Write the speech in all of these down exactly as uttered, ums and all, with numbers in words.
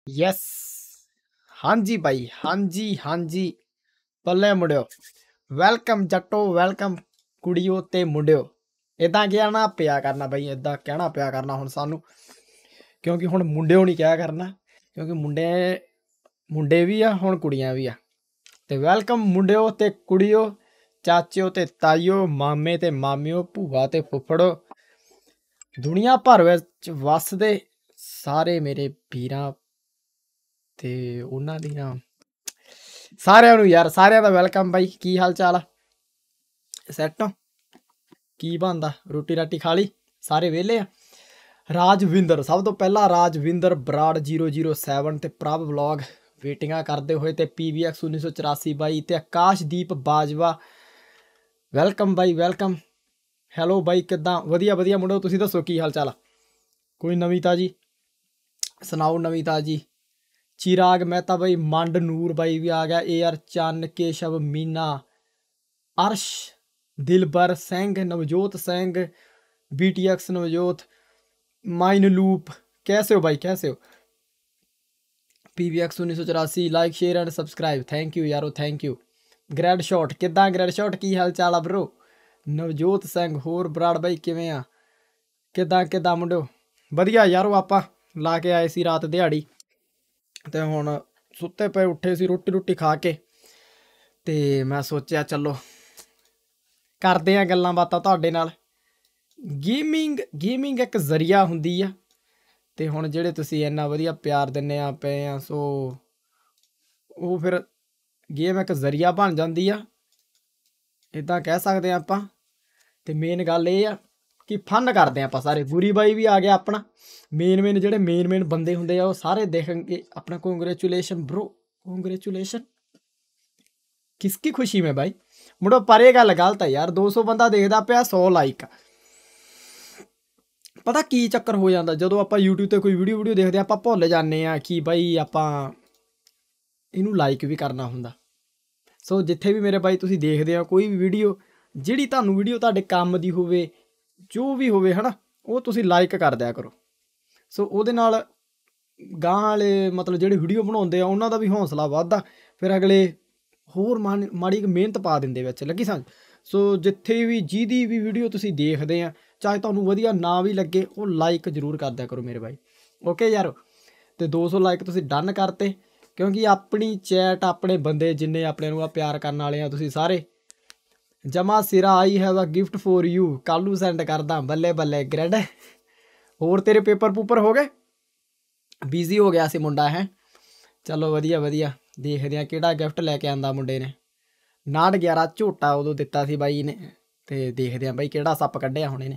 Yes हाँ जी भाई हाँ जी हाँ जी पल्ले मुंडियो वैलकम जट्टो वैलकम कुड़ियो ते मुंडियो इदा कहना पिया करना बई इदा कहना पिया करना हुण सानू क्योंकि हुण मुंडियो नहीं क्या करना क्योंकि मुंडे मुंडे भी आ हुण कुड़ियां भी आ ते वैलकम मुंडियो ते कुड़ियो चाचियो ते ताइयो मामे ते मामियो भूआ ते फुफड़ो दुनिया भर विच वसदे सारे मेरे वीरां ते उन्हां दियां सारिਆਂ ਨੂੰ ਯਾਰ ਸਾਰਿਆਂ ਦਾ ਵੈਲਕਮ ਬਾਈ ਕੀ ਹਾਲ ਚਾਲ ਆ ਸੈੱਟ ਕੀ ਬਣਦਾ ਰੋਟੀ ਰਾਟੀ ਖਾ ਲਈ ਸਾਰੇ ਵਿਹਲੇ ਆ ਰਾਜਵਿੰਦਰ ਸਭ ਤੋਂ ਪਹਿਲਾਂ Rajwinder Brar zero zero seven ਤੇ ਪ੍ਰਭ ਵਲੌਗ ਵੇਟਿੰਗਾਂ ਕਰਦੇ ਹੋਏ ਤੇ ਪੀਵੀਐਕਸ ਉੱਨੀ ਸੌ ਚੁਰਾਸੀ ਬਾਈ ਤੇ ਆਕਾਸ਼ਦੀਪ ਬਾਜਵਾ ਵੈਲਕਮ ਬਾਈ ਵੈਲਕਮ ਹੈਲੋ ਬਾਈ ਕਿੱਦਾਂ ਵਧੀਆ ਵਧੀਆ ਮੁੰਡੋ ਤੁਸੀਂ ਦੱਸੋ ਕੀ ਹਾਲ ਚਾਲ ਆ ਕੋਈ ਨਵੀਂ ਤਾਜੀ ਸੁਣਾਓ ਨਵੀਂ ਤਾਜੀ चिराग मेहता भाई मंड नूर भाई भी आ गया ए आर चन्न Keshav Meena Arsh Dilbar Singh Navjot Singh B T X Navjot mine loop कैसे हो भाई कैसे हो पी वी एक्स उन्नीस सौ चौरासी like share and subscribe thank you यारो थैंक यू ग्रैड शॉट किदा ग्रैड शॉट की हाल चाल आ ब्रो नवजोत सिंह होर बराड़ भाई किवें आ किदा किदा मुंडो वधिया यारो आपां ला के आए सी रात दिहाड़ी ਤੇ ਹੁਣ ਸੁੱਤੇ ਪਏ ਉੱਠੇ ਸੀ ਰੋਟੀ ਰੋਟੀ ਖਾ ਕੇ ਤੇ ਮੈਂ ਸੋਚਿਆ ਚਲੋ ਕਰਦੇ ਆ ਗੱਲਾਂ ਬਾਤਾਂ ਤੁਹਾਡੇ ਨਾਲ ਗੇਮਿੰਗ ਗੇਮਿੰਗ ਇੱਕ ਜ਼ਰੀਆ ਹੁੰਦੀ ਆ ਤੇ ਹੁਣ ਜਿਹੜੇ ਤੁਸੀਂ ਇੰਨਾ ਵਧੀਆ ਪਿਆਰ ਦਿੰਨੇ ਆ ਪਏ ਆ ਸੋ ਉਹ ਫਿਰ ਗੇਮ ਇੱਕ ਜ਼ਰੀਆ ਬਣ ਜਾਂਦੀ ਆ ਇਦਾਂ ਕਹਿ ਸਕਦੇ ਆ ਆਪਾਂ ਤੇ ਮੇਨ ਗੱਲ ਇਹ ਆ ਕਿ ਫਨ ਕਰਦੇ ਆ ਆਪਾਂ ਸਾਰੇ ਗੁਰੀ ਬਾਈ ਵੀ ਆ ਗਿਆ ਆਪਣਾ मेन मेन ਜਿਹੜੇ मेन मेन ਬੰਦੇ ਹੁੰਦੇ ਆ ਉਹ ਸਾਰੇ ਦੇਖਣਗੇ ਆਪਣਾ ਕੰਗ੍ਰੈਚੁਲੇਸ਼ਨ ਬ్రో ਕੰਗ੍ਰੈਚੁਲੇਸ਼ਨ ਕਿਸकी खुशी में भाई ਮੁੰਡੋ ਪਰ ਇਹ ਗੱਲ ਗਲਤ ਹੈ ਯਾਰ ਦੋ ਸੌ ਬੰਦਾ ਦੇਖਦਾ ਪਿਆ ਸੌ ਲਾਈਕ ਪਤਾ ਕੀ ਚੱਕਰ ਹੋ ਜਾਂਦਾ ਜਦੋਂ ਆਪਾਂ YouTube ਤੇ ਕੋਈ ਵੀਡੀਓ ਵੀਡੀਓ ਦੇਖਦੇ ਆਪਾਂ ਭੁੱਲ ਜਾਂਦੇ ਆ ਕਿ ਬਾਈ ਆਪਾਂ ਇਹਨੂੰ ਲਾਈਕ ਵੀ ਕਰਨਾ ਹੁੰਦਾ ਸੋ ਜਿੱਥੇ ਵੀ ਮੇਰੇ ਬਾਈ ਤੁਸੀਂ ਦੇਖਦੇ ਆ ਕੋਈ ਵੀ ਵੀਡੀਓ ਜਿਹੜੀ ਤੁਹਾਨੂੰ ਵੀਡੀਓ ਤੁਹਾਡੇ ਕੰਮ ਦੀ ਹੋਵੇ ਜੋ ਵੀ ਹੋਵੇ ਹਨਾ ਉਹ ਤੁਸੀਂ ਲਾਈਕ ਕਰ ਦਿਆ ਕਰੋ ਸੋ ਉਹਦੇ ਨਾਲ ਗਾਂ ਵਾਲੇ ਮਤਲਬ ਜਿਹੜੇ ਵੀਡੀਓ ਬਣਾਉਂਦੇ ਆ ਉਹਨਾਂ ਦਾ ਵੀ ਹੌਸਲਾ ਵੱਧਦਾ ਫਿਰ ਅਗਲੇ ਹੋਰ ਮਾੜੀ ਮਿਹਨਤ ਪਾ ਦਿੰਦੇ ਵਿੱਚ ਲੱਗੀ ਸਮਝ ਸੋ ਜਿੱਥੇ ਵੀ ਜਿਹਦੀ ਵੀ ਵੀਡੀਓ ਤੁਸੀਂ ਦੇਖਦੇ ਆ ਚਾਹੇ ਤੁਹਾਨੂੰ ਵਧੀਆ ਨਾ ਵੀ ਲੱਗੇ ਉਹ ਲਾਈਕ ਜ਼ਰੂਰ ਕਰ ਦਿਆ ਕਰੋ ਮੇਰੇ ਬਾਈ ਓਕੇ ਯਾਰ ਤੇ ਦੋ ਸੌ ਲਾਈਕ ਤੁਸੀਂ ਡਨ ਕਰਤੇ ਕਿਉਂਕਿ ਆਪਣੀ ਚੈਟ ਆਪਣੇ ਬੰਦੇ ਜਿੰਨੇ ਆਪਣੇ ਨੂੰ ਆ ਪਿਆਰ ਕਰਨ ਵਾਲੇ ਆ ਤੁਸੀਂ ਸਾਰੇ ਜਮਾ ਸਿਰਾ I have a gift for you ਕੱਲ੍ਹ ਨੂੰ ਸੈਂਡ ਕਰਦਾ ਬੱਲੇ ਬੱਲੇ ਗ੍ਰੈਡ ਹੋਰ ਤੇਰੇ ਪੇਪਰ ਪੂਪਰ ਹੋ ਗਏ ਬਿਜ਼ੀ ਹੋ ਗਿਆ ਸੀ ਮੁੰਡਾ ਹੈ ਚਲੋ ਵਧੀਆ ਵਧੀਆ ਦੇਖਦੇ ਆ ਕਿਹੜਾ ਗਿਫਟ ਲੈ ਕੇ ਆਂਦਾ ਮੁੰਡੇ ਨੇ ਨਾਟ ਗਿਆਰਾਂ ਝੋਟਾ ਉਦੋਂ ਦਿੱਤਾ ਸੀ ਬਾਈ ਨੇ ਤੇ ਦੇਖਦੇ ਆ ਬਾਈ ਕਿਹੜਾ ਸੱਪ ਕੱਢਿਆ ਹੁਣ ਇਹਨੇ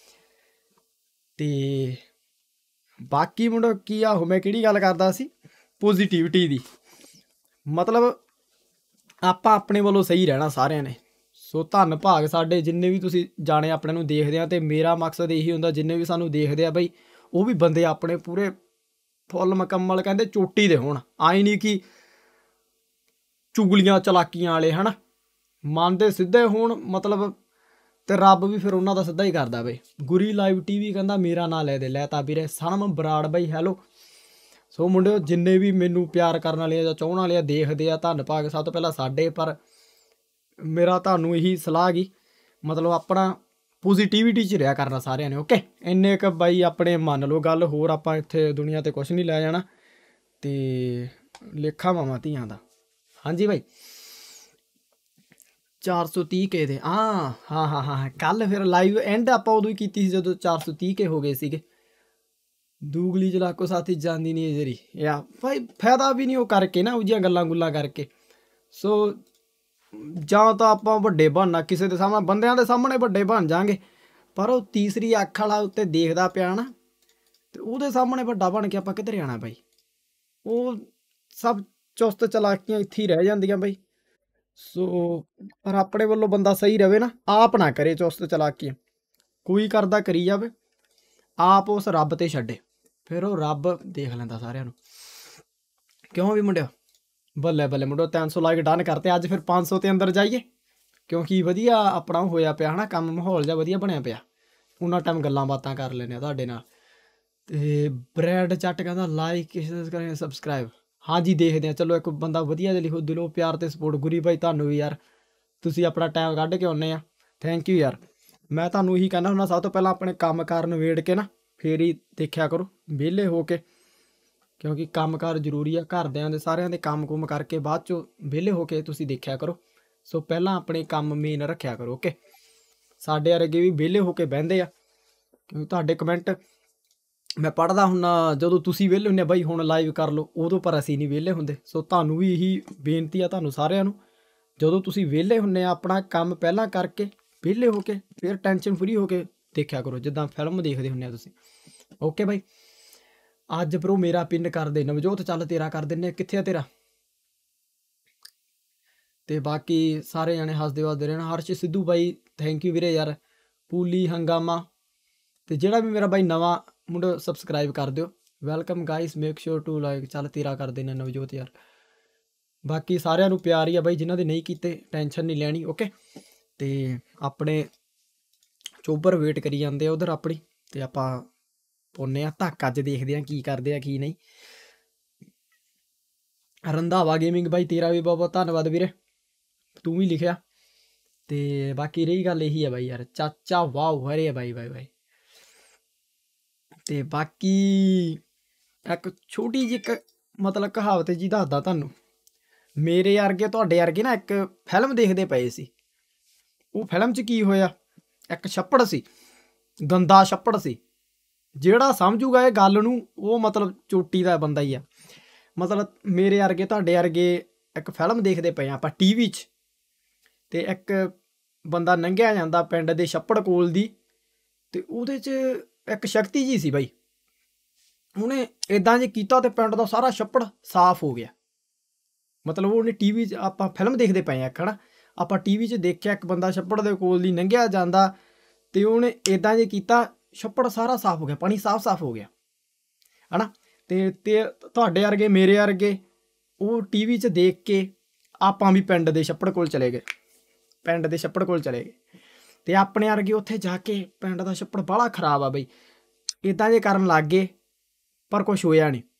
ਤੇ ਬਾਕੀ ਮੁੰਡਾ ਕੀ ਆ ਮੈਂ ਕਿਹੜੀ ਗੱਲ ਕਰਦਾ ਸੀ ਪੋਜ਼ੀਟਿਵਿਟੀ ਦੀ ਮਤਲਬ ਆਪਾਂ ਆਪਣੇ ਵੱਲੋਂ ਸਹੀ ਰਹਿਣਾ ਸਾਰਿਆਂ ਨੇ ਸੋ ਧੰਨ ਭਾਗ ਸਾਡੇ ਜਿੰਨੇ ਵੀ ਤੁਸੀਂ ਜਾਣੇ ਆਪਣੇ ਨੂੰ ਦੇਖਦੇ ਆ ਤੇ ਮੇਰਾ ਮਕਸਦ ਇਹੀ ਹੁੰਦਾ ਜਿੰਨੇ ਵੀ ਸਾਨੂੰ ਦੇਖਦੇ ਆ ਬਈ ਉਹ ਵੀ ਬੰਦੇ ਆਪਣੇ ਪੂਰੇ ਫੁੱਲ ਮੁਕੰਮਲ ਕਹਿੰਦੇ ਚੋਟੀ ਦੇ ਹੋਣ ਆਈ ਨਹੀਂ ਕਿ ਚੁਗਲੀਆਂ ਚਲਾਕੀਆਂ ਵਾਲੇ ਹਨਾ ਮਨ ਦੇ ਸਿੱਧੇ ਹੋਣ ਮਤਲਬ ਤੇ ਰੱਬ ਵੀ ਫਿਰ ਉਹਨਾਂ ਦਾ ਸਿੱਧਾ ਹੀ ਕਰਦਾ ਬਈ ਗੁਰੀ ਲਾਈਵ ਟੀਵੀ ਕਹਿੰਦਾ ਮੇਰਾ ਨਾਂ ਲੈ ਦੇ ਲੈ ਤਾ ਵੀਰੇ ਸਨਮ ਬਰਾੜ ਬਈ ਹੈਲੋ ਸੋ ਮੁੰਡਿਓ ਜਿੰਨੇ ਵੀ ਮੈਨੂੰ ਪਿਆਰ ਕਰਨ ਵਾਲੇ ਆ ਜਾਂ ਚਾਹਣ ਵਾਲੇ ਆ ਦੇਖਦੇ ਆ ਧੰਨ ਭਾਗ ਸਭ ਤੋਂ ਪਹਿਲਾਂ ਸਾਡੇ ਪਰ ਮੇਰਾ ਤੁਹਾਨੂੰ ਇਹੀ ਸਲਾਹ ਗੀ ਮਤਲਬ ਆਪਣਾ ਪੋਜ਼ੀਟਿਵਿਟੀ 'ਚ ਰਿਹਾ ਕਰਨਾ ਸਾਰਿਆਂ ਨੇ ਓਕੇ ਇੰਨੇ ਕੁ ਬਾਈ ਆਪਣੇ ਮੰਨ ਲਓ ਗੱਲ ਹੋਰ ਆਪਾਂ ਇੱਥੇ ਦੁਨੀਆ 'ਤੇ ਕੁਛ ਨਹੀਂ ਲੈ ਜਾਣਾ ਅਤੇ ਲੇਖਾ ਮਾਵਾਂ ਧੀਆਂ ਦਾ ਹਾਂਜੀ ਬਾਈ ਚਾਰ ਸੌ ਤੀਹ ਕੇ ਦੇ ਹਾਂ ਹਾਂ ਹਾਂ ਹਾਂ ਕੱਲ੍ਹ ਫਿਰ ਲਾਈਵ ਐਂਡ ਆਪਾਂ ਉਦੋਂ ਹੀ ਕੀਤੀ ਸੀ ਜਦੋਂ ਚਾਰ ਸੌ ਤੀਹ ਕੇ ਹੋ ਗਏ ਸੀਗੇ ਦੂਗਲੀ ਚਲਾਕੋ ਸਾਥੀ ਜਾਂਦੀ ਨਹੀਂ ਜਰੀ ਯਾ ਭਾਈ ਫਾਇਦਾ ਵੀ ਨਹੀਂ ਉਹ ਕਰਕੇ ਨਾ ਉਹ ਜਿਹੀਆਂ ਗੱਲਾਂ ਗੁੱਲਾਂ ਕਰਕੇ ਸੋ ਜਾਂ ਤਾਂ ਆਪਾਂ ਵੱਡੇ ਬਣਨਾ ਕਿਸੇ ਦੇ ਸਾਹਮਣੇ ਬੰਦਿਆਂ ਦੇ ਸਾਹਮਣੇ ਵੱਡੇ ਬਣ ਜਾਵਾਂਗੇ ਪਰ ਉਹ ਤੀਸਰੀ ਅੱਖ ਵਾਲਾ ਉੱਤੇ ਦੇਖਦਾ ਪਿਆ ਨਾ ਅਤੇ ਉਹਦੇ ਸਾਹਮਣੇ ਵੱਡਾ ਬਣ ਕੇ ਆਪਾਂ ਕਿੱਧਰ ਜਾਣਾ ਬਾਈ ਉਹ ਸਭ ਚੁਸਤ ਚਲਾਕੀਆਂ ਇੱਥੇ ਹੀ ਰਹਿ ਜਾਂਦੀਆਂ ਬਾਈ ਸੋ ਪਰ ਆਪਣੇ ਵੱਲੋਂ ਬੰਦਾ ਸਹੀ ਰਹੇ ਨਾ ਆਪ ਨਾ ਕਰੇ ਚੁਸਤ ਚਲਾਕੀਆਂ ਕੋਈ ਕਰਦਾ ਕਰੀ ਜਾਵੇ ਆਪ ਉਸ ਰੱਬ 'ਤੇ ਛੱਡੇ ਫਿਰ ਉਹ ਰੱਬ ਦੇਖ ਲੈਂਦਾ ਸਾਰਿਆਂ ਨੂੰ ਕਿਉਂ ਵੀ ਮੁੰਡਿਓ ਬੱਲੇ ਬੱਲੇ ਮੁੰਡੋ ਤਿੰਨ ਸੌ ਲਾਈਕ ਡਨ ਕਰਤੇ ਅੱਜ ਫਿਰ ਪੰਜ ਸੌ ਤੇ ਅੰਦਰ ਜਾਈਏ ਕਿਉਂਕਿ ਵਧੀਆ ਆਪਣਾ ਹੋਇਆ ਪਿਆ ਹੈ ਨਾ ਕੰਮ ਮਾਹੌਲ ਜਿਹਾ ਵਧੀਆ ਬਣਿਆ ਪਿਆ ਉਹਨਾਂ ਟਾਈਮ ਗੱਲਾਂ ਬਾਤਾਂ ਕਰ ਲੈਂਦੇ ਆ ਤੁਹਾਡੇ ਨਾਲ ਤੇ ਬ੍ਰੈਡ ਚੱਟ ਕਹਿੰਦਾ ਲਾਈਕ ਕਿਸੇ ਕਰੇ ਸਬਸਕ੍ਰਾਈਬ। ਹਾਂਜੀ ਦੇਖਦੇ ਆ, ਚਲੋ ਇੱਕ ਬੰਦਾ ਵਧੀਆ ਜਿਹਾ ਲਿਖੋ, ਦਿਲੋਂ ਪਿਆਰ ਤੇ ਸਪੋਰਟ। ਗੁਰੀ ਭਾਈ ਤੁਹਾਨੂੰ ਵੀ ਯਾਰ, ਤੁਸੀਂ ਆਪਣਾ ਟਾਈਮ ਕੱਢ ਕੇ ਆਉਂਦੇ ਆ, ਥੈਂਕ ਯੂ ਯਾਰ। ਮੈਂ ਤੁਹਾਨੂੰ ਇਹੀ ਕਹਿੰਦਾ ਹੁੰਦਾ, ਸਭ ਤੋਂ ਪਹਿਲਾਂ ਆਪਣੇ ਕੰਮ ਕਾਰ ਨਿਬੇੜ ਕੇ ਨਾ ਫੇਰ ਹੀ ਦੇਖਿਆ ਕਰੋ ਵਿਹਲੇ ਹੋ ਕੇ, ਕਿਉਂਕਿ ਕੰਮ ਕਾਰ ਜ਼ਰੂਰੀ ਆ। ਘਰਦਿਆਂ ਦੇ ਸਾਰਿਆਂ ਦੇ ਕੰਮ ਕੁਮ ਕਰਕੇ ਬਾਅਦ 'ਚੋਂ ਵਿਹਲੇ ਹੋ ਕੇ ਤੁਸੀਂ ਦੇਖਿਆ ਕਰੋ। ਸੋ ਪਹਿਲਾਂ ਆਪਣੇ ਕੰਮ ਮੇਨ ਰੱਖਿਆ ਕਰੋ, ਓਕੇ। ਸਾਡੇ ਵਰਗੇ ਵੀ ਵਿਹਲੇ ਹੋ ਕੇ ਬਹਿੰਦੇ ਆ, ਕਿਉਂਕਿ ਤੁਹਾਡੇ ਕਮੈਂਟ ਮੈਂ ਪੜ੍ਹਦਾ ਹੁੰਦਾ ਜਦੋਂ ਤੁਸੀਂ ਵਿਹਲੇ ਹੁੰਦੇ ਬਾਈ ਹੁਣ ਲਾਈਵ ਕਰ ਲਓ, ਉਦੋਂ ਪਰ ਅਸੀਂ ਨਹੀਂ ਵਿਹਲੇ ਹੁੰਦੇ। ਸੋ ਤੁਹਾਨੂੰ ਵੀ ਇਹੀ ਬੇਨਤੀ ਆ ਤੁਹਾਨੂੰ ਸਾਰਿਆਂ ਨੂੰ, ਜਦੋਂ ਤੁਸੀਂ ਵਿਹਲੇ ਹੁੰਦੇ ਆ ਆਪਣਾ ਕੰਮ ਪਹਿਲਾਂ ਕਰਕੇ ਵਿਹਲੇ ਹੋ ਕੇ ਫਿਰ ਟੈਨਸ਼ਨ ਫਰੀ ਹੋ ਕੇ ਦੇਖਿਆ ਕਰੋ, ਜਿੱਦਾਂ ਫਿਲਮ ਦੇਖਦੇ ਹੁੰਦੇ ਆ ਤੁਸੀਂ, ਓਕੇ ਬਾਈ। ਅੱਜ ਬਰੋ ਮੇਰਾ ਪਿੰਨ ਕਰ ਦੇ, ਨਵਜੋਤ ਚੱਲ ਤੇਰਾ ਕਰ ਦਿੰਦੇ, ਕਿੱਥੇ ਆ ਤੇਰਾ। ਤੇ ਬਾਕੀ ਸਾਰੇ ਜਾਣੇ ਹੱਸਦੇ ਵੱਸਦੇ ਰਹਿਣਾ। ਹਰਸ਼ ਸਿੱਧੂ ਬਾਈ ਥੈਂਕ ਯੂ ਵੀਰੇ ਯਾਰ। ਪੂਲੀ ਹੰਗਾਮਾ ਤੇ ਜਿਹੜਾ ਵੀ ਮੇਰਾ ਬਾਈ ਨਵਾਂ ਮੁੰਡਾ ਸਬਸਕ੍ਰਾਈਬ ਕਰ ਦਿਓ। Welcome guys, make sure to like. ਚੱਲ ਤੇਰਾ ਕਰ ਦੇਣਾ ਨਵਜੋਤ ਯਾਰ। ਬਾਕੀ ਸਾਰਿਆਂ ਨੂੰ ਪਿਆਰ ਹੀ ਆ ਬਾਈ, ਜਿਨ੍ਹਾਂ ਦੇ ਨਹੀਂ ਕੀਤੇ ਟੈਨਸ਼ਨ ਨਹੀਂ ਲੈਣੀ, ਓਕੇ। ਤੇ ਆਪਣੇ ਚੋਬਰ ਵੇਟ ਕਰੀ ਜਾਂਦੇ ਆ ਉਧਰ ਆਪਣੀ, ਤੇ ਆਪਾਂ ਪਾਉਂਦੇ ਆ ਧੱਕ। ਅੱਜ ਦੇਖਦੇ ਆ ਕੀ ਕਰਦੇ ਆ ਕੀ ਨਹੀਂ। ਰੰਧਾਵਾ ਗੇਮਿੰਗ ਬਾਈ ਤੇਰਾ ਵੀ ਬਹੁਤ ਬਹੁਤ ਧੰਨਵਾਦ ਵੀਰੇ, ਤੂੰ ਵੀ ਲਿਖਿਆ। ਤੇ ਬਾਕੀ ਰਹੀ ਗੱਲ ਇਹੀ ਆ ਬਾਈ ਯਾਰ, ਚਾਚਾ ਵਾਓ ਹਰੇ ਬਾਈ ਬਾਈ ਬਾਈ। ਤੇ ਬਾਕੀ ਇੱਕ ਛੋਟੀ ਜਿਹੀ ਇੱਕ ਮਤਲਬ ਕਹਾਵਤ ਜੀ ਦੱਸਦਾ ਤੁਹਾਨੂੰ। ਮੇਰੇ ਵਰਗੇ ਤੁਹਾਡੇ ਵਰਗੇ ਨਾ ਇੱਕ ਫਿਲਮ ਦੇਖਦੇ ਪਏ ਸੀ। ਉਹ ਫਿਲਮ 'ਚ ਕੀ ਹੋਇਆ, ਇੱਕ ਛੱਪੜ ਸੀ, ਗੰਦਾ ਛੱਪੜ ਸੀ। ਜਿਹੜਾ ਸਮਝੂਗਾ ਇਹ ਗੱਲ ਨੂੰ ਉਹ ਮਤਲਬ ਚੋਟੀ ਦਾ ਬੰਦਾ ਹੀ ਆ। ਮਤਲਬ ਮੇਰੇ ਵਰਗੇ ਤੁਹਾਡੇ ਵਰਗੇ ਇੱਕ ਫਿਲਮ ਦੇਖਦੇ ਪਏ ਆ ਆਪਾਂ ਟੀ ਵੀ 'ਚ, ਤੇ ਇੱਕ ਬੰਦਾ ਲੰਘਿਆ ਜਾਂਦਾ ਪਿੰਡ ਦੇ ਛੱਪੜ ਕੋਲ ਦੀ, ਤੇ ਉਹਦੇ 'ਚ ਇੱਕ ਸ਼ਕਤੀ ਜੀ ਸੀ ਬਾਈ। ਉਹਨੇ ਇੱਦਾਂ ਜੇ ਕੀਤਾ ਤੇ ਪਿੰਡ ਦਾ ਸਾਰਾ ਛੱਪੜ ਸਾਫ਼ ਹੋ ਗਿਆ। ਮਤਲਬ ਉਹਨੇ ਟੀ ਵੀ 'ਚ, ਆਪਾਂ ਫਿਲਮ ਦੇਖਦੇ ਪਏ ਆ ਇੱਕ, ਹੈ ਨਾ, ਆਪਾਂ ਟੀ ਵੀ 'ਚ ਦੇਖਿਆ ਇੱਕ ਬੰਦਾ ਛੱਪੜ ਦੇ ਕੋਲ ਦੀ ਲੰਘਿਆ ਜਾਂਦਾ, ਤੇ ਉਹਨੇ ਇੱਦਾਂ ਜੇ ਕੀਤਾ ਛੱਪੜ ਸਾਰਾ ਸਾਫ਼ ਹੋ ਗਿਆ, ਪਾਣੀ ਸਾਫ਼ ਸਾਫ਼ ਹੋ ਗਿਆ, ਹੈ ਨਾ। ਤੇ ਤੇ ਤੁਹਾਡੇ ਵਰਗੇ ਮੇਰੇ ਵਰਗੇ ਉਹ ਟੀ ਵੀ 'ਚ ਦੇਖ ਕੇ ਆਪਾਂ ਵੀ ਪਿੰਡ ਦੇ ਛੱਪੜ ਕੋਲ ਚਲੇ ਗਏ, ਪਿੰਡ ਦੇ ਛੱਪੜ ਕੋਲ ਚਲੇ ਗਏ। ਤੇ ਆਪਣੇ ਵਰਗੇ ਉੱਥੇ ਜਾ ਕੇ ਪਿੰਡ ਦਾ ਛੱਪੜ ਬਾਹਲਾ ਖਰਾਬ ਆ ਬਈ, ਇੱਦਾਂ ਜੇ ਕਰਨ ਲੱਗ ਗਏ, ਪਰ ਕੁਛ ਹੋਇਆ ਨਹੀਂ।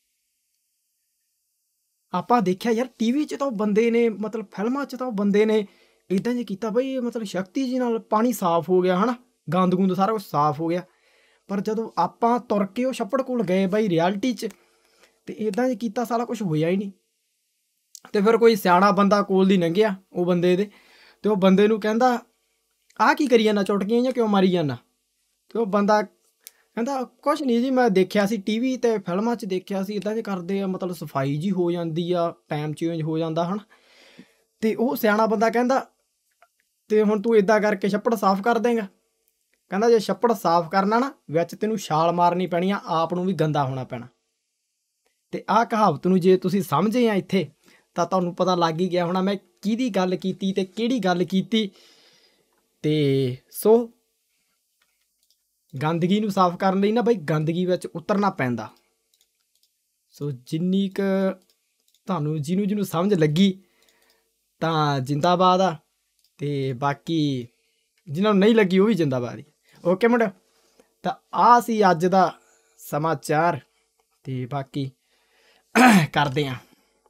ਆਪਾਂ ਦੇਖਿਆ ਯਾਰ ਟੀ ਵੀ 'ਚ ਤਾਂ ਉਹ ਬੰਦੇ ਨੇ, ਮਤਲਬ ਫਿਲਮਾਂ 'ਚ ਤਾਂ ਉਹ ਬੰਦੇ ਨੇ ਇੱਦਾਂ ਜੇ ਕੀਤਾ ਬਈ, ਮਤਲਬ ਸ਼ਕਤੀ ਜੀ ਨਾਲ ਪਾਣੀ ਸਾਫ਼ ਹੋ ਗਿਆ, ਹੈ ਨਾ, ਗੰਦ ਗੁੰਦ ਸਾਰਾ ਕੁਛ ਸਾਫ਼ ਹੋ ਗਿਆ। ਪਰ ਜਦੋਂ ਆਪਾਂ ਤੁਰ ਕੇ ਉਹ ਛੱਪੜ ਕੋਲ ਗਏ ਬਾਈ ਰਿਐਲਿਟੀ 'ਚ, ਤੇ ਇੱਦਾਂ ਜੇ ਕੀਤਾ ਸਾਰਾ ਕੁਛ ਹੋਇਆ ਹੀ ਨਹੀਂ। ਤੇ ਫਿਰ ਕੋਈ ਸਿਆਣਾ ਬੰਦਾ ਕੋਲ ਦੀ ਲੰਘਿਆ ਉਹ ਬੰਦੇ ਦੇ, ਤੇ ਉਹ ਬੰਦੇ ਨੂੰ ਕਹਿੰਦਾ ਆਹ ਕੀ ਕਰੀ ਜਾਂਦਾ, ਚੁਟਕੀਆਂ ਜਾਂ ਕਿਉਂ ਮਾਰੀ ਜਾਂਦਾ। ਤੇ ਉਹ ਬੰਦਾ ਕਹਿੰਦਾ ਕੁਛ ਨਹੀਂ ਜੀ, ਮੈਂ ਦੇਖਿਆ ਸੀ ਟੀ ਵੀ ਤੇ ਫਿਲਮਾਂ 'ਚ ਦੇਖਿਆ ਸੀ ਇੱਦਾਂ ਜੇ ਕਰਦੇ ਆ, ਮਤਲਬ ਸਫਾਈ ਜੀ ਹੋ ਜਾਂਦੀ ਆ, ਟਾਈਮ ਚੇਂਜ ਹੋ ਜਾਂਦਾ ਹਨ। ਤੇ ਉਹ ਸਿਆਣਾ ਬੰਦਾ ਕਹਿੰਦਾ ਤੇ ਹੁਣ ਤੂੰ ਇੱਦਾਂ ਕਰਕੇ ਛੱਪੜ ਸਾਫ਼ ਕਰ ਦੇਂਗਾ। ਕਹਿੰਦਾ ਜੇ ਛੱਪੜ ਸਾਫ਼ ਕਰਨਾ ਨਾ, ਵਿੱਚ ਤੈਨੂੰ ਛਾਲ ਮਾਰਨੀ ਪੈਣੀ ਆ, ਆਪ ਨੂੰ ਵੀ ਗੰਦਾ ਹੋਣਾ ਪੈਣਾ। ਤੇ ਆਹ ਕਹਾਵਤ ਨੂੰ ਜੇ ਤੁਸੀਂ ਸਮਝੇ ਆ ਇੱਥੇ, ਤਾਂ ਤੁਹਾਨੂੰ ਪਤਾ ਲੱਗ ਹੀ ਗਿਆ ਹੋਣਾ ਮੈਂ ਕਿਹਦੀ ਗੱਲ ਕੀਤੀ ਤੇ ਕਿਹੜੀ ਗੱਲ ਕੀਤੀ। ਤੇ ਸੋ ਗੰਦਗੀ ਨੂੰ ਸਾਫ਼ ਕਰਨ ਲਈ ਨਾ ਬਈ ਗੰਦਗੀ ਵਿੱਚ ਉਤਰਨਾ ਪੈਂਦਾ। ਸੋ ਜਿੰਨੀ ਕੁ ਤੁਹਾਨੂੰ ਜਿਹਨੂੰ ਜਿਹਨੂੰ ਸਮਝ ਲੱਗੀ ਤਾਂ ਜਿੰਦਾਬਾਦ ਆ, ਤੇ ਬਾਕੀ ਜਿਹਨਾਂ ਨੂੰ ਨਹੀਂ ਲੱਗੀ ਉਹ ਵੀ ਜਿੰਦਾਬਾਦ ਹੀ। ਓਕੇ ਮੁੰਡਿਓ, ਤਾਂ ਆਹ ਸੀ ਅੱਜ ਦਾ ਸਮਾਚਾਰ, ਤੇ ਬਾਕੀ ਕਰਦੇ ਹਾਂ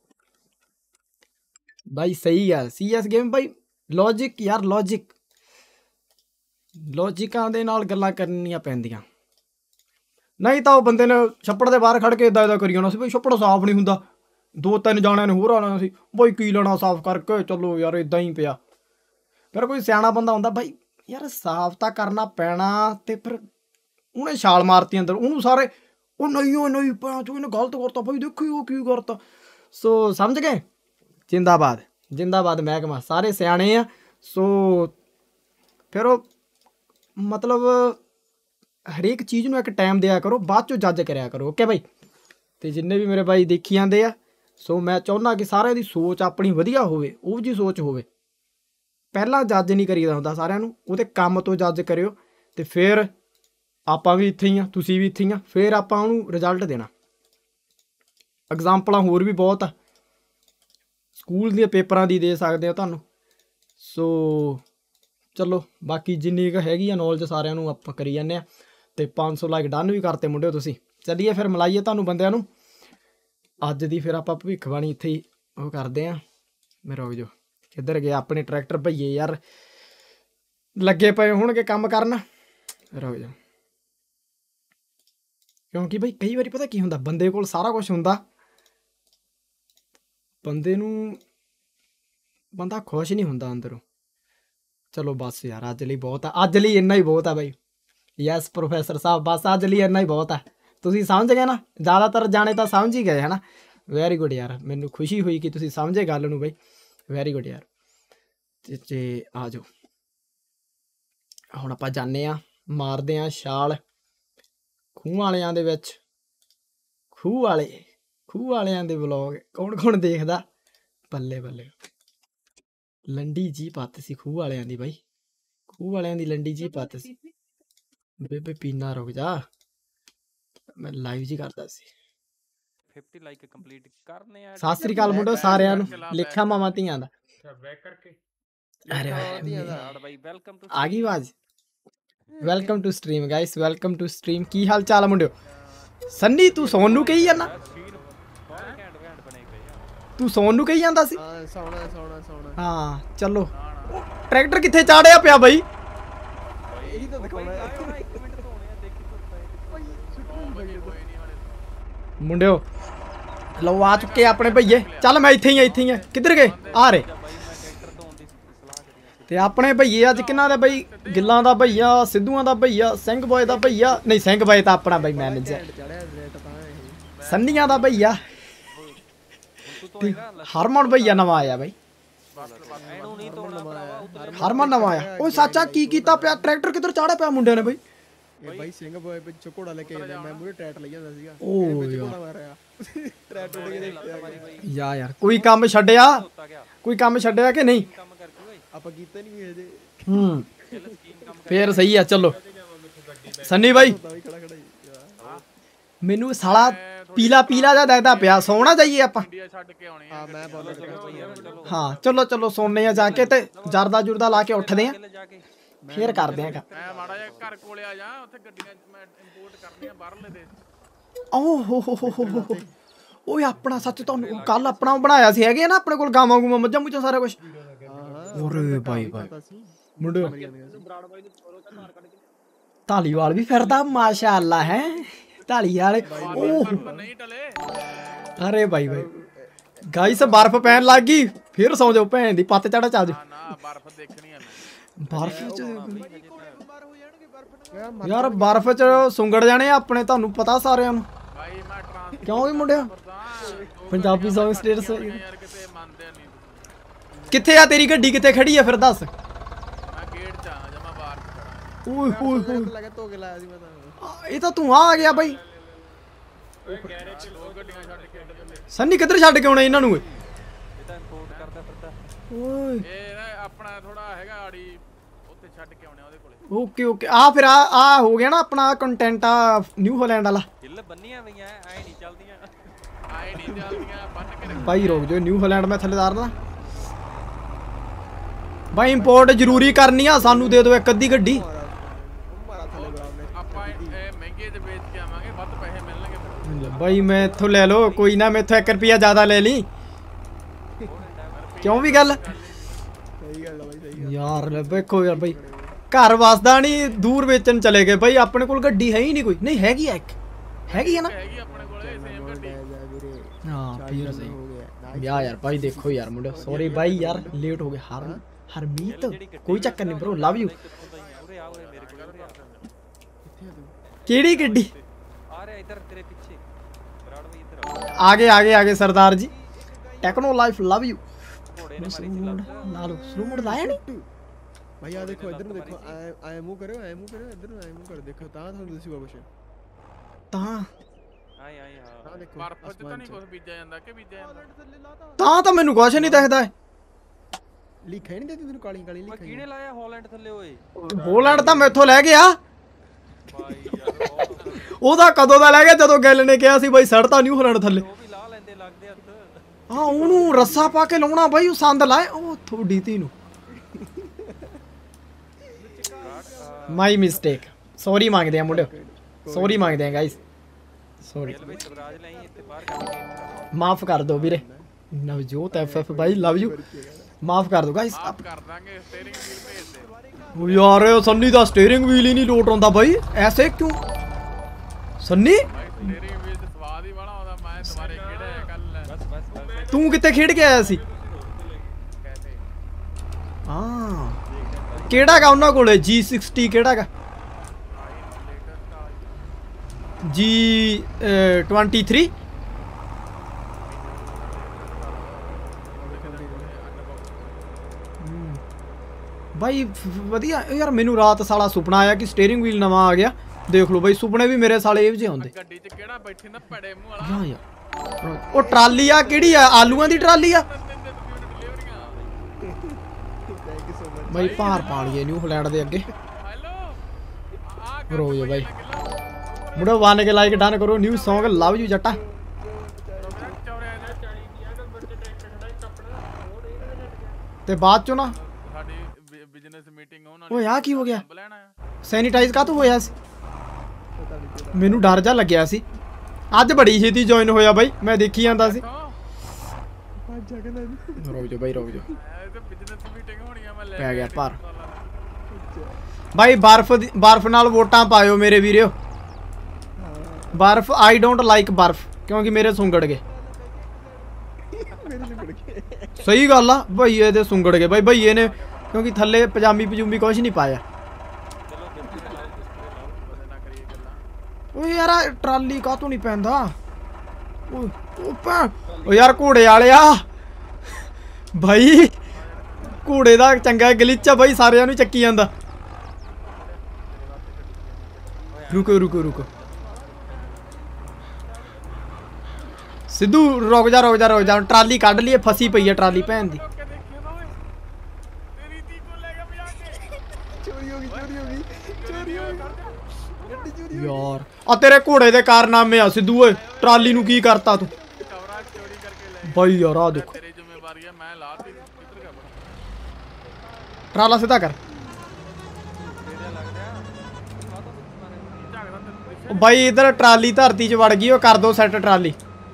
ਬਾਈ। ਸਹੀ ਆ ਸੀ ਐਸ ਗੇਮ ਬਾਈ, ਲੌਜਿਕ ਯਾਰ, ਲੌਜਿਕ ਲੌਜਿਕਾਂ ਦੇ ਨਾਲ ਗੱਲਾਂ ਕਰਨੀਆਂ ਪੈਂਦੀਆਂ, ਨਹੀਂ ਤਾਂ ਉਹ ਬੰਦੇ ਨੇ ਛੱਪੜ ਦੇ ਬਾਹਰ ਖੜ੍ਹ ਕੇ ਇੱਦਾਂ ਇੱਦਾਂ ਕਰੀ ਜਾਣਾ ਸੀ ਬਈ ਛੱਪੜ ਸਾਫ਼ ਨਹੀਂ ਹੁੰਦਾ। ਦੋ ਤਿੰਨ ਜਾਣਿਆਂ ਨੇ ਹੋਰ ਆਉਣਾ ਸੀ, ਬਈ ਕੀ ਲੈਣਾ ਸਾਫ਼ ਕਰਕੇ, ਚਲੋ ਯਾਰ ਇੱਦਾਂ ਹੀ ਪਿਆ। ਫਿਰ ਕੋਈ ਸਿਆਣਾ ਬੰਦਾ ਹੁੰਦਾ ਬਾਈ ਯਾਰ ਸਾਫ਼ ਤਾਂ ਕਰਨਾ ਪੈਣਾ, ਤੇ ਫਿਰ ਉਹਨੇ ਛਾਲ ਮਾਰਤੀ ਅੰਦਰ, ਉਹਨੂੰ ਸਾਰੇ ਉਹ ਨਹੀਂ ਉਹ ਨਹੀਂ ਪਾ ਤੂੰ ਇਹਨੇ ਗਲਤ ਕਰਤਾ ਬਈ, ਦੇਖੀ ਉਹ ਕੀ ਕਰਤਾ। ਸੋ ਸਮਝ ਗਏ, ਜਿੰਦਾਬਾਦ ਜਿੰਦਾਬਾਦ ਮਹਿਕਮਾ, ਸਾਰੇ ਸਿਆਣੇ ਆ। ਸੋ ਫਿਰ ਉਹ ਮਤਲਬ ਹਰੇਕ ਚੀਜ਼ ਨੂੰ ਇੱਕ ਟਾਈਮ ਦਿਆ ਕਰੋ, ਬਾਅਦ 'ਚੋਂ ਜੱਜ ਕਰਿਆ ਕਰੋ, ਓਕੇ ਬਾਈ। ਤੇ ਜਿੰਨੇ ਵੀ ਮੇਰੇ ਬਾਈ ਦੇਖੀ ਜਾਂਦੇ ਆ, ਸੋ ਮੈਂ ਚਾਹੁੰਦਾ ਕਿ ਸਾਰਿਆਂ ਦੀ ਸੋਚ ਆਪਣੀ ਵਧੀਆ ਹੋਵੇ, ਉਹ ਜਿਹੀ ਸੋਚ ਹੋਵੇ। ਪਹਿਲਾਂ ਜੱਜ ਨਹੀਂ ਕਰੀਦਾ ਹੁੰਦਾ ਸਾਰਿਆਂ ਨੂੰ, ਉਹਦੇ ਕੰਮ ਤੋਂ ਜੱਜ ਕਰਿਓ, ਤੇ ਫਿਰ ਆਪਾਂ ਵੀ ਇੱਥੇ ਹੀ ਆ, ਤੁਸੀਂ ਵੀ ਇੱਥੇ ਹੀ ਆ, ਫਿਰ ਆਪਾਂ ਉਹਨੂੰ ਰਿਜ਼ਲਟ ਦੇਣਾ। ਐਗਜ਼ਾਮਪਲਾਂ ਹੋਰ ਵੀ ਬਹੁਤ ਆ, ਸਕੂਲ ਦੀਆਂ ਪੇਪਰਾਂ ਦੀ ਦੇ ਸਕਦੇ ਆ ਤੁਹਾਨੂੰ। ਸੋ ਚਲੋ ਬਾਕੀ ਜਿੰਨੀ ਕੁ ਹੈਗੀ ਆ ਨੌਲੇਜ ਸਾਰਿਆਂ ਨੂੰ ਆਪਾਂ ਕਰੀ ਜਾਂਦੇ ਹਾਂ। ਤੇ ਪੰਜ ਸੌ ਲਾਈਕ ਡਨ ਵੀ ਕਰਤੇ ਮੁੰਡਿਓ ਤੁਸੀਂ, ਚੱਲੀਏ ਫਿਰ ਮਿਲਾਈਏ ਤੁਹਾਨੂੰ ਬੰਦਿਆਂ ਨੂੰ ਅੱਜ ਦੀ। ਫਿਰ ਆਪਾਂ ਭਵਿੱਖਬਾਣੀ ਇੱਥੇ ਹੀ ਉਹ ਕਰਦੇ ਆਂ। ਮੈਂ ਰੁਕ ਜਾਓ, ਕਿੱਧਰ ਗਏ ਆਪਣੇ ਟਰੈਕਟਰ ਭਈਏ ਯਾਰ, ਲੱਗੇ ਪਏ ਹੋਣਗੇ ਕੰਮ ਕਰਨ। ਰੁਕ ਜਾਓ, ਕਿਉਂਕਿ ਬਈ ਕਈ ਵਾਰੀ ਪਤਾ ਕੀ ਹੁੰਦਾ, ਬੰਦੇ ਕੋਲ ਸਾਰਾ ਕੁਝ ਹੁੰਦਾ, ਬੰਦੇ ਨੂੰ ਬੰਦਾ ਖੁਸ਼ ਨਹੀਂ ਹੁੰਦਾ ਅੰਦਰੋਂ। ਚਲੋ ਬਸ ਯਾਰ ਅੱਜ ਲਈ ਬਹੁਤ ਆ, ਅੱਜ ਲਈ ਇੰਨਾ ਹੀ ਬਹੁਤ ਆ ਬਾਈ। ਯੈਸ ਪ੍ਰੋਫੈਸਰ ਸਾਹਿਬ, ਬਸ ਅੱਜ ਲਈ ਇੰਨਾ ਹੀ ਬਹੁਤ ਆ। ਤੁਸੀਂ ਸਮਝ ਗਏ ਨਾ, ਜ਼ਿਆਦਾਤਰ ਜਾਣੇ ਤਾਂ ਸਮਝ ਹੀ ਗਏ ਹੈ ਨਾ। ਵੈਰੀ ਗੁੱਡ ਯਾਰ, ਮੈਨੂੰ ਖੁਸ਼ੀ ਹੋਈ ਕਿ ਤੁਸੀਂ ਸਮਝੇ ਗੱਲ ਨੂੰ ਬਈ। ਵੈਰੀ ਗੁੱਡ ਯਾਰ। ਤੇ ਤੇ ਆ ਜਾਓ ਹੁਣ ਆਪਾਂ ਜਾਂਦੇ ਹਾਂ, ਮਾਰਦੇ ਹਾਂ ਛਾਲ ਖੂਹ ਵਾਲਿਆਂ ਦੇ ਵਿੱਚ। ਖੂਹ ਵਾਲੇ ਖੂਹ ਵਾਲਿਆਂ ਦੇ ਵਲੋਗ ਕੌਣ ਕੌਣ ਦੇਖਦਾ? ਬੱਲੇ ਬੱਲੇ, ਲੰਡੀ ਜੀ ਪੱਤ ਸੀ ਖੂਹ ਵਾਲਿਆਂ ਦੀ ਬਾਈ। ਖੂਹ ਵਾਲਿਆਂ ਦੀ ਲੰਡੀ ਜੀ ਪੱਤ ਸੀ। ਬੇਬੇ ਪੀਨਾ ਰੁਕ ਜਾ, ਮੈਂ ਲਾਈਵ ਜੀ ਕਰਦਾ ਸੀ। ਪਚਾਸ ਲਾਈਕ ਕੰਪਲੀਟ ਕਰਨੇ ਆ। ਸਤਿ ਸ੍ਰੀ ਅਕਾਲ ਮੁੰਡੋ ਸਾਰਿਆਂ ਨੂੰ, ਲਿਖਿਆ ਮਾਵਾਂ ਧੀਆਂ ਦਾ। ਅਰੇ ਬਾਈ ਵੈਲਕਮ ਟੂ ਆ ਗਈ ਆਵਾਜ਼। Welcome to stream guys, welcome to stream. ਕੀ ਹਾਲ ਚਾਲ ਆ ਮੁੰਡਿਓ? ਸੰਨੀ ਤੂੰ ਸੌਣ ਨੂੰ ਕਹੀ ਜਾਂਦਾ, ਤੂੰ ਸੌਣ ਨੂੰ ਕਹੀ ਜਾਂਦਾ ਸੀ। ਹਾਂ ਸੌਣਾ ਸੌਣਾ ਸੌਣਾ। ਹਾਂ ਚਲੋ, ਟਰੈਕਟਰ ਕਿੱਥੇ ਚਾੜਿਆ ਪਿਆ ਬਾਈ? ਇਹੀ ਤਾਂ ਦਿਖਾਉਣਾ ਹੈ। ਇੱਕ ਮਿੰਟ ਧੋਣੇ ਆ, ਦੇਖੀ ਮੁੰਡਿਓ ਲਓ ਆ ਚੁੱਕੇ ਆਪਣੇ ਭਈਏ। ਚੱਲ ਮੈਂ ਇੱਥੇ ਹੀ ਆ, ਇੱਥੇ ਹੀ ਆ। ਕਿੱਧਰ ਗਏ? ਆ ਰਹੇ ਤੇ ਆਪਣੇ ਭਈਏ ਅੱਜ ਕਿਹਨਾਂ ਦਾ ਬਈ? ਗਿੱਲਾਂ ਦਾ ਭਈਆ, ਸਿੱਧੂਆਂ ਦਾ ਭਈਆ, ਸਿੰਘ ਬੋਏ ਦਾ ਭਈਆ। ਨਹੀਂ ਸਿੰਘ ਬੋਏ ਤਾਂ ਆਪਣਾ ਬਈ ਮੈਨੇਜਰ। ਸੰਨੀਆਂ ਦਾ ਭਈਆ, ਹਰਮਨ ਭਈਆ ਨਵਾਂ ਆਇਆ ਬਈ। ਹਰਮਨ ਨਵਾਂ ਆਇਆ। ਓਏ ਸਾਚਾ ਕੀ ਕੀਤਾ ਪਿਆ? ਟਰੈਕਟਰ ਕਿੱਧਰ ਚਾੜਿਆ ਪਿਆ ਮੁੰਡਿਆਂ ਨੇ ਬਈ? ਇਹ ਬਾਈ ਸਿੰਘ ਬੋਏ ਵਿੱਚ ਘੋੜਾ ਲੈ ਕੇ ਆਇਆ, ਮੈਂ ਮੂਰੇ ਟਰੈਕਟ ਲਈ ਜਾਂਦਾ ਸੀਗਾ। ਓ ਘੋੜਾ ਮਾਰਿਆ ਟਰੈਕਟ ਲੈ ਕੇ ਦੇਖਿਆ। ਯਾ ਯਾਰ ਕੋਈ ਕੰਮ ਛੱਡਿਆ, ਕੋਈ ਕੰਮ ਛੱਡਿਆ ਕਿ ਨਹੀਂ? ਆਪਾਂ ਕੀਤਾ ਨਹੀਂ ਹਜੇ। ਹੂੰ ਫੇਰ ਸਹੀ ਆ। ਚਲੋ ਸੰਨੀ ਬਾਈ, ਮੈਨੂੰ ਸਾਲਾ ਪੀਲਾ ਪੀਲਾ ਜਿਹਾ ਦਿਖਦਾ ਪਿਆ, ਸੌਣਾ ਜਾਈਏ ਆਪਾਂ? ਹਾਂ ਮੈਂ ਬੋਲ ਹਾਂ ਚਲੋ ਚਲੋ ਸੋਨੇ ਆ ਜਾ ਕੇ, ਤੇ ਜਰਦਾ ਜੁਰਦਾ ਲਾ ਕੇ ਉੱਠਦੇ ਆ, ਫੇਰ ਕਰਦੇ ਆ। ਮੈਂ ਮਾੜਾ ਜਿਹਾ ਘਰ ਕੋਲੇ ਆ ਜਾ, ਉੱਥੇ ਗੱਡੀਆਂ ਮੈਂ ਇੰਪੋਰਟ ਕਰਨੀਆਂ ਬਾਹਰਲੇ ਦੇ। ਓ ਹੋ ਹੋ ਹੋ ਹੋ ਹੋ ਓਏ ਆਪਣਾ ਸੱਚ ਤੁਹਾਨੂੰ ਕੱਲ ਆਪਣਾ ਬਣਾਇਆ ਸੀ, ਹੈਗੇ ਆ ਨਾ ਆਪਣੇ ਕੋਲ ਗਾਵਾਂ ਗੂਵਾਂ ਮੱਝਾਂ ਮੁੱਝਾਂ ਸਾਰਾ ਕੁਝ। ਓਰੇ ਬਾਈ ਬਾਈ ਮੁੰਡੇ ਧਾਲੀਵਾਲ ਵੀ ਫਿਰਦਾ ਮਾਸ਼ਾਅੱਲਾ ਹੈ। ਢਾਲੀਵਾਲ ਓਹ ਨਹੀਂ ਟਲੇ। ਅਰੇ ਬਾਈ ਬਾਈ ਗਾਇਸ ਬਰਫ਼ ਪੈਣ ਲੱਗ ਗਈ, ਫਿਰ ਸੌ ਜਾਓ ਭੈਣ ਦੀ ਪੱਤ ਚੜਾ ਚਾ। ਨਾ ਬਰਫ਼ ਦੇਖਣੀ ਆ ਮੈਂ। ਬਰਫ਼ ਚ ਯਾਰ ਬਰਫ਼ ਚ ਸੁੰਗੜ ਜਾਣੇ ਆਪਣੇ, ਤੁਹਾਨੂੰ ਪਤਾ ਸਾਰਿਆਂ ਨੂੰ। ਬਾਈ ਮੈਂ ਟ੍ਰਾਂਸਪੋਰਟ ਕਿਉਂ ਵੀ ਮੁੰਡਿਆ ਪੰਜਾਬੀ Song ਸਟੇਟਸ ਯਾਰ ਕਿਤੇ ਮੰਨਦੇ ਨਹੀਂ। ਕਿੱਥੇ ਆ ਤੇਰੀ ਗੱਡੀ? ਕਿੱਥੇ ਖੜੀ ਆ ਫਿਰ ਦੱਸ? ਮੈਂ ਗੇਟ ਚ ਆ ਜਮਾ ਬਾਹਰ ਖੜਾ। ਓਏ ਹੋਏ ਹੋਏ ਲੱਗਾ ਧੋ ਕੇ ਲਾਇਆ ਸੀ ਮੈਂ ਤਾਂ। ਇਹ ਤਾਂ ਤੂੰ ਆ ਗਿਆ ਬਾਈ। ਓਏ ਗੈਰੇਜ ਚ ਦੋ ਗੱਡੀਆਂ ਛੱਡ ਕੇ ਸੰਨੀ ਕਿੱਧਰ ਛੱਡ ਕੇ ਆਉਣਾ ਇਹਨਾਂ ਨੂੰ? ਇਹ ਤਾਂ ਇੰਪੋਰਟ ਕਰਦਾ ਫਿਰਦਾ। ਓਏ ਇਹ ਨਾ ਆਪਣਾ ਥੋੜਾ ਹੈਗਾ ਆੜੀ, ਉੱਥੇ ਛੱਡ ਕੇ ਆਉਣੇ ਉਹਦੇ ਕੋਲੇ। ਓਕੇ ਓਕੇ ਆ ਫਿਰ ਆ ਆ ਹੋ ਗਿਆ ਨਾ ਆਪਣਾ ਕੰਟੈਂਟ ਆ ਨਿਊ ਹਾਲੈਂਡ ਵਾਲਾ। ਹਿੱਲ ਬੰਨੀਆਂ ਪਈਆਂ ਐ ਨਹੀਂ ਚੱਲਦੀਆਂ। ਆਏ ਨਹੀਂ ਚੱਲਦੀਆਂ ਬੰਨ ਕੇ ਰੱਖ। ਬਾਈ ਰੁਕ ਜਾਓ, ਨਿਊ ਹਾਲੈਂਡ ਮੈਂ ਥੱਲੇ ਤਾਰਦਾ ਬਾਈ। ਇੰਪੋਰਟ ਜ਼ਰੂਰੀ ਕਰਨੀ ਆ, ਸਾਨੂੰ ਦੇ ਦਿਓ ਇੱਕ ਅੱਧੀ ਗੱਡੀ। ਆਪਾਂ ਇਹ ਮਹਿੰਗੇ ਤੇ ਵੇਚ ਕੇ ਆਵਾਂਗੇ, ਵੱਧ ਪੈਸੇ ਮਿਲਣਗੇ ਫਿਰ। ਬਾਈ ਮੈਂ ਇੱਥੋਂ ਲੈ ਲਓ, ਕੋਈ ਨਾ ਮੈਥੋਂ ਇੱਕ ਰੁਪਿਆ ਜ਼ਿਆਦਾ ਲੈ ਲਈ। ਕਿਉਂ ਵੀ ਗੱਲ ਸਹੀ ਗੱਲ ਆ ਬਾਈ, ਸਹੀ ਯਾਰ ਵੇਖੋ ਯਾਰ ਬਾਈ, ਘਰ ਵਸਦਾ ਨਹੀਂ, ਦੂਰ ਵੇਚਣ ਚਲੇ ਗਏ ਬਾਈ। ਆਪਣੇ ਕੋਲ ਗੱਡੀ ਹੈ ਹੀ ਨਹੀਂ ਕੋਈ। ਨਹੀਂ ਹੈਗੀ ਆ ਇੱਕ, ਹੈਗੀ ਆ ਨਾ? ਹੈਗੀ ਆਪਣੇ ਕੋਲੇ ਸੇਮ ਗੱਡੀ। ਹਾਂ ਫੇਰ ਸਹੀ ਯਾ ਯਾਰ ਬਾਈ। ਦੇਖੋ ਯਾਰ ਮੁੰਡੇ, ਸੌਰੀ ਬਾਈ ਯਾਰ ਲੇਟ ਹੋ ਗਿਆ। ਹਰ ਹਰਮੀਤ ਕੋਈ ਚੱਕਰ ਨਹੀਂ ਬ్రో, ਲਵ ਯੂ। ਕਿਹੜੀ ਗੱਡੀ? ਆ ਰਿਹਾ ਇੱਧਰ ਤੇਰੇ ਪਿੱਛੇ ਬਰਾੜ ਵੀ ਇੱਧਰ ਆ ਗਏ ਆ ਗਏ ਆ ਗਏ ਸਰਦਾਰ ਜੀ। Techno life love you. ਘੋੜੇ ਨੇ ਮਾਰੀ ਲਾ ਲਓ ਸਲੋ ਮੋਡ ਲਾਇਆ ਨਹੀਂ ਭਾਈ ਆ ਦੇਖੋ ਇੱਧਰ ਨੂੰ ਦੇਖੋ, ਐ ਐ ਮੂੰਹ ਕਰਿਓ, ਐ ਮੂੰਹ ਕਰਿਓ, ਇੱਧਰ ਨੂੰ ਐ ਮੂੰਹ ਕਰ ਦੇਖੋ, ਤਾਂ ਤੁਹਾਨੂੰ ਦੱਸੂਗਾ ਕੁਛ। ਤਾਂ ਆਏ ਆਏ ਹਾਂ। ਆ ਦੇਖੋ ਬਰਫ਼ ਚ ਤਾਂ ਨਹੀਂ ਕੁਝ ਬੀਜਿਆ ਜਾਂਦਾ ਕਿ ਬੀਜਿਆ ਜਾਂਦਾ? ਤਾਂ ਤਾਂ ਮੈਨੂੰ ਕੁਛ ਨਹੀਂ ਦਿਖਦਾ। ਲਿਖਿਆ ਨਹੀਂ ਦਿੱਤੀ ਤੈਨੂੰ ਕਾਲੀ ਕਾਲੀ ਓਏ ਲਿਖਿਆ। ਕਿਹਨੇ ਲਾਇਆ ਹਾਲੈਂਡ ਥੱਲੇ? ਓਏ ਹੋਲੈਂਡ ਤਾਂ ਮੈਥੋਂ ਲੈ ਗਿਆ। ਬਾਈ ਯਾਰ ਉਹਦਾ ਕਦੋਂ ਦਾ ਲੈ ਗਿਆ? ਜਦੋਂ ਗਿੱਲ ਨੇ ਕਿਹਾ ਸੀ ਬਾਈ ਸੜਤਾ ਨਿਊ ਹਾਲੈਂਡ ਥੱਲੇ। ਉਹ ਵੀ ਲਾ ਲੈਂਦੇ ਲੱਗਦੇ ਹੱਥ। ਹਾਂ ਉਹਨੂੰ ਰੱਸਾ ਪਾ ਕੇ ਲਾਉਣਾ ਬਾਈ, ਉਹ ਸੰਦ ਲਾਏ। ਉਹ ਥੋੜੀ ਧੀ ਨੂੰ ਮਾਈ ਮਿਸਟੇਕ, ਸੌਰੀ ਮੰਗਦੇ ਆ ਮੁੰਡਿਓ, ਸੌਰੀ ਮੰਗਦੇ ਆ ਗਾਇਸ। ਸੌਰੀ ਚੱਲ ਬਈ ਸਵਰਾਜ ਲੈ ਆਈ ਇੱਥੇ ਬਾਹਰ ਕੱਢ ਕੇ ਮਾਫ ਕਰ ਦਿਓ ਵੀਰੇ ਨਵਜੋਤ ਐਫ ਐਫ ਬਾਈ ਲਵ ਯੂ ਮਾਫ ਕਰ ਦਿਓ ਗਾਇਸ ਮਾਫ ਕਰ ਦਾਂਗੇ ਸਟੀਅਰਿੰਗ ਵੀਲ ਭੇਜ ਦੇ ਉਹ ਯਾਰ ਸੰਨੀ ਦਾ ਸਟੀਅਰਿੰਗ ਵੀਲ ਹੀ ਨਹੀਂ ਲੋਟ ਆਉਂਦਾ ਬਾਈ ਐਸੇ ਕਿਉਂ ਸੰਨੀ ਭਾਈ ਸਟੀਅਰਿੰਗ ਵੀਲ ਤੇ ਸਵਾਦ ਹੀ ਬੜਾ ਆਉਂਦਾ ਮੈਂ ਤੁਹਾਰੇ ਕਿਹੜੇ ਕੱਲ ਬਸ ਬਸ ਬਸ ਤੂੰ ਕਿੱਥੇ ਖੇਡ ਕੇ ਆਇਆ ਸੀ ਕੈਸੇ ਹਾਂ ਕਿਹੜਾ ਗਾ ਉਹਨਾਂ ਕੋਲੇ ਜੀ ਸਿਕਸਟੀ ਕਿਹੜਾ ਗਾ ਜੀ ਟਵੈਂਟੀ ਥ੍ਰੀ ਬਾਈ ਵਧੀਆ ਯਾਰ ਮੈਨੂੰ ਰਾਤ ਸਾਲਾ ਸੁਪਨਾ ਆਇਆ ਕਿ ਸਟੀਅਰਿੰਗ ਵੀਲ ਨਵਾਂ ਆ ਗਿਆ ਦੇਖ ਲਓ ਬਾਈ ਸੁਪਨੇ ਵੀ ਮੇਰੇ ਸਾਲੇ ਇਹ ਜਿਹੇ ਹੁੰਦੇ ਗੱਡੀ 'ਚ ਕਿਹੜਾ ਬੈਠੇ ਨਾ ਭੜੇ ਮੂੰਹ ਵਾਲਾ ਯਾ ਯਾਰ ਉਹ ਟਰਾਲੀ ਆ ਕਿਹੜੀ ਆ ਆਲੂਆਂ ਦੀ ਟਰਾਲੀ ਆ ਬਾਈ ਭਾਰ ਪਾ ਲਈਏ ਨਿਊ ਫਲੈਟ ਦੇ ਅੱਗੇ ਹੈਲੋ ਆ ਰੋ ਜਾ ਬਾਈ ਮੁੰਡਾ ਵਨ ਕੇ ਲਾਈਕ ਡਨ ਕਰੋ ਨਿਊ Song ਲਵ ਯੂ ਜੱਟਾ ਤੇ ਬਾਅਦ ਚੋਂ ਨਾ ਸਾਡੀ ਬਿਜ਼ਨਸ ਮੀਟਿੰਗ ਉਹਨਾਂ ਓਏ ਆ ਕੀ ਹੋ ਗਿਆ ਲੈਣਾ ਆ ਸੈਨੀਟਾਈਜ਼ ਕਾਹਤੋਂ ਹੋਇਆ ਸੀ ਮੈਨੂੰ ਡਰ ਜਾ ਲੱਗਿਆ ਸੀ ਅੱਜ ਬੜੀ ਛੇਤੀ ਜੁਆਇਨ ਹੋਇਆ ਬਾਈ ਮੈਂ ਦੇਖੀ ਜਾਂਦਾ ਸੀ ਭੱਜ ਜਾ ਕਹਿੰਦਾ ਰੁਕ ਜਾ ਬਾਈ ਰੁਕ ਜਾ ਇਹ ਤੇ ਬਿਜ਼ਨਸ ਮੀਟਿੰਗ ਹੋਣੀ ਆ ਮੈਂ ਲੈ ਪੈ ਗਿਆ ਭਾਰ ਬਾਈ ਬਰਫ਼ ਦੀ ਬਰਫ਼ ਨਾਲ ਵੋਟਾਂ ਪਾਇਓ ਮੇਰੇ ਵੀਰਿਓ ਬਰਫ਼ ਆਈ ਡੋਂਟ ਲਾਈਕ ਬਰਫ਼ ਕਿਉਂਕਿ ਮੇਰੇ ਸੁੰਗੜ ਗਏ ਮੇਰੇ ਲਈ ਮੁੜ ਕੇ ਸਹੀ ਗੱਲ ਆ ਭਈਏ ਦੇ ਸੁੰਗੜ ਗਏ ਬਾਈ ਭਈਏ ਨੇ ਕਿਉਂਕਿ ਥੱਲੇ ਪਜਾਮੀ ਪਜੂਮੀ ਕੁਝ ਨਹੀਂ ਪਾਇਆ ਓਏ ਯਾਰ ਆਹ ਟਰਾਲੀ ਕਾਹਤੋਂ ਨਹੀਂ ਪੈਂਦਾ ਓਏ ਉਹ ਪਾ ਓ ਯਾਰ ਘੋੜੇ ਵਾਲਿਆ ਭਾਈ ਘੋੜੇ ਦਾ ਚੰਗਾ ਗਲਿਚ ਆ ਬਾਈ ਸਾਰਿਆਂ ਨੂੰ ਚੱਕੀ ਜਾਂਦਾ ਰੁਕੋ ਰੁਕੋ ਰੁਕੋ ਸਿੱਧੂ ਰੁਕ ਜਾ ਰੁਕ ਜਾ ਰੁਕ ਜਾ ਟਰਾਲੀ ਕੱਢ ਲਈਏ ਫਸੀ ਪਈ ਆ ਟਰਾਲੀ ਭੈਣ ਦੀ ਤੇਰੀ ਤੀ ਕੋ ਲੈ ਗਿਆ ਪਿਆ ਕੇ ਚੋਰੀ ਹੋ ਗਈ ਚੋਰੀ ਹੋ ਗਈ ਚੋਰੀ ਹੋ ਗਈ ਗੱਡੀ ਚੋਰੀ ਯਾਰ ਆ ਤੇਰੇ ਘੋੜੇ ਦੇ ਕਾਰਨਾਮੇ ਆ ਸਿੱਧੂ ਓਏ ਟਰਾਲੀ ਨੂੰ ਕੀ ਕਰਤਾ ਤੂੰ ਕਵਰਾ ਚੋਰੀ ਕਰਕੇ ਲੈ ਬਾਈ ਯਾਰ ਆ ਦੇਖੋ ਤੇਰੀ ਜ਼ਿੰਮੇਵਾਰੀ ਹੈ ਮੈਂ ਲਾਤੀ ਕਿੱਧਰ ਗਿਆ ਬੜਾ ਟਰਾਲਾ ਸਿੱਧਾ ਕਰ ਉਹ ਬਾਈ ਇਧਰ ਟਰਾਲੀ ਧਰਤੀ 'ਚ ਵੜ ਗਈ ਉਹ ਕਰ ਦੋ ਸੈੱਟ ਟਰਾਲੀ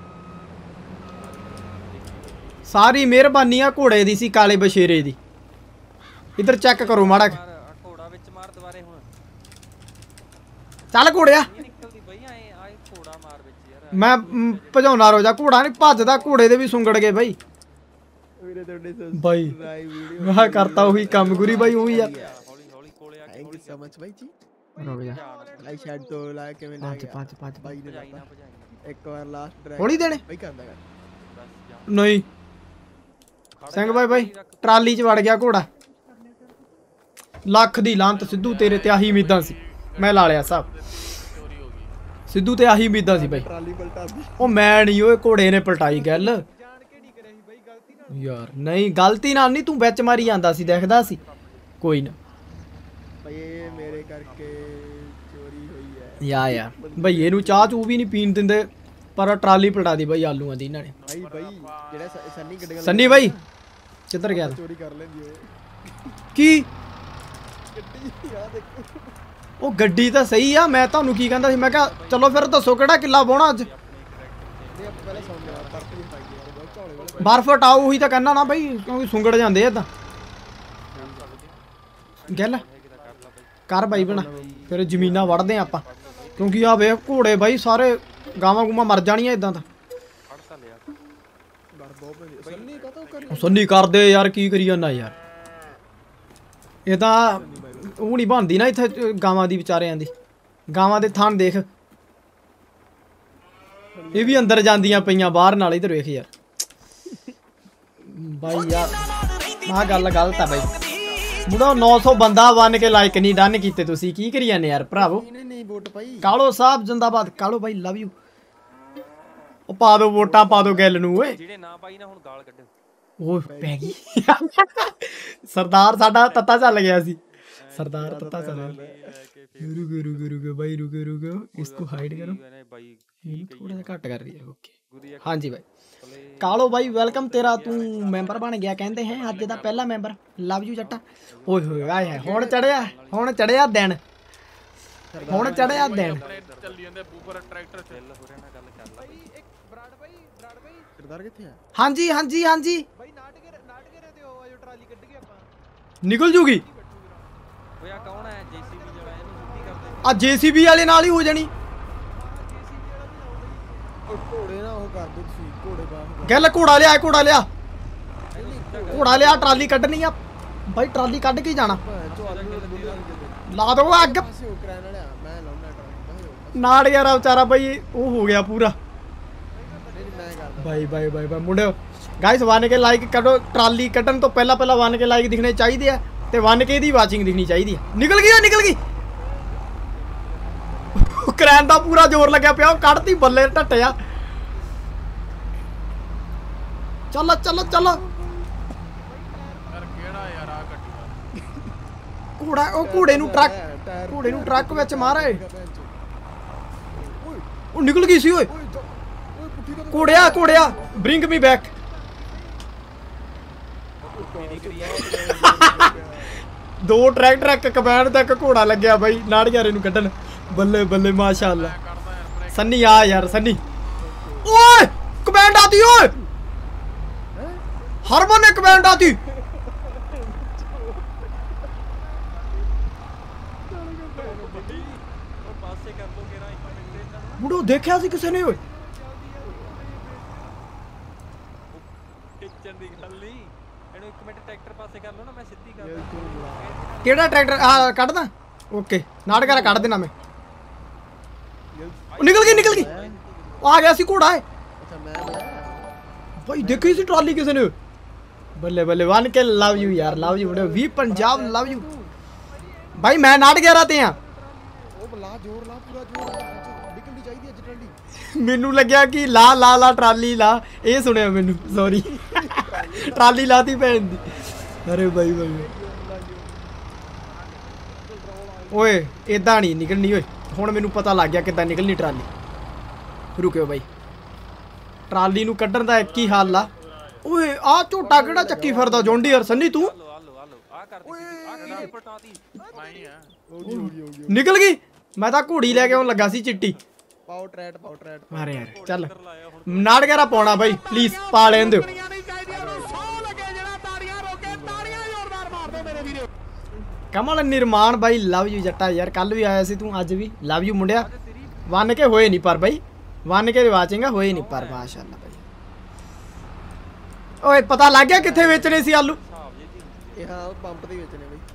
ਸਾਰੀ ਮਿਹਰਬਾਨੀ ਆ ਘੋੜੇ ਦੀ ਸੀ ਕਾਲੇ ਬਸ਼ੇਰੇ ਦੀ ਇਧਰ ਚੈੱਕ ਕਰੋ ਮਾੜਾ ਮਾਰ ਆਹ ਘੋੜਾ ਵਿੱਚ ਮਾਰ ਦੁਬਾਰੇ ਹੁਣ ਚੱਲ ਘੋੜਿਆ ਨਹੀਂ ਨਿਕਲਦੀ ਬਈ ਆਏ ਆਏ ਘੋੜਾ ਮਾਰ ਵਿੱਚ ਯਾਰ ਮੈਂ ਮ, ਭਜਾਉਣਾ ਰੋਜਾ ਘੋੜਾ ਨਹੀਂ ਭੱਜਦਾ ਘੋੜੇ ਦੇ ਵੀ ਸੁੰਗੜ ਗਏ ਬਾਈ ਵੀਰੇ ਤੁਹਾਡੇ ਬਾਈ ਸਬਸਕ੍ਰਾਈਬ ਵੀਡੀਓ ਮੈਂ ਕਰਤਾ ਉਹੀ ਕੰਮ ਗੁਰੀ ਬਾਈ ਉਹੀ ਆ ਹੌਲੀ ਹੌਲੀ ਕੋਲੇ ਆ ਕੇ ਥੈਂਕ ਯੂ ਸੋ ਮਚ ਬਾਈ ਜੀ ਰੁਕ ਜਾ ਲਾਈਕ ਸ਼ੈਡ ਤੋਂ ਲਾ ਕਿਵੇਂ ਪੰਜ ਲੱਗਾ ਪੰਜ ਪੰਜ ਬਾਈ ਨੇ ਭਜਾਈ ਨਾ ਲਾਤਾ। ਭਜਾਈ ਇੱਕ ਵਾਰ ਲਾਸਟ ਡਰਾਈਵ ਹੌਲੀ ਦੇਣੇ ਬਾਈ ਕਰਦਾ ਕਰ ਬਸ ਜਾ ਨਹੀਂ ਸਿੰਘ ਬਾਈ ਬਾਈ ਟਰਾਲੀ 'ਚ ਵੜ ਗਿਆ ਘੋੜਾ ਲੱਖ ਦੀ ਲਾਂਤ ਸਿੱਧੂ ਤੇਰੇ ਤੇ ਆਹੀ ਉਮੀਦਾਂ ਸੀ ਮੈਂ ਲਾ ਲਿਆ ਸਭ ਚੋਰੀ ਹੋ ਗਈ ਸਿੱਧੂ ਤੇ ਆਹੀ ਉਮੀਦਾਂ ਸੀ ਬਾਈ ਟਰਾਲੀ ਪਲਟਾਦੀ ਉਹ ਮੈਂ ਨਹੀਂ ਓਏ ਘੋੜੇ ਨੇ ਪਲਟਾਈ ਗੱਲ ਯਾਰ ਨਹੀਂ ਗਲਤੀ ਨਾਲ ਨਹੀਂ ਤੂੰ ਵਿੱਚ ਮਾਰੀ ਜਾਂਦਾ ਸੀ ਦੇਖਦਾ ਸੀ ਕੋਈ ਨਾ ਬਾਈ ਇਹ ਮੇਰੇ ਕਰਕੇ ਚੋਰੀ ਹੋਈ ਹੈ ਯਾ ਯਾਰ ਬਈ ਇਹਨੂੰ ਚਾਹ ਚੂ ਵੀ ਨਹੀਂ ਪੀਣ ਦਿੰਦੇ ਪਰ ਟਰਾਲੀ ਪਲਟਾ ਦੀ ਬਾਈ ਆਲੂਆਂ ਦੀ ਇਹਨਾਂ ਨੇ ਬਾਈ ਬਾਈ ਜਿਹੜਾ ਸ- ਸੰਨੀ ਗੱਡੀਆਂ ਸੰਨੀ ਬਾਈ ਕਿੱਧਰ ਗਿਆ ਤੂੰ? ਚੋਰੀ ਕਰ ਲੈਂਦੀ ਓਏ ਕੀ ਗੱਡੀ ਆ ਦੇਖੋ ਉਹ ਗੱਡੀ ਤਾਂ ਸਹੀ ਆ ਮੈਂ ਤੁਹਾਨੂੰ ਕੀ ਕਹਿੰਦਾ ਸੀ ਮੈਂ ਕਿਹਾ ਚਲੋ ਫਿਰ ਦੱਸੋ ਕਿਹੜਾ ਕਿੱਲਾ ਬੋਣਾ ਅੱਜ ਇਹ ਆਪਾਂ ਪਹਿਲਾਂ ਸੌਂ ਗਿਆ ਪਰਤ ਵੀ ਪਾਈ ਯਾਰ ਬਹੁਤ ਝੋਲੇ ਵਾਲੇ ਬਰਫ਼ ਹਟਾਓ ਉਹੀ ਤਾਂ ਕਹਿਣਾ ਨਾ ਬਾਈ ਕਿਉਂਕਿ ਸੁੰਗੜ ਜਾਂਦੇ ਆ ਇਦਾਂ ਗੱਲ ਕਰ ਬਾਈ ਬਣਾ ਫਿਰ ਜ਼ਮੀਨਾਂ ਵੜਦੇ ਆ ਆਪਾਂ ਕਿਉਂਕਿ ਆ ਵੇਖ ਘੋੜੇ ਬਾਈ ਸਾਰੇ ਗਾਵਾਂ ਗੂਮਾਂ ਮਰ ਜਾਣੀਆਂ ਇਦਾਂ ਤਾਂ ਫੜ ਤਾਂ ਲਿਆ ਬਰ ਬਹੁਤ ਪੈਂਦੀ ਸੰਨੀ ਕਦੋਂ ਕਰੀ ਉਹ ਸੰਨੀ ਕਰਦੇ ਯਾਰ ਕੀ ਕਰੀ ਜਾਂਦਾ ਯਾਰ ਇਹ ਤਾਂ ਉਹ ਨਹੀਂ ਬਣਦੀ ਨਾ ਇੱਥੇ ਗਾਵਾਂ ਦੀ ਵਿਚਾਰਿਆਂ ਦੀ ਗਾਵਾਂ ਦੇ ਥਣ ਦੇਖ ਇਹ ਵੀ ਅੰਦਰ ਜਾਂਦੀਆਂ ਪਈਆਂ ਬਾਹਰ ਨਾਲ ਇਧਰ ਵੇਖ ਯਾਰ ਬਾਈ ਯਾਰ ਆਹ ਗੱਲ ਗਲਤ ਆ ਬਾਈ ਮੁੰਡਾ ਨੌ ਸੌ ਬੰਦਾ ਬਣ ਕੇ ਲਾਈਕ ਨਹੀਂ ਡਨ ਕੀਤੇ ਤੁਸੀਂ ਕੀ ਕਰੀ ਜਾਂਦੇ ਯਾਰ ਭਰਾਵੋ ਇਹਨੇ ਨਹੀਂ ਵੋਟ ਪਾਈ ਕਾਲੋ ਸਾਹਿਬ ਜਿੰਦਾਬਾਦ ਕਾਲੋ ਬਾਈ ਲਵ ਯੂ ਉਹ ਪਾ ਦੋ ਵੋਟਾਂ ਪਾ ਦੋ ਗੱਲ ਨੂੰ ਓਏ ਜਿਹੜੇ ਨਾ ਪਾਈ ਨਾ ਹੁਣ ਗਾਲ ਕੱਢੋ ਉਹ ਪੈ ਗਈ ਸਰਦਾਰ ਸਾਡਾ ਤੱਤਾ ਚੱਲ ਗਿਆ ਸੀ ਸਰਦਾਰ ਤੱਤਾ ਚੱਲ ਗਿਆ ਰੁਕੋ ਰੁਕੋ ਰੁਕੋ ਬਾਈ ਰੁਕੋ ਰੁਕੋ ਇਸਕੋ ਹਾਈਡ ਕਰੋ ਇਹਨੇ ਬਾਈ ਇਹਨੂੰ ਥੋੜਾ ਜਿਹਾ ਘੱਟ ਕਰ ਰਹੀ ਹੈ ਓਕੇ ਗੁਰੀ ਹਾਂਜੀ ਬਾਈ ਕਾਲੋ ਬਾਈ ਵੈਲਕਮ ਤੇਰਾ ਤੂੰ ਮੈਂਬਰ ਬਣ ਗਿਆ ਕਹਿੰਦੇ ਹੈ ਅੱਜ ਦਾ ਪਹਿਲਾ ਮੈਂਬਰ ਲਵ ਯੂ ਜੱਟਾ ਓਏ ਹੋਏ ਆਏ ਹੈ ਹੁਣ ਚੜਿਆ ਹੁਣ ਚੜਿਆ ਦਿਨ ਹੁਣ ਚੜਿਆ ਦਿਨ ਚੱਲੀ ਜਾਂਦੇ ਬੂਫਰ ਟਰੈਕਟਰ ਚ ਚੱਲ ਹੋ ਰਿਹਾ ਨਾ ਗੱਲ ਕਰ ਲੈ ਇੱਕ ਬਰਾੜ ਬਾਈ ਬਰਾੜ ਬਾਈ ਸਰਦਾਰ ਕਿੱਥੇ ਆ ਹਾਂਜੀ ਹਾਂਜੀ ਹਾਂਜੀ ਬਾਈ ਨਾਟਕੇ ਨਾਟਕੇ ਤੇ ਉਹ ਆਜੋ ਟਰਾਲੀ ਕੱਢ ਕੇ ਆਪਾਂ ਨਿਕਲ ਜੂਗੀ ਓਏ ਆ ਕੌਣ ਹੈ ਜੀਸੀਬੀ ਜਿਹੜਾ ਇਹਨੂੰ ਸਿੱਧੀ ਕਰਦੇ ਆ ਜੀਸੀਬੀ ਵਾਲੇ ਨਾਲ ਹੀ ਹੋ ਜਾਣੀ ਉਹ ਘੋੜੇ ਨਾ ਉਹ ਕਰ ਦੋ ਤੁਸੀਂ ਘੋੜੇ ਬਾਹ ਗੱਲ ਘੋੜਾ ਲਿਆ ਘੋੜਾ ਲਿਆ ਘੋੜਾ ਲਿਆ ਟਰਾਲੀ ਕੱਢਣੀ ਆ ਬਾਈ ਟਰਾਲੀ ਕੱਢ ਕੇ ਹੀ ਜਾਣਾ ਲਾ ਦੋ ਅੱਗ ਪਾਸੇ ਉਹ ਕਰਾਣ ਵਾਲਿਆ ਮੈਂ ਲਾਉਣਾ ਟਰਾਲੀ ਨਾੜ ਯਾਰਾ ਵਿਚਾਰਾ ਬਾਈ ਉਹ ਹੋ ਗਿਆ ਪੂਰਾ ਨਹੀਂ ਮੈਂ ਕਰਦਾ ਬਾਈ ਬਾਈ ਬਾਈ ਬਾਈ ਮੁੰਡਿਓ ਗਾਇਸ ਵਨ ਕੇ ਲਾਈਕ ਕਰੋ ਟਰਾਲੀ ਕੱਢਣ ਤੋਂ ਪਹਿਲਾਂ ਪਹਿਲਾਂ ਵਨ ਕੇ ਲਾਈਕ ਦਿਖਣੇ ਚਾਹੀਦੇ ਆ ਤੇ ਵਨ ਕੇ ਦੀ ਵਾਚਿੰਗ ਦਿਖਣੀ ਚਾਹੀਦੀ ਆ ਨਿਕਲ ਗਈ ਉਹ ਨਿਕਲ ਗਈ ਕਰੈਨ ਦਾ ਪੂਰਾ ਜ਼ੋਰ ਲੱਗਿਆ ਪਿਆ ਉਹ ਕੱਢਤੀ ਬੱਲੇ ਢੱਟਿਆ ਚੱਲ ਚੱਲ ਚੱਲ ਯਾਰ ਕਿਹੜਾ ਯਾਰ ਆ ਗੱਡੀ ਘੋੜਾ ਉਹ ਘੋੜੇ ਨੂੰ ਟਰੱਕ ਘੋੜੇ ਨੂੰ ਟਰੱਕ ਵਿੱਚ ਮਾਰੇ ਉਹ ਨਿਕਲ ਗਈ ਸੀ ਓਏ ਘੋੜਿਆ ਘੋੜਿਆ ਬ੍ਰਿੰਗ ਮੀ ਬੈਕ ਦੋ ਟਰੈਕਟਰ ਇੱਕ ਕਮੈਂਡ ਤੇ ਇੱਕ ਘੋੜਾ ਲੱਗਿਆ ਬਾਈ ਨਾੜਿਆਰੇ ਨੂੰ ਕੱਢਣ ਬੱਲੇ ਬੱਲੇ ਮਾਸ਼ਾਅੱਲਾ ਸੰਨੀ ਆ ਯਾਰ ਸੰਨੀ ਓਏ ਕਮੈਂਡ ਆਤੀ ਓਏ ਹਰਮਨ ਨੇ ਕਮੈਂਡ ਆਤੀ ਪਾਸੇ ਕਰ ਲੋ ਮੇਰਾ ਇੱਕ ਮਿੰਟ ਇਹਨਾਂ ਨੂੰ ਬੁੜੋ ਦੇਖਿਆ ਸੀ ਕਿਸੇ ਨੇ ਓਏ ਟਿਚਨ ਦੀ ਗੱਲ ਨਹੀਂ ਇਹਨੂੰ ਇੱਕ ਮਿੰਟ ਟਰੈਕਟਰ ਪਾਸੇ ਕਰ ਲੋ ਨਾ ਮੈਂ ਸਿੱਧੀ ਕਰ ਦਾਂ ਕਿਹੜਾ ਟਰੈਕਟਰ ਆ ਕੱਢਦਾ ਓਕੇ ਨਾਟਕਾਰਾ ਕੱਢ ਦੇਣਾ ਮੈਂ ਉਹ ਨਿਕਲ ਗਈ ਨਿਕਲ ਗਈ ਉਹ ਆ ਗਿਆ ਸੀ ਘੋੜਾ ਏ ਅੱਛਾ ਮੈਂ ਭਾਈ ਦੇਖੀ ਸੀ ਟਰਾਲੀ ਕਿਸੇ ਨੇ ਬੱਲੇ ਬੱਲੇ ਵਨ ਕੇ ਲਵ ਯੂ ਯਾਰ ਲਵ ਯੂ ਬੜੇ ਵੀ ਪੰਜਾਬ ਲਵ ਯੂ ਭਾਈ ਮੈਂ ਨਾਟ ਗਿਆ ਤੇ ਆ ਉਹ ਬਲਾ ਜ਼ੋਰ ਲਾ ਪੂਰਾ ਜ਼ੋਰ ਨਿਕਲਣੀ ਚਾਹੀਦੀ ਅੱਜ ਟਰਾਲੀ ਮੈਨੂੰ ਲੱਗਿਆ ਕਿ ਲਾ ਲਾ ਲਾ ਟਰਾਲੀ ਲਾ ਇਹ ਸੁਣਿਆ ਮੈਨੂੰ ਸੌਰੀ ਟਰਾਲੀ ਲਾਤੀ ਭੈਣ ਦੀ ਅਰੇ ਬਾਈ ਬਾਈ ਓਏ ਇਦਾਂ ਨਹੀਂ ਨਿਕਲਣੀ ਓਏ ਹੁਣ ਮੈਨੂੰ ਪਤਾ ਲੱਗ ਗਿਆ ਕਿੱਦਾਂ ਨਿਕਲਣੀ ਟਰਾਲੀ ਰੁਕਿਓ ਬਾਈ ਟਰਾਲੀ ਨੂੰ ਕੱਢਣ ਦਾ ਇੱਕ ਹੀ ਹੱਲ ਆ ਓਏ ਆ ਝੋਟਾ ਕਿਹੜਾ ਚੱਕੀ ਫਿਰਦਾ ਜੌਂਡੀਅਰ ਸੰਨੀ ਤੂੰ ਆਲੋ ਆਲੋ ਆਲੋ ਆ ਕਰ ਦਿੱਤੀ ਆ ਕਿਹੜੀ ਪਟਾਤੀ ਮੈਂ ਹੀ ਆ ਹੋ ਗਈ ਹੋ ਗਈ ਹੋ ਗਈ ਨਿਕਲ ਗਈ ਮੈਂ ਤਾਂ ਘੋੜੀ ਲੈ ਕੇ ਆਉਣ ਲੱਗਾ ਸੀ ਚਿੱਟੀ ਪਾਓ ਟਰੈਟ ਪਾਓ ਟਰੈਟ ਮਾਰੇ ਯਾਰ ਚੱਲ ਨਾਟਕਾਰਾ ਪਾਉਣਾ ਬਾਈ ਪਲੀਜ਼ ਪਾ ਲੈਣ ਦਿਓ ਕਮਲ ਨਿਰਮਾਣ ਬਾਈ ਲਵ ਯੂ ਜੱਟਾ ਯਾਰ ਕੱਲ ਵੀ ਆਇਆ ਸੀ ਤੂੰ ਅੱਜ ਵੀ ਲਵ ਯੂ ਮੁੰਡਿਆ ਵਨ ਕੇ ਹੋਏ ਨਹੀਂ ਪਰ ਬਾਈ ਵਨ ਕੇ ਵਾਚੇਗਾ ਹੋਏ ਨਹੀਂ ਪਰ ਮਾਸ਼ਾਅੱਲਾ ਬਾਈ ਓਏ ਪਤਾ ਲੱਗ ਗਿਆ ਕਿੱਥੇ ਵੇਚਣੇ ਸੀ ਆਲੂ ਇਹ ਹਾਂ ਪੰਪ ਦੇ ਵੇਚਣੇ ਬਈ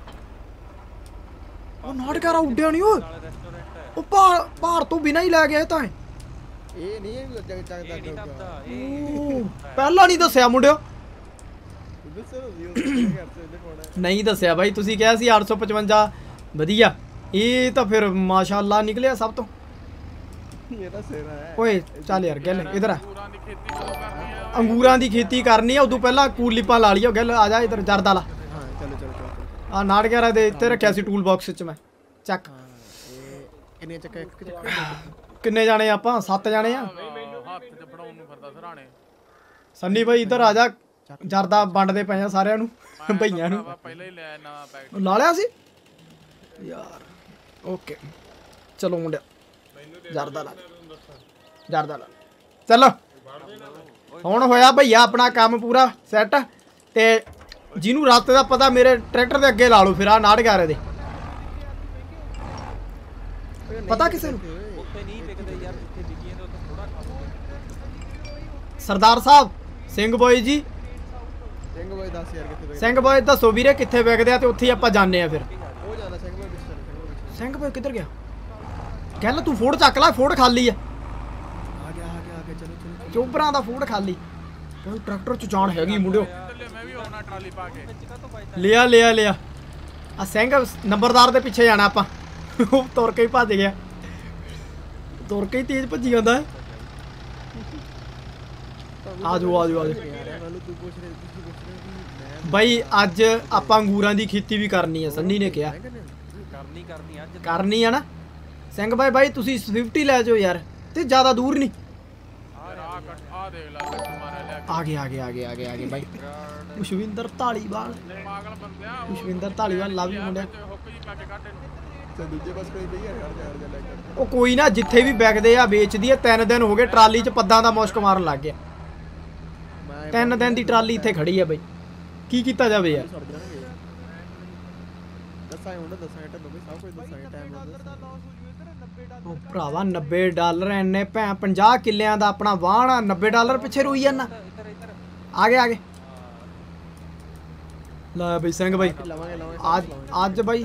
ਉਹ ਨਾਟਕਾਰਾ ਉੱਡਿਆ ਨਹੀਂ ਓਏ ਉਹ ਭਾਰ ਭਾਰ ਤੋਂ ਬਿਨਾਂ ਹੀ ਲੈ ਗਿਆ ਇਹ ਤਾਂ ਇਹ ਨਹੀਂ ਇਹ ਜਗ ਜਗ ਇਹ ਨਹੀਂ ਦਾ ਦੱਬਦਾ ਇਹ ਓ, ਪਹਿਲਾਂ ਨਹੀਂ ਦੱਸਿਆ ਮੁੰਡਿਓ ਦੱਸੋ ਜੀ ਉਹ ਘਰ ਤੇ ਇਹਦੇ ਕੋਲ ਨਹੀਂ ਦੱਸਿਆ ਬਾਈ ਤੁਸੀਂ ਕਿਹਾ ਸੀ ਅੱਠ ਸੌ ਪਚਵੰਜਾ ਵਧੀਆ ਇਹ ਤਾਂ ਫਿਰ ਮਾਸ਼ਾਅੱਲਾ ਨਿਕਲਿਆ ਸਭ ਤੋਂ ਇਹ ਤਾਂ ਸੇਰਾ ਹੈ ਓਏ ਚੱਲ ਯਾਰ ਗੱਲ ਇਧਰ ਆ ਪੂਰਾਂ ਦੀ ਖੇਤੀ ਸ਼ੁਰੂ ਕਰਨੀ ਆ ਅੰਗੂਰਾਂ ਦੀ ਖੇਤੀ ਕਰਨੀ ਆ ਉਦੋਂ ਪਹਿਲਾਂ ਕੂਲੀਪਾਂ ਲਾ ਲਈਓ ਗੱਲ ਆ ਜਾ ਇਧਰ ਜਰਦਾ ਲਾ ਹਾਂ ਚਲੋ ਚਲੋ ਚਲੋ ਆ ਨਾਟਕਾਰਾ ਦੇ ਇੱਥੇ ਰੱਖਿਆ ਸੀ ਟੂਲ ਬਾਕਸ ਵਿੱਚ ਮੈਂ ਚੱਕ ਹਾਂ ਇਹ ਕਿੰਨੇ ਚੱਕਾ ਇੱਕ ਚੱਕਾ ਕਿੰਨੇ ਜਾਣੇ ਆਪਾਂ ਸੱਤ ਜਾਣੇ ਆ ਹੱਥ ਚ ਫੜਾਉਣ ਨੂੰ ਫਿਰਦਾ ਸਰਾਣੇ ਸੰਨੀ ਬਾਈ ਇੱਧਰ ਆ ਜਾ ਜਰਦਾ ਵੰਡਦੇ ਪਏ ਆ ਸਾਰਿਆਂ ਨੂੰ ਭਈਆਂ ਨੂੰ ਭਰਾਵਾ ਪਹਿਲਾਂ ਹੀ ਲੈ ਨਵਾਂ ਪੈਕਟ ਉਹ ਲਾ ਲਿਆ ਸੀ ਯਾਰ ਓਕੇ ਚਲੋ ਮੁੰਡਿਆ ਜਰਦਾ ਲਾ ਜਰਦਾ ਲਾ ਚਲੋ ਹੁਣ ਹੋਇਆ ਭਈਆ ਆਪਣਾ ਕੰਮ ਪੂਰਾ ਸੈੱਟ ਤੇ ਜਿਹਨੂੰ ਰਸਤੇ ਦਾ ਪਤਾ ਮੇਰੇ ਟਰੈਕਟਰ ਦੇ ਅੱਗੇ ਲਾ ਲਓ ਫਿਰ ਆ ਨਾਟਕਾਰੇ ਦੇ ਪਤਾ ਕਿਸੇ ਨੂੰ ਉੱਥੇ ਨਹੀਂ ਵਿਕਦੇ ਯਾਰ ਜਿੱਥੇ ਵਿਕੀਆਂ ਤੇ ਉੱਥੇ ਥੋੜਾ ਖਾ ਸਰਦਾਰ ਸਾਹਿਬ ਸਿੰਘ ਬੋਏ ਜੀ ਸਿੰਘ ਬਾਈ ਦੱਸ ਯਾਰ ਕਿੱਥੇ ਸਿੰਘ ਬੋਏ ਦੱਸੋ ਵੀਰੇ ਕਿੱਥੇ ਵਿਕਦੇ ਆ ਤੇ ਉੱਥੇ ਹੀ ਆਪਾਂ ਜਾਂਦੇ ਆ ਫਿਰ ਉਹ ਜਾਂਦਾ ਸਿੰਘ ਬਾਈ ਕਿੱਥੇ ਚੱਲ ਸਿੰਘ ਬੋਏ ਕਿੱਧਰ ਗਿਆ ਗੱਲ ਤੂੰ ਫੋੜ ਚੱਕ ਲੈ ਫੋੜ ਖਾਲੀ ਆ ਆ ਗਿਆ ਆ ਗਿਆ ਆ ਗਿਆ ਚਲੋ ਚਲੋ ਚੋਬਰਾਂ ਦਾ ਫੋੜ ਖਾਲੀ ਕੋਈ ਟਰੈਕਟਰ ਚ ਜਾਣ ਹੈਗੀ ਮੁੰਡਿਓ ਚੱਲੇ ਮੈਂ ਵੀ ਆਉਣਾ ਟਰਾਲੀ ਪਾ ਕੇ ਲਿਆ ਲਿਆ ਲਿਆ ਆ ਸਿੰਘ ਨੰਬਰਦਾਰ ਦੇ ਪਿੱਛੇ ਜਾਣਾ ਆਪਾਂ ਉਹ ਤੁਰ ਕੇ ਹੀ ਭੱਜ ਗਿਆ ਤੁਰ ਕੇ ਹੀ ਤੇਜ਼ ਭੱਜੀ ਜਾਂਦਾ ਹੈ ਆਜੋ ਆਜੋ ਆਜੋ ਯਾਰ ਮੈਨੂੰ ਤੂੰ ਪੁੱਛ ਰਿਹਾ ਤੁਸੀਂ ਪੁੱਛ ਰਹੇ ਕਿ ਮੈਂ ਬਾਈ ਅੱਜ ਆਪਾਂ ਅੰਗੂਰਾਂ ਦੀ ਖੇਤੀ ਵੀ ਕਰਨੀ ਹੈ ਸੰਨੀ ਨੇ ਕਿਹਾ ਕਰਨੀ ਕਰਨੀ ਅੱਜ ਕਰਨੀ ਆ ਨਾ ਸਿੰਘ ਬਾਈ ਬਾਈ ਤੁਸੀਂ ਸਵਿਫਟ ਹੀ ਲੈ ਜਾਓ ਯਾਰ ਤੇ ਜ਼ਿਆਦਾ ਦੂਰ ਨਹੀਂ ਆ ਆ ਕੱਟ ਆ ਦੇਖ ਲੈ ਕੱਟ ਮਾਰਿਆ ਲੈ ਆ ਗਏ ਆ ਗਏ ਆ ਗਏ ਆ ਗਏ ਆ ਗਏ ਬਾਈ ਪੁਸ਼ਵਿੰਦਰ ਢਾਲੀਵਾਲ ਕੇ ਪਾਗਲ ਬੰਦਿਆ ਪੁਸ਼ਵਿੰਦਰ ਢਾਲੀਵਾਲ ਲਵ ਯੂ ਮੁੰਡਿਆ ਹੁੱਕ ਜੀ ਪਾ ਕੇ ਕੱਢ ਇਹਨੂੰ ਤੇ ਦੂਜੇ ਪਾਸੇ ਕੋਈ ਪਈ ਯਾਰ ਹਟ ਜਾ ਹਟ ਜਾ ਲੈ ਕੇ ਉਹ ਕੋਈ ਨਾ ਜਿੱਥੇ ਵੀ ਵਿਕਦੇ ਆ ਵੇਚਦੀ ਆ। ਤਿੰਨ ਦਿਨ ਹੋ ਗਏ ਟਰਾਲੀ 'ਚ ਪੱਦਾਂ ਦਾ ਮੁਸ਼ਕ ਮਾਰਨ ਲੱਗ ਗਿਆ। ਮੈਂ ਤਿੰਨ ਦਿਨ ਦੀ ਟਰਾਲੀ ਇੱਥੇ ਖੜੀ ਆ ਬਈ, ਕੀ ਕੀਤਾ ਜਾਵੇ ਯਾਰ। ਸੜ ਜਾਣਗੇ ਦੱਸਾਂ ਹੁਣ ਦੱਸਾਂ ਟੱਬ ਬਈ ਸਭ ਕੁਝ ਦੱਸਾਂ ਟਾਈਮ ਲੱਗਦਾ ਉਹ ਭਰਾਵਾ ਨੱਬੇ ਡਾਲਰ ਐਨੇ ਭੈਂ ਪੰਜਾਹ ਕਿੱਲਿਆਂ ਦਾ ਆਪਣਾ ਵਾਹਣ ਆ, ਨੱਬੇ ਡਾਲਰ ਪਿੱਛੇ ਰੋਈ ਜਾਂਦਾ। ਆ ਗਏ ਆ ਗਏ ਲੈ ਬਈ ਸਿੰਘ ਬਾਈ ਲਵਾਂਗੇ ਲਵਾਂਗੇ ਅੱਜ ਅੱਜ ਬਾਈ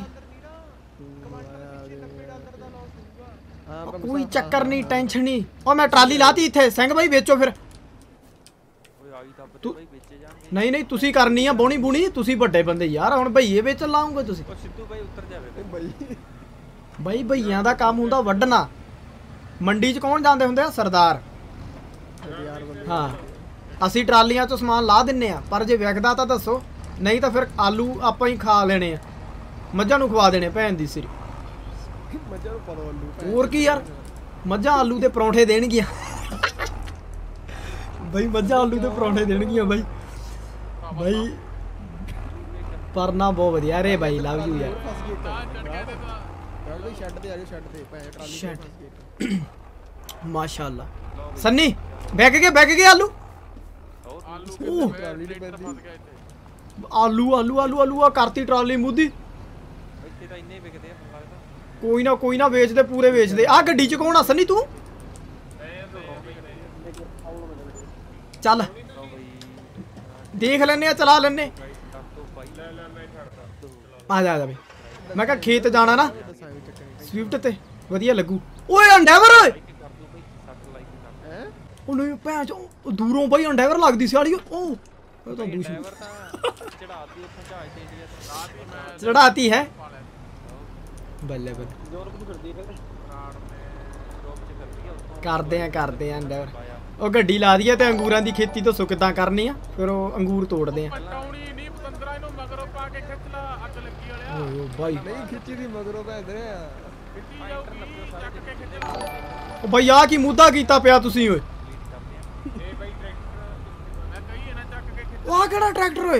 ਹਾਂ ਕੋਈ ਚੱਕਰ ਨਹੀਂ, ਟੈਨਸ਼ਨ ਨਹੀਂ। ਉਹ ਮੈਂ ਟਰਾਲੀ ਲਾਤੀ ਇੱਥੇ ਸਿੰਘ ਬਾਈ ਵੇਚੋ ਫਿਰ। ਓਏ ਆਈ ਤਾਂ ਬੱਤੇ ਬਾਈ ਵੇਚੇ ਜਾਣਗੇ। ਨਹੀਂ ਨਹੀਂ ਤੁਸੀਂ ਕਰਨੀ ਆ ਬੋਣੀ ਬੁਣੀ, ਤੁਸੀਂ ਵੱਡੇ ਬੰਦੇ ਯਾਰ। ਹੁਣ ਭਈਏ ਵੇਚ ਲਾਉਂਗੇ ਤੁਸੀਂ। ਉਹ ਸਿੱਧੂ ਬਾਈ ਉੱਤਰ ਜਾਵੇ ਬਈ ਬਾਈ ਭਈਆਂ ਦਾ ਕੰਮ ਹੁੰਦਾ ਵੱਢਣਾ। ਮੰਡੀ 'ਚ ਕੌਣ ਜਾਂਦੇ ਹੁੰਦੇ ਆ? ਸਰਦਾਰ। ਯਾਰ ਬੰਦੇ ਹਾਂ ਅਸੀਂ ਟਰਾਲੀਆਂ 'ਚੋਂ ਸਮਾਨ ਲਾ ਦਿੰਨੇ ਆ, ਪਰ ਜੇ ਵਿਕਦਾ ਤਾਂ ਦੱਸੋ, ਨਹੀਂ ਤਾਂ ਫਿਰ ਆਲੂ ਆਪਾਂ ਹੀ ਖਾ ਲੈਣੇ ਆ, ਮੱਝਾਂ ਨੂੰ ਖਵਾ ਦੇਣੇ ਭੈਣ ਦੀ ਸਿਰ। ਮੱਝਾਂ ਨੂੰ ਪਾ ਦੋ ਆਲੂ ਹੋਰ ਕੀ ਯਾਰ, ਮੱਝਾਂ ਆਲੂ ਦੇ ਪਰੌਂਠੇ ਦੇਣਗੀਆਂ ਬਈ, ਮੱਝਾਂ ਆਲੂ ਦੇ ਪਰੌਂਠੇ ਦੇਣਗੀਆਂ ਬਾਈ। ਬਾਈ ਪਰਨਾ ਬਹੁਤ ਵਧੀਆ ਰੇ ਬਾਈ, ਲਵ ਯੂ ਯਾਰ। ਫਸ ਗਈ ਤਾਂ ਬਈ ਸ਼ੈੱਡ ਤੇ ਆ ਜਾ, ਸ਼ੈੱਡ ਤੇ ਭੈਣ ਟਰਾਲੀ ਤੇ ਫਸ ਗਈ। ਮਾਸ਼ਾਅੱਲਾ ਸੰਨੀ ਵਿਕ ਗਏ ਵਿਕ ਗਏ ਆਲੂ। ਆਲੂ ਟਰਾਲੀ ਤੇ ਪੈਂਦੀ ਆਲੂ ਆਲੂ ਆਲੂ ਆਲੂ ਆ ਕਰਤੀ ਟਰਾਲੀ ਮੁੱਦੀ। ਇੱਥੇ ਤਾਂ ਇੰਨੇ ਹੀ ਵਿਕਦੇ ਆ ਮੈਨੂੰ ਲੱਗਦਾ। ਕੋਈ ਨਾ ਕੋਈ ਨਾ ਵੇਚਦੇ ਪੂਰੇ ਵੇਚਦੇ। ਆ ਗੱਡੀ 'ਚ ਕੌਣ ਆ ਸੰਨੀ ਤੂੰ? ਚੱਲ ਲਓ ਬਈ ਦੇਖ ਲੈਨੇ ਆ, ਚਲਾ ਲੈਨੇ ਕਰ ਦੋ ਬਾਈ। ਲੈ ਲੈ ਮੈਂ ਆ ਜਾ ਆ ਜਾ ਬਈ। ਮੈਂ ਕਿਹਾ ਖੇਤ ਜਾਣਾ ਨਾ ਦੱਸਾਂ ਵੀ ਚੱਕਰ ਸਵਿਫਟ ਤੇ ਵਧੀਆ ਲੱਗੂ। ਓਏ ਅੰਡੈਵਰ ਓਏ, ਕਰ ਦੋ ਬਾਈ ਸੱਟ ਲਾਈਕ ਕਰ ਹੈ ਉਹਨੂੰ ਭੈਣ ਚੋ ਦੂਰੋਂ ਬਾਈ ਅੰਡੈਵਰ ਲੱਗਦੀ ਸੀ ਵਾਲੀ। ਉਹ ਉਹ ਤਾਂ ਦੂਸਰੀ ਡਰਾਈਵਰ ਤਾਂ ਚੜਾਤੀ ਉੱਥੋਂ ਜਹਾਜ਼ ਤੇ ਇੰਡੀਆ ਤੋਂ ਰਾਤ ਹੀ ਮੈਂ ਚੜਾਤੀ ਹੈ। ਬੱਲੇ ਬੱਲੇ ਜੋਰ ਕਿਉਂ ਕਰਦੀ ਹੈ ਰਾੜ ਨੇ ਰੋਕ ਚ ਕਰਦੀ ਆ ਉੱਥੋਂ ਕਰਦੇ ਆ ਕਰਦੇ ਆ ਅੰਡੈਵਰ। ਉਹ ਗੱਡੀ ਲਾ ਦਈਏ ਤੇ ਅੰਗੂਰਾਂ ਦੀ ਖੇਤੀ ਤੋਂ ਸੁੱਕ ਕਿੱਦਾਂ ਕਰਨੀ ਆ, ਫਿਰ ਉਹ ਅੰਗੂਰ ਤੋੜਦੇ ਆ। ਪਟਾਉਣੀ ਨਹੀਂ ਪਤੰਦਰਾ ਇਹਨੂੰ ਮਗਰੋਂ ਪਾ ਕੇ ਖਿੱਚ ਲਾ ਅੱਗ ਲੱਗੀ ਵਾਲਿਆ ਓਏ ਓ ਬਾਈ ਨਹੀਂ ਖਿੱਚੀ ਦੀ ਮਗਰੋਂ ਭੈਂਦੇ ਆ ਖਿੱਚੀ ਜਾਊਗੀ ਚੱਕ ਕੇ ਖਿੱਚ ਲਾ ਉਹ ਬਾਈ ਆ ਕੀ ਮੁੱਦਾ ਕੀਤਾ ਪਿਆ ਤੁਸੀਂ ਓਏ? ਇਹ ਬਾਈ ਟਰੈਕਟਰ ਮੈਂ ਕਹੀ ਹੈ ਨਾ ਚੱਕ ਕੇ ਖਿੱਚ ਉਹ ਆ ਕਿਹੜਾ ਟਰੈਕਟਰ ਓਏ?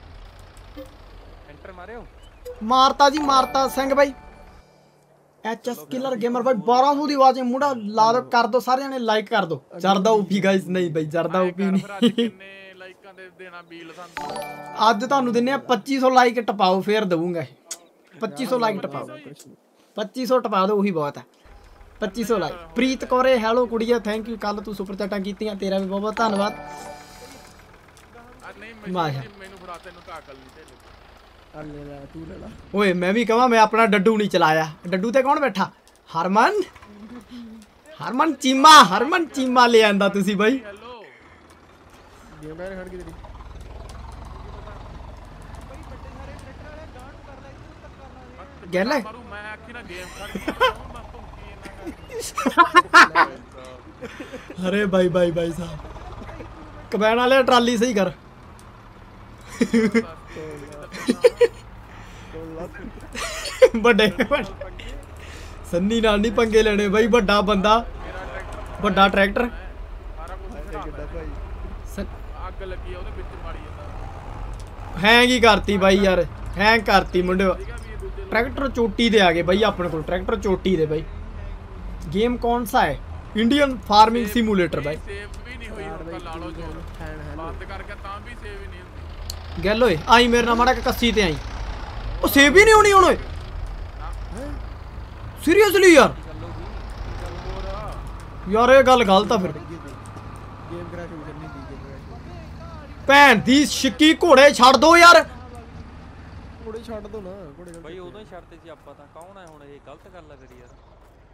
ਐਂਟਰ ਮਾਰਿਓ ਮਾਰਤਾ ਜੀ ਮਾਰਤਾ ਸਿੰਘ ਬਾਈ। ਐਚ ਐਸ ਕਿਲਰ ਗੇਮਰ ਬਾਈ ਬਾਰਾਂ ਸੌ ਦੀ ਆਵਾਜ਼ ਹੈ ਮੁੰਡਾ। ਲਾ ਦੋ ਕਰ ਦੋ ਸਾਰੇ ਜਣੇ ਲਾਈਕ ਕਰ ਦੋ। ਜਰਦਾ ਓਪੀ ਗਾਇਸ ਨਹੀਂ ਬਾਈ ਜਰਦਾ ਓਪੀ ਫਿਰ ਅੱਜ ਨਹੀਂ। ਕਿੰਨੇ ਲਾਈਕਾਂ ਦੇ ਦੇਣਾ ਬੀਲ ਸਾਨੂੰ ਅੱਜ ਤੁਹਾਨੂੰ ਦਿੰਨੇ ਆ ਪੱਚੀ ਸੌ ਲਾਈਕ ਟਪਾਓ ਫੇਰ ਦਊਂਗਾ। ਪੱਚੀ ਸੌ ਲਾਈਕ ਟਪਾਓ, ਪੱਚੀ ਸੌ ਟਪਾ ਦਿਓ ਉਹੀ ਬਹੁਤ ਹੈ। ਪੱਚੀ ਸੌ ਲਾਈਕ। ਪ੍ਰੀਤ ਕੌਰੇ ਹੈਲੋ ਕੁੜੀਆ ਥੈਂਕ ਯੂ। ਕੱਲ ਤੂੰ ਸੁਪਰ ਚੈਟਾਂ ਕੀਤੀਆਂ, ਤੇਰਾ ਵੀ ਬਹੁਤ ਬਹੁਤ ਧੰਨਵਾਦ। ਆ ਨਹੀਂ ਮਾਸ਼ਾ। ਮੈਨੂੰ ਮੈਨੂੰ ਫੜਾ ਤੈਨੂੰ ਤਾਂ ਅਕਲ ਨਹੀਂ ਤੇ ਆ ਲੈ ਲੈ ਤੂੰ ਲੈ ਲਾ ਓਏ ਮੈਂ ਵੀ ਕਹਾਂ ਮੈਂ ਆਪਣਾ ਡੱਡੂ ਨਹੀਂ ਚਲਾਇਆ। ਡੱਡੂ ਤੇ ਕੌਣ ਬੈਠਾ? ਹਰਮਨ ਹਰਮਨ ਚੀਮਾ ਹਰਮਨ ਚੀਮਾ ਲੈ ਆਂਦਾ ਤੁਸੀਂ ਬਾਈ। ਹੈਲੋ ਗੇਮ ਬੈਨ ਖੜ ਗਈ ਤੇਰੀ ਗੱਲ ਹੈ ਮਾਰੂ ਮੈਂ ਆਖੀ ਨਾ ਗੇਮ ਖੜ ਗਈ ਮੈਂ ਭੁੰਕੀ ਇਹਨਾਂ ਅਰੇ ਬਾਈ ਬਾਈ ਬਾਈ ਸਾਹਿਬ ਕਬੈਨ ਵਾਲੇ ਟਰਾਲੀ ਸਹੀ ਕਰ। ਵੱਡੇ ਸੰਨੀ ਨਾਲ ਨਹੀਂ ਪੰਗੇ ਲੈਣੇ ਬਾਈ। ਵੱਡਾ ਬੰਦਾ ਵੱਡਾ ਟਰੈਕਟਰ ਸਾਰਾ ਕੁਝ ਕਿੱਦਾਂ ਭਾਈ ਸ- ਅੱਗ ਲੱਗੀ ਆ ਉਹਦੇ ਵਿੱਚ ਮਾਰੀ ਜਾਂਦਾ ਹੈਂਗ ਹੀ ਕਰਤੀ ਬਾਈ ਯਾਰ, ਹੈਂਗ ਕਰਤੀ ਮੁੰਡਿਓ। ट्रैक्टर चोटी दे आगे भाई अपने को ट्रैक्टर चोटी दे भाई। गेम कौन सा है? इंडियन फार्मिंग सिमुलेटर भाई। ਸੇਵ ਵੀ ਨਹੀਂ ਹੋਈ ਹੁਣ ਤਾਂ ਲਾ ਲਓ ਜੋ ਫੈਨ ਹੈ ਬੰਦ ਕਰਕੇ ਤਾਂ ਵੀ ਸੇਵ ਹੀ ਨਹੀਂ ਹੁੰਦੀ गल ओए आई मेरे नाल माड़ा कस्सी ते आई। ओ सेव भी नहीं होनी हुण ओए सीरियसली यार। यार ये गल गलत आ फिर। गेम क्रैश हो करनी दी गेम क्रैश भैन दी शिक्की घोड़े छड़ दो यार। ਘੋੜੇ ਛੱਡ ਦੋ ਨਾ ਘੋੜੇ ਬਾਈ ਉਦੋਂ ਹੀ ਛੱਡਦੇ ਸੀ ਆਪਾਂ ਤਾਂ। ਕੌਣ ਹੈ ਹੁਣ? ਇਹ ਗਲਤ ਗੱਲ ਆ ਤੇਰੀ ਯਾਰ।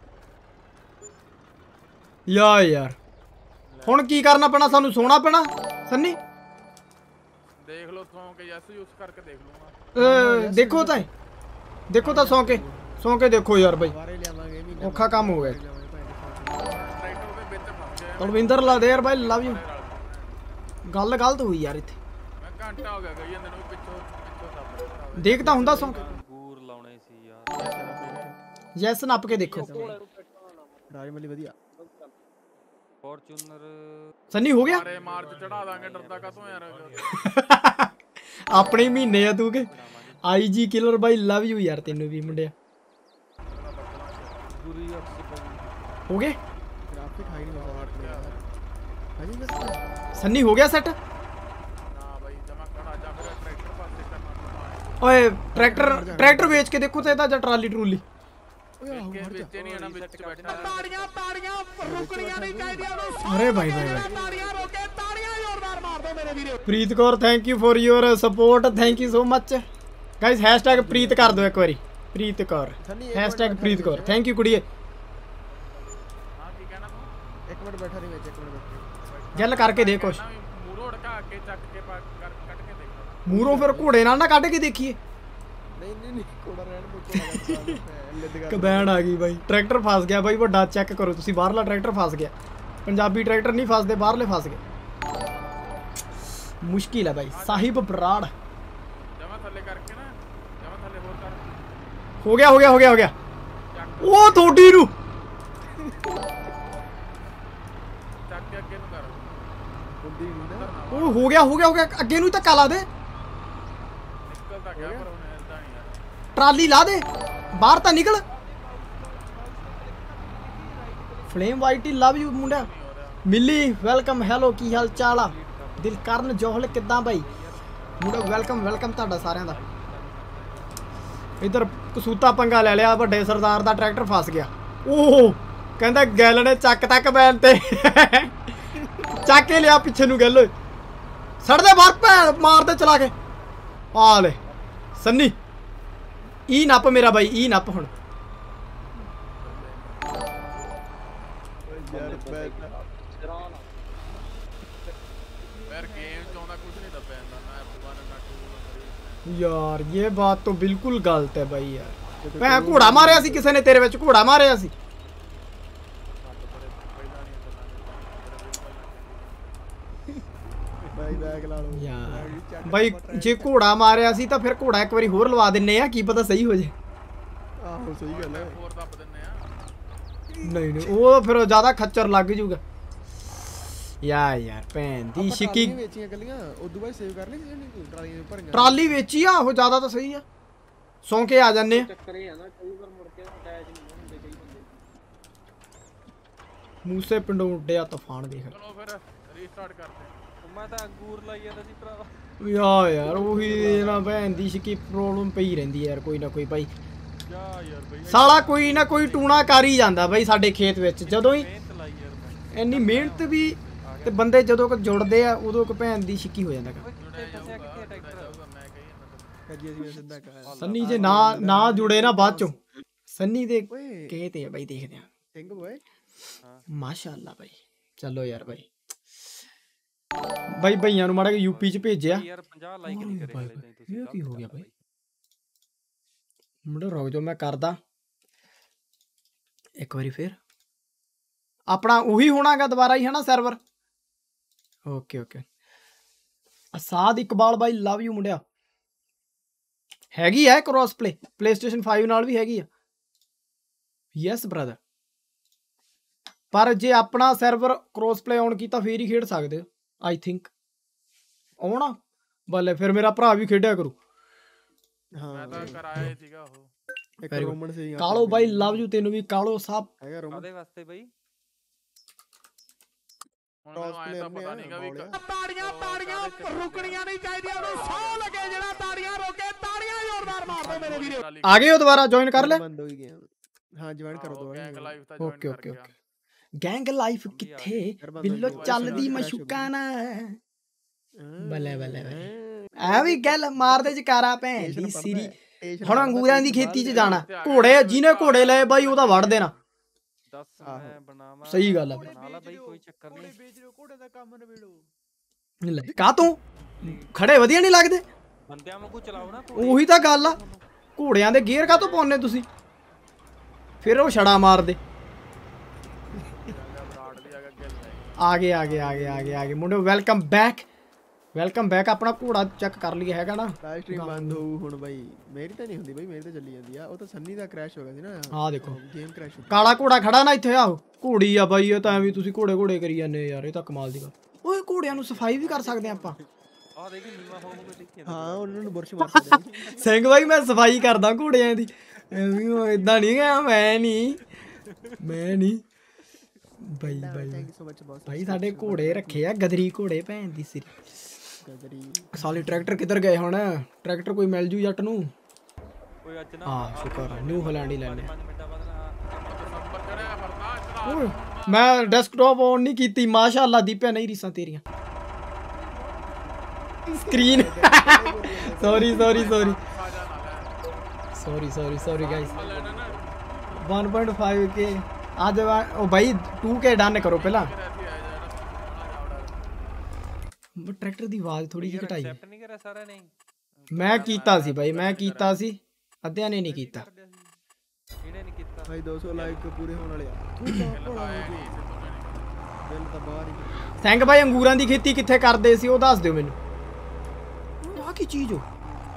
ਯਾ ਯਾਰ ਹੁਣ ਕੀ ਕਰਨਾ ਪੈਣਾ ਸਾਨੂੰ? ਸੋਣਾ ਪੈਣਾ ਸੰਨੀ। ਦੇਖ ਲਓ ਸੌਂ ਕੇ ਯੈਸ ਯੂਸ ਕਰਕੇ ਦੇਖ ਲੂੰਗਾ ਅਹ, ਦੇਖੋ ਤਾਂ ਦੇਖੋ ਤਾਂ ਸੌਂ ਕੇ ਸੌਂ ਕੇ ਦੇਖੋ ਯਾਰ ਬਾਈ। ਬਾਰੇ ਲਿਆਵਾਂਗੇ ਮਹੀਨੇ ਔਖਾ ਕੰਮ ਹੋ ਗਿਆ। ਟਰੈਕਟਰ ਉਹਦੇ ਵਿੱਚ ਫਸ ਗਿਆ ਤਲਵਿੰਦਰ ਲਾ ਦੇ ਯਾਰ ਬਾਈ ਲਵ ਯੂ। ਗੱਲ ਗਲਤ ਹੋਈ ਯਾਰ ਇੱਥੇ। ਮੈਂ ਘੰਟਾ ਹੋ ਗਿਆ ਗਈ ਜਾਂਦੇ ਨੂੰ ਪਿੱਛੋਂ ਪਿੱਛੋਂ ਸੱਪ ਦੇਖ ਤਾਂ ਹੁੰਦਾ ਸੌਂ ਕੇ। ਅੰਗੂਰ ਲਾਉਣੇ ਸੀ ਯਾਰ। ਯੈਸ ਨੱਪ ਕੇ ਦੇਖੋ। ਰਾਜਮਲੀ ਵਧੀਆ ਫੋਰਚੂਨਰ ਸੰਨੀ ਹੋ ਗਿਆ ਮਾਰੇ ਮਾਰ ਚ ਚੜਾ ਦਾਂਗੇ ਡਰਦਾ ਕਾਤੋਂ ਯਾਰ ਆਪਣੇ ਮਹੀਨੇ ਆ ਤੂੰ ਕਿ ਆਈ ਜੀ ਕਿਲਰ ਬਾਈ ਲਵ ਯੂ ਯਾਰ ਤੈਨੂੰ ਵੀ ਮੁੰਡਿਆ। हो गए ग्राफिक हाई नहीं होता आठ में हाजी बस सन्नी हो गया सेट ना भाई जमा खड़ा जा फिर ट्रैक्टर पास से करना ओए ट्रैक्टर ट्रैक्टर बेच के देखो तो ਇਹਦਾ ਜਾਂ ਟਰਾਲੀ ਟਰੂਲੀ ओए आहो के मर जा बेचे नहीं है ना बेच बैठा ਤਾੜੀਆਂ ਤਾੜੀਆਂ ਰੁਕਣੀਆਂ ਨਹੀਂ ਚਾਹੀਦੀਆਂ ਉਹਨੂੰ अरे भाई भाई भाई ਤਾੜੀਆਂ ਰੋਕੇ ਤਾੜੀਆਂ ਜ਼ੋਰਦਾਰ ਮਾਰ ਦਿਓ ਮੇਰੇ ਵੀਰੋ Preet Kaur thank you for your support thank you so much guys hashtag Preet ਕਰ ਦਿਓ ਇੱਕ ਵਾਰੀ Preet Kaur hashtag Preet Kaur thank you ਕੁੜੀਏ हां की कहना तू एक मिनट बैठा नहीं मैं एक मिनट बैठ ਗੱਲ ਕਰਕੇ ਦੇ ਕੁਛ ਮੂਰੋ ਢਕਾ ਕੇ ਚੱਕ ਕੇ ਪਾ- ਕਰ ਕੱਟ ਕੇ ਦੇਖ ਮੂਰੋਂ ਫਿਰ ਘੋੜੇ ਨਾਲ ਨਾ ਕੱਢ ਕੇ ਦੇਖੀਏ नहीं नहीं नहीं कोड़ा रहने दो कोड़ा ले दिखा ਕਬੈਣ ਆ ਗਈ ਬਾਈ ਟਰੈਕਟਰ ਫਸ ਗਿਆ ਬਾਈ ਵੱਡਾ ਚੈੱਕ ਕਰੋ ਤੁਸੀਂ ਬਾਹਰਲਾ ਟਰੈਕਟਰ ਫਸ ਗਿਆ ਪੰਜਾਬੀ ਟਰੈਕਟਰ ਨਹੀਂ ਫਸਦੇ ਬਾਹਰਲੇ ਫਸ ਗਏ ਮੁਸ਼ਕਿਲ ਹੈ ਬਾਈ ਸਾਹਿਬ ਬਰਾੜ ਜਮਾ ਥੱਲੇ ਕਰਕੇ ਨਾ ਜਮਾ ਥੱਲੇ ਹੋਰ ਕਰ ਹੋ ਗਿਆ ਹੋ ਗਿਆ ਹੋ ਗਿਆ ਹੋ ਗਿਆ ਉਹ ਥੋੜੀ ਨੂੰ ਚੱਕ ਕੇ ਅੱਗੇ ਨੂੰ ਕਰ बुंदी नहीं ना ਉਹ ਹੋ ਗਿਆ ਹੋ ਗਿਆ ਹੋ ਗਿਆ ਅੱਗੇ ਨੂੰ ਹੀ ਧੱਕਾ ਲਾ ਦੇ ਨਿਕਲ ਤਾਂ ਗਿਆ ਪਰ ਉਹਨੇ ਇਦਾਂ ਨਹੀਂ ਯਾਰ ਟਰਾਲੀ ਲਾ ਦੇ ਬਾਹਰ ਤਾਂ ਨਿਕਲ ਫਲੇਮ ਵਾਈਟੀ ਲਵ ਯੂ ਮੁੰਡਿਆ ਮਿੱਲੀ ਵੈਲਕਮ ਹੈਲੋ ਕੀ ਹਾਲ ਚਾਲ ਆ ਦਿਲਕਰਨ ਜੋਹਲ ਕਿੱਦਾਂ ਬਾਈ ਮੁੰਡਾ ਵੈਲਕਮ ਵੈਲਕਮ ਤੁਹਾਡਾ ਸਾਰਿਆਂ ਦਾ ਇਧਰ ਕਸੂਤਾ ਪੰਗਾ ਲੈ ਲਿਆ ਵੱਡੇ ਸਰਦਾਰ ਦਾ ਟਰੈਕਟਰ ਫਸ ਗਿਆ ਓਹ ਕਹਿੰਦਾ ਗੈਲ ਨੇ ਚੱਕ ਤੱਕ ਬੈਨ ਤੇ ਚੱਕ ਕੇ ਲਿਆ ਪਿੱਛੇ ਨੂੰ ਗੱਲ ਓਏ ਸੜਦੇ ਬਾਹਰ ਭੈਣ ਮਾਰਦੇ ਚਲਾ ਕੇ ਆ ਲੈ ਸੰਨੀ ਈ ਨੱਪ ਮੇਰਾ ਬਾਈ ਈ ਨੱਪ ਹੁਣ यार बैठ ਯਾਰ ਗੇਮ ਚ ਆਉਂਦਾ ਕੁਝ ਨਹੀਂ ਦੱਬਿਆ ਜਾਂਦਾ ਨਾ ਐਫ वन ਨਾ टू ਨਾ थ्री यार ये बात तो बिल्कुल गलत है भाई यार मैं घोड़ा मारिया सी किसी ने तेरे विच घोड़ा मारिया सी भाई बैग ला लो यार भाई जे घोड़ा मारिया सी तो फिर घोड़ा एक बारी होर लवा दिन्ने आ की पता सही हो जाए आहो सही गल है ਹੋਰ ਦੱਬ ਦਿੰਨੇ ਆ नहीं नहीं वो फिर ज्यादा खच्चर लग जूगा यार यार भैन दी शिकी ਵੇਚੀਆਂ ਗੱਲੀਆਂ ਉਦੋਂ ਬਾਅਦ ਸੇਵ ਕਰ ਲਈ ਸੀ ਨਹੀਂ ਟਰਾਲੀਆਂ ਭਰੀਆਂ ट्राली वेची आ वो ज्यादा तो सही है सौ के आ जाने ਚੱਕਰੇ ਆ ਨਾ ਕਈ ਵਾਰ ਮੁੜ ਕੇ ਅਟੈਚ ਨਹੀਂ ਹੁੰਦੇ ਕਈ ਬੰਦੇ मूसे पिंडों उड्डिया तूफान देख ਚਲੋ ਫਿਰ ਰੀਸਟਾਰਟ ਕਰਦੇ ਆ ਮੈਂ ਤਾਂ ਅੰਗੂਰ ਲਾਈ ਜਾਂਦਾ ਸੀ ਭਰਾ यार यार वही ना भैन दी शिकी प्रॉब्लम पई रहंदी यार कोई ना कोई भाई ਜਾ ਯਾਰ ਬਈ ਸਾਲਾ ਕੋਈ ਨਾ ਕੋਈ ਟੂਣਾ ਕਰ ਹੀ ਜਾਂਦਾ ਬਾਈ ਸਾਡੇ ਖੇਤ ਵਿੱਚ ਜਦੋਂ ਹੀ ਮਿਹਨਤ ਲਾਈ ਯਾਰ ਮੈਂ ਇੰਨੀ ਮਿਹਨਤ ਵੀ ਤੇ ਬੰਦੇ ਜਦੋਂ ਕੋ ਜੁੜਦੇ ਆ ਉਦੋਂ ਕੋ ਭੈਣ ਦੀ ਸ਼ਿੱਕੀ ਹੋ ਜਾਂਦਾ ਗਾ। ਕਿੱਥੇ ਫਸਿਆ ਕਿੱਥੇ ਟਰੈਕਟਰ ਜਾਊਗਾ ਮੈਂ ਕਹੀ ਜਾਂਦਾ ਕੱਜੀ ਅਸੀਂ ਸਿੱਧਾ ਕਰ ਸੰਨੀ ਜੇ ਨਾ ਨਾ ਜੁੜੇ ਨਾ ਬਾਅਦ ਚੋਂ ਸੰਨੀ ਦੇ ਓਏ ਕਹੇ ਤੇ ਆ ਬਾਈ ਦੇਖਦੇ ਆ ਸਿੰਘ ਬੋਏ ਮਾਸ਼ਾਅੱਲਾ ਬਾਈ ਚਲੋ ਯਾਰ ਬਾਈ ਬਾਈ ਭਈਆਂ ਨੂੰ ਮਾੜਾ ਯੂਪੀ ਚ ਭੇਜਿਆ ਯਾਰ ਪੰਜਾਹ ਲਾਈਕ ਨਹੀਂ ਕਰੇ ਬਾਈ, ਹਲੇ ਤਾਈਂ ਤੁਸੀਂ ਇਹ ਕੀ ਹੋ ਗਿਆ ਗਲਤ ਬਾਈ? ਮੁੰਡਾ ਰੁਕ ਜਾ ਮੈਂ ਕਰਦਾ ਇੱਕ ਵਾਰੀ ਫੇਰ ਆਪਣਾ ਉਹੀ ਹੋਣਾਗਾ ਦੁਬਾਰਾ ਹੀ ਹਨਾ server okay okay Asad Iqbal ਬਾਈ ਲਵ ਯੂ ਮੁੰਡਿਆ ਹੈਗੀ ਆ ਕ੍ਰੋਸ ਪਲੇ ਪਲੇਸਟੇਸ਼ਨ ਫਾਈਵ ਨਾਲ ਵੀ ਹੈਗੀ ਆ ਯੈਸ ਬ੍ਰਦਰ ਪਰ ਜੇ ਆਪਣਾ ਸਰਵਰ ਕ੍ਰੋਸ ਪਲੇ ਆਨ ਕੀਤਾ ਫੇਰ ਹੀ ਖੇਡ ਸਕਦੇ ਆਈ ਥਿੰਕ ਆਉਣਾ ਬੱਲੇ ਫਿਰ ਮੇਰਾ ਭਰਾ ਵੀ ਖੇਡਿਆ ਕਰੂ ਹਾਂ ਮੈਂ ਤਾਂ ਕਰਾਇਆ ਹੀ ਸੀਗਾ ਉਹ ਇੱਕ Very good. ਰੋਮਨ ਸੀ ਕਾਲੋ ਬਾਈ ਲਵ ਯੂ ਤੈਨੂੰ ਵੀ ਕਾਲੋ ਸਾਹਿਬ ਹੈਗਾ ਰੋਮਨ ਕਾਦੇ ਵਾਸਤੇ ਬਈ ਹੁਣ ਮੈਨੂੰ ਆਇਆ ਤਾਂ ਪਤਾ ਨਹੀਂਗਾ ਵੀ ਕ- ਤਾੜੀਆਂ ਤਾੜੀਆਂ ਰੁਕਣੀਆਂ ਨਹੀਂ ਚਾਹੀਦੀਆਂ ਉਹਨੂੰ ਸੌ ਲੱਗੇ ਜਿਹੜਾ ਤਾੜੀਆਂ ਰੋਕੇ ਤਾੜੀਆਂ ਜ਼ੋਰਦਾਰ ਮਾਰ ਦਿਓ ਮੇਰੇ ਵੀਰੋ ਟਰਾਲੀ ਆ ਗਏ ਹੋ ਦੁਬਾਰਾ ਜੁਆਇਨ ਕਰ ਲੈ ਬੰਦ ਹੋ ਹੀ ਗਿਆ ਹਾਂ ਜਵਾਨ ਕਰੋ ਦੋ ਗੈਂਗ ਲਾਈਵ ਤਾਂ ਓਕੇ ਜੁਆਇਨ ਓਕੇ ਕਰ ਗਿਆ ਓਕੇ ਗੈਂਗ ਲਾਈਫ ਕਿੱਥੇ ਬਿੱਲੋ ਚੱਲਦੀ ਮਸ਼ੂਕਾਨਾ ਬੱਲੇ ਬੱਲੇ ਆ ਵੀ ਗੱਲ ਮਾਰਦੇ ਜਕਾਰਾ ਭੈਣ ਦੀ ਸਿਰੀ ਹੁਣ ਅੰਗੂਰਾਂ ਦੀ ਖੇਤੀ 'ਚ ਜਾਣਾ ਘੋੜੇ ਜਿਹਨੇ ਘੋੜੇ ਲਏ ਬਾਈ ਉਹਦਾ ਵੜ ਦੇਣਾ ਦੱਸ ਮੈਂ ਬਣਾਵਾਂ ਸਹੀ ਗੱਲ ਆ ਬਈ। ਬਣਾ ਲਾ ਬਈ ਕੋਈ ਚੱਕਰ ਨਹੀਂ ਲੈ ਕਾ ਤੂੰ ਖੜੇ ਵਧੀਆ ਨਹੀਂ ਲੱਗਦੇ ਬੰਦਿਆਂ ਵਾਂਗੂ ਚਲਾਓ ਨਾ ਘੋੜੇ। ਉਹੀ ਤਾਂ ਗੱਲ ਆ ਘੋੜਿਆਂ ਦੇ ਗੇਅਰ ਕਾ ਤੋਂ ਪਾਉਨੇ ਤੁਸੀਂ ਫਿਰ ਉਹ ਛੜਾ ਮਾਰਦੇ ਬਰਾੜ ਦੀ ਆ ਗਿਆ ਗਿੱਲ ਹੈ ਆ ਗਏ ਆ ਗਏ ਆ ਗਏ ਆ ਗਏ ਆ ਗਏ ਮੁੰਡੇ ਵੈਲਕਮ ਬੈਕ ਵੈਲਕਮ ਬੈਕ ਆਪਣਾ ਘੋੜਾ ਚੈੱਕ ਕਰ ਲਈ ਹੈਗਾ ਨਾ ਲਾਈਵ ਸਟ੍ਰੀਮ ਬੰਦ ਹੋਊ ਹੁਣ ਬਾਈ ਮੇਰੀ ਤਾਂ ਨਹੀਂ ਹੁੰਦੀ ਬਾਈ ਮੇਰੀ ਤਾਂ ਚੱਲੀ ਜਾਂਦੀ ਆ ਉਹ ਤਾਂ ਸੰਨੀ ਦਾ ਕ੍ਰੈਸ਼ ਹੋ ਗਿਆ ਸੀ ਨਾ ਆਹ ਦੇਖੋ ਗੇਮ ਕ੍ਰੈਸ਼ ਹੋ ਗਿਆ ਕਾਲਾ ਘੋੜਾ ਖੜਾ ਨਾ ਇੱਥੇ ਆਹੋ ਘੋੜੀ ਆ ਬਾਈ ਇਹ ਤਾਂ ਐਵੇਂ ਤੁਸੀਂ ਘੋੜੇ ਘੋੜੇ ਕਰੀ ਜਾਂਦੇ ਯਾਰ ਇਹ ਤਾਂ ਕਮਾਲ ਦੀ ਗੱਲ ਓਏ ਘੋੜਿਆਂ ਨੂੰ ਸਫਾਈ ਵੀ ਕਰ ਸਕਦੇ ਆਪਾਂ ਆਹ ਦੇਖ ਨੀਵਾ ਹੋ ਹੋ ਕੇ ਦੇਖੀ ਹਾਂ ਉਹਨਾਂ ਨੂੰ ਬੁਰਸ਼ ਮਾਰ ਸਕਦੇ ਸਿੰਘ ਬਾਈ ਮੈਂ ਸਫਾਈ ਕਰਦਾ ਘੋੜਿਆਂ ਦੀ ਐਵੇਂ ਇਦਾਂ ਨਹੀਂ ਗਿਆ ਮੈਂ ਨਹੀਂ ਮੈਂ ਨਹੀਂ ਬਾਈ ਬਾਈ thank you so much boss ਭਾਈ ਸਾਡੇ ਘੋੜੇ ਰੱਖੇ ਆ ਗਦਰੀ ਘੋੜੇ ਭੈਣ ਦੀ ਸਿਰ ਗਦਰੀ ਸਾਲੀ ਟਰੈਕਟਰ ਕਿੱਧਰ ਗਏ ਹੁਣ ਟਰੈਕਟਰ ਕੋਈ ਮਿਲ ਜੂ ਜੱਟ ਨੂੰ ਕੋਈ ਅੱਜ ਨਾ ਹਾਂ ਸ਼ੁਕਰ ਨਿਊ ਹਾਲੈਂਡ ਹੀ ਲੈਣੇ ਪੰਜ ਮਿੰਟਾਂ ਬਾਅਦ ਨਾ ਨੰਬਰ ਚੜਿਆ ਫਿਰਦਾ ਚੜਾ ਓਏ ਮੈਂ ਡੈਸਕਟਾਪ ਔਨ ਨਹੀਂ ਕੀਤੀ ਮਾਸ਼ਾਅੱਲਾ ਦੀਪਿਆ ਨਹੀਂ ਰੀਸਾਂ ਤੇਰੀਆਂ ਸਕਰੀਨ ਸੌਰੀ ਸੌਰੀ ਸੌਰੀ ਸਾਜਾ ਨਾ ਲੈ ਸੌਰੀ ਸੌਰੀ ਸੌਰੀ ਗਾਇਸ ਲੈਣਾ ਨਾ one point five ਕੇ ਅੱਜ ਉਹ ਭਾਈ two ਕੇ ਡਨ ਕਰੋ ਪਹਿਲਾਂ ਰਹਿਤੀ ਆ ਜਾਣਾ ਟਰੈਕਟਰ ਦੀ ਆਵਾਜ਼ ਥੋੜੀ ਜਿਹੀ ਘਟਾਈ ਐਕਸੈਪਟ ਨਹੀਂ ਕਰਿਆ ਸਾਰਾ ਨਹੀਂ ਮੈਂ ਕੀਤਾ ਸੀ ਭਾਈ ਮੈਂ ਕੀਤਾ ਸੀ ਅੱਧਿਆਂ ਨੇ ਨਹੀਂ ਕੀਤਾ ਕਿਹਨੇ ਨਹੀਂ ਕੀਤਾ ਭਾਈ ਦੋ ਸੌ ਲਾਈਕ ਪੂਰੇ ਹੋਣ ਵਾਲੇ ਆ ਤੂੰ ਤਾਂ ਭੋਲਾ ਹੋ ਨਹੀਂ ਇਸੇ ਤੋਂ ਨਹੀਂ ਦਿਲ ਤਾਂ ਬਾਹਰ ਹੀ ਸਿੰਘ ਭਾਈ ਅੰਗੂਰਾਂ ਦੀ ਖੇਤੀ ਕਿੱਥੇ ਕਰਦੇ ਸੀ ਉਹ ਦੱਸ ਦਿਓ ਮੈਨੂੰ ਆਹ ਕੀ ਚੀਜ਼ ਹੋ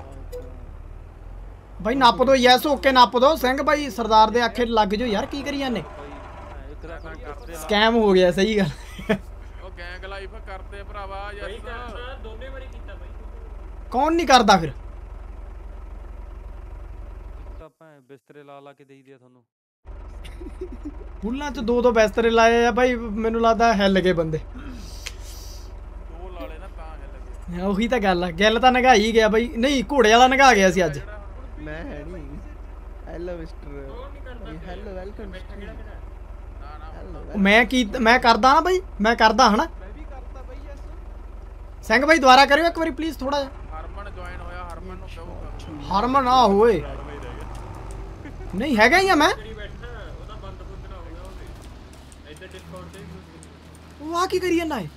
ਭਾਈ ਨੱਪ ਦੋ ਯੈਸ ਓਕੇ ਨੱਪ ਦੋ ਸਿੰਘ ਭਾਈ ਸਰਦਾਰ ਦੇ ਆਖੇ ਲੱਗ ਜਾਓ ਯਾਰ ਕੀ ਕਰੀ ਜਾਂਦੇ ਭਾਈ ਉੱਤਰਾਖੰਡ ਕਰਦੇ ਸਕੈਮ ਹੋ ਗਿਆ ਸਹੀ ਗੱਲ ਉਹ ਗੈਂਗ ਲਾਈਫ ਕਰਦੇ ਭਰਾਵਾ ਯੈਸ ਦੋਨੇ ਵਾਰੀ ਕੀਤਾ ਬਾਈ ਕੌਣ ਨਹੀਂ ਕਰਦਾ ਫਿਰ ਤਾਂ ਭਾਂ ਬਿਸਤਰੇ ਲਾ ਲਾ ਕੇ ਦੇਈ ਦਿਆ ਤੁਹਾਨੂੰ ਫੁੱਲਾਂ 'ਚ ਦੋ ਦੋ ਬਿਸਤਰੇ ਲਾਏ ਆ ਭਾਈ ਮੈਨੂੰ ਲੱਗਦਾ ਹਿੱਲ ਗਏ ਬੰਦੇ ਦੋ ਲਾਲੇ ਨਾ ਤਾਂ ਹਿੱਲ ਗਏ ਉਹੀ ਤਾਂ ਗੱਲ ਆ ਗੱਲ ਤਾਂ ਨਗਾਈ ਗਿਆ ਬਾਈ ਨਹੀਂ ਘੋੜੇ ਵਾਲਾ ਨਗਾ ਗਿਆ ਸੀ ਅੱਜ ਮੈਂ ਹੈ ਨਹੀਂ ਹੈਲੋ ਮਿਸਟਰ ਹੈਲੋ ਵੈਲਕਮ ਨਾ ਨਾ ਮੈਂ ਕੀ ਮੈਂ ਕਰਦਾ ਨਾ ਬਾਈ ਮੈਂ ਕਰਦਾ ਹਨਾ ਮੈਂ ਵੀ ਕਰਤਾ ਬਈ ਯੈਸ ਸਿੰਘ ਭਾਈ ਦੁਬਾਰਾ ਕਰਿਓ ਇੱਕ ਵਾਰੀ ਪਲੀਜ਼ ਥੋੜਾ ਜਿਹਾ ਹਰਮਨ ਜੁਆਇਨ ਹੋਇਆ ਹਰਮਨ ਨੂੰ ਕਹੂਗਾ ਹਰਮਨ ਆ ਹੋਏ ਨਹੀਂ ਹੈਗਾ ਹੀ ਆ ਮੈਂ ਉਹ ਆ ਕੀ ਕਰੀ ਜਾਂਦਾ ਹੈ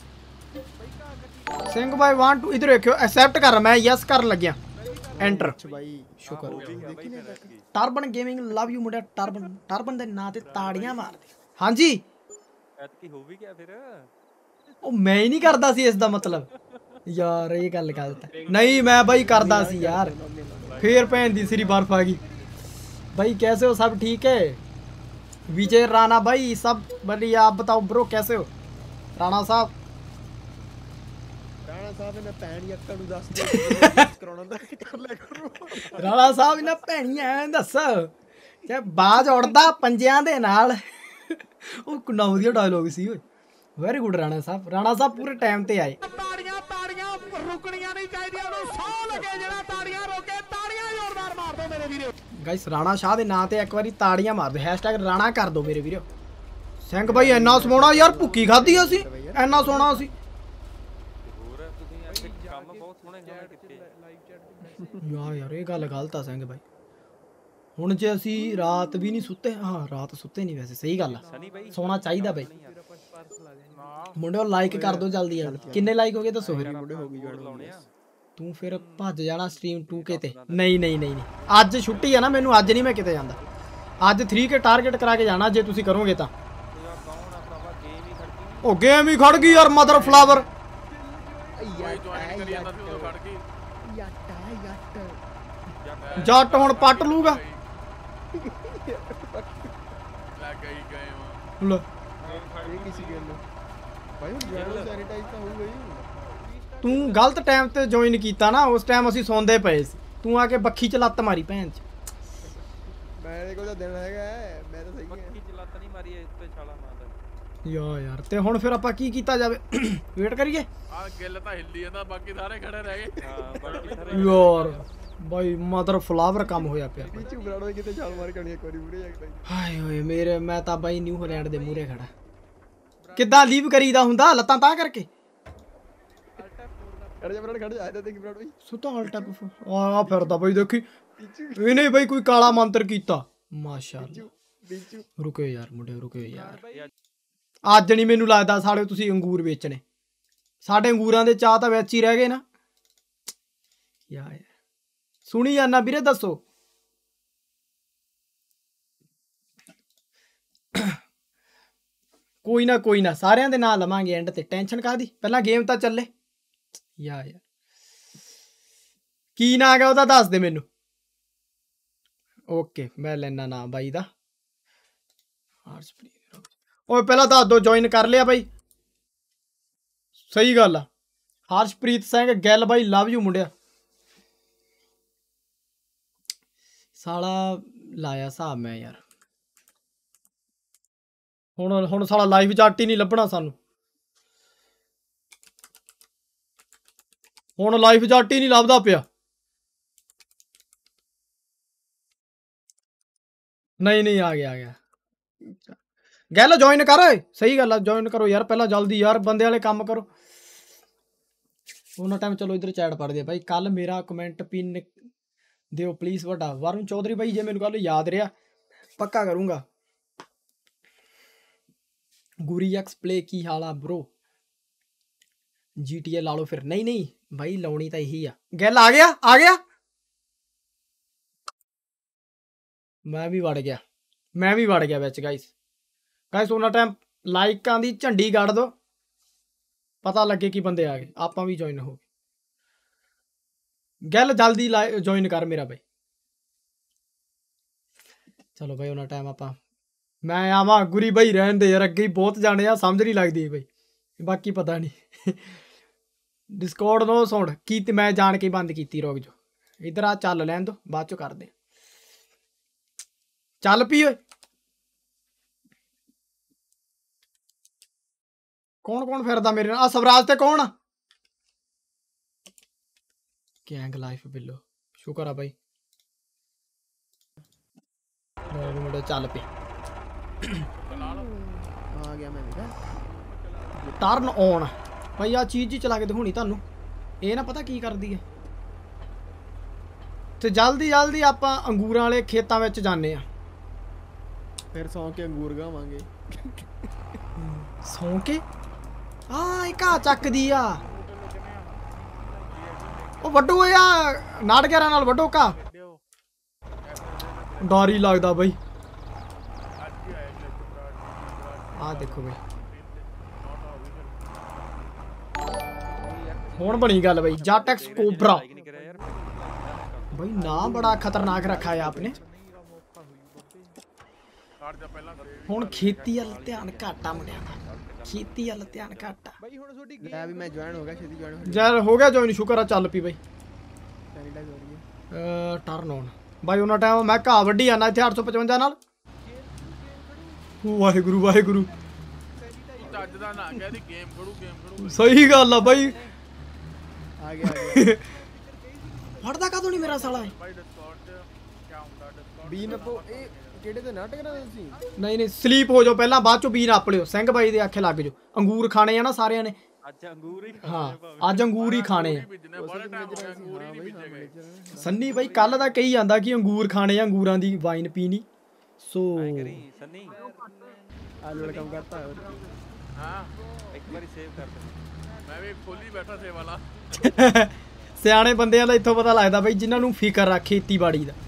ਸਿੰਘ ਭਾਈ ਵਾਂਟ ਟੂ ਇਧਰ ਵੇਖਿਓ ਐਕਸੈਪਟ ਕਰ ਮੈਂ ਯੈਸ ਕਰਨ ਲੱਗਿਆ ਐਂਟਰ ਬਾਈ ਸ਼ੁਕਰ ਦੇਖੀ ਨਹੀਂ ਤੱਕ ਟਰਬਨ ਗੇਮਿੰਗ ਲਵ ਯੂ ਮੁੰਡਾ ਟਰਬਨ ਟਰਬਨ ਦੇ ਨਾਂ ਤੇ ਤਾੜੀਆਂ ਮਾਰਦੇ ਹਾਂਜੀ ਐਤਕੀ ਹੋ ਵੀ ਗਿਆ ਫਿਰ ਉਹ ਮੈਂ ਹੀ ਨਹੀਂ ਕਰਦਾ ਸੀ ਇਸ ਦਾ ਮਤਲਬ ਯਾਰ ਇਹ ਗੱਲ ਗਲਤ ਹੈ ਨਹੀਂ ਮੈਂ ਬਾਈ ਕਰਦਾ ਸੀ यार ਫੇਰ ਭੈਣ ਦੀ ਸਿਰੀ ਬਰਫ ਆ ਗਈ भाई कैसे हो सब ठीक है विजय राणा भाई सब बढ़िया आप बताओ ब्रो कैसे हो राणा साहब ਰਾਣਾ ਸਾਹਿਬ ਨੇ ਭੈਣ ਯੱਕਾ ਨੂੰ ਦੱਸ ਦੇ ਕਰਾਉਣਾ ਦਾ ਕਰ ਲੈ ਕਰੋ ਰਾਣਾ ਸਾਹਿਬ ਇਹਨਾਂ ਭੈਣੀਆਂ ਦੱਸ ਜੇ ਬਾਜ ਉੜਦਾ ਪੰਜਿਆਂ ਦੇ ਨਾਲ ਉਹ ਕਿੰਨਾ ਵਧੀਆ ਡਾਇਲੋਗ ਸੀ ਓਏ ਵੈਰੀ ਗੁੱਡ ਰਾਣਾ ਸਾਹਿਬ ਰਾਣਾ ਸਾਹਿਬ ਪੂਰੇ ਟਾਈਮ ਤੇ ਆਏ ਤਾੜੀਆਂ ਤਾੜੀਆਂ ਰੁਕਣੀਆਂ ਨਹੀਂ ਚਾਹੀਦੀਆਂ ਉਹਨੂੰ ਸੌ ਲੱਗੇ ਜਿਹੜਾ ਤਾੜੀਆਂ ਰੋਕੇ ਤਾੜੀਆਂ ਜ਼ੋਰਦਾਰ ਮਾਰ ਦੋ ਮੇਰੇ ਵੀਰੋ ਗਾਇਸ ਰਾਣਾ ਸ਼ਾਹ ਦੇ ਨਾਂ ਤੇ ਇੱਕ ਵਾਰੀ ਤਾੜੀਆਂ ਮਾਰ ਦਿਓ ਹੈਸ਼ਟੈਗ ਰਾਣਾ ਕਰ ਦਿਓ ਮੇਰੇ ਵੀਰੋ ਸਿੰਘ ਭਾਈ ਇੰਨਾ ਸੋਹਣਾ ਯਾਰ ਭੁੱਕੀ ਖਾਧੀ ਅਸੀਂ ਇੰਨਾ ਸੋਹਣਾ ਅਸੀਂ ਹੋਰ ਤੁਸੀਂ ਇੱਥੇ ਕੰਮ ਬਹੁਤ ਸੋਹਣੇ ਸੋਹਣੇ ਕੀਤੇ ਯਾਰ ਯਾਰ ਇਹ ਗੱਲ ਗਲਤ ਆ ਸਿੰਘ ਭਾਈ ਹੁਣ ਜੇ ਅਸੀਂ ਰਾਤ ਵੀ ਨਹੀਂ ਸੁੱਤੇ ਹਾਂ ਰਾਤ ਸੁੱਤੇ ਨਹੀਂ ਵੈਸੇ ਸਹੀ ਗੱਲ ਆ ਸਨੀ ਬਾਈ ਸੋਣਾ ਚਾਹੀਦਾ ਬਾਈ ਮੁੰਡਿਓ ਲਾਈਕ ਕਰ ਦਿਓ ਜਲਦੀ ਜਲਦੀ ਕਿੰਨੇ ਲਾਈਕ ਹੋ ਗਏ ਦੱਸੋ ਫਿਰ ਮੁੰਡੇ ਹੋ ਗਈ ਜਾਣ ਲਾਉਣੇ ਆ ਤੂੰ ਫਿਰ ਭੱਜ ਜਾਣਾ ਸਟ੍ਰੀਮ ਟੂ ਕੇ ਤੇ ਨਹੀਂ ਨਹੀਂ ਨਹੀਂ ਨਹੀਂ ਅੱਜ ਛੁੱਟੀ ਆ ਨਾ ਮੈਨੂੰ ਅੱਜ ਨਹੀਂ ਮੈਂ ਕਿਤੇ ਜਾਂਦਾ ਅੱਜ ਥ੍ਰੀ ਕੇ ਟਾਰਗੇਟ ਕਰਾ ਕੇ ਜਾਣਾ ਜੇ ਤੁਸੀਂ ਕਰੋਗੇ ਤਾਂ ਯਾਰ ਕੌਣ ਆ ਭਰਾਵਾ ਗੇਮ ਹੀ ਖੜਕੀ ਉਹ ਗੇਮ ਹੀ ਖੜ ਗਈ ਯਾਰ ਮਦਰ ਫਲਾਵਰ ਕੋਈ ਜੁਆਇਨ ਕਰੀ ਜਾਂਦਾ ਸੀ ਉਦੋਂ ਖੜ ਗਈ ਯੱਟ ਹੈ ਯੱਟ ਜੱਟ ਹੁਣ ਪੱਟ ਲੂਗਾ ਲੱਗ ਗਈ ਗਏ ਵਾ ਲੈ, ਇਹ ਕੀ ਸੀ ਗੱਲ ਭਾਈ ਹੁਣ ਜਾਨੋ ਸੈਨੀਟਾਈਜ਼ ਤਾਂ ਹੋ ਗਈ ਤੂੰ ਗਲਤ ਟਾਈਮ ਤੇ ਜੁਆਇਨ ਕੀਤਾ ਨਾ ਉਸ ਟਾਈਮ ਅਸੀਂ ਸੌਂਦੇ ਪਏ ਸੀ ਤੂੰ ਆ ਕੇ ਬੱਖੀ ਚ ਲੱਤ ਮਾਰੀ ਭੈਣ ਚ ਮੇਰੇ ਕੋਲ ਤਾਂ ਦਿਨ ਹੈਗਾ ਹੈ, ਮੈਂ ਤਾਂ ਸਹੀ ਹਾਂ ਬੱਕੀ ਚਲਾਤਾ ਨਹੀਂ ਮਾਰੀ ਉੱਤੇ ਛਾਲਾ ਮਾਰਦਾ ਯਾ ਯਾਰ ਤੇ ਹੁਣ ਫਿਰ ਆਪਾਂ ਕੀ ਕੀਤਾ ਜਾਵੇ ਵੇਟ ਕਰੀਏ ਆ ਗਿੱਲ ਤਾਂ ਹਿੱਲੀ ਜਾਂਦਾ ਬਾਕੀ ਸਾਰੇ ਖੜੇ ਰਹਿ ਗਏ ਹਾਂ ਬਾਕੀ ਸਾਰੇ ਯਾਰ ਬਾਈ ਮਦਰ ਫਲਾਵਰ ਕੰਮ ਹੋਇਆ ਪਿਆ ਪਿੱਛੇ ਬਰਾੜੋ ਕਿਤੇ ਛਾਲ ਮਾਰ ਕਰਨੀ ਇੱਕ ਵਾਰੀ ਮੂਰੇ ਜਾ ਕੇ ਹਾਏ ਓਏ ਮੇਰੇ ਮੈਂ ਤਾਂ ਬਾਈ ਨਿਊ ਹਾਲੈਂਡ ਦੇ ਮੂਹਰੇ ਖੜਾ ਕਿੱਦਾਂ ਲੀਵ ਕਰੀਦਾ ਹੁੰਦਾ ਲੱਤਾਂ ਤਾਂ ਕਰਕੇ ਖੜ ਜਾ ਬਰਾੜ ਖੜ ਜਾ ਆਇਆ ਦੇਖ ਬਰਾੜ ਬਈ ਸੁਤਾ ਹਾਲ ਟੈਪ ਆ ਫਿਰਦਾ ਬਾਈ ਦੇਖੀ ਇਹਨੇ ਬਾਈ ਕੋਈ ਕਾਲਾ ਮੰਤਰ ਕੀਤਾ ਮਾਸ਼ਾਅੱਲਾ ਬਿੱਚੂ ਰੁਕੋ ਯਾਰ ਮੁੰਡੇ ਰੁਕੋ ਯਾਰ ਅੱਜ ਨਹੀਂ ਮੈਨੂੰ ਲੱਗਦਾ ਸਾਲੇ ਤੁਸੀਂ ਅੰਗੂਰ ਵੇਚਣੇ ਸਾਡੇ ਅੰਗੂਰਾਂ ਦੇ ਚਾਹ ਤਾਂ ਵਿੱਚ ਹੀ ਰਹਿ ਗਏ ਨਾ ਯਾਰ ਸੁਣੀ ਜਾਨਾ ਵੀਰੇ ਦੱਸੋ ਕੋਈ ਨਾ ਕੋਈ ਨਾ ਸਾਰਿਆਂ ਦੇ ਨਾਂ ਲਵਾਂਗੇ ਐਂਡ ਤੇ ਟੈਨਸ਼ਨ ਕਾਹਦੀ ਪਹਿਲਾਂ ਗੇਮ ਤਾਂ ਚੱਲੇ ਯਾ ਯਾਰ ਕੀ ਨਾਂ ਹੈਗਾ ਉਹਦਾ ਦੱਸ ਦੇ ਮੈਨੂੰ ਓਕੇ ਮੈਂ ਲੈਣਾ ਨਾਂ ਬਾਈ ਦਾ ਓਏ ਪਹਿਲਾਂ ਦੱਸ ਦੋ ਜੁਆਇਨ ਕਰ ਲਿਆ ਬਾਈ ਸਹੀ ਗੱਲ ਆ ਹਰਸ਼ਪ੍ਰੀਤ ਸਿੰਘ ਗਿੱਲ ਬਾਈ ਲਵ ਯੂ ਮੁੰਡਿਆ ਸਾਲਾ ਲਾਇਆ ਹਿਸਾਬ ਮੈਂ ਯਾਰ ਹੁਣ ਹੁਣ ਸਾਲਾ ਲਾਈਵ ਚਾਟ ਹੀ ਨਹੀਂ ਲੱਭਣਾ ਸਾਨੂੰ ਹੁਣ ਲਾਈਵ ਚਾਟ ਹੀ ਨਹੀਂ ਲੱਭਦਾ ਪਿਆ ਨਹੀਂ ਨਹੀਂ ਆ ਗਿਆ ਆ ਗਿਆ ਗੱਲ ਜੁਆਇਨ ਕਰ ਓਏ ਸਹੀ ਗੱਲ ਆ ਜੁਆਇਨ ਕਰੋ ਯਾਰ ਪਹਿਲਾਂ ਜਲਦੀ ਯਾਰ ਬੰਦੇ ਵਾਲੇ ਕੰਮ ਕਰੋ ਉਹਨਾਂ ਟਾਈਮ ਚਲੋ ਇਧਰ ਚੈਟ ਪੜਦੇ ਭਾਈ ਕੱਲ ਮੇਰਾ ਕਮੈਂਟ ਪਿਨ ਦਿਓ ਪਲੀਜ਼ ਵੱਡਾ ਵਰੁਣ ਚੌਧਰੀ ਭਾਈ ਜੇ ਮੈਨੂੰ ਕੱਲ ਯਾਦ ਰਿਹਾ ਪੱਕਾ ਕਰੂੰਗਾ ਗੁਰੀ ਐਕਸ ਪਲੇ ਕੀ ਹਾਲ ਆ ਬ్రో ਜੀਟੀਏ ਲਾ ਲਓ ਫਿਰ ਨਹੀਂ ਨਹੀਂ ਭਾਈ ਲਾਉਣੀ ਤਾਂ ਇਹੀ ਆ ਗੱਲ ਆ ਗਿਆ ਆ ਗਿਆ ਮੈਂ ਵੀ ਵੜ ਗਿਆ ਮੈਂ ਵੀ ਵੜ ਗਿਆ ਵਿੱਚ ਗਾਇਸ ਗਾਇਸ ਉਹਨਾਂ ਟਾਈਮ ਲਾਈਕਾਂ ਦੀ ਝੰਡੀ ਗੱਡ ਦੋ ਪਤਾ ਲੱਗੇ ਕਿ ਬੰਦੇ ਆ ਗਏ ਆਪਾਂ ਵੀ ਜੁਆਇਨ ਹੋ ਗਏ ਗੱਲ ਜਲਦੀ ਜੁਆਇਨ ਕਰ ਮੇਰਾ ਬਾਈ ਚਲੋ ਬਾਈ ਉਹਨਾਂ ਟਾਈਮ ਆਪਾਂ ਮੈਂ ਆਵਾਂ ਗੁਰੀ ਬਾਈ ਰਹਿਣ ਦੇ ਯਾਰ ਅੱਗੇ ਹੀ ਬਹੁਤ ਜਾਣੇ ਆ ਸਮਝ ਨਹੀਂ ਲੱਗਦੀ ਬਾਈ ਬਾਕੀ ਪਤਾ ਨਹੀਂ ਡਿਸਕੌਰਡ ਨੋ ਸਾਊਂਡ ਕੀ ਤੇ ਮੈਂ ਜਾਣ ਕੇ ਬੰਦ ਕੀਤੀ ਰੁਕ ਜੋ ਇਧਰ ਆ ਚੱਲ ਲੈਣ ਦੋ ਬਾਅਦ ਚੋਂ ਕਰਦੇ ਚੱਲ ਪੀ ਓਏ ਕੌਣ ਕੌਣ ਫਿਰਦਾ ਮੇਰੇ ਨਾਲ ਆ ਸਵਰਾਜ ਤੇ ਕੌਣ ਆ ਗੈਂਗ ਲਾਈਫ ਬਿੱਲੋ ਸ਼ੁਕਰ ਆ ਬਾਈ ਮੁੰਡੇ ਚੱਲ ਪਈ ਆ ਗਿਆ ਮੈਂ ਵੀਰ ਟਰਨ ਔਨ ਭਾਈ ਆ ਚੀਜ਼ ਜੀ ਚਲਾ ਕੇ ਦਿਖਾਉਣੀ ਤੁਹਾਨੂੰ ਇਹ ਨਾ ਪਤਾ ਕੀ ਕਰਦੀ ਹੈ ਤੇ ਜਲਦੀ ਜਲਦੀ ਆਪਾਂ ਅੰਗੂਰਾਂ ਵਾਲੇ ਖੇਤਾਂ ਵਿੱਚ ਜਾਂਦੇ ਆ ਫਿਰ ਸੌਂ ਕੇ ਅੰਗੂਰ ਗਾਵਾਂਗੇ ਸੌਂ ਕੇ ਆ ਇਹ ਘਾਹ ਚੱਕਦੀ ਆ ਉਹ ਵੱਡੋ ਆ ਨਾਟਕਿਆਂ ਨਾਲ ਵੱਡੋ ਘਾਹ ਡਰ ਹੀ ਲੱਗਦਾ ਬਈ ਆ ਦੇਖੋ ਬਈ ਹੁਣ ਬਣੀ ਗੱਲ ਬਈ ਜਾਟੈਕਸ ਕੋਬਰਾ ਬਈ ਨਾ ਬੜਾ ਖਤਰਨਾਕ ਰੱਖਾ ਹੈ ਆਪਨੇ ਹੁਣ ਖੇਤੀ ਵੱਲ ਧਿਆਨ ਘਾਟਾ ਮੁੰਡਿਆਂ ਦਾ ਖੇਤੀ ਵੱਲ ਧਿਆਨ ਘਾਟਾ ਬਾਈ ਹੁਣ ਤੁਹਾਡੀ ਲੈ ਵੀ ਮੈਂ ਜੁਆਇਨ ਹੋ ਗਿਆ ਛੇਤੀ ਜੁਆਇਨ ਹੋ ਯਾਰ ਹੋ ਗਿਆ ਜੁਆਇਨ ਸ਼ੁਕਰ ਆ ਚੱਲ ਪਈ ਬਈ ਸੈਨੀਟਾਈਜ਼ ਹੋ ਰਹੀ ਹੈ ਅ ਟਰਨ ਔਨ ਬਾਈ ਉਹਨਾਂ ਟਾਈਮ ਮੈਂ ਘਾਹ ਵੱਢੀ ਜਾਂਦਾ ਇੱਥੇ ਅੱਠ ਸੌ ਪਚਵੰਜਾ ਨਾਲ ਵਾਹਿਗੁਰੂ ਵਾਹਿਗੁਰੂ ਚੱਜ ਦਾ ਨਾ ਕਹਿੰਦੀ ਗੇਮ ਖੜੂ ਗੇਮ ਖੜੂ ਸਹੀ ਗੱਲ ਆ ਬਾਈ ਆ ਗਿਆ ਆ ਗਿਆ ਫੜਦਾ ਕਾਹਤੋਂ ਨਹੀਂ ਮੇਰਾ ਸਾਲਾ ਬਾਈ ਡਿਸਕਾਰਡ ਤੇ ਕੀ ਹੁੰਦਾ ਡਿਸਕਾਰਡ ਬੀ ਨੱਪੋ ਇਹ ਕਿਹੜੇ ਤੇ ਨਾਟਕ ਕਰਾ ਤੁਸੀਂ ਨਹੀਂ ਨਹੀਂ ਸਲੀਪ ਹੋ ਜਾਓ ਪਹਿਲਾਂ ਬਾਅਦ ਚੋਂ ਬੀ ਨਾਪ ਲਿਓ ਸਿੰਘ ਬਾਈ ਦੇ ਆਖੇ ਲੱਗ ਜਾਓ ਅੰਗੂਰ ਖਾਣੇ ਆ ਨਾ ਸਾਰਿਆਂ ਨੇ ਅੱਜ ਅੰਗੂਰ ਹੀ ਹਾਂ ਅੱਜ ਅੰਗੂਰ ਹੀ ਖਾਣੇ ਆ ਬੀਜਨੇ ਬੜੇ ਟਾਈਮ ਹੋ ਗਿਆ ਅੰਗੂਰ ਹੀ ਨਹੀਂ ਬੀਜੇ ਗਏ ਸੰਨੀ ਬਾਈ ਕੱਲ ਦਾ ਕਹੀ ਜਾਂਦਾ ਕਿ ਅੰਗੂਰ ਖਾਣੇ ਆ ਅੰਗੂਰਾਂ ਦੀ ਵਾਈਨ ਪੀਣੀ ਸੋ ਕਰੀ ਸੰਨੀ ਆਲੂ ਵਾਲਾ ਕੰਮ ਕਰਤਾ ਹੈ ਹਾਂ ਇੱਕ ਵਾਰੀ ਸੇਵ ਕਰ ਦੇ ਮੈਂ ਵੀ ਖੋਲੀ ਬੈਠਾ ਸੇ ਵਾਲਾ ਸਿਆਣੇ ਬੰਦਿਆਂ ਦਾ ਇੱਥੋਂ ਪਤਾ ਲੱਗਦਾ ਬਾਈ ਜਿਨ੍ਹਾਂ ਨੂੰ ਫਿਕਰ ਆ ਖੇਤੀਬਾੜੀ ਦਾ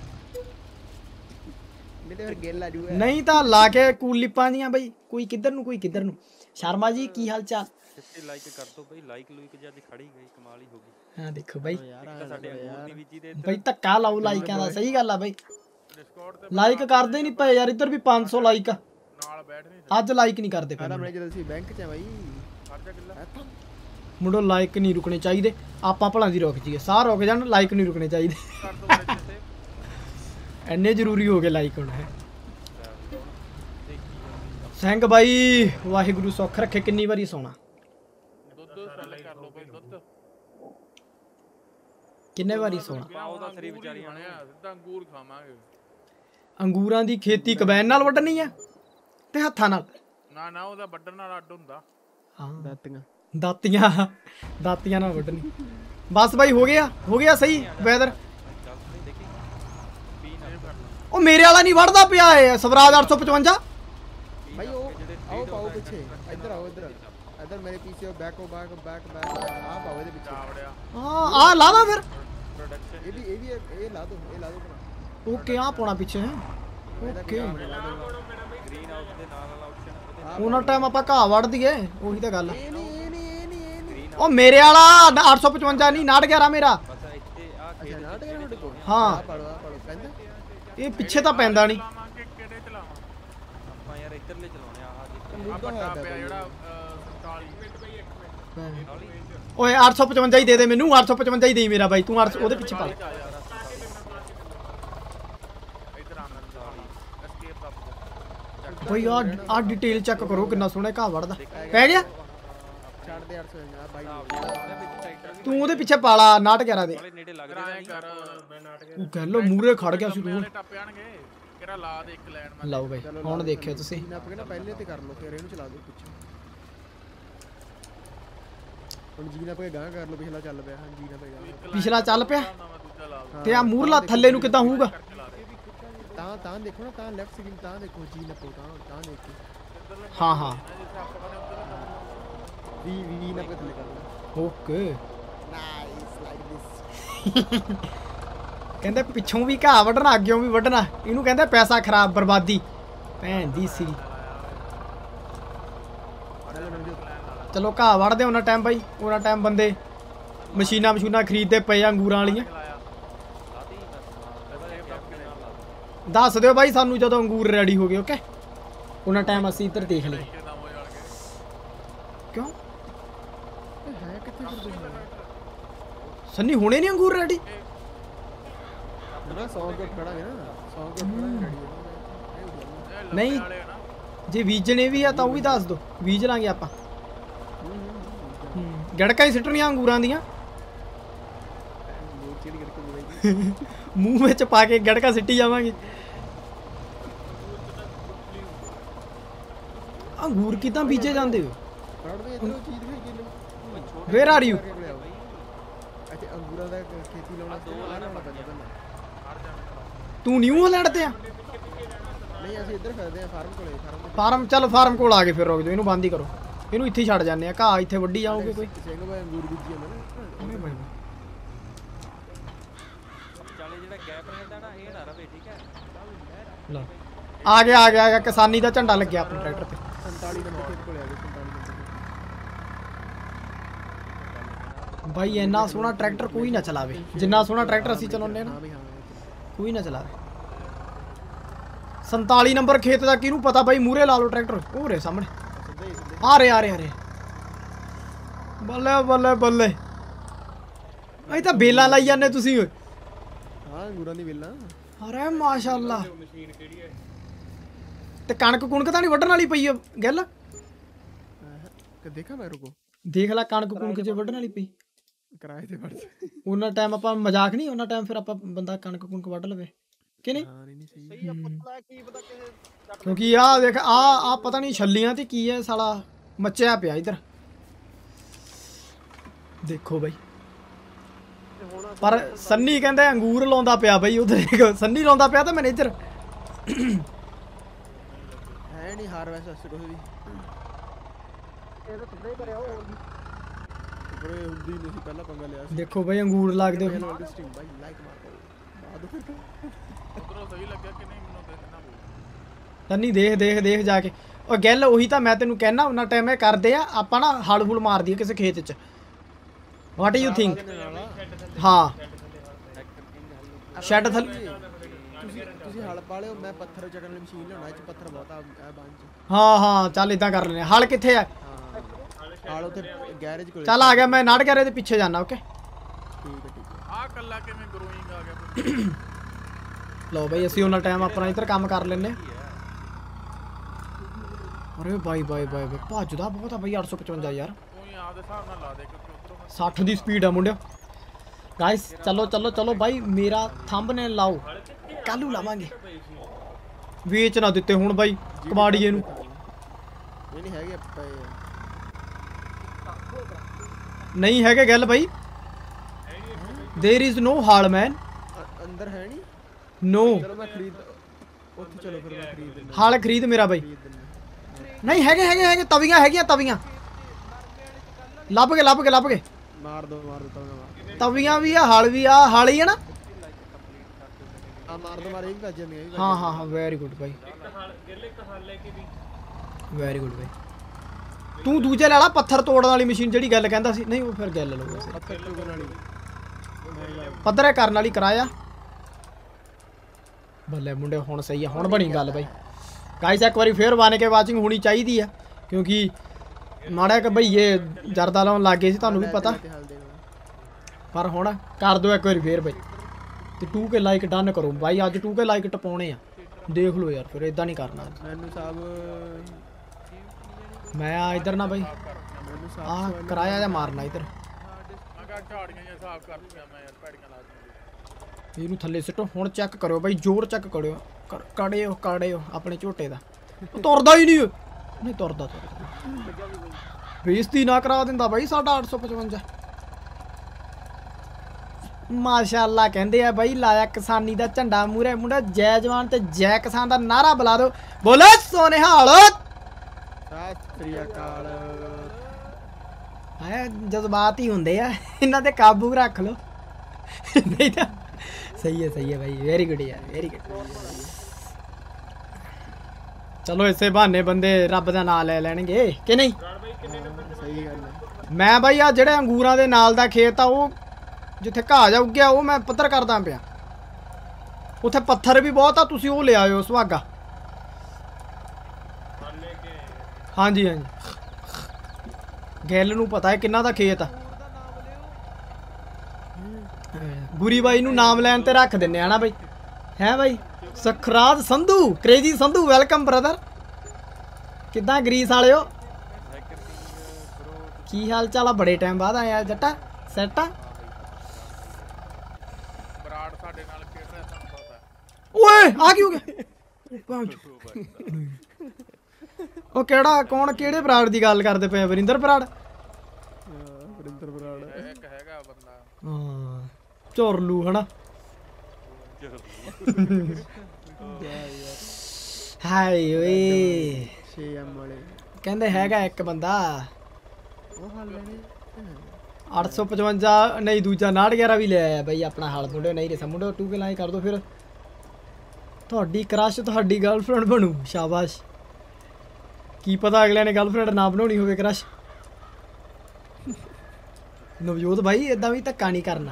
ਮੇਰੇ ਫਿਰ ਗਿੱਲ ਆ ਜੂਗਾ ਨਹੀਂ ਤਾਂ ਲਾ ਕੇ ਕੂਲਿਪਾਂ ਦੀਆਂ ਬਈ ਕੋਈ ਕਿੱਧਰ ਨੂੰ ਕੋਈ ਕਿੱਧਰ ਨੂੰ ਸ਼ਰਮਾ ਜੀ ਕੀ ਹਾਲ ਚਾਲ ਸਿੱਧੇ ਲਾਈਕ ਕਰ ਦੋ ਬਈ ਲਾਈਕ ਲੂਈਕ ਜਦ ਖੜੀ ਗਈ ਕਮਾਲ ਹੀ ਹੋ ਗਈ ਹਾਂ ਦੇਖੋ ਬਾਈ ਤਾਂ ਸਾਡੇ ਅੰਗੂਰ ਦੀ ਬੀਜੀ ਦੇ ਬਈ ਧੱਕਾ ਲਾਓ ਲਾਈਕਾਂ ਦਾ ਸਹੀ ਗੱਲ ਆ ਬਾਈ ਡਿਸਕਾਰਡ ਤੇ ਲਾਈਕ ਕਰਦੇ ਨਹੀਂ ਪਏ ਯਾਰ ਇੱਧਰ ਵੀ ਪੰਜ ਸੌ ਲਾਈਕ ਆ ਨਾਲ ਬੈਠ ਨਹੀਂ ਅੱਜ ਲਾਈਕ ਨਹੀਂ ਕਰਦੇ ਪਏ ਸਾਡਾ ਮੈਂ ਜਦੋਂ ਅਸੀਂ ਬੈਂਕ ਚ ਆ ਬਾਈ ਖਰਚਾ ਕਿੱਲਾ ਮੁੰਡੋ ਲਾਈਕ ਨਹੀਂ ਰੁਕਣੇ ਚਾਹੀਦੇ ਆਪਾਂ ਭਲਾਂ ਦੀ ਰੁਕ ਜੀਏ ਸਾਹ ਰੁਕ ਜਾਣ ਲਾਈਕ ਨਹੀਂ ਰੁਕਣੇ ਚਾਹੀਦੇ ਕਰ ਦੋ ਬੜੇ ਸੇ ਐਨੇ ਜ਼ਰੂਰੀ ਹੋ ਗਏ ਲਾਈਕ ਹੁਣ ਹੈ ਸਿੰਘ ਬਾਈ ਵਾਹਿਗੁਰੂ ਸੁੱਖ ਰੱਖੇ ਕਿੰਨੀ ਵਾਰੀ ਸੋਣਾ ਦੁੱਧ ਸੈਲ ਕਰ ਲੋ ਬਈ ਦੁੱਧ ਕਿੰਨੇ ਵਾਰੀ ਸੋਣਾ ਪਾਓ ਦਾ ਸਰੀ ਵਿਚਾਰੀ ਬਣਿਆ ਸਿੱਧਾ ਅੰਗੂਰ ਖਾਵਾਂਗੇ ਅੰਗੂਰਾਂ ਦੀ ਖੇਤੀ ਕਬੈਨ ਨਾਲ ਵੱਢਣੀ ਆ ਤੇ ਹੱਥਾਂ ਨਾਲ ਨਾ ਨਾ ਉਹਦਾ ਵੱਢਣ ਨਾਲ ਅੱਡ ਹੁੰਦਾ ਹਾਂ ਦਾਤੀਆਂ ਦਾਤੀਆਂ ਦਾਤੀਆਂ ਨਾਲ ਵੱਢਣੀ ਬਸ ਬਾਈ ਹੋ ਗਿਆ ਹੋ ਗਿਆ ਸਹੀ ਵੈਦਰ ਚੱਲ ਨਹੀਂ ਦੇਖੀ ਪੀ ਨਾ ਉਹ ਮੇਰੇ ਵਾਲਾ ਨਹੀਂ ਵੱਢਦਾ ਪਿਆ ਏ ਸਵਰਾਜ ਅੱਠ ਸੌ ਪਚਵੰਜਾ ਭਾਈ ਉਹ ਆਓ ਪਾਓ ਪਿੱਛੇ ਇੱਧਰ ਆਓ ਇੱਧਰ ਇੱਧਰ ਮੇਰੇ ਪਿੱਛੇ ਬੈਕ ਬੈਕ ਬੈਕ ਬੈਕ ਆ ਪਾਓ ਇਹਦੇ ਪਿੱਛੇ ਆਵੜਿਆ ਹਾਂ ਆ ਲਾ ਲਾ ਫਿਰ ਪ੍ਰੋਡਕਸ਼ਨ ਇਹ ਵੀ ਇਹ ਵੀ ਇਹ ਲਾ ਦੋ ਇਹ ਲਾ ਦੋ ਓਕੇ ਆ ਪਾਉਣਾ ਪਿੱਛੇ ਹੈ ਓਕੇ ਗ੍ਰੀਨ ਹਾਊਸ ਦੇ ਨਾਲ ਵਾਲਾ ਆਪਸ਼ਨ ਉਹਦੇ ਉਹਨਾਂ ਟਾਈਮ ਆਪਾਂ ਘਾਹ ਵੱਢ ਦਈਏ ਉਹੀ ਤਾਂ ਗੱਲ ਆ। ਇਹ ਨਹੀਂ ਇਹ ਨਹੀਂ ਇਹ ਨਹੀਂ ਇਹ ਨਹੀਂ ਉਹ ਮੇਰੇ ਵਾਲਾ ਅੱਠ ਸੌ ਪਚਵੰਜਾ ਨਹੀਂ ਨਾਟ ਗਿਆਰਾਂ ਮੇਰਾ ਬਸ ਇੱਥੇ ਆ ਅੱਛਾ ਨਾਟਕ ਹੈ ਤੁਹਾਡੇ ਕੋਲ ਹਾਂ ਆ ਪੜੋ ਆ ਪੜੋ ਕਹਿੰਦਾ ਇਹ ਪਿੱਛੇ ਤਾਂ ਪੈਂਦਾ ਨਹੀਂ ਚਲਾਵਾਂਗੇ ਕਿਹੜੇ ਚਲਾਵਾਂ ਆਪਾਂ ਯਾਰ ਇੱਧਰਲੇ ਚਲਾਉਣੇ ਆ ਆ ਆ ਵੱਡਾ ਪਿਆ ਜਿਹੜਾ ਸੰਤਾਲੀ ਓਏ ਅੱਠ ਸੌ ਪਚਵੰਜਾ ਹੀ ਦੇ ਦੇ ਮੈਨੂੰ ਅੱਠ ਸੌ ਪਚਵੰਜਾ ਹੀ ਦੇਈ ਮੇਰਾ ਬਾਈ ਤੂੰ ਅੱਠ ਉਹਦੇ ਪਿੱਛੇ ਪਾ ਲੈ। ਇੱਧਰ ਆਣਾ ਸੰਤਾਲੀ ਐਸਕੇਪ ਦਾ ਬਈ ਆ ਆ ਡਿਟੇਲ ਚੈੱਕ ਕਰੋ ਕਿੰਨਾ ਸੋਹਣਾ ਘਾਹ ਵੜਦਾ ਪੈ ਗਿਆ ਛੱਡ ਦੇ ਅੱਠ ਸੌ ਆ ਬਾਈ ਤੂੰ ਉਹਦੇ ਪਿੱਛੇ ਪਾਲਾ ਨਾਟ ਗਿਆਰਾਂ ਦੇ ਵਾਲੇ ਨੇੜੇ ਲੱਗਦੇ ਕਰਾਇਆ ਨਹੀਂ ਕਰ ਮੈਂ ਨਾਟਕ ਉਹ ਕਹਿ ਲੋ ਮੂਰੇ ਖੜ ਗਿਆ ਸੀ ਤੂੰ ਟੱਪ ਜਾਣਗੇ ਕਿਹੜਾ ਲਾ ਦੇ ਇੱਕ ਲੈਣ ਮੈਂ ਲਓ ਬਈ ਹੁਣ ਦੇਖਿਓ ਤੁਸੀਂ ਨੱਪ ਕੇ ਨਾ ਪਹਿਲੇ ਤੇ ਕਰ ਲਓ ਫਿਰ ਇਹਨੂੰ ਚਲਾ ਦਿਓ ਪਿੱਛੇ ਹੁਣ ਜੀ ਨਾ ਪਏ ਗਾਂ ਕਰ ਲਓ ਪਿਛਲਾ ਚੱਲ ਪਿਆ ਹਾਂ ਜੀ ਨਾ ਪਏ ਗਾਂ ਪਿਛਲਾ ਚੱਲ ਪਿਆ ਨਵਾਂ ਦੂਜਾ ਲਾ ਦੇ ਤੇ ਆ ਮੂਰਲਾ ਥੱਲੇ ਨੂੰ ਕਿੱਦਾਂ ਹੋਊਗਾ ਤਾਂ ਤਾਂ ਦੇਖੋ ਨਾ ਤਾਂ ਲੈਫਟ ਸਕਿਨ ਤਾਂ ਦੇਖੋ ਜੀ ਨੱਪੋ ਤਾਂ ਤਾਂ ਦੇਖੋ ਹਾਂ ਹਾਂ ਵੀ ਵੀ ਨੱਪ ਕੇ ਥੱਲੇ ਕਰ ਲਓ ਓਕੇ ਨਾਈਸ ਲਾਈਕ ਦਿਸ ਕਹਿੰਦੇ ਪਿੱਛੋਂ ਵੀ ਘਾਹ ਵੱਢਣਾ ਅੱਗਿਓਂ ਵੀ ਵੱਢਣਾ ਇਹਨੂੰ ਕਹਿੰਦੇ ਪੈਸਾ ਖਰਾਬ ਬਰਬਾਦੀ ਭੈਣ ਦੀ ਸੀ ਚਲੋ ਘਾਹ ਵੱਢਦੇ ਉਹਨਾਂ ਟਾਈਮ ਬਾਈ ਉਹਨਾਂ ਟਾਈਮ ਬੰਦੇ ਮਸ਼ੀਨਾਂ ਮਸ਼ੀਨਾਂ ਖਰੀਦਦੇ ਪਏ ਆ ਅੰਗੂਰਾਂ ਵਾਲੀਆਂ ਦੱਸ ਦਿਓ ਬਾਈ ਸਾਨੂੰ ਜਦੋਂ ਅੰਗੂਰ ਰੈਡੀ ਹੋ ਗਏ ਓਕੇ ਉਹਨਾਂ ਟਾਈਮ ਅਸੀਂ ਇੱਧਰ ਦੇਖ ਲਈਏ ਕਿਉਂ ਹੈ ਕਿੱਥੇ ਫਿਰ ਤੁਸੀਂ ਸੰਨੀ ਹੁਣੇ ਨਹੀਂ ਅੰਗੂਰ ਰੈਡੀ ਨਾ ਸੌ ਕੇ ਖੜਾ ਹੈ ਨਾ ਸੌ ਕੇ ਖੜਾ ਰੈਡੀ ਹੈ ਨਹੀਂ ਜੇ ਬੀਜਣੇ ਵੀ ਆ ਤਾਂ ਉਹ ਵੀ ਦੱਸ ਦਿਓ ਬੀਜ ਲਾਂਗੇ ਆਪਾਂ ਗੜਕਾਂ ਹੀ ਸਿੱਟਣੀਆਂ ਅੰਗੂਰਾਂ ਦੀਆਂ ਮੂੰਹ ਵਿੱਚ ਪਾ ਕੇ ਗੜਕਾ ਸਿੱਟੀ ਜਾਵਾਂਗੇ ਅੰਗੂਰ ਕਿਦਾਂ ਬੀਜੇ ਜਾਂਦੇ ਹੋ ਪੜਦੇ ਇਧਰੋਂ ਚੀਜ਼ ਵੀ ਕਿਲੋ ਵੇਅਰ ਆਰ ਯੂ ਅੱਛਾ ਅੰਗੂਰਾਂ ਦਾ ਖੇਤੀ ਲਾਉਣਾ ਦੋ ਆ ਲਾਉਣਾ ਪੈਂਦਾ ਪਹਿਲਾਂ ਤੂੰ ਨਿਊ ਹਾਲੈਂਡ ਤੇ ਆ ਨਹੀਂ ਅਸੀਂ ਇੱਧਰ ਫਿਰਦੇ ਆ ਫਾਰਮ ਕੋਲੇ ਫਾਰਮ ਫਾਰਮ ਚੱਲ ਫਾਰਮ ਕੋਲ ਆ ਕੇ ਫਿਰ ਰੁਕ ਜਾਓ ਇਹਨੂੰ ਬੰਦ ਹੀ ਕਰੋ ਇਹਨੂੰ ਇੱਥੇ ਹੀ ਛੱਡ ਜਾਂਦੇ ਆ ਘਾਹ ਇੱਥੇ ਵੱਢੀ ਜਾਓਗੇ ਕੋਈ ਸਿੰਘ ਭਾਈ ਅੰਗੂਰ ਬੀਜੀ ਜਾਂਦਾ ਨਾ ਚਾਲੇ ਜਿਹੜਾ ਗੈਪ ਰਹਿੰਦਾ ਨਾ ਇਹ ਨਾ ਰਵੇ ਠੀਕ ਹੈ ਲਓ ਆ ਗਿਆ ਆ ਗਿਆ ਆ ਗਿਆ ਕਿਸਾਨੀ ਦਾ ਝੰਡਾ ਲੱਗਿਆ ਆਪਣੇ ਟਰੈਕਟਰ ਤੇ ਸੰਤਾਲੀ ਨੰਬਰ ਖੇਤ ਕੋਲੇ ਆ ਗਏ ਸੰਤਾਲੀ ਨੰਬਰ ਬਾਈ ਇੰਨਾ ਸੋਹਣਾ ਟਰੈਕਟਰ ਕੋਈ ਨਾ ਚਲਾਵੇ ਜਿੰਨਾ ਸੋਹਣਾ ਟਰੈਕਟਰ ਅਸੀਂ ਚਲਾਉਂਦੇ ਨਾ ਹਾਂ ਵੀ ਹਾਂ ਕੋਈ ਨਾ ਚਲਾਵੇ ਸੰਤਾਲੀ ਨੰਬਰ ਖੇਤ ਦਾ ਕਿਹਨੂੰ ਪਤਾ ਬਾਈ ਮੂਰੇ ਲਾ ਲਓ ਟਰੈਕਟਰ ਉਹ ਰੇ ਸਾਹਮਣੇ ਸਿੱਧੇ ਹੀ ਸਿੱਧੇ ਆ ਰਹੇ ਆ ਰਹੇ ਆ ਰਹੇ ਬੱਲੇ ਬੱਲੇ ਬੱਲੇ ਅਸੀਂ ਤਾਂ ਬੇਲਾਂ ਲਾਈ ਜਾਂਦੇ ਤੁਸੀਂ ਓਏ ਹਾਂ ਅੰਗੂਰਾਂ ਦੀ ਵੇਲਾਂ ਅਰੇ ਮਾਸ਼ਾਅੱਲਾ ਤੇ ਕਣਕ ਕੁਣਕ ਤਾਂ ਨਹੀਂ ਵੱਢਣ ਵਾਲੀ ਪਈ ਆ ਗੱਲ ਕਿ ਦੇਖਾਂ ਮੈਂ ਰੁਕੋ ਦੇਖ ਲੈ ਕਣਕ ਕੁਣਕ ਜੇ ਵੱਢਣ ਵਾਲੀ ਪਈ ਕਿਰਾਏ ਤੇ ਵੜ ਉਹਨਾਂ ਟਾਈਮ ਆਪਾਂ ਮਜ਼ਾਕ ਨਹੀਂ ਉਹਨਾਂ ਟਾਈਮ ਫਿਰ ਆਪਾਂ ਬੰਦਾ ਕਣਕ ਕੁਣਕ ਵੱਢ ਲਵੇ ਕਿ ਨਹੀਂ ਹਾਂ ਨਹੀਂ ਨਹੀਂ ਸਹੀ ਕਿਉਂਕਿ ਆ ਦੇਖ ਆ ਆ ਪਤਾ ਨਹੀਂ ਛੱਲੀਆਂ ਤੇ ਕੀ ਹੈ ਸਾਲਾ ਮੱਚਿਆ ਪਿਆ ਇਧਰ ਦੇਖੋ ਬਾਈ ਪਰ ਸੰਨੀ ਕਹਿੰਦੇ ਅੰਗੂਰ ਲਾਉਂਦਾ ਪਿਆ ਬਾਈ ਉਧਰ ਦੇਖੋ ਸੰਨੀ ਲਾਉਂਦਾ ਪਿਆ ਤਾਂ ਮੈਨੇਜਰ ਹੈ ਨਹੀਂ ਹਾਰਵੈਸਟ ਅਸਰ ਕੋਈ ਵੀ ਇਹ ਤਾਂ ਤੁੰਨੇ ਕਰਿਆ ਉਹ ਬਰੇ ਹੁੰਦੀ ਨਹੀਂ ਸੀ ਪਹਿਲਾਂ ਪੰਗਾ ਲਿਆ ਸੀ ਦੇਖੋ ਬਾਈ ਅੰਗੂਰ ਲੱਗਦੇ ਹੋਏ। ਪਹਿਲਾਂ ਸਟ੍ਰੀਮ ਬਾਈ ਲਾਈਕ ਮਾਰ ਦੋ ਬਾਅਦ ਫਿਰ ਉਧਰੋਂ ਸਹੀ ਲੱਗਿਆ ਕਿ ਨਹੀਂ ਮੈਨੂੰ ਦੇਖਣਾ ਪਊ ਸੰਨੀ ਦੇਖ ਦੇਖ ਦੇਖ ਜਾ ਕੇ ਉਹ ਗੱਲ ਉਹੀ ਤਾਂ ਮੈਂ ਤੈਨੂੰ ਕਹਿਣਾ ਉਹਨਾਂ ਟਾਈਮ ਇਹ ਕਰਦੇ ਆ ਆਪਾਂ ਨਾ ਹਲ ਹੁਲ ਮਾਰ ਦਈਏ ਕਿਸੇ ਖੇਤ 'ਚ ਵਾਟ ਯੂ ਥਿੰਕ ਹਾਂ ਸ਼ੈਡ ਥੱਲੇ ਤੁਸੀਂ ਤੁਸੀਂ ਹਲ ਪਾ ਲਿਓ ਮੈਂ ਪੱਥਰ ਚੱਕਣ ਵਾਲੀ ਮਸ਼ੀਨ ਲਿਆਉਣਾ ਇਹ ਚ ਪੱਥਰ ਬਹੁਤ ਆ ਇਹ ਬਾਂਝ ਚ ਹਾਂ ਹਾਂ ਚੱਲ ਇਦਾਂ ਕਰ ਲੈਨੇ ਹਲ ਕਿੱਥੇ ਆ ਹਾਂ ਹਲ ਉੱਥੇ ਗੈਰੇਜ ਕੋਲ ਚੱਲ ਆ ਗਿਆ ਮੈਂ ਨਾੜ ਕਰੇ ਦੇ ਪਿੱਛੇ ਜਾਣਾ ਓਕੇ ਠੀਕ ਹੈ ਠੀਕ ਹੈ ਆਹ ਕੱਲਾ ਕਿਵੇਂ ਗਰੋਇੰਗ ਆ ਗਿਆ ਲਓ ਬਈ ਅਸੀਂ ਉਹਨਾਂ ਟਾਈਮ ਆਪਣਾ ਇੱਧਰ ਕੰਮ ਕਰ ਲੈਨੇ ਅਰੇ ਬਾਈ ਬਾਈ ਬਾਈ ਬਾਈ ਭੱਜਦਾ ਬਹੁਤ ਆ ਬਈ ਅੱਠ ਸੌ ਪਚਵੰਜਾ ਯਾਰ ਤੂੰ ਹੀ ਆਪਦੇ ਹਿਸਾਬ ਨਾਲ ਲਾ ਦੇ ਕਿਉਂਕਿ ਉਧਰੋਂ ਮੈਂ ਸੱਠ ਦੀ ਸਪੀਡ ਆ ਮੁੰਡਿਓ ਗਾਇਸ ਚਲੋ ਚਲੋ ਚਲੋ ਬਾਈ ਮੇਰਾ ਥੰਬਨੇਲ ਲਾਓ ਕੱਲੂ ਲਾਵਾਂਗੇ ਵੇਚ ਨਾ ਦਿੱਤੇ ਹੁਣ ਬਾਈ ਕਬਾੜੀਏ ਨੂੰ ਇਹ ਨਹੀਂ ਹੈਗੇ ਪਏ ਨਹੀਂ ਹੈਗੇ ਗੱਲ ਬਾਈ देयर इज नो हाल मैन ਅ- ਅੰਦਰ ਹੈ ਨਹੀਂ नो ਚਲੋ ਮੈਂ ਖਰੀਦ ਉੱਥੇ ਚਲੋ ਫਿਰ ਮੈਂ ਖਰੀਦ ਦਿੰਦਾ हाल खरीद मेरा बाई ਖਰੀਦ ਦਿੰਦਾ नहीं हैगे हैगे हैगे तवियां हैगियां तवियां ਲੱਭ ਕੇ ਲੱਭ ਕੇ ਲੱਭ ਕੇ ਮਾਰ ਦੋ ਮਾਰ ਦੋ ਤਾਂ ਤਵੀਆਂ ਵੀ ਆ ਹਲ ਵੀ ਆ ਹਲ ਹੀ ਆ ਨਾ ਆ ਮਾਰ ਦੋ ਮਾਰ ਇਹ ਵੀ ਵੱਜ ਜਾਂਦੀਆਂ ਇਹ ਵੀ ਹਾਂ ਹਾਂ ਹਾਂ ਵੈਰੀ ਗੁੱਡ ਬਾਈ ਵੈਰੀ ਗੁੱਡ ਬਾਈ ਤੂੰ ਦੂਜੇ ਲੈ ਲਾ ਪੱਥਰ ਤੋੜਨ ਵਾਲੀ ਮਸ਼ੀਨ ਜਿਹੜੀ ਗੱਲ ਕਹਿੰਦਾ ਸੀ ਨਹੀਂ ਉਹ ਫਿਰ ਗੱਲ ਲਊਗਾ ਸੀ ਪੱਥਰ ਚੁਗਣ ਵਾਲੀ ਪੱਧਰੇ ਕਰਨ ਵਾਲੀ ਕਰਾਇਆ ਬੱਲੇ ਮੁੰਡੇ ਹੁਣ ਸਹੀ ਆ ਹੁਣ ਬਣੀ ਗੱਲ ਬਾਈ ਗਾਇਸ ਇੱਕ ਵਾਰੀ ਫੇਰ ਵਾਨੇ ਕੇ ਵਾਚਿੰਗ ਹੋਣੀ ਚਾਹੀਦੀ ਆ ਕਿਉਂਕਿ ਮਾੜਾ ਕਿ ਬਈ ਇਹ ਜਰਦਾ ਲਾਉਣ ਲੱਗ ਗਏ ਸੀ ਤੁਹਾਨੂੰ ਵੀ ਪਤਾ ਤੇ ਹਲ ਦੇਣਾ ਪਰ ਹੁਣ ਕਰ ਦਿਓ ਇੱਕ ਵਾਰੀ ਫੇਰ ਬਾਈ ਤੇ ਟੂ ਕੇ ਲਾਈਕ ਡਨ ਕਰੋ ਬਾਈ ਅੱਜ ਟੂ ਕੇ ਲਾਈਕ ਟਪਾਉਣੇ ਆ देख लो यार फिर इदा नहीं करना ਮੈਨੂੰ ਸਾਹਿਬ मैं आ इधर ना भाई ਮੈਨੂੰ ਸਾਹਿਬ आ किराया जा मारना इधर ਮੈਂ ਕਿਹਾ ਝਾੜੀਆਂ ਜਿਹਾ ਸਾਫ਼ ਕਰ ਦੂੰਗਾ ਮੈਂ ਯਾਰ ਪੈੜੀਆਂ ਲਾ ਦੂੰਗਾ ਇਹਨੂੰ ਥੱਲੇ ਸਿੱਟੋ ਹੁਣ ਚੈੱਕ ਕਰਿਓ ਬਾਈ ਜ਼ੋਰ ਚੈੱਕ ਕਰਿਓ ਕਰ- ਕੜਿਓ ਕੜਿਓ ਆਪਣੇ ਝੋਟੇ ਦਾ ਉਹ ਤੁਰਦਾ ਹੀ ਨਹੀਂ ਨਹੀਂ ਤੁਰਦਾ ਤੁਰਦਾ ਬੇਇੱਜ਼ਤੀ ਨਾ ਕਰਾ ਦਿੰਦਾ ਬਾਈ ਸਾਡਾ ਅੱਠ ਸੌ ਪਚਵੰਜਾ ਮਾਸ਼ਾਅੱਲਾ ਕਹਿੰਦੇ ਆ ਬਾਈ ਲਾਇਆ ਕਿਸਾਨੀ ਦਾ ਝੰਡਾ ਮੂਰੇ ਮੁੰਡਾ ਜੈ ਜਵਾਨ ਤੇ ਜੈ ਕਿਸਾਨ ਦਾ ਨਾਰਾ ਬੁਲਾ ਦਿਓ ਬੋਲੇ ਸੋਨੇਹਾਲ ਸਤਿ ਸ੍ਰੀ ਅਕਾਲ ਹੈ ਜਜ਼ਬਾਤ ਹੀ ਹੁੰਦੇ ਆ ਇਹਨਾਂ ਤੇ ਕਾਬੂ ਰੱਖ ਲਓ ਨਹੀਂ ਤਾਂ ਸਹੀ ਹੈ ਸਹੀ ਹੈ ਭਾਈ ਵੈਰੀ ਗੁੱਡ ਯਾਰ ਵੈਰੀ ਗੁੱਡ ਚਲੋ ਇਸੇ ਬਹਾਨੇ ਬੰਦੇ ਰੱਬ ਦਾ ਨਾਮ ਲੈ ਲੈਣਗੇ ਕਿ ਨਹੀਂ ਸਹੀ ਗੱਲ ਹੈ ਮੈਂ ਬਾਈ ਆ ਜਿਹੜੇ ਅੰਗੂਰਾਂ ਦੇ ਨਾਲ ਦਾ ਖੇਤ ਆ ਉਹ ਜਿੱਥੇ ਘਾਹ ਜਾ ਉੱਗਿਆ ਉਹ ਮੈਂ ਪੱਧਰ ਕਰਦਾ ਪਿਆ ਉੱਥੇ ਪੱਥਰ ਵੀ ਬਹੁਤ ਆ ਤੁਸੀਂ ਉਹ ਲਿਆਇਓ ਸੁਹਾਗਾ ਹਾਂਜੀ ਹਾਂਜੀ ਗਿੱਲ ਨੂੰ ਪਤਾ ਹੈ ਕਿੰਨਾ ਦਾ ਖੇਤ ਆ ਗੁਰੀ ਬਾਈ ਨੂੰ ਨਾਮ ਲੈਣ ਤੇ ਰੱਖ ਦਿੰਨੇ ਆ ਨਾ ਬਾਈ ਹੈ ਬਾਈ Sukhraj Sandhu crazy Sandhu welcome brother ਕਿੱਦਾਂ ਗਰੀਸ ਵਾਲਿਓ ਕੀ ਹਾਲ ਚਾਲ ਆ ਬੜੇ ਟਾਈਮ ਬਾਅਦ ਆਇਆ ਜੱਟਾ ਸੈਟ ਆ ਬਰਾੜ ਸਾਡੇ ਨਾਲ ਖੇਡ ਰਿਹਾ ਤੁਹਾਨੂੰ ਪਤਾ ਓਏ ਆ ਕੀ ਹੋ ਗਿਆ ਉਹ ਕਿਹੜਾ ਕੌਣ ਕਿਹੜੇ ਬਰਾੜ ਦੀ ਗੱਲ ਕਰਦੇ ਪਏ ਵਰਿੰਦਰ ਬਰਾੜ ਵਰਿੰਦਰ ਬਰਾੜ ਹੈ ਇੱਕ ਹੈਗਾ ਬੰਦਾ ਹਾਂ ਝੋਰਲੂ ਹਨਾ ਹਾਏ ਓਏ ਛੇ ਐਮ ਵਾਲੇ ਕਹਿੰਦੇ ਹੈਗਾ ਇੱਕ ਬੰਦਾ ਉਹ ਹਾਲ ਲੈਣੇ ਅੱਠ ਸੌ ਪਚਵੰਜਾ ਨਹੀਂ ਦੂਜਾ ਨਾੜ ਗਿਆਰਾਂ ਵੀ ਲੈ ਆਇਆ ਬਈ ਆਪਣਾ ਹਾਲ ਮੁੰਡੇ ਨਹੀਂ ਰਸਾ ਮੁੰਡੇ ਟੂ ਕੇ ਲਾਈ ਕਰ ਦੋ ਫਿਰ ਤੁਹਾਡੀ ਕ੍ਰਸ਼ ਤੁਹਾਡੀ ਗਰਲਫ੍ਰੈਂਡ ਬਣੂ ਸ਼ਾਬਾਸ਼ ਕੀ ਪਤਾ ਅਗਲੇ ਨੇ ਗਰਲਫ੍ਰੈਂਡ ਨਾ ਬਣਾਉਣੀ ਹੋਵੇ ਕ੍ਰਸ਼ ਨਵਜੋਤ ਭਾਈ ਇਦਾਂ ਵੀ ਧੱਕਾ ਨਹੀਂ ਕਰਨਾ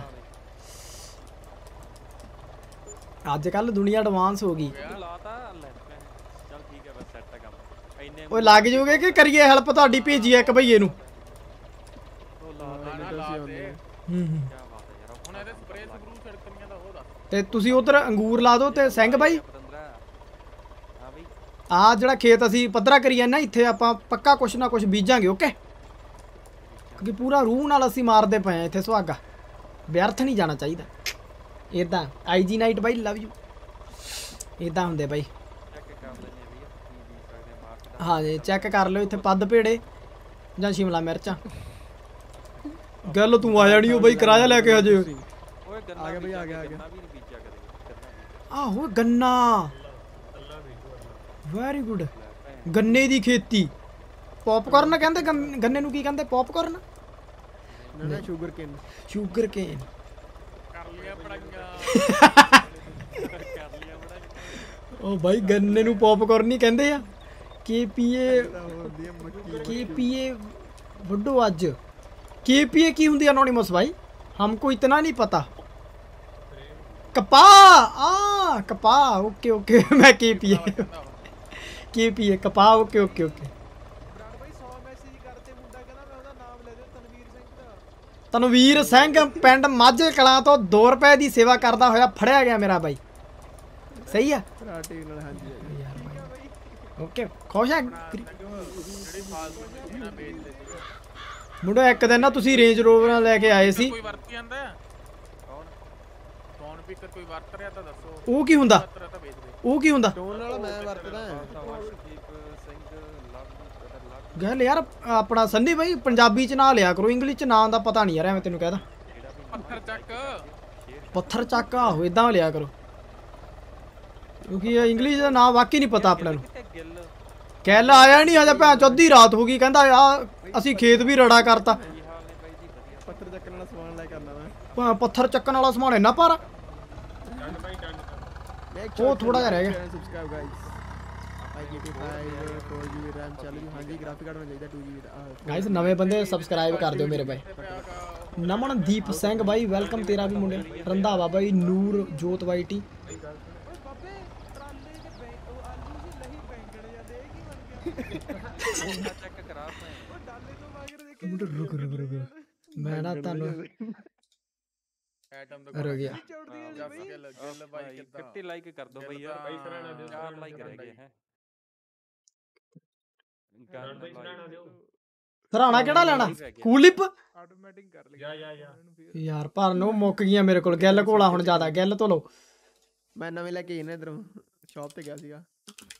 ਅੱਜ ਕੱਲ ਦੁਨੀਆ ਐਡਵਾਂਸ ਹੋ ਗਈ ਲਾਤਾ ਲੈ ਚੱਲ ਠੀਕ ਹੈ ਬਸ ਸੈੱਟ ਆ ਕੰਮ ਇੰਨੇ ਓਏ ਲੱਗ ਜੂਗੇ ਕਿ ਕਰੀਏ ਹੈਲਪ ਤੁਹਾਡੀ ਭੇਜੀ ਇੱਕ ਭਈਏ ਨੂੰ ਉਹ ਲਾ ਨਾ ਲਾ ਦੇ ਹੂੰ ਹੂੰ ਕਿਆ ਬਾਤ ਹੈ ਯਾਰ ਹੁਣ ਇਹਦੇ ਸਪਰੇਅ ਸਪਰੂ ਛਿੜਕਣੀਆਂ ਦਾ ਹੋ ਦੱਸ ਤੇ ਤੁਸੀਂ ਉਧਰ ਅੰਗੂਰ ਲਾ ਦਿਓ ਤੇ ਸਿੰਘ ਬਾਈ ਪਤੰਦਰਾ ਹਾਂ ਬਈ ਆ ਜਿਹੜਾ ਖੇਤ ਅਸੀਂ ਪੱਧਰਾ ਕਰੀ ਜਾਂਦੇ ਇੱਥੇ ਆਪਾਂ ਪੱਕਾ ਕੁਛ ਨਾ ਕੁਛ ਬੀਜਾਂਗੇ ਓਕੇ ਕਿਉਂਕਿ ਪੂਰਾ ਰੂਹ ਨਾਲ ਅਸੀਂ ਮਾਰਦੇ ਪਏ ਆ ਇੱਥੇ ਸੁਹਾਗਾ ਵਿਅਰਥ ਨਹੀਂ ਜਾਣਾ ਚਾਹੀਦਾ ਇਦਾਂ ਆਈਜੀ ਨਾਈਟ ਬਾਈ ਲਵ ਯੂ ਇਦਾਂ ਹੁੰਦੇ ਬਾਈ ਚੈੱਕ ਕਰ ਲੈਣੇ ਵੀ ਕੀ ਬੀਜ ਸਕਦੇ ਆ ਮਾਰਕੀਟ ਹਾਂ ਜੀ ਚੈੱਕ ਕਰ ਲਿਓ ਇੱਥੇ ਪੱਦ ਭੇੜੇ ਜਾਂ ਸ਼ਿਮਲਾ ਮਿਰਚਾਂ ਗੱਲ ਤੂੰ ਆ ਜਾਣੀ ਓ ਬਾਈ ਕਿਰਾਇਆ ਲੈ ਕੇ ਹਜੇ ਓਏ ਗੰਨਾ ਆ ਗਿਆ ਬਈ, ਆ ਗਿਆ, ਆ ਗਿਆ। ਗੰਨਾ ਵੀ ਨਹੀਂ ਬੀਜਿਆ ਕਦੇ ਗੰਨਾ ਵੀ ਆਹੋ ਗੰਨਾ ਵੈਰੀ ਗੁੱਡ ਗੰਨੇ ਦੀ ਖੇਤੀ ਪੌਪਕਾਰਨ ਕਹਿੰਦੇ ਗੰਨ- ਗੰਨੇ ਨੂੰ ਕੀ ਕਹਿੰਦੇ ਪੌਪਕਾਰਨ ਨਾ ਨਾ ਸ਼ੂਗਰ ਕੇਨ ਸ਼ੂਗਰ ਕੇਨ ਕਰ ਲਿਆ ਪੜਾਈਆਂ ਕਰ ਲਿਆ ਬੜਾ ਉਹ ਬਾਈ ਗੰਨੇ ਨੂੰ ਪੌਪਕਾਰਨ ਹੀ ਕਹਿੰਦੇ ਆ ਕੇ ਪੀਏ ਹੁੰਦੀ ਹੈ ਮੱਕੀ ਕੇ ਪੀਏ ਵੱਡੋ ਅੱਜ ਕੇ ਪੀਏ ਕੀ ਹੁੰਦੀ ਐਨੋਨਿਮਸ ਭਾਈ हमको इतना नहीं पता कपा आ कपा ओके ओके मैं के पीए के पीए कपा okay okay okay Tanvir Singh ਪਿੰਡ ਮਾਝੇ ਕਲਾਂ ਤੋਂ ਦੋ ਰੁਪਏ ਦੀ ਸੇਵਾ ਕਰਦਾ ਹੋਇਆ ਫੜਿਆ ਗਿਆ ਮੇਰਾ ਬਾਈ ਸਹੀ ਆ ਪਰਾਠੇ ਨਾਲ ਹਾਂਜੀ ਓਕੇ ਖੁਸ਼ ਆ ਜਿਹੜੀ ਫਾਲਤੂ ਚੀਜ਼ਾਂ ਵੇਚਦੇ ਸੀ ਮੁੰਡਾ ਇੱਕ ਦਿਨ ਨਾ ਤੁਸੀਂ ਰੇਂਜ ਰੋਵਰ ਲੈ ਕੇ ਆਏ ਸੀ ਕੋਈ ਵਰਤ ਜਾਂਦਾ ਹੈ ਕੌਣ ਕੌਣ ਪੀਕਰ ਕੋਈ ਵਰਤ ਰਿਹਾ ਤਾਂ ਦੱਸੋ ਉਹ ਕੀ ਹੁੰਦਾ ਵਰਤ ਰਿਹਾ ਤਾਂ ਵੇਚ ਦੇ ਉਹ ਕੀ ਹੁੰਦਾ ਟੋਨ ਨਾਲ ਮੈਂ ਵਰਤਦਾ ਅਰਸ਼ਦੀਪ ਸਿੰਘ ਲੱਗ ਲੱਗ ਗੱਲ ਯਾਰ ਆਪਣਾ ਸੰਨੀ ਬਾਈ ਪੰਜਾਬੀ ਚ ਨਾਂ ਲਿਆ ਕਰੋ ਇੰਗਲਿਸ਼ ਚ ਨਾਂ ਦਾ ਪਤਾ ਨਹੀਂ ਯਾਰ ਐਵੇਂ ਤੈਨੂੰ ਕਹਿਦਾ ਪੱਥਰ ਚੱਕ ਪੱਥਰ ਚੱਕ ਆਹੋ ਇਦਾਂ ਲਿਆ ਕਰੋ ਕਿਉਂਕਿ ਇਹ ਇੰਗਲਿਸ਼ ਦਾ ਨਾਂ ਵਾਕਈ ਨਹੀਂ ਪਤਾ ਆਪਣੇ ਨੂੰ ਤੇ ਗਿੱਲ ਕਹਿ ਆਇਆ ਨਹੀਂ ਹਜੇ ਭੈਣ ਚੋਂ ਅੱਧੀ ਰਾਤ ਹੋ ਗਈ ਕਹਿੰਦਾ ਆ ਅਸੀਂ ਖੇਤ ਵੀ ਰੜਾ ਕਰਤਾ ਕੀ ਹਾਲ ਨੇ ਬਾਈ ਜੀ ਵਧੀਆ ਪੱਥਰ ਚੱਕਣ ਵਾਲਾ ਸਮਾਨ ਲੈ ਕਰਨਾ ਮੈਂ ਪ- ਪੱਥਰ ਚੱਕਣ ਵਾਲਾ ਸਮਾਨ ਇੰਨਾ ਭਾਰਾ ਉਹ ਥੋੜਾ ਜਿਹਾ ਰਹਿ ਗਿਆ subscribe guys I G T five four G B RAM ਚੱਲ ਜੂ ਹਾਂਜੀ ਗ੍ਰਾਫਿਕ ਕਾਰਡ ਮਿਲ ਜਾਈਦਾ ਟੂ ਜੀ ਬੀ ਗਾਇਸ ਨਵੇਂ ਬੰਦੇ ਸਬਸਕ੍ਰਾਈਬ ਕਰ ਦਿਓ ਮੇਰੇ ਬਾਈ ਨਮਨਦੀਪ ਸਿੰਘ ਬਾਈ ਵੈਲਕਮ ਤੇਰਾ ਵੀ ਮੁੰਡੇ ਰੰਧਾਵਾ ਬਾਈ ਨੂਰ ਜੋਤ ਬਾਈ ਟੀ ਚੈੱਕ ਕਰਾ ਮੈਂ ਰੁਕ ਰੁਕ ਰੁਕ ਮੈਂ ਨਾ ਤੁਹਾਨੂੰ ਐਟਮ ਦਾ ਰੁਕ ਗਿਆ ਚੌੜਦੀ ਵਾਲੀ ਜੱਫ ਬਈ ਗਿੱਲ ਗਿੱਲ ਬਾਈ ਕਿੱਦਾਂ पचास लाइक कर दो भाई यार ਬਾਈ ਸਰਾਣਾ ਦਿਓ चार लाइक रह गए हैं गन लाइक ਸਰਾਣਾ ਕਿਹੜਾ ਲੈਣਾ ਕੂਲਿਪ ਆਟੋਮੈਟਿਕ ਕਰ ਲਿਆ ਜਾ ਜਾ ਯਾਰ ਪਰ ਨੂੰ ਮੁੱਕ ਗਈਆਂ ਮੇਰੇ ਕੋਲ ਗੱਲ ਕੋਲਾ ਹੁਣ ਜ਼ਿਆਦਾ ਗੱਲ ਤੋਂ ਲਓ ਮੈਂ ਨਵੇਂ ਲੈ ਕੇ ਆਇਆ ਇਧਰੋਂ ਸ਼ਾਪ ਤੇ ਗਿਆ ਸੀਗਾ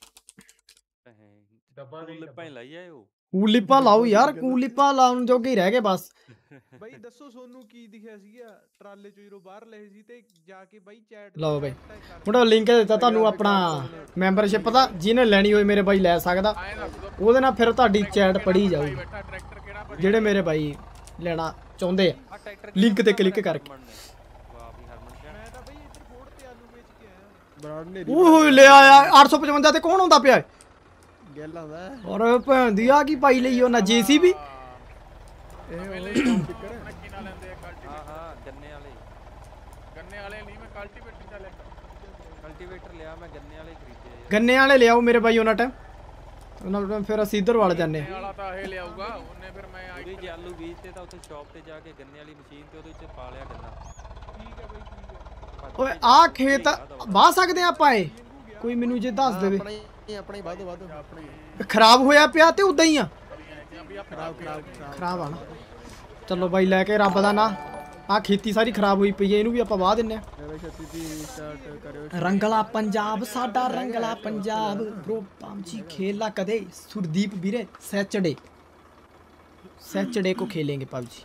डब्बा नहीं डब्बा ही लाई आए हो ਕੂਲਿਪਾ ਲਾਓ ਯਾਰ ਕੂਲਿਪਾ ਲਾਉਣ ਜੋਗੇ ਹੀ ਰਹਿ ਗਏ ਬਸ ਬਾਈ ਦੱਸੋ ਸੋਨੂੰ ਕੀ ਦਿਖਿਆ ਸੀਗਾ ਟਰਾਲੇ ਚੋਂ ਜਦੋਂ ਬਾਹਰ ਲਏ ਸੀ ਤੇ ਜਾ ਕੇ ਬਾਈ ਚੈਟ ਲਓ ਬਾਈ ਮੁੰਡਾ ਲਿੰਕ ਦਿੱਤਾ ਤੁਹਾਨੂੰ ਆਪਣਾ ਮੈਂਬਰਸ਼ਿਪ ਦਾ ਜਿਹਨੇ ਲੈਣੀ ਹੋਏ ਮੇਰੇ ਬਾਈ ਲੈ ਸਕਦਾ ਐਂ ਦੱਸ ਦੋ ਉਹਦੇ ਨਾਲ ਫਿਰ ਤੁਹਾਡੀ ਚੈਟ ਪੜੀ ਜਾਊਗੀ ਬੈਠਾ ਟਰੈਕਟਰ ਕਿਹੜਾ ਭਾਜੀ? ਜਿਹੜੇ ਮੇਰੇ ਬਾਈ ਲੈਣਾ ਚਾਹੁੰਦੇ ਆ ਲਿੰਕ ਤੇ ਕਲਿੱਕ ਕਰਕੇ वाह भी हरमन क्या ਮੈਂ ਤਾਂ ਬਾਈ ਇੱਧਰ ਫੋੜ ਤੇ ਆਲੂ ਵੇਚ ਕੇ ਆਇਆ ਬਰਾਡ ਨੇ ਓਏ ਲੈ ਆਇਆ ਅੱਠ ਸੌ ਪਚਵੰਜਾ ਤੇ ਕੌਣ ਆਉਂਦਾ ਪਿਆ ਗੱਲ ਆਉਂਦਾ ਔਰ ਭੈਣ ਦੀ ਆ ਕੀ ਪਾਈ ਲਈ ਉਹ ਨਾ ਜੀਸੀਬੀ ਇਹ ਉਹ ਨੱਕੀ ਨਾਲ ਲੈਂਦੇ ਆ ਕਲਟੀ हां हां गन्ने वाले ਗੰਨੇ ਵਾਲੇ ਨਹੀਂ ਮੈਂ ਕਲਟੀਵੇਟਰ ਚੱਲੇ कल्टीवेटर लिया मैं गन्ने वाले खरीदे यार ਗੰਨੇ ਵਾਲੇ ਲਿਆਓ ਮੇਰੇ ਬਾਈ ਉਹਨਾਂ ਟਾਈਮ ਉਹਨਾਂ ਟਾਈਮ ਫਿਰ ਅਸੀਂ ਇੱਧਰ ਵੜ ਜਾਂਦੇ ਗੰਨੇ ਵਾਲਾ ਤਾਂ ਇਹ ਲਿਆਊਗਾ ਉਹਨੇ ਫਿਰ ਮੈਂ ਆਈ ਉਹਦੇ ਜੇ ਆਲੂ ਬੀਜਤੇ ਤਾਂ ਉੱਥੇ ਸ਼ਾਪ ਤੇ ਜਾ ਕੇ ਗੰਨੇ ਵਾਲੀ ਮਸ਼ੀਨ ਤੇ ਉਹਦੇ ਵਿੱਚ ਪਾ ਲਿਆ ਗੰਨਾ ਠੀਕ ਹੈ ਬਾਈ ਠੀਕ ਹੈ ਓਏ ਆ ਖੇਤ ਵਾਹ ਸਕਦੇ ਆ ਆਪਾਂ ਇਹ ਕੋਈ ਮੈਨੂੰ ਜੇ ਦੱਸ ਦੇਵੇ ਆਪਣਾ ਹੀ ਆਪਣਾ ਹੀ ਵਾਧੋ ਵਾਧੋ ਆਪਣਾ ਹੀ ਖਰਾਬ ਹੋਇਆ ਪਿਆ ਤੇ ਉਦਾਂ ਹੀ ਆ ਖਰਾਬ ਖਰਾਬ ਖਰਾਬ ਆ ਨਾ ਚਲੋ ਬਾਈ ਲੈ ਕੇ ਰੱਬ ਦਾ ਨਾਂ ਆ ਖੇਤੀ ਸਾਰੀ ਖਰਾਬ ਹੋਈ ਪਈ ਹੈ ਇਹਨੂੰ ਵੀ ਆਪਾਂ ਵਾਹ ਦਿੰਨੇ ਆ ਮੇਰੇ ਛੱਤੀ ਦੀ ਸਟਾਰਟ ਕਰਿਓ ਰੰਗਲਾ ਪੰਜਾਬ ਸਾਡਾ ਰੰਗਲਾ ਪੰਜਾਬ ਬ్రో ਪਬਜੀ ਖੇਲਾ ਕਦੇ ਸੁਰਦੀਪ ਵੀਰੇ ਸੈਚਰਡੇ ਸੈਚਰਡੇ को खेलेंगे पबजी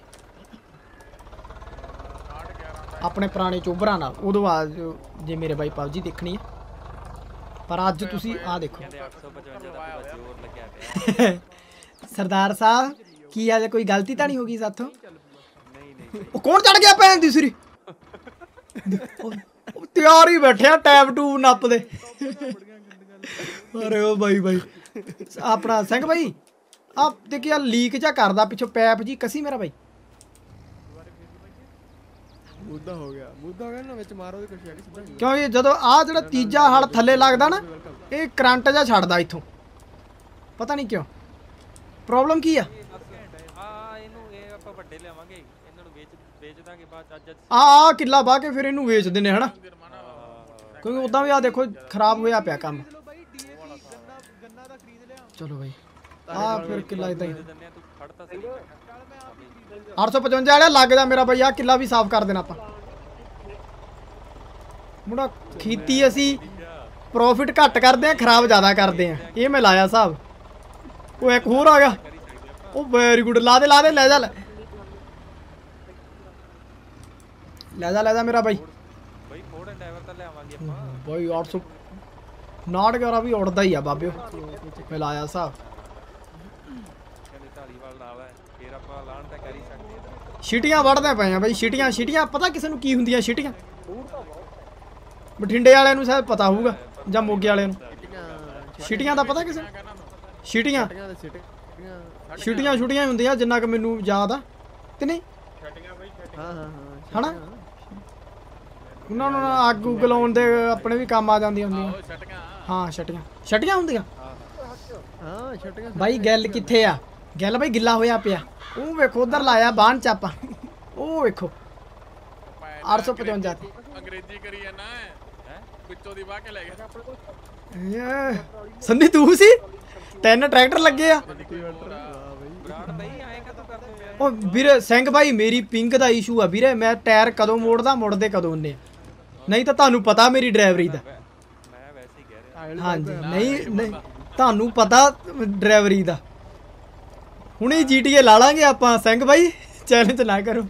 ਆਪਣੇ ਪੁਰਾਣੇ ਚੋਬਰਾਂ ਨਾਲ ਉਦੋਂ ਆ ਜੇ ਮੇਰੇ ਬਾਈ ਪਬਜੀ ਦੇਖਣੀ ਹੈ ਪਰ ਅੱਜ ਤੁਸੀਂ ਆ ਦੇਖੋ ਕਹਿੰਦੇ ਅੱਠ ਸੌ ਪਚਵੰਜਾ ਦਾ ਪੂਰਾ ਜ਼ੋਰ ਲੱਗਿਆ ਪਿਆ ਸਰਦਾਰ ਸਾਹਿਬ ਕੀ ਅੱਜ ਕੋਈ ਗਲਤੀ ਤਾਂ ਨਹੀਂ ਹੋ ਗਈ ਸਾਥੋਂ ਨਹੀਂ ਨਹੀਂ ਉਹ ਕੌਣ ਚੜ ਗਿਆ ਭੈਣ ਦੀ ਸਿਰੀ ਉਹ- ਉਹ ਤਿਆਰ ਹੀ ਬੈਠਿਆ ਟੈਬ ਟੂ ਨੱਪਦੇ ਅਰੇ ਉਹ ਬਾਈ ਬਾਈ ਆਪਣਾ ਸਿੰਘ ਬਾਈ ਆ ਦੇਖਿਆ ਲੀਕ ਜਾ ਕਰਦਾ ਪਿੱਛੋਂ ਪੈਪ ਜੀ ਕਸੀ ਮੇਰਾ ਬਾਈ ਮੁੱਦਾ ਹੋ ਗਿਆ ਮੁੱਦਾ ਹੋ ਗਿਆ ਨਾ ਵਿੱਚ ਮਾਰੋ ਤੇ ਕੁਛ ਆ ਕੇ ਸਿੱਧਾ ਨਹੀਂ ਕਿਉਂਕਿ ਜਦੋਂ ਆ ਜਿਹੜਾ ਤੀਜਾ ਹਲ ਥੱਲੇ ਲੱਗਦਾ ਨਾ ਇਹ ਕਰੰਟ ਜਾ ਛੱਡਦਾ ਇੱਥੋਂ ਪਤਾ ਨਹੀਂ ਕਿਉਂ ਪ੍ਰੋਬਲਮ ਕੀ ਆ ਆ ਇਹਨੂੰ ਇਹ ਆਪਾਂ ਵੱਡੇ ਲਿਆਵਾਂਗੇ ਇਹਨਾਂ ਨੂੰ ਵੇਚ ਵੇਚ ਦਾਂਗੇ ਬਾਅਦ ਚ ਅੱਜ ਅੱਜ ਆ ਆ ਕਿੱਲਾ ਬਾਹ ਕੇ ਫਿਰ ਇਹਨੂੰ ਵੇਚ ਦਿੰਨੇ ਹਨਾ ਕਿਉਂਕਿ ਉਦਾਂ ਵੀ ਆ ਦੇਖੋ ਖਰਾਬ ਹੋਇਆ ਪਿਆ ਕੰਮ ਚਲੋ ਬਾਈ ਡੀਏਪੀ ਗੰਨਾ ਗੰਨਾ ਦਾ ਖਰੀਦ ਲਿਆ ਚਲੋ ਬਾਈ ਆ ਫਿਰ ਕਿੱਲਾ ਇਦਾਂ ਹੀ ਦੇ ਦਿੰਨੇ ਆ, ਤੂੰ ਖੜ ਤਾਂ ਸਹੀ ਚੱਲ ਮੈਂ ਆਪ ਹੀ ਖਰੀਦ ਲਿਆ ਅੱਠ ਸੌ ਪਚਵੰਜਾ ਵਾਲਾ ਲੱਗ ਜਾ ਮੇਰਾ ਬਈ ਆ ਕਿੱਲਾ ਵੀ ਸਾਫ਼ ਕਰ ਦੇਣਾ ਆਪਾਂ ਮੁੰਡਾ ਖੇਤੀ ਅਸੀਂ ਪ੍ਰੋਫਿਟ ਘੱਟ ਕਰਦੇ ਆ ਖਰਾਬ ਜ਼ਿਆਦਾ ਕਰਦੇ ਆ ਇਹ ਮੈਂ ਲਾਇਆ ਹਿਸਾਬ ਉਹ ਇੱਕ ਹੋਰ ਆ ਗਿਆ ਉਹ ਵੈਰੀ ਗੁੱਡ ਲਾ ਦੇ ਲਾ ਦੇ ਲੈ ਜਾ ਲੈ ਲੈ ਜਾ ਲੈ ਜਾ ਮੇਰਾ ਬਾਈ ਬਈ ਫੋਰਡ ਐਂਡਾਈਵਰ ਤਾਂ ਲਿਆਵਾਂਗੇ ਆਪਾਂ ਬਾਈ ਅੱਠ ਸੌ ਨਾਟ ਗਿਆਰਾ ਵੀ ਉੜਦਾ ਹੀ ਆ ਬਾਬਿਓ ਮੈਂ ਲਾਇਆ ਹਿਸਾਬ ਕਹਿੰਦੇ ਢਾਲੀਵਾਲ ਨਾਲ ਹੈ ਫੇਰ ਆਪਾਂ ਲਾਣ ਤਾਂ ਕਰ ਹੀ ਸਕਦੇ ਆ ਛਿਟੀਆਂ ਵੜਦੇ ਪਏ ਆ ਬਾਈ ਛਿਟੀਆਂ ਛਿਟੀਆਂ ਪਤਾ ਕਿਸੇ ਨੂੰ ਕੀ ਹੁੰਦੀਆਂ ਛਿਟੀਆਂ ਬਠਿੰਡੇ ਵਾਲਿਆਂ ਨੂੰ ਸ਼ਾਇਦ ਪਤਾ ਹੋਊਗਾ ਜਾਂ ਮੋਗੇ ਵਾਲਿਆਂ ਨੂੰ ਛਿਟੀਆਂ ਦਾ ਪਤਾ ਕਿਸੇ ਨੂੰ ਛਿਟੀਆਂ ਛਟੀਆਂ ਦੇ ਸਿੱਟੀਆਂ ਛਿਟੀਆਂ ਛੁਟੀਆਂ ਹੁੰਦੀਆਂ ਜਿੰਨਾ ਕਿ ਮੈਨੂੰ ਯਾਦ ਆ ਤੇ ਨਹੀਂ ਹਾਂ ਹਾਂ ਹਾਂ ਹਨਾ ਉਹਨਾਂ ਨੂੰ ਨਾ ਅੱਗ ਉੱਗ ਲਾਉਣ ਦੇ ਆਪਣੇ ਵੀ ਕੰਮ ਆ ਜਾਂਦੀਆਂ ਹੁੰਦੀਆਂ ਛਟੀਆਂ ਹਾਂ ਛਟੀਆਂ ਛਟੀਆਂ ਹੁੰਦੀਆਂ ਹਾਂ ਛਟੀਆਂ ਬਾਈ ਗੱਲ ਕਿੱਥੇ ਆ ਗੱਲ ਬਾਈ ਗਿੱਲਾ ਹੋਇਆ ਪਿਆ ਉਹ ਵੇਖੋ ਉਧਰ ਲਾਇਆ ਬਾਣ ਚਾਪਾ ਉਹ ਵੇਖੋ ਅੱਠ ਸੌ ਪਚਵੰਜਾ ਤੇ ਅੰਗਰੇਜ਼ੀ ਕਰੀ ਜਾਂਦਾ ਹੈ ਵਿੱਚੋਂ ਦੀ ਵਾਹ ਕੇ ਲੈ ਗਿਆ ਯੇ, ਸੰਨੀ ਤੂੰ ਸੀ ਤਿੰਨ ਟਰੈਕਟਰ ਲੱਗੇ ਆ ਬਰਾੜ ਬਈ ਆਏਗਾ ਤੂੰ ਕਰਦੇ ਯਾਰ ਉਹ ਵੀਰੇ ਸਿੰਘ ਭਾਈ ਮੇਰੀ ਪਿੰਗ ਦਾ ਇਸ਼ੂ ਆ ਵੀਰੇ ਮੈਂ ਟਾਇਰ ਕਦੋਂ ਮੋੜਦਾ ਮੁੜਦੇ ਕਦੋਂ ਉਹਨੇ ਨਹੀਂ ਤਾਂ ਤੁਹਾਨੂੰ ਪਤਾ ਮੇਰੀ ਡਰਾਈਵਰੀ ਦਾ ਮੈਂ ਵੈਸੇ ਹੀ ਕਹਿ ਰਿਹਾ ਹਾਂਜੀ ਨਹੀਂ ਨਹੀਂ ਤੁਹਾਨੂੰ ਪਤਾ ਡਰਾਈਵਰੀ ਦਾ ਹੁਣੇ ਜੀਟੀਏ ਲਾ ਲਾਂਗੇ ਆਪਾਂ ਸਿੰਘ ਭਾਈ ਚੈਲੰਜ ਨਾ ਕਰੋ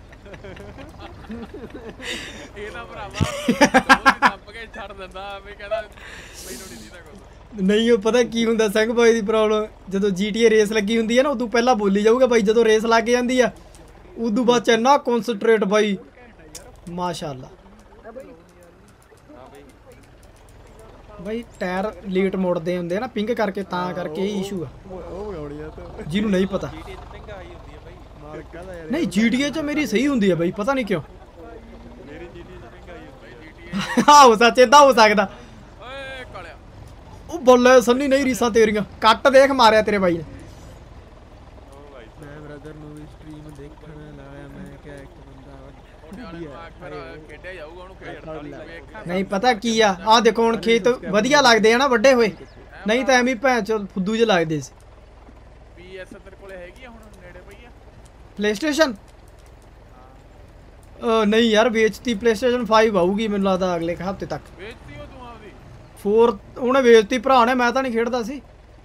ਇਹਦਾ ਭਰਾਵਾ ਉਹ ਦੱਬ ਕੇ ਛੱਡ ਦਿੰਦਾ ਵੀ ਕਹਿੰਦਾ ਮੈਨੂੰ ਨਹੀਂ ਦੀਦਾ ਕੁਝ ਨਹੀਂ ਉਹ ਪਤਾ ਕੀ ਹੁੰਦਾ ਸਿੰਘ ਭਾਈ ਦੀ ਪ੍ਰੋਬਲਮ ਜਦੋਂ ਜੀਟੀਏ ਰੇਸ ਲੱਗੀ ਹੁੰਦੀ ਹੈ ਨਾ ਉਦੋਂ ਪਹਿਲਾਂ ਬੋਲੀ ਜਾਊਗਾ ਬਾਈ ਜਦੋਂ ਰੇਸ ਲੱਗ ਜਾਂਦੀ ਆ ਉਦੋਂ ਬਾਅਦ ਚ ਇੰਨਾ ਕਨਸੈਂਟਰੇਟ ਬਾਈ ਮਾਸ਼ਾਅੱਲਾ ਹਾਂ ਬਈ ਬਾਈ ਟਾਇਰ ਲੇਟ ਮੋੜਦੇ ਹੁੰਦੇ ਆ ਨਾ ਪਿੰਗ ਕਰਕੇ ਤਾਂ ਕਰਕੇ ਇਹ ਇਸ਼ੂ ਆ ਉਹ ਗੌੜੀ ਆ ਤੇ ਜਿਹਨੂੰ ਨਹੀਂ ਪਤਾ ਜੀਟੀ ਚ ਪਿੰਗਾ ਆਈ ਹੁੰਦੀ ਹੈ ਬਈ ਮਾਰ ਕਾਦਾ ਯਾਰ ਨਹੀਂ ਜੀਟੀਏ ਚ ਮੇਰੀ ਸਹੀ ਹੁੰਦੀ ਆ ਬਾਈ ਪਤਾ ਨਹੀਂ ਕਿਉਂ ਮੇਰੀ ਜੀਟੀ ਚ ਪਿੰਗਾ ਆਈ ਹੁੰਦੀ ਹੈ ਆਹੋ ਸੱਚ ਏਦਾਂ ਹੋ ਸਕਦਾ ਓਏ ਕਾਲਿਆ ਉਹ ਬੱਲੇ ਸੰਨੀ ਨਹੀਂ ਰੀਸਾਂ ਤੇਰੀਆਂ ਕੱਟ ਦੇਖ ਮਾਰਿਆ ਤੇਰੇ ਬਾਈ ਨੇ ਉਹ ਭਾਈ ਮੈਂ ਬ੍ਰਦਰ ਨੂੰ ਵੀ ਸਟ੍ਰੀਮ ਦੇਖਣ ਲਾਇਆ ਮੈਂ ਕਿਹਾ ਇੱਕ ਬੰਦਾ ਛੋਟੇ ਵਾਲੇ ਨੂੰ ਆ ਫਿਰ ਖੇਡਿਆ ਜਾਊਗਾ ਉਹਨੂੰ ਖੇਡ ਵੇਖਾਂ ਨਹੀਂ ਪਤਾ ਕੀ ਆ ਆ ਦੇਖੋ ਹੁਣ ਖੇਤ ਵਧੀਆ ਲੱਗਦੇ ਆ ਨਾ ਵੱਡੇ ਹੋਏ ਨਹੀਂ ਤਾਂ ਐਵੇਂ ਭੈਣ ਚੋ ਫੁੱਦੂ ਜਿਹੇ ਲੱਗਦੇ ਸੀ ਪੀ ਐਸ ਤੇਰੇ ਕੋਲੇ ਹੈਗੀ ਆ ਹੁਣ ਨੇੜੇ ਪਈ ਆ ਪਲੇਸਟੇਸ਼ਨ ਨਹੀਂ ਯਾਰ ਵੇਚਤੀ ਪਲੇਸਟੇਸ਼ਨ ਫਾਈਵ ਆਊਗੀ ਮੈਨੂੰ ਲੱਗਦਾ ਅਗਲੇ ਹਫਤੇ ਤੱਕ ਵੇਚਤੀ ਉਹ ਤੂੰ ਆਪਦੀ ਫੋਰ ਉਹਨੇ ਵੇਚਤੀ ਭਰਾ ਨੇ ਮੈਂ ਤਾਂ ਨਹੀਂ ਖੇਡਦਾ ਸੀ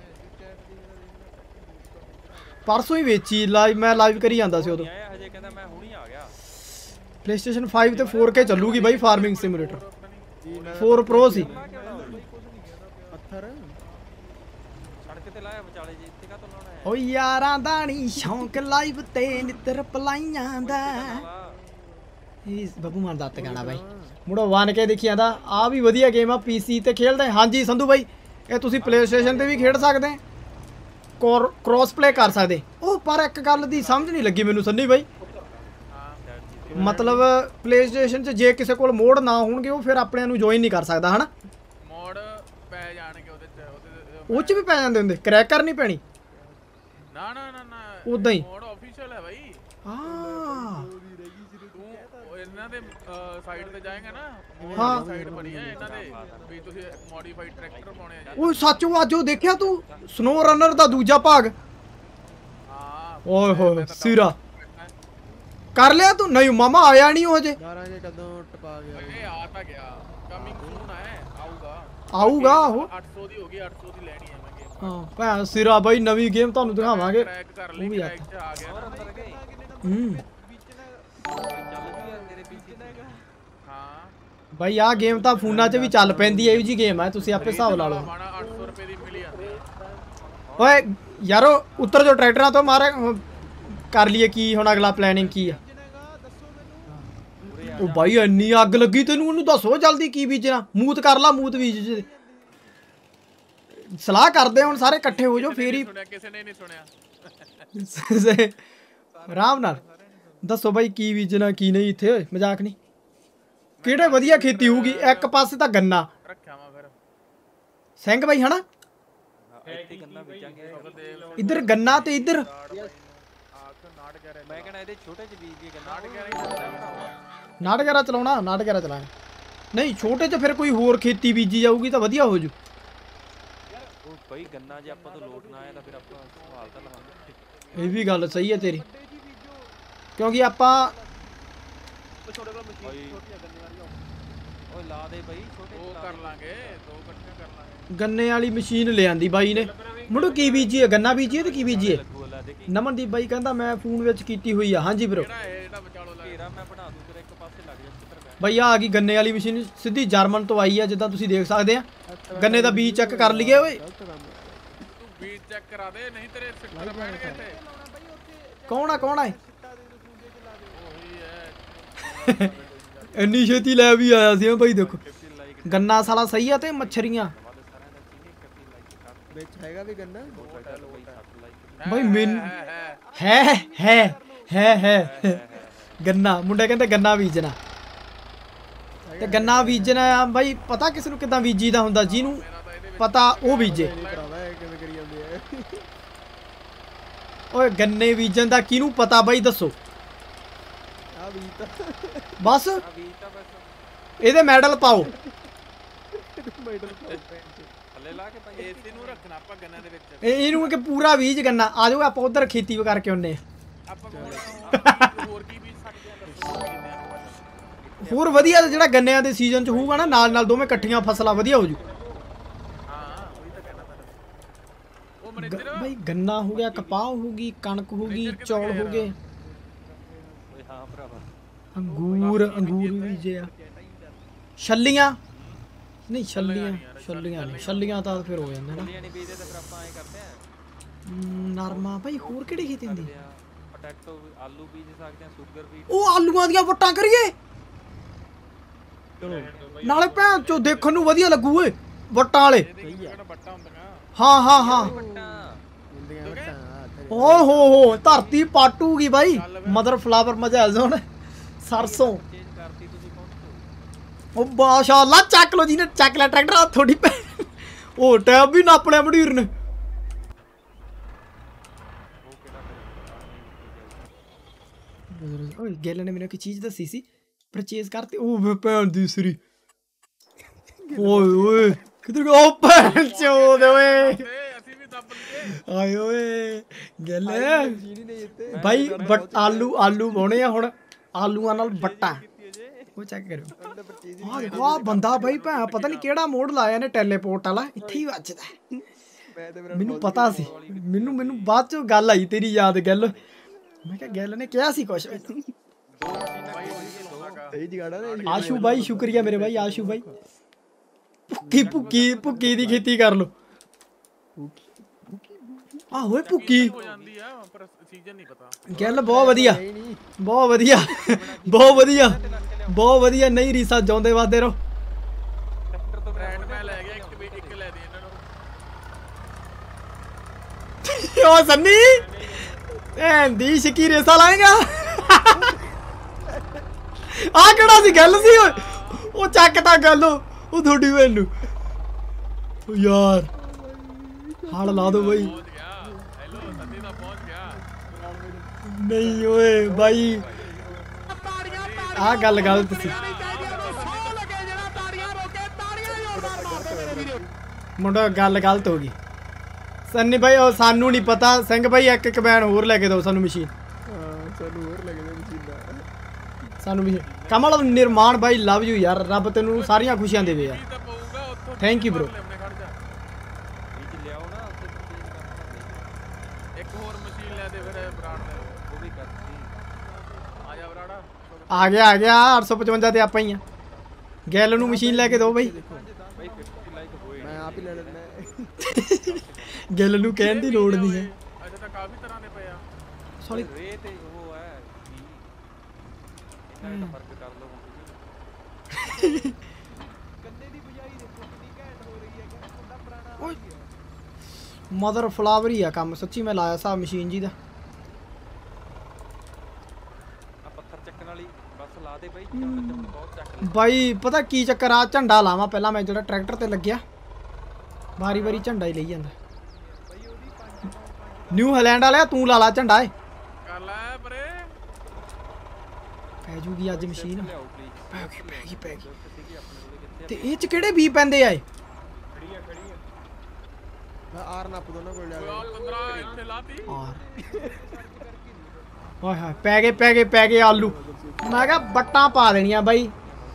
ਪਰਸੋਂ ਹੀ ਵੇਚੀ ਲਾਈਵ ਮੈਂ ਲਾਈਵ ਕਰੀ ਜਾਂਦਾ ਸੀ ਉਦੋਂ ਆਇਆ ਹਜੇ ਕਹਿੰਦਾ ਮੈਂ ਹੁਣੀ ਆ ਗਿਆ ਪਲੇਸਟੇਸ਼ਨ ਫਾਈਵ ਤੇ ਫੋਰ ਕੇ ਚੱਲੂਗੀ ਬਾਈ ਫਾਰਮਿੰਗ ਸਿਮੂਲੇਟਰ ਫੋਰ ਪ੍ਰੋ ਸੀ ਪੱਥਰ ਸੜਕ ਤੇ ਲਾਇਆ ਵਿਚਾਲੇ ਜੀ ਇੱਥੇ ਕਾ ਤੋਂ ਲਾਉਣਾ ਹੈ ਓ ਯਾਰਾਂ ਦਾ ਨੀ ਸ਼ੌਂਕ ਲਾਈਵ ਤੇ ਨਿੱਤਰ ਪਲਾਈਆਂ ਦਾ ਇਹ ਬੱਬੂ ਮਾਨ ਦਾ ਗਾਣਾ ਬਾਈ ਮੁੜੋ ਵਨ ਕੇ ਦੇਖੀ ਜਾਂਦਾ ਆ ਵੀ ਵਧੀਆ ਗੇਮ ਆ ਪੀਸੀ ਤੇ ਖੇਡਦੇ ਹਾਂਜੀ ਸੰਧੂ ਬਾਈ ਇਹ ਤੁਸੀਂ ਪਲੇਸਟੇਸ਼ਨ ਤੇ ਵੀ ਖੇਡ ਸਕਦੇ ਕ੍ਰੋਸ ਪਲੇ ਕਰ ਸਕਦੇ ਉਹ ਪਰ ਇੱਕ ਗੱਲ ਦੀ ਸਮਝ ਨਹੀਂ ਲੱਗੀ ਮੈਨੂੰ ਸੰਨੀ ਬਾਈ ਮਤਲਬ ਪਲੇਸਟੇਸ਼ਨ 'ਚ ਜੇ ਕਿਸੇ ਕੋਲ ਮੋਡ ਨਾ ਹੋਣਗੇ ਉਹ ਫਿਰ ਆਪਣਿਆਂ ਨੂੰ ਜੁਆਇਨ ਨਹੀਂ ਕਰ ਸਕਦਾ ਹਨਾ ਮੋੜ ਪੈ ਜਾਣਗੇ ਉਹਦੇ ਚ ਉਹਦੇ ਉਹ 'ਚ ਵੀ ਪੈ ਜਾਂਦੇ ਹੁੰਦੇ ਕਰੈਕ ਕਰਨੀ ਪੈਣੀ ਨਾ ਨਾ ਨਾ ਨਾ ਉਦਾਂ ਹੀ ਮੋੜ ਆਫੀਸ਼ੀਅਲ ਹੈ ਬਾਈ ਹਾਂ ਤੂੰ ਇਹਨਾਂ ਦੇ ਸਾਈਡ ਤੇ ਜਾਏਗਾ ਨਾ ਹਾਂ। ਸਾਈਡ ਬਣੀ ਹੈ ਇਹਨਾਂ ਦੇ ਵੀ ਤੁਸੀਂ ਮੋਡੀਫਾਈਡ ਟਰੈਕਟਰ ਪਾਉਣੇ ਆ ਜੀ ਉਹ ਸੱਚ ਉਹ ਅੱਜ ਉਹ ਦੇਖਿਆ ਤੂੰ ਸਨੋ ਰਨਰ ਦਾ ਦੂਜਾ ਭਾਗ ਹਾਂ ਓਏ ਹੋਏ ਸਿਰਾ ਕਰ ਲਿਆ ਤੂੰ ਨਹੀਂ ਮਾਮਾ ਆਇਆ ਨਹੀਂ ਉਹ ਹਜੇ ਗਾਰਾਂ ਜੇ ਕਦੋਂ ਟਪਾ ਗਿਆ ਇਹ ਆ ਤਾਂ ਗਿਆ ਕਮਿੰਗ ਸੂਨ ਹੈ ਆਊਗਾ ਆਊਗਾ ਉਹ ਅੱਠ ਸੌ ਦੀ ਹੋ ਗਈ ਅੱਠ ਸੌ ਦੀ ਲੈਣੀ ਹੈ ਮੈਂ ਗੇਮ ਹਾਂ ਭੈਣ ਸਿਰਾ ਬਾਈ ਨਵੀਂ ਗੇਮ ਤੁਹਾਨੂੰ ਦਿਖਾਵਾਂਗੇ ਟਰੈਕ ਕਰ ਉਹ ਲਈ ਵੀ ਟਰੈਕ ਚ ਆ ਗਿਆ ਨਾ ਅੰਦਰ ਗਏ ਹੂੰ ਚੱਲ ਜੂਗਾ ਤੇਰੇ ਪੀਸੀ ਤੇ ਹਾਂ ਬਾਈ ਆਹ ਗੇਮ ਤਾਂ ਫੋਨਾਂ 'ਚ ਵੀ ਚੱਲ ਪੈਂਦੀ ਐ ਇਹੋ ਜੀ ਗੇਮ ਹੈ ਤੁਸੀਂ ਆਪੇ ਹਿਸਾਬ ਲਾ ਲਓ ਮਾਣਾ ਅੱਠ ਸੌ ਰੁਪਏ ਦੀ ਮਿਲੀ ਜਾਂਦੀ ਹੈ ਓਏ ਯਾਰੋ ਉੱਤਰ ਜੋ ਟਰੈਕਟਰਾਂ ਤੋਂ ਮਾਰੇ ਕਰ ਲਈਏ ਕੀ ਹੁਣ ਅਗਲਾ ਪਲੈਨਿੰਗ ਕੀ ਆ ਉਹ ਬਾਈ ਇੰਨੀ ਅੱਗ ਲੱਗੀ ਤੈਨੂੰ ਉਹਨੂੰ ਦੱਸੋ ਜਲਦੀ ਕੀ ਬੀਜਣਾ ਮੂਤ ਕਰ ਲਾ ਮੂਤ ਬੀਜ ਸਲਾਹ ਕਰਦੇ ਹੁਣ ਸਾਰੇ ਇਕੱਠੇ ਹੋ ਜਾਓ ਫੇਰ ਹੀ ਸੁਣਿਆ ਕਿਸੇ ਨੇ ਨਹੀਂ ਸੁਣਿਆ ਆਰਾਮ ਨਾਲ ਦੱਸੋ ਬਾਈ ਕੀ ਬੀਜਣਾ ਕੀ ਨਹੀਂ ਇੱਥੇ ਮਜ਼ਾਕ ਨਹੀਂ ਕਿਹੜੇ ਵਧੀਆ ਖੇਤੀ ਹੋਊਗੀ ਇੱਕ ਪਾਸੇ ਤਾਂ ਗੰਨਾ ਰੱਖਿਆ ਵਾ ਫਿਰ ਸਿੰਘ ਬਾਈ ਹਨਾ ਇੱਥੇ ਗੰਨਾ ਵੇਚਾਂਗੇ ਇੱਧਰ ਗੰਨਾ ਤੇ ਇੱਧਰ ਆਖ ਨਾਟ ਕਹਿ ਰਿਹਾ ਮੈਂ ਕਹਿੰਦਾ ਇਹਦੇ ਛੋਟੇ ਚ ਬੀਜ ਦੀ ਗੰਨਾ ਨਾਟ ਕਹਿ ਨਾਟਗਰਾ ਚਲਾਉਣਾ ਨਾਟਗਰਾ ਚਲਾਣਾ ਨਹੀਂ ਛੋਟੇ 'ਚ ਫਿਰ ਕੋਈ ਹੋਰ ਖੇਤੀ ਬੀਜੀ ਜਾਊਗੀ ਤਾਂ ਵਧੀਆ ਹੋ ਜੂ ਉਹ ਬਈ ਗੰਨਾ ਜੇ ਆਪਾਂ ਤੋਂ ਲੋਟ ਨਾ ਆਇਆ ਤਾਂ ਫਿਰ ਆਪਾਂ ਸਵਾਲ ਤਾਂ ਲਵਾਂਗੇ ਇਹ ਵੀ ਗੱਲ ਸਹੀ ਹੈ ਤੇਰੀ ਕਿਉਂਕਿ ਆਪਾਂ ਓਏ ਲਾ ਦੇ ਬਈ ਛੋਟੇ ਉਹ ਕਰ ਲਾਂਗੇ ਦੋ ਇਕੱਠੀਆਂ ਕਰ ਲਾਂਗੇ ਗੰਨੇ ਵਾਲੀ ਮਸ਼ੀਨ ਲਿਆਂਦੀ ਬਾਈ ਨੇ ਮੁੰਡੋ ਕੀ ਬੀਜੀਏ ਗੰਨਾ ਬੀਜੀਏ ਤੇ ਕੀ ਬੀਜੀਏ ਲੱਗੂ ਲਾ ਦੇ ਕੀ ਨਮਨਦੀਪ ਬਾਈ ਕਹਿੰਦਾ ਮੈਂ ਫੋਨ ਵਿੱਚ ਕੀਤੀ ਹੋਈ ਆ ਹਾਂਜੀ ਬ్రో ਕਿਹੜਾ ਇਹ ਜਿਹੜਾ ਵਿਚਾਲੋ ਲੱਗ ਘੇਰਾ ਮੈਂ ਬਣਾ ਦੂੰ ਤੇਰਾ ਇੱਕ ਪਾਸੇ ਲੱਗ ਜਾ ਚਿੱਤਰ ਪੈ ਬਾਈ ਆ ਗਈ ਗੰਨੇ ਵਾਲੀ ਮਸ਼ੀਨ ਸਿੱਧੀ ਜਰਮਨ ਤੋਂ ਆਈ ਆ ਜਿੱਦਾਂ ਤੁਸੀਂ ਦੇਖ ਸਕਦੇ ਆ ਗੰਨੇ ਦਾ ਬੀਜ ਚੈੱਕ ਕਰ ਲਈਏ ਓਏ ਤੂੰ ਬੀਜ ਚੈੱਕ ਕਰਾ ਦੇ ਨਹੀਂ ਤੇਰੇ ਸਿੱਟਰ ਪੈਣਗੇ ਇੱਥੇ ਕੌਣ ਆ ਕੌਣ ਆ ਇਹ? ਉਹੀ ਹੈ ਇੰਨੀ ਛੇਤੀ ਲੈ ਵੀ ਆਇਆ ਸੀ ਬਾਈ ਦੇਖੋ ਗੰਨਾ ਸਾਲਾ ਸਹੀ ਆ ਤੇ ਮੱਛਰੀਆਂ ਵਿੱਚ ਹੈਗਾ ਵੀ ਗੰਨਾ ਬਾਈ ਮੈਨੂੰ ਹੈ ਹੈ ਹੈ ਹੈ ਹੈ ਹੈ ਗੰਨਾ ਮੁੰਡੇ ਕਹਿੰਦੇ ਗੰਨਾ ਬੀਜਣਾ ਤੇ ਗੰਨਾ ਬੀਜਣਾ ਆ ਬਾਈ ਪਤਾ ਕਿਸ ਨੂੰ ਕਿਦਾਂ ਬੀਜੀਦਾ ਹੁੰਦਾ ਜਿਹਨੂੰ ਪਤਾ ਉਹ ਬੀਜੇ ਭਰਾਵਾ ਇਹ ਕਿਵੇਂ ਕਰੀ ਜਾਂਦੇ ਆ ਓਏ ਗੰਨੇ ਬੀਜਣ ਦਾ ਕਿਹਨੂੰ ਪਤਾ ਬਾਈ ਦੱਸੋ ਆ ਵੀ ਤਾਂ ਬਸ ਆ ਬੀਜ ਤਾਂ ਬਸ ਇਹਦੇ ਮੈਡਲ ਪਾਓ ਮੈਡਲ ਥੱਲੇ ਲਾ ਕੇ ਪਾਈ ਏਸੀ ਨੂੰ ਰੱਖਣਾ ਆਪਾਂ ਗੰਨਾਂ ਦੇ ਵਿੱਚ ਇਹ ਇਹਨੂੰ ਕਿ ਪੂਰਾ ਬੀਜ ਗੰਨਾ ਆ ਜਾਓ ਆਪਾਂ ਉਧਰ ਖੇਤੀ ਕਰਕੇ ਆਉਨੇ ਆ ਆਪਾਂ ਹੋਰ ਹੋਰ ਕੀ ਬੀਜ ਸਕਦੇ ਆ ਦੱਸੋ ਕਿੰਨੇ ਆ ਹੋਰ ਵਧੀਆ ਜਿਹੜਾ ਗੰਨਿਆਂ ਦੇ ਸੀਜ਼ਨ ਚ ਹੋਊਗਾ ਨਾ ਨਾਲ ਨਾਲ ਦੋਵੇਂ ਇਕੱਠੀਆਂ ਫਸਲਾਂ ਵਧੀਆ ਹੋ ਜੂ ਹਾਂ ਉਹੀ ਤਾਂ ਕਹਿਣਾ ਮੈਂ ਉਹ ਮਨੇਜਰ ਬਾਈ ਗੰਨਾ ਹੋ ਗਿਆ ਕਪਾਹ ਹੋ ਗਈ ਕਣਕ ਹੋ ਗਈ ਚੌਲ ਹੋ ਗਏ ਓਏ ਹਾਂ ਭਰਾਵਾ ਅੰਗੂਰ ਅੰਗੂਰ ਵੀ ਬੀਜੇ ਆ ਛੱਲੀਆਂ ਨਹੀਂ ਛੱਲੀਆਂ ਛੱਲੀਆਂ ਨਹੀਂ ਛੱਲੀਆਂ ਤਾਂ ਫਿਰ ਹੋ ਜਾਂਦੇ ਨਾ ਛੱਲੀਆਂ ਨਹੀਂ ਬੀਜਦੇ ਤਾਂ ਫਿਰ ਆਪਾਂ ਐ ਕਰਦੇ ਆ ਹਮ, ਨਰਮਾ ਭਾਈ ਹੋਰ ਕਿਹੜੀ ਖੇਤੀ ਹੁੰਦੀ ਪੋਟੈਟੋ ਆਲੂ ਬੀਜ ਸਕਦੇ ਆ ਸ਼ੂਗਰ ਬੀਜ ਉਹ ਆਲੂਆਂ ਦੀਆਂ ਵੱਟਾਂ ਕਰੀਏ ਨਾਲੇ ਭੈਣ ਚੋ ਦੇਖਣ ਨੂੰ ਵਧੀਆ ਲੱਗੂ ਓਏ ਵੱਟਾਂ ਵਾਲੇ ਕਿਹੜਾ ਬੱਟਾ ਹੁੰਦੀਆਂ ਹਾਂ ਹਾਂ ਹਾਂ ਮੁੰਡੀਆਂ ਵਟਾਂ ਓ ਹੋ ਹੋ ਧਰਤੀ ਪਾਟੂਗੀ ਬਾਈ ਮਦਰ ਫਲਾਵਰ ਮਜੈਜ਼ ਹੁਣ ਸਰਸੋਂ ਚੇਂਜ ਕਰਤੀ ਤੁਸੀਂ ਪਹੁੰਚੋ ਉਹ ਮਾਸ਼ਾਅੱਲਾ ਚੱਕ ਲੋ ਜੀ ਨੇ ਚੱਕ ਲਿਆ ਟਰੈਕਟਰ ਆ ਥੋੜੀ ਪੈ ਉਹ ਟੈਬ ਵੀ ਨਾਪ ਲਿਆ ਮਡੀਰ ਨੇ ਓਏ ਗੇਲ ਨੇ ਮੈਨੂੰ ਇੱਕ ਚੀਜ਼ ਦੱਸੀ ਸੀ परचेज करते ओ भैन दूसरी ओए ओए किधर गया ओ भैन चोद ओए ਅਸੀਂ ਵੀ ਦੱਬ ਲਈਏ आए ओए गल ਮਸ਼ੀਨ ਹੀ ਨਹੀਂ ਇੱਥੇ भाई बट आलू आलू पाने आ हुण आलूआं नाल बट्टा ਉਹ ਚੈੱਕ ਕਰੋ ਅੰਦਰ ਪਰਚੇਜ਼ ਆਹ ਦੇਖੋ ਆਹ ਬੰਦਾ ਬਾਈ ਭੈਣ ਪਤਾ ਨਹੀਂ ਕਿਹੜਾ ਮੋਡ ਲਾਇਆ ਨੇ ਟੈਲੀਪੋਰਟ ਵਾਲਾ ਇੱਥੇ ਹੀ ਵੱਜਦਾ ਮੈਂ ਤੇ ਮੇਰਾ ਮੈਨੂੰ ਪਤਾ ਸੀ ਮੈਨੂੰ ਮੈਨੂੰ ਬਾਅਦ ਚੋਂ ਗੱਲ ਆਈ ਤੇਰੀ ਯਾਦ ਗੱਲ ਮੈਂ ਕਿਹਾ ਗੱਲ ਨੇ ਕਿਹਾ ਸੀ ਕੁਛ ਸਹੀ ਜਗਾੜਾ ਨੇ ਆਸ਼ੂ ਭਾਈ ਸ਼ੁਕਰੀਆ ਮੇਰੇ ਭਾਈ ਆਸ਼ੂ ਭਾਈ ਭੁੱਕੀ ਭੁੱਕੀ ਭੁੱਕੀ ਦੀ ਖੇਤੀ ਕਰ ਲੋ ਆ ਹੋਏ ਭੁੱਕੀ ਹੋ ਜਾਂਦੀ ਆ ਪਰ ਸੀਜ਼ਨ ਨਹੀਂ ਪਤਾ ਗੱਲ ਬਹੁਤ ਵਧੀਆ ਬਹੁਤ ਵਧੀਆ ਬਹੁਤ ਵਧੀਆ ਬਹੁਤ ਵਧੀਆ ਨਹੀਂ ਰੀਸਾ ਜਾਉਂਦੇ ਵਾਦੇ ਰਹੋ ਟਰੈਕਟਰ ਤੋਂ ਬ੍ਰਾਂਡ ਮੈਂ ਲੈ ਗਿਆ ਇੱਕ ਵੀ ਇੱਕ ਲੈ ਦੇ ਇਹਨਾਂ ਨੂੰ ਓ ਸੰਨੀ ਐਂ ਦੀ ਸ਼ਕੀ ਰੇਸਾ ਲਾਏਗਾ ਆ ਕਿਹੜਾ ਸੀ ਗੱਲ ਸੀ ਓਏ ਉਹ ਚੱਕ ਤਾਂ ਗੱਲ ਉਹ ਤੁਹਾਡੀ ਭੈਣ ਨੂੰ ਓ ਯਾਰ ਹਾਲ ਲਾ ਦੋ ਬਾਈ ਪਹੁੰਚ ਗਿਆ ਹੈਲੋ ਸੰਦੀ ਦਾ ਪਹੁੰਚ ਗਿਆ ਨਹੀਂ ਓਏ ਬਾਈ ਆ ਗੱਲ ਗਲਤ ਸੀ ਮੁੰਡਾ ਗੱਲ ਗਲਤ ਹੋ ਗਈ ਸੰਨੀ ਭਾਈ ਉਹ ਸਾਨੂੰ ਨਹੀਂ ਪਤਾ ਸਿੰਘ ਭਾਈ ਇੱਕ ਇੱਕ ਬੈਨ ਹੋਰ ਲੈ ਕੇ ਦਿਓ ਸਾਨੂੰ ਮਸ਼ੀਨ ਹਾਂ ਸਾਨੂੰ ਹੋਰ ਲੱਗਦਾ ਮਸ਼ੀਨ ਦਾ ਸਾਨੂੰ ਵੀ ਕਮਲ ਨਿਰਮਾਣ ਭਾਈ ਲਵ ਯੂ ਯਾਰ ਰੱਬ ਤੈਨੂੰ ਸਾਰੀਆਂ ਖੁਸ਼ੀਆਂ ਦੇਵੇ ਯਾਰ ਤਾਂ ਪਊਗਾ ਉੱਥੋਂ ਥੈਂਕ ਯੂ ਬ్రో ਲੈਣੇ ਖੜ ਜਾ ਵਿੱਚ ਲਿਆਓ ਨਾ ਉੱਤੇ ਪਰਚੇਜ ਕਰਨਾ ਇੱਕ ਹੋਰ ਮਸ਼ੀਨ ਲੈ ਦੇ ਫਿਰ ਬਰਾੜ ਦੇ ਉਹ ਵੀ ਕਰਤੀ ਆ ਜਾ ਬਰਾੜਾ ਆ ਗਿਆ ਆ ਗਿਆ ਅੱਠ ਸੌ ਪਚਵੰਜਾ ਤੇ ਆਪਾਂ ਹੀ ਆ ਗੈਲ ਨੂੰ ਮਸ਼ੀਨ ਲੈ ਕੇ ਦਿਓ ਬਾਈ ਬਾਈ ਪਚਾਸ ਲਾਈਕ ਹੋਏ ਮੈਂ ਆਪ ਹੀ ਲੈ ਲੈਣਾ ਗੈਲ ਨੂੰ ਕਹਿਣ ਦੀ ਲੋੜ ਨਹੀਂ ਹੈ ਅਜੇ ਤਾਂ ਕਾਫੀ ਤਰ੍ਹਾਂ ਦੇ ਪਏ ਆ ਸਾਲੀ ਰੇ ਤੇ ਉਹ ਹੈ ਵੀ ਇਹਨਾਂ ਦਾ ਫਰਕ ਕਰ ਲਓ ਹੁਣ ਤੁਸੀਂ ਗੰਨੇ ਦੀ ਬਜਾਈ ਦੇਖੋ ਕਿੰਨੀ ਘੈਂਟ ਹੋ ਰਹੀ ਹੈ ਕਿ ਮੁੰਡਾ ਪੁਰਾਣਾ ਓਏ ਮਦਰ ਫਲਾਵਰ ਹੀ ਆ ਕੰਮ ਸੱਚੀ ਮੈਂ ਲਾਇਆ ਸਾ ਮਸ਼ੀਨ ਜੀ ਦਾ ਆ ਪੱਥਰ ਚੱਕਣ ਵਾਲੀ ਬਸ ਲਾ ਦੇ ਬਾਈ ਚਮੜ ਚਮੜ ਬਹੁਤ ਚੱਕ ਲੈ ਬਾਈ ਪਤਾ ਕੀ ਚੱਕਰ ਆ ਝੰਡਾ ਲਾਵਾਂ ਪਹਿਲਾਂ ਮੈਂ ਜਿਹੜਾ ਟਰੈਕਟਰ ਤੇ ਲੱਗਿਆ ਵਾਰੀ ਵਾਰੀ ਝੰਡਾ ਹੀ ਲਈ ਜਾਂਦਾ ਨਿਊ ਹਾਲੈਂਡ ਵਾਲਿਆ ਤੂੰ ਲਾ ਲਾ ਝੰਡਾ ਏ ਕਰ ਲੈ ਪਰੇ ਪੈ ਜੂਗੀ ਅੱਜ ਮਸ਼ੀਨ ਲਿਆਓ ਪਲੀਜ਼ ਪੈ ਗਈ ਪੈ ਗਈ ਪੈ ਗਈ ਸੀਗੀ ਆਪਣੇ ਕੋਲੇ ਕਿੱਥੇ ਤੇ ਇਹ ਚ ਕਿਹੜੇ ਬੀ ਪੈਂਦੇ ਆ ਇਹ ਮੈਂ ਆਰ ਨੱਪ ਦੋਨਾਂ ਕੋਲ ਲਿਆ ਆ ਪੰਦਰਾਂ ਇੱਥੇ ਲਾਤੀ ਆਰ ਓਏ ਹਾਏ ਪੈ ਗਏ ਪੈ ਗਏ ਪੈ ਗਏ ਆਲੂ ਮੈਂ ਕਿਹਾ ਬੱਟਾਂ ਪਾ ਦੇਣੀਆਂ ਬਾਈ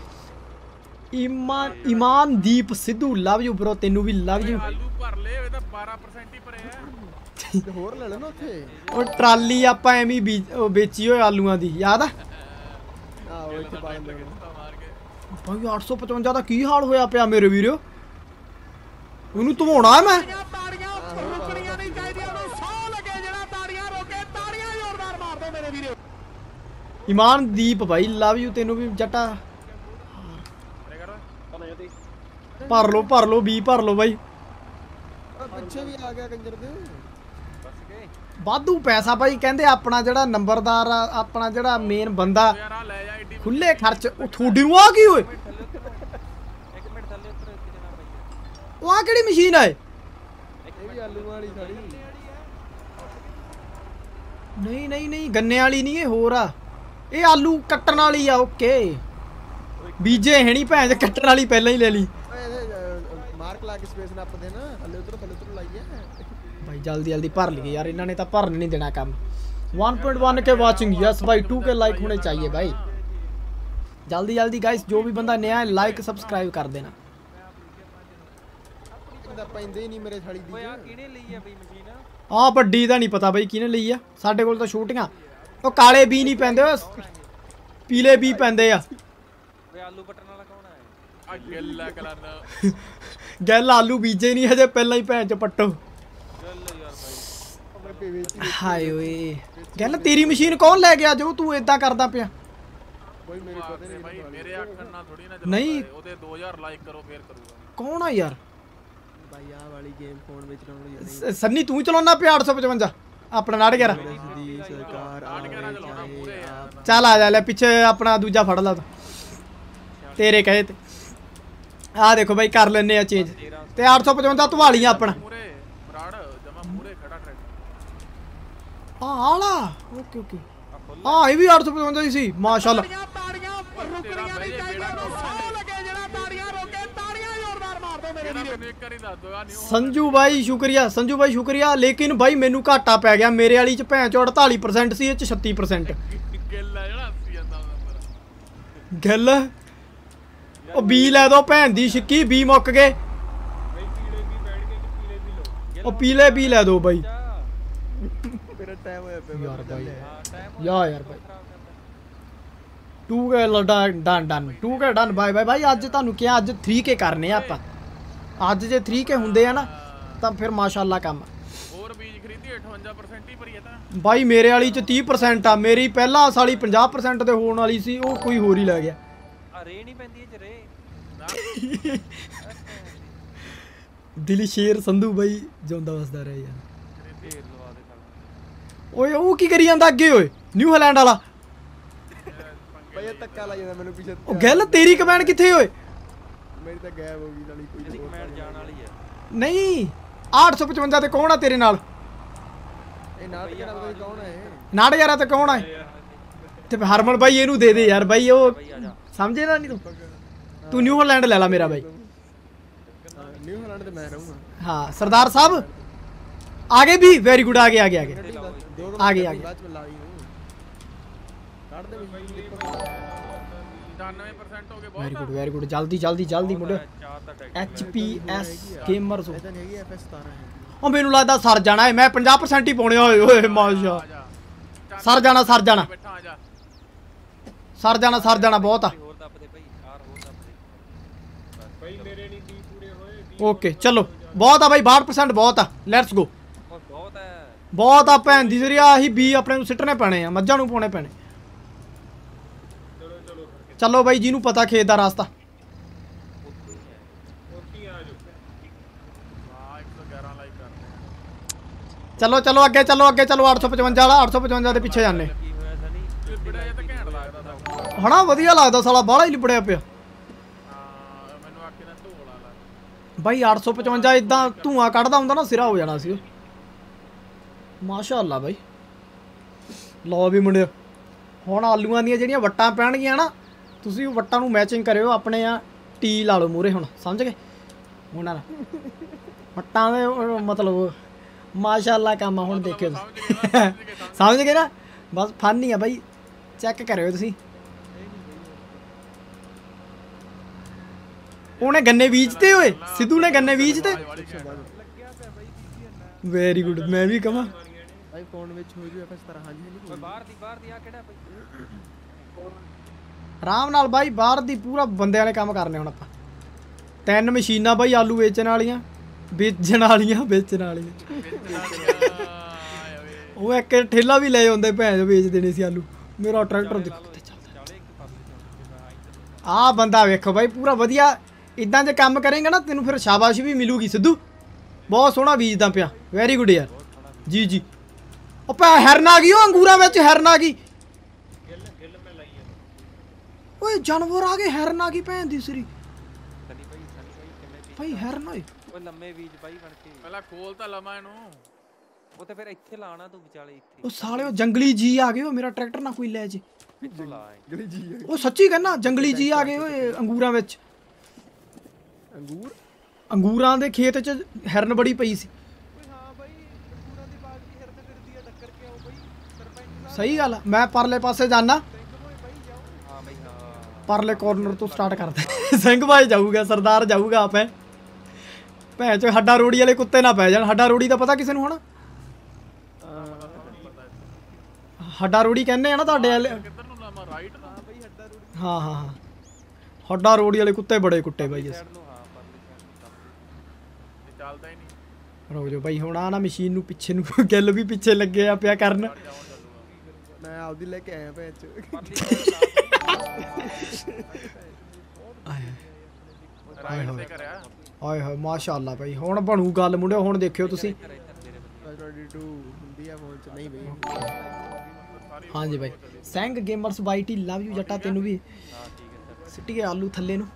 Iman Imandeep Sidhu love you bro ਤੈਨੂੰ ਵੀ ਲਵ ਯੂ ਆਲੂ ਭਰ ਲੈ ਇਹ ਤਾਂ ਬਾਰਾਂ ਪਰਸੈਂਟ ਹੀ ਭਰੇ ਆ ਤੇ ਹੋਰ ਲੈ ਲੈਣਾ ਉੱਥੇ ਉਹ ਟਰਾਲੀ ਆਪਾਂ ਐਵੇਂ ਹੀ ਬੀਜ- ਉਹ ਵੇਚੀ ਹੋਏ ਆਲੂਆਂ ਦੀ ਯਾਦ ਆ ਆਹੋ ਇੱਥੇ ਪਾ ਦਿੰਦੇ ਤਾਂ ਮਾਰ ਕੇ ਭਾਈ ਅੱਠ ਸੌ ਪਚਵੰਜਾ ਦਾ ਕੀ ਹਾਲ ਹੋਇਆ ਪਿਆ ਮੇਰੇ ਵੀਰੋ ਉਹਨੂੰ ਧਵਾਉਣਾ ਹੈ ਮੈਂ ਤਾੜੀਆਂ ਰੁਕਣੀਆਂ ਨਹੀਂ ਚਾਹੀਦੀਆਂ ਉਹਨੂੰ ਸੌ ਲੱਗੇ ਜਿਹੜਾ ਤਾੜੀਆਂ ਰੋਕੇ ਤਾੜੀਆਂ ਜ਼ੋਰਦਾਰ ਮਾਰ ਦਿਓ ਮੇਰੇ ਵੀਰੋ ਇਮਾਨਦੀਪ ਭਾਈ ਲਵ ਯੂ ਤੈਨੂੰ ਵੀ ਜੱਟਾ ਅਰੇ ਕਰ ਭਰ ਲੋ ਭਰ ਲੋ ਬੀ ਭਰ ਲੋ ਬਾਈ ਆ ਪਿੱਛੇ ਵੀ ਆ ਗਿਆ ਕੰਜਰ ਦੇ ਬਸ ਗਏ ਵਾਧੂ ਪੈਸਾ ਭਾਈ ਕਹਿੰਦੇ ਆਪਣਾ ਜਿਹੜਾ ਨੰਬਰਦਾਰ ਆ ਆਪਣਾ ਜਿਹੜਾ ਮੇਨ ਬੰਦਾ ਯਾਰ ਆ ਲੈ ਜਾ ਏਡੀ ਖੁੱਲੇ ਖਰਚ ਉਹ ਥੋੜੀ ਨੂੰ ਆ ਕੀ ਓਏ ਥੱਲੇ ਉੱਤਰ ਇੱਕ ਮਿੰਟ ਥੱਲੇ ਉੱਤਰ ਇੱਕ ਜਣਾ ਪਈ ਉਹ ਆ ਕਿਹੜੀ ਮਸ਼ੀਨ ਆ ਇਹ? ਇਹ ਵੀ ਆਲੂ ਵਾਲੀ ਸਾੜੀ ਨਹੀਂ ਨਹੀਂ ਨਹੀਂ ਗੰਨੇ ਵਾਲੀ ਨਹੀਂ ਇਹ ਹੋਰ ਆ ਇਹ ਆਲੂ ਕੱਟਣ ਵਾਲੀ ਆ ਓਕੇ ਬੀਜੇ ਹੈ ਨਹੀਂ ਭੈਣ ਚ ਕੱਟਣ ਵਾਲੀ ਪਹਿਲਾਂ ਹੀ ਲੈ ਲਈ ਇਹਦੇ ਮਾਰਕ ਲਾ ਕੇ ਸਪੇਸ ਨੱਪ ਦੇ ਨਾ ਥੱਲੇ ਉਤਰ ਥੱਲੇ ਉਤਰ ਲਾਈਏ ਭਾਈ ਜਲਦੀ ਜਲਦੀ ਭਰ ਲਈਏ यार इन्होंने तो भरने नहीं देना काम one point one K watching yes भाई टू के लाइक होने चाहिए भाई जल्दी जल्दी गाइस जो भी बंदा नया है लाइक सब्सक्राइब कर देना ਇਹਦਾ ਪੈਂਦੇ ਹੀ ਨਹੀਂ ਮੇਰੇ ਥਾਲੀ ਦੀ ਓਏ ਆ ਕਿਹਨੇ ਲਈ ਆ ਬਈ ਮਸ਼ੀਨ ਆ ਵੱਡੀ ਦਾ ਨਹੀਂ ਪਤਾ ਬਾਈ ਕਿਹਨੇ ਲਈ ਆ ਸਾਡੇ ਕੋਲ ਤਾਂ ਛੋਟੀਆਂ ਉਹ ਕਾਲੇ ਬੀ ਨਹੀਂ ਪੈਂਦੇ ਉਹ ਪੀਲੇ ਬੀ ਪੈਂਦੇ ਆ ਓਏ ਆਲੂ ਬਟਨ ਵਾਲਾ ਕੌਣ ਹੈ ਆ ਗਿੱਲਾ ਕਲਨ ਗੱਲ ਆਲੂ ਬੀਜੇ ਨਹੀਂ ਹਜੇ ਪਹਿਲਾਂ ਹੀ ਭੈਣ ਚ ਪੱਟੋ ਚੱਲ ਯਾਰ ਬਾਈ ਆਪਣੇ ਪੇਵੇ ਚ ਹਾਏ ਓਏ ਗੱਲ ਤੇਰੀ ਮਸ਼ੀਨ ਕੌਣ ਲੈ ਗਿਆ ਜੋ ਤੂੰ ਇਦਾਂ ਕਰਦਾ ਪਿਆ ਕੋਈ ਮੇਰੇ ਪਤਾ ਨਹੀਂ ਭਾਈ ਮੇਰੇ ਆਖਣ ਨਾਲ ਥੋੜੀ ਨਾ ਨਹੀਂ। ਉਹਦੇ ਦੋ ਹਜ਼ਾਰ ਲਾਈਕ ਕਰੋ ਫੇਰ ਕਰੂਗਾ ਕੌਣ ਆ ਯਾਰ ਭਾਈ ਆਹ ਵਾਲੀ ਗੇਮ ਫੋਨ ਵਿੱਚ ਲਾਉਣੀ ਜਾਣੀ ਸ- ਸੰਨੀ ਤੂੰ ਚਲਾਉਣਾ ਪਿਆ ਅੱਠ ਸੌ ਪਚਵੰਜਾ ਆਪਣਾ ਨਾੜ ਗਿਆ ਦੀ ਸਰਕਾਰ ਆਵੇ ਚਾਹੇ ਆਪ ਚੱਲ ਆ ਜਾ ਲੈ ਪਿੱਛੇ ਆਪਣਾ ਦੂਜਾ ਫੜ ਲਾ ਤੂੰ ਤੇਰੇ ਕਹੇ ਤੇ ਆ ਦੇਖੋ ਬਾਈ ਕਰ ਲੈਨੇ ਆ ਚੇਂਜ ਤੇ ਅੱਠ ਸੌ ਪਚਵੰਜਾ ਧਵਾਲੀਆਂ ਆਪਣਾ ਮੂਰੇ ਬਰਾੜ ਜਮਾ ਮੂਰੇ ਖੜਾ ਟਰੈਕਟਰ ਆ ਆਲਾ ਓਕੇ ਓਕੇ ਆ ਇਹ ਵੀ ਅੱਠ ਸੌ ਪਚਵੰਜਾ ਹੀ ਸੀ ਮਾਸ਼ਾਅੱਲਾ ਤਾੜੀਆਂ ਤਾੜੀਆਂ ਰੁਕਣੀਆਂ ਨਹੀਂ ਚਾਹੀਦੀਆਂ ਉਹਨੂੰ ਸੌ ਲੱਗੇ ਜਿਹੜਾ ਤਾੜੀਆਂ ਰੋਕੇ ਤਾੜੀਆਂ ਜ਼ੋਰਦਾਰ ਮਾਰ ਦਿਓ ਮੇਰੇ ਵੀਰੋ ਮੈਨੂੰ ਇੱਕ ਵਾਰੀ ਦੱਸ ਦੋ ਆ ਨਿਊ ਸੰਜੂ ਬਾਈ ਸ਼ੁਕਰੀਆ ਸੰਜੂ ਬਾਈ ਸ਼ੁਕਰੀਆ ਲੇਕਿਨ ਬਾਈ ਮੈਨੂੰ ਘਾਟਾ ਪੈ ਗਿਆ ਮੇਰੇ ਵਾਲੀ ਚ ਭੈਣ ਚੋ ਅੜਤਾਲੀ ਪਰਸੈਂਟ ਸੀ ਇਹ ਚ ਛੱਤੀ ਪਰਸੈਂਟ ਗਿੱਲ ਆ ਜਿਹੜਾ ਅੱਸੀ ਜਾਂਦਾ ਨੰਬਰ ਗੱਲ ਉਹ ਬੀ ਲੈ ਦੋ ਭੈਣ ਦੀ ਛਿੱਕੀ ਬੀ ਮੁੱਕ ਗਏ ਉਹ ਪੀਲੇ ਵੀ ਲੈ ਦੋ ਬਾਈ ਮੇਰਾ ਟਾਈਮ ਹੋਇਆ ਪਿਆ ਯਾਰ ਬਾਈ ਯਾ ਯਾਰ ਬਾਈ two K done done done two K done ਬਾਈ ਬਾਈ ਬਾਈ ਅੱਜ ਤੁਹਾਨੂੰ ਕਿਹਾ ਅੱਜ ਥ੍ਰੀ ਕੇ ਕਰਨੇ ਆ ਆਪਾਂ ਅੱਜ ਜੇ ਥ੍ਰੀ ਕੇ ਹੁੰਦੇ ਆ ਨਾ ਤਾਂ ਫਿਰ ਮਾਸ਼ਾਅੱਲਾ ਕੰਮ ਹੋਰ ਬੀਜ ਖਰੀਦੀ ਅਠਵੰਜਾ ਪਰਸੈਂਟ ਹੀ ਭਰੀ ਤਾਂ ਬਾਈ ਮੇਰੇ ਵਾਲੀ ਚ ਤੀਹ ਪਰਸੈਂਟ ਆ ਮੇਰੀ ਪਹਿਲਾਂ ਸਾਲੀ ਪੰਜਾਹ ਪਰਸੈਂਟ ਤੇ ਹੋਣ ਵਾਲੀ ਸੀ ਉਹ ਕੋਈ ਹੋਰ ਹੀ ਲੈ ਗਿਆ ਆ ਰੇ ਨਹੀਂ ਪੈਂਦੀ ਇਹ ਚ ਰੇ ਦਿਲੀ ਸ਼ੇਰ ਸੰਧੂ ਬਾਈ ਜਿਉਂਦਾ ਵਸਦਾ ਰਹੇ ਯਾਰ ਢੇਰ ਲਵਾ ਦੇ ਸਾਲਾ ਓਏ ਉਹ ਕੀ ਕਰੀ ਜਾਂਦਾ ਅੱਗੇ ਓਏ ਨਿਊ ਹਾਲੈਂਡ ਵਾਲਾ ਬਈ ਇਹ ਧੱਕਾ ਲਾ ਜਾਂਦਾ ਮੈਨੂੰ ਪਿੱਛੇ ਉਹ ਗੱਲ ਤੇਰੀ ਕਮੈਂਡ ਕਿੱਥੇ ਓਏ ਮੇਰੀ ਤਾਂ ਗਾਇਬ ਹੋ ਗਈ ਨਾਲੀ ਕੋਈ ਇਹਦੀ ਕਮੈਂਡ ਜਾਣ ਵਾਲੀ ਹੈ ਨਹੀਂ ਅੱਠ ਸੌ ਪਚਵੰਜਾ ਤੇ ਕੌਣ ਆ ਤੇਰੇ ਨਾਲ ਇਹ ਨਾਟਕ ਕਿਹੜਾ ਪਤਾ ਨੀ ਕੌਣ ਹੈ ਇਹ ਨਾੜ ਯਾਰਾ ਤੇ ਕੌਣ ਆ ਤੇ ਹਰਮਨ ਬਾਈ ਇਹਨੂੰ ਦੇ ਦੇ ਯਾਰ ਬਾਈ ਉਹ ਸਮਝੇ ਨਾ ਨਹੀਂ ਤੂੰ ਤੂੰ ਨਿਊ ਹਾਲੈਂਡ ਲੈ ਲੈ ਮੇਰਾ ਬਾਈ ਨਿਊ ਹਾਲੈਂਡ ਤੇ ਮੈਂ ਰਹੂੰਗਾ हाँ सरदार साहब आगे भी वेरी गुड आगे आगे आगे आगे आगे ਬਾਅਦ ਚ ਮੈਂ ਲਾ ਲਈ ਹੂੰ ਕੱਢ ਦੇ ਮਸ਼ੀਨ ਨੜਿਨਵੇਂ ਪਰਸੈਂਟ ਹੋ ਗਏ ਬਹੁਤ वेरी गुड वेरी गुड जल्दी जल्दी जल्दी मुंडे ਚਾਰ ਤਾਂ tech H P S gamers ਇਹ ਤਾਂ ਨਹੀਂ ਹੈਗੀ ਐਫ ਐਸ ਸਤਾਰਾਂ ਹੈ ਉਹ ਮੈਨੂੰ ਲੱਗਦਾ ਸਰ ਜਾਣਾ ਹੈ ਮੈਂ ਪੰਜਾਹ ਪਰਸੈਂਟ ਹੀ ਪਾਉਣੇ ਹੋਏ ਓਏ ਮਾਸ਼ਾ ਸਰ ਜਾਣਾ ਸਰ ਜਾਣਾ ਬੈਠਾ ਆ ਜਾ ਸਰ ਜਾਣਾ ਸਰ ਜਾਣਾ ਬਹੁਤ ਆ ਹੋਰ ਦੱਬ ਦੇ ਭਾਈ ਆਰ ਹੋਰ ਦੱਬ ਦੇ ਭਾਈ ਮੇਰੇ ਨਹੀਂ ਦੀ ਪੂਰੇ ਹੋਏ ਓਕੇ ਚਲੋ ਬਹੁਤ ਆ ਬਾਈ ਬਾਹਠ ਪਰਸੈਂਟ ਬਹੁਤ ਆ ਲੈਟਸ ਗੋ ਉਹ ਬਹੁਤ ਹੈ ਬਹੁਤ ਆ ਭੈਣ ਦੀ ਜਿਹੜੀ ਆਹੀ ਬੀ ਆਪਣੇ ਨੂੰ ਸਿੱਟਣੇ ਪੈਣੇ ਆ ਮੱਝਾਂ ਨੂੰ ਪਾਉਣੇ ਪੈਣੇ ਚਲੋ ਬਾਈ ਜਿਹਨੂੰ ਪਤਾ ਖੇਤ ਦਾ ਰਸਤਾ ਉੱਥੇ ਆ ਜਾਓ ਵਾਹ ਇੱਕ ਸੌ ਗਿਆਰਾਂ ਲਾਈਕ ਕਰ ਚਲੋ ਚਲੋ ਅੱਗੇ ਚਲੋ ਅੱਗੇ ਚਲੋ ਅੱਠ ਸੌ ਪਚਵੰਜਾ ਵਾਲਾ ਅੱਠ ਸੌ ਪਚਵੰਜਾ ਦੇ ਪਿੱਛੇ ਜਾਂਦੇ ਕੀ ਹੋਇਆ ਸਨੀ ਲਿਬੜਿਆ ਜਿਹਾ ਤਾਂ ਘੈਂਟ ਲੱਗਦਾ ਤਾਂ ਹਣਾ ਵਧੀਆ ਲੱਗਦਾ ਸਾਲਾ ਬਾਹਲਾ ਹੀ ਲਿਬੜਿਆ ਪਿਆ ਹਾਂ ਮੈਨੂੰ ਆਖੇ ਦਾ ਢੋਲ ਵਾਲਾ ਬਾਈ ਅੱਠ ਸੌ ਪਚਵੰਜਾ ਇਦਾਂ ਧੂਆਂ ਕੱਢਦਾ ਹੁੰਦਾ ਨਾ ਸਿਰਾ ਹੋ ਜਾਣਾ ਸੀ ਮਾਸ਼ਾਅੱਲਾ ਬਾਈ ਲਓ ਵੀ ਮੁੰਡਿਓ ਹੁਣ ਆਲੂਆਂ ਦੀਆਂ ਜਿਹੜੀਆਂ ਵੱਟਾਂ ਪੈਣਗੀਆਂ ਨਾ ਤੁਸੀਂ ਉਹ ਵੱਟਾਂ ਨੂੰ ਮੈਚਿੰਗ ਕਰਿਓ ਆਪਣੇ ਆ ਟੀ ਲਾ ਲਓ ਮੂਰੇ ਹੁਣ ਸਮਝ ਗਏ ਉਹਨਾਂ ਨਾਲ ਵੱਟਾਂ ਦੇ ਉਹ ਮਤਲਬ ਮਾਸ਼ਾਅੱਲਾ ਕੰਮ ਆ ਹੁਣ ਦੇਖਿਓ ਤੁਸੀਂ ਸਮਝ ਗਏ ਨਾ ਬਸ ਫਨ ਹੀ ਆ ਬਾਈ ਚੈੱਕ ਕਰਿਓ ਤੁਸੀਂ ਉਹਨੇ ਗੰਨੇ ਬੀਜਤੇ ਓਏ ਸਿੱਧੂ ਨੇ ਗੰਨੇ ਬੀਜਤੇ ਵੈਰੀ ਗੁੱਡ ਮੈਂ ਵੀ ਕਹਾਂ ਭਾਈ ਫੋਨ ਵਿੱਚ ਹੋ ਜੂ ਐਫ ਐਸ ਸਤਾਰਾਂ ਹਾਂਜੀ ਓਏ ਬਾਹਰ ਦੀ ਬਾਹਰ ਦੀ ਆ ਕਿਹੜਾ ਭਾਈ ਆਰਾਮ ਨਾਲ ਬਾਈ ਬਾਹਰ ਦੀ ਪੂਰਾ ਬੰਦਿਆਂ ਨੇ ਕੰਮ ਕਰਨੇ ਹੁਣ ਆਪਾਂ ਤਿੰਨ ਮਸ਼ੀਨਾਂ ਬਾਈ ਆਲੂ ਵੇਚਣ ਵਾਲੀਆਂ ਵੇਚਣ ਵਾਲੀਆਂ ਵੇਚਣ ਵਾਲੀਆਂ ਉਹ ਇੱਕ ਠੇਲਾ ਵੀ ਲੈ ਆਉਂਦੇ ਭੈਣ ਵੇਚ ਦੇਣੇ ਸੀ ਆਲੂ ਮੇਰਾ ਟਰੈਕਟਰ ਦੇਖੋ ਕਿੱਥੇ ਚੱਲਦਾ ਆਹ ਬੰਦਾ ਵੇਖੋ ਬਾਈ ਪੂਰਾ ਵਧੀਆ ਇਦਾਂ ਜੇ ਕੰਮ ਕਰੇਗਾ ਨਾ ਤੈਨੂੰ ਫਿਰ ਸ਼ਾਬਾਸ਼ ਵੀ ਮਿਲੂਗੀ ਸਿੱਧੂ ਬਹੁਤ ਸੋਹਣਾ ਬੀਜਦਾ ਪਿਆ ਵੈਰੀ ਗੁੱਡ ਯਾਰ ਜੀ ਜੀ ਉਹ ਪੈ ਹੈਰਨ ਆ ਗਈ ਉਹ ਅੰਗੂਰਾਂ ਵਿੱਚ ਹੈਰਨ ਆ ਗਈ ਓਏ ਜਾਨਵਰ ਆ ਗਏ ਹੈਰਨ ਆ ਗਈ ਭੈਣ ਦੀ ਸਰੀ ਸਨੀ ਭਾਈ ਸਨੀ ਭਾਈ ਕਿੰਨੇ ਪੀਸ ਭਾਈ ਹੈਰਨ ਓਏ ਓਏ ਲੰਮੇ ਬੀਜ ਬਾਈ ਬਣ ਕੇ ਪਹਿਲਾਂ ਖੋਲ ਤਾਂ ਲਵਾਂ ਇਹਨੂੰ ਉਹ ਤੇ ਫਿਰ ਇੱਥੇ ਲਾਣਾ ਤੂੰ ਵਿਚਾਲੇ ਇੱਥੇ ਉਹ ਸਾਲਿਓ ਜੰਗਲੀ ਜੀ ਆ ਗਏ ਓ ਮੇਰਾ ਟਰੈਕਟਰ ਨਾ ਕੋਈ ਲੈ ਜੇ ਇੱਥੋਂ ਲਾ ਜਿਹੜੀ ਜੀ ਹੈ ਉਹ ਸੱਚੀ ਕਹਿੰਦਾ ਜੰਗਲੀ ਜੀ ਆ ਗਏ ਓਏ ਅੰਗੂਰਾਂ ਵਿੱਚ ਅੰਗੂਰ ਅੰਗੂਰਾਂ ਦੇ ਖੇਤ 'ਚ ਹੈਰਨ ਬੜੀ ਪਈ ਸੀ ਹਾਂ ਭਾਈ ਅੰਗੂਰਾਂ ਦੀ ਬਾਗ ਦੀ ਹਿਰਨ ਫਿਰਦੀ ਆ ਟੱਕਰ ਕੇ ਆਓ ਭਾਈ ਸਰਪੰਚ ਸਹੀ ਗੱਲ ਆ ਮੈਂ ਪਰਲੇ ਪਾਸੇ ਜਾਣਾ ਹਾਂ ਭਾਈ ਹਾਂ ਪਰਲੇ ਕਾਰਨਰ ਤੋਂ ਸਟਾਰਟ ਕਰਦੇ ਸਿੰਘ ਭਾਈ ਜਾਊਗਾ ਸਰਦਾਰ ਜਾਊਗਾ ਆਪੇ ਭੈਣ ਚੋ ਹੱਡਾ ਰੋੜੀ ਵਾਲੇ ਕੁੱਤੇ ਨਾ ਪੈ ਜਾਣ ਹੱਡਾ ਰੋੜੀ ਦਾ ਪਤਾ ਕਿਸੇ ਨੂੰ ਹਨਾ ਹੱਡਾ ਰੋੜੀ ਕਹਿੰਦੇ ਆ ਨਾ ਤੁਹਾਡੇ ਵਾਲੇ ਕਿੱਧਰ ਨੂੰ ਲਾਵਾਂ ਰਾਈਟ ਦਾ ਭਾਈ ਹੱਡਾ ਰੂੜੀ ਹਾਂ ਹਾਂ ਹਾਂ ਹੱਡਾ ਰੋੜੀ ਵਾਲੇ ਕੁੱਤੇ ਬੜੇ ਕੁੱਟੇ ਬਾਈ ਇਸ ਸਾਈਡ ਨੂੰ ਹਾਂ ਪਰਲੀ ਸਾਈਡ ਨੂੰ ਇਹ ਚੱਲਦਾ ਹੀ ਨਹੀਂ ਰੁਕ ਜਾਓ ਬਾਈ ਹੁਣ ਆ ਨਾ ਮਸ਼ੀਨ ਨੂੰ ਪਿੱਛੇ ਨੂੰ ਗਿੱਲ ਵੀ ਪਿੱਛੇ ਲੱਗੇ ਆ ਪਿਆ ਕਰਨ ਮੈਂ ਆਪਦੀ ਲੈ ਕੇ ਆਇਆ ਭੈਣ ਚ ਪਰਲੀ ਸਾਈਡ ਰਾਈਟ ਤੇ ਕਰਿਆ ਆਏ ਹਾਏ ਮਾਸ਼ਾਅੱਲਾ ਬਾਈ ਹੁਣ ਬਣੂ ਗੱਲ ਮੁੰਡਿਓ ਹੁਣ ਦੇਖਿਓ ਤੁਸੀਂ ਬਾਈ ਟੂ ਹੁੰਦੀ ਆ ਫੋਨ ਚ ਨਹੀਂ ਬਈ ਹਾਂਜੀ ਬਾਈ ਸੈਂਗ ਗੇਮਰਸ ਬਾਈ ਟੀ ਲਵ ਯੂ ਜੱਟਾ ਤੈਨੂੰ ਵੀ ਹਾਂ ਠੀਕ ਹੈ ਸਰ ਸਿੱਟੀਏ ਆਲੂ ਥੱਲੇ ਨੂੰ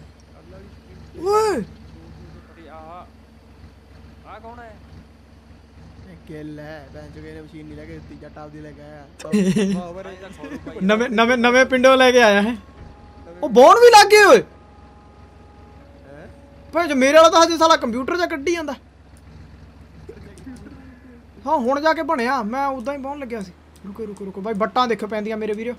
ਓਏ ਤੇ ਆ ਆ ਕੌਣ ਹੈ ਕਿੱਲ ਹੈ ਭੈਣ ਚ ਇਹਨੇ ਮਸ਼ੀਨ ਨਹੀਂ ਲੈ ਕੇ ਦਿੱਤੀ ਜੱਟ ਆਪਦੀ ਲੈ ਕੇ ਆਇਆ ਪਾਵਰ ਭਾਈ ਦਾ ਖੋਲੋ ਭਾਈ ਨਵੇਂ ਨਵੇਂ ਨਵੇਂ ਪਿੰਡੋਂ ਲੈ ਕੇ ਆਇਆ ਹੈ ਉਹ ਬੌਣ ਵੀ ਲੱਗ ਗਏ ਓਏ ਭਾਈ ਜੋ ਮੇਰੇ ਵਾਲਾ ਤਾਂ ਹਜੇ ਸਾਲਾ ਕੰਪਿਊਟਰ ਜਾਂ ਕੱਢੀ ਜਾਂਦਾ ਹਾਂ ਹੁਣ ਜਾ ਕੇ ਬਣਿਆ ਮੈਂ ਉਦਾਂ ਹੀ ਬੌਣ ਲੱਗਿਆ ਸੀ ਰੁਕੋ ਰੁਕੋ ਰੁਕੋ ਬਾਈ ਬੱਟਾਂ ਦੇਖੋ ਪੈਂਦੀਆਂ ਮੇਰੇ ਵੀਰੋ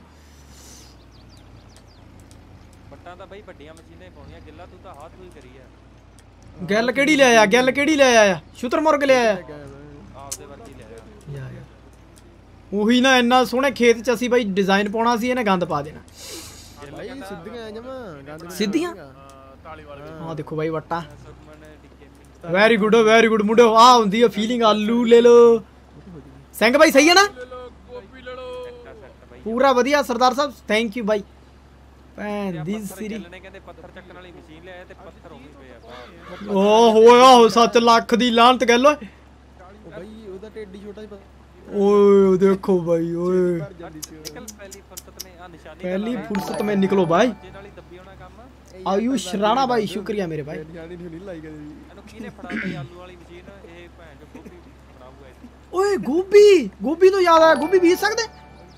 ਬੱਟਾਂ ਤਾਂ ਬਾਈ ਵੱਡੀਆਂ ਮਸ਼ੀਨਾਂ ਹੀ ਪਾਉਣੀਆਂ ਗਿੱਲਾ ਤੂੰ ਤਾਂ ਹੱਥ ਹੋਈ ਕਰੀ ਆ ਗੱਲ ਕਿਹੜੀ ਲੈ ਆਇਆ ਗੱਲ ਕਿਹੜੀ ਲੈ ਆਇਆ ਸ਼ੁਤਰਮੁਰਗ ਲੈ ਆਇਆ ਆਪਦੇ ਵਰਗੀ ਲੈ ਆ ਯਾ ਯਾ ਉਹੀ ਨਾ ਇੰਨਾ ਸੋਹਣੇ ਖੇਤ ਚ ਅਸੀਂ ਬਾਈ ਡਿਜ਼ਾਈਨ ਪਾਉਣਾ ਸੀ ਇਹਨੇ ਗੰਦ ਪਾ ਦੇਣਾ ਭਾਈ ਸਿੱਧੀਆਂ ਜਮਾ ਗੰਦ ਸਿੱਧੀਆਂ ਤਾਲੀ ਵਾਲ ਹਾਂ ਦੇਖੋ ਬਾਈ ਵੱਟਾਂ ਸੁਖਮਨ ਡਿੱਕੇ ਵੈਰੀ ਗੁੱਡ ਵੈਰੀ ਗੁੱਡ ਮੁੰਡਿਓ ਆ ਹੁੰਦੀ ਆ ਫੀਲਿੰਗ ਆਲੂ ਲੈ ਲੋ ਸਿੰਘ ਬਾਈ ਸਹੀ ਹੈ ਨਾ ਗੋਪੀ ਲੜੋ ਪੂਰਾ ਵਧੀਆ ਸਰਦਾਰ ਸਾਹਿਬ ਥੈਂਕ ਯੂ ਬਾਈ ਭੈਣ ਦੀ ਸਿਰੀ ਚੱਲਣੇ ਕਹਿੰਦੇ ਪੱਥਰ ਚੱਕਣ ਵਾਲੀ ਮਸ਼ੀਨ ਲਿਆਇਆ ਤੇ ਪੱਥਰ ਹੋ ਗਏ ਪਏ ਆ ਓ ਹੋਇਆ ਹੋ ਸੱਚ ਲੱਖ ਦੀ ਲਾਹਨਤ ਗੱਲ ਓਏ ਉਹ ਭਾਈ ਉਹਦਾ ਢਿੱਡ ਹੀ ਛੋਟਾ ਹੀ ਓਏ ਦੇਖੋ ਬਾਈ ਓਏ ਨਿਕਲ ਪਹਿਲੀ ਫੁਰਸਤ ਨੇ ਆ ਨਿਸ਼ਾਨੀ ਪਹਿਲੀ ਫੁਰਸਤ में निकलो भाई ਜੇ ਨਾਲ ਹੀ ਦੱਬੀ ਹੋਣਾ ਕੰਮ आयुष राणा भाई शुक्रिया मेरे भाई ਨਿਸ਼ਾਨੀ ਨਹੀਂ ਲਾਈ ਕਦੇ ਵੀ ਇਹਨੂੰ ਕਿਹਨੇ ਫੜਾਤਾ ਆਲੂ ਵਾਲੀ ਮਸ਼ੀਨ ਇਹ ਭੈਣ ਜੋ ਗੋਭੀ ਬਣਾਊਗਾ ਇਹ ओए गोभी गोभी तो याद आया गोभी बीज सकते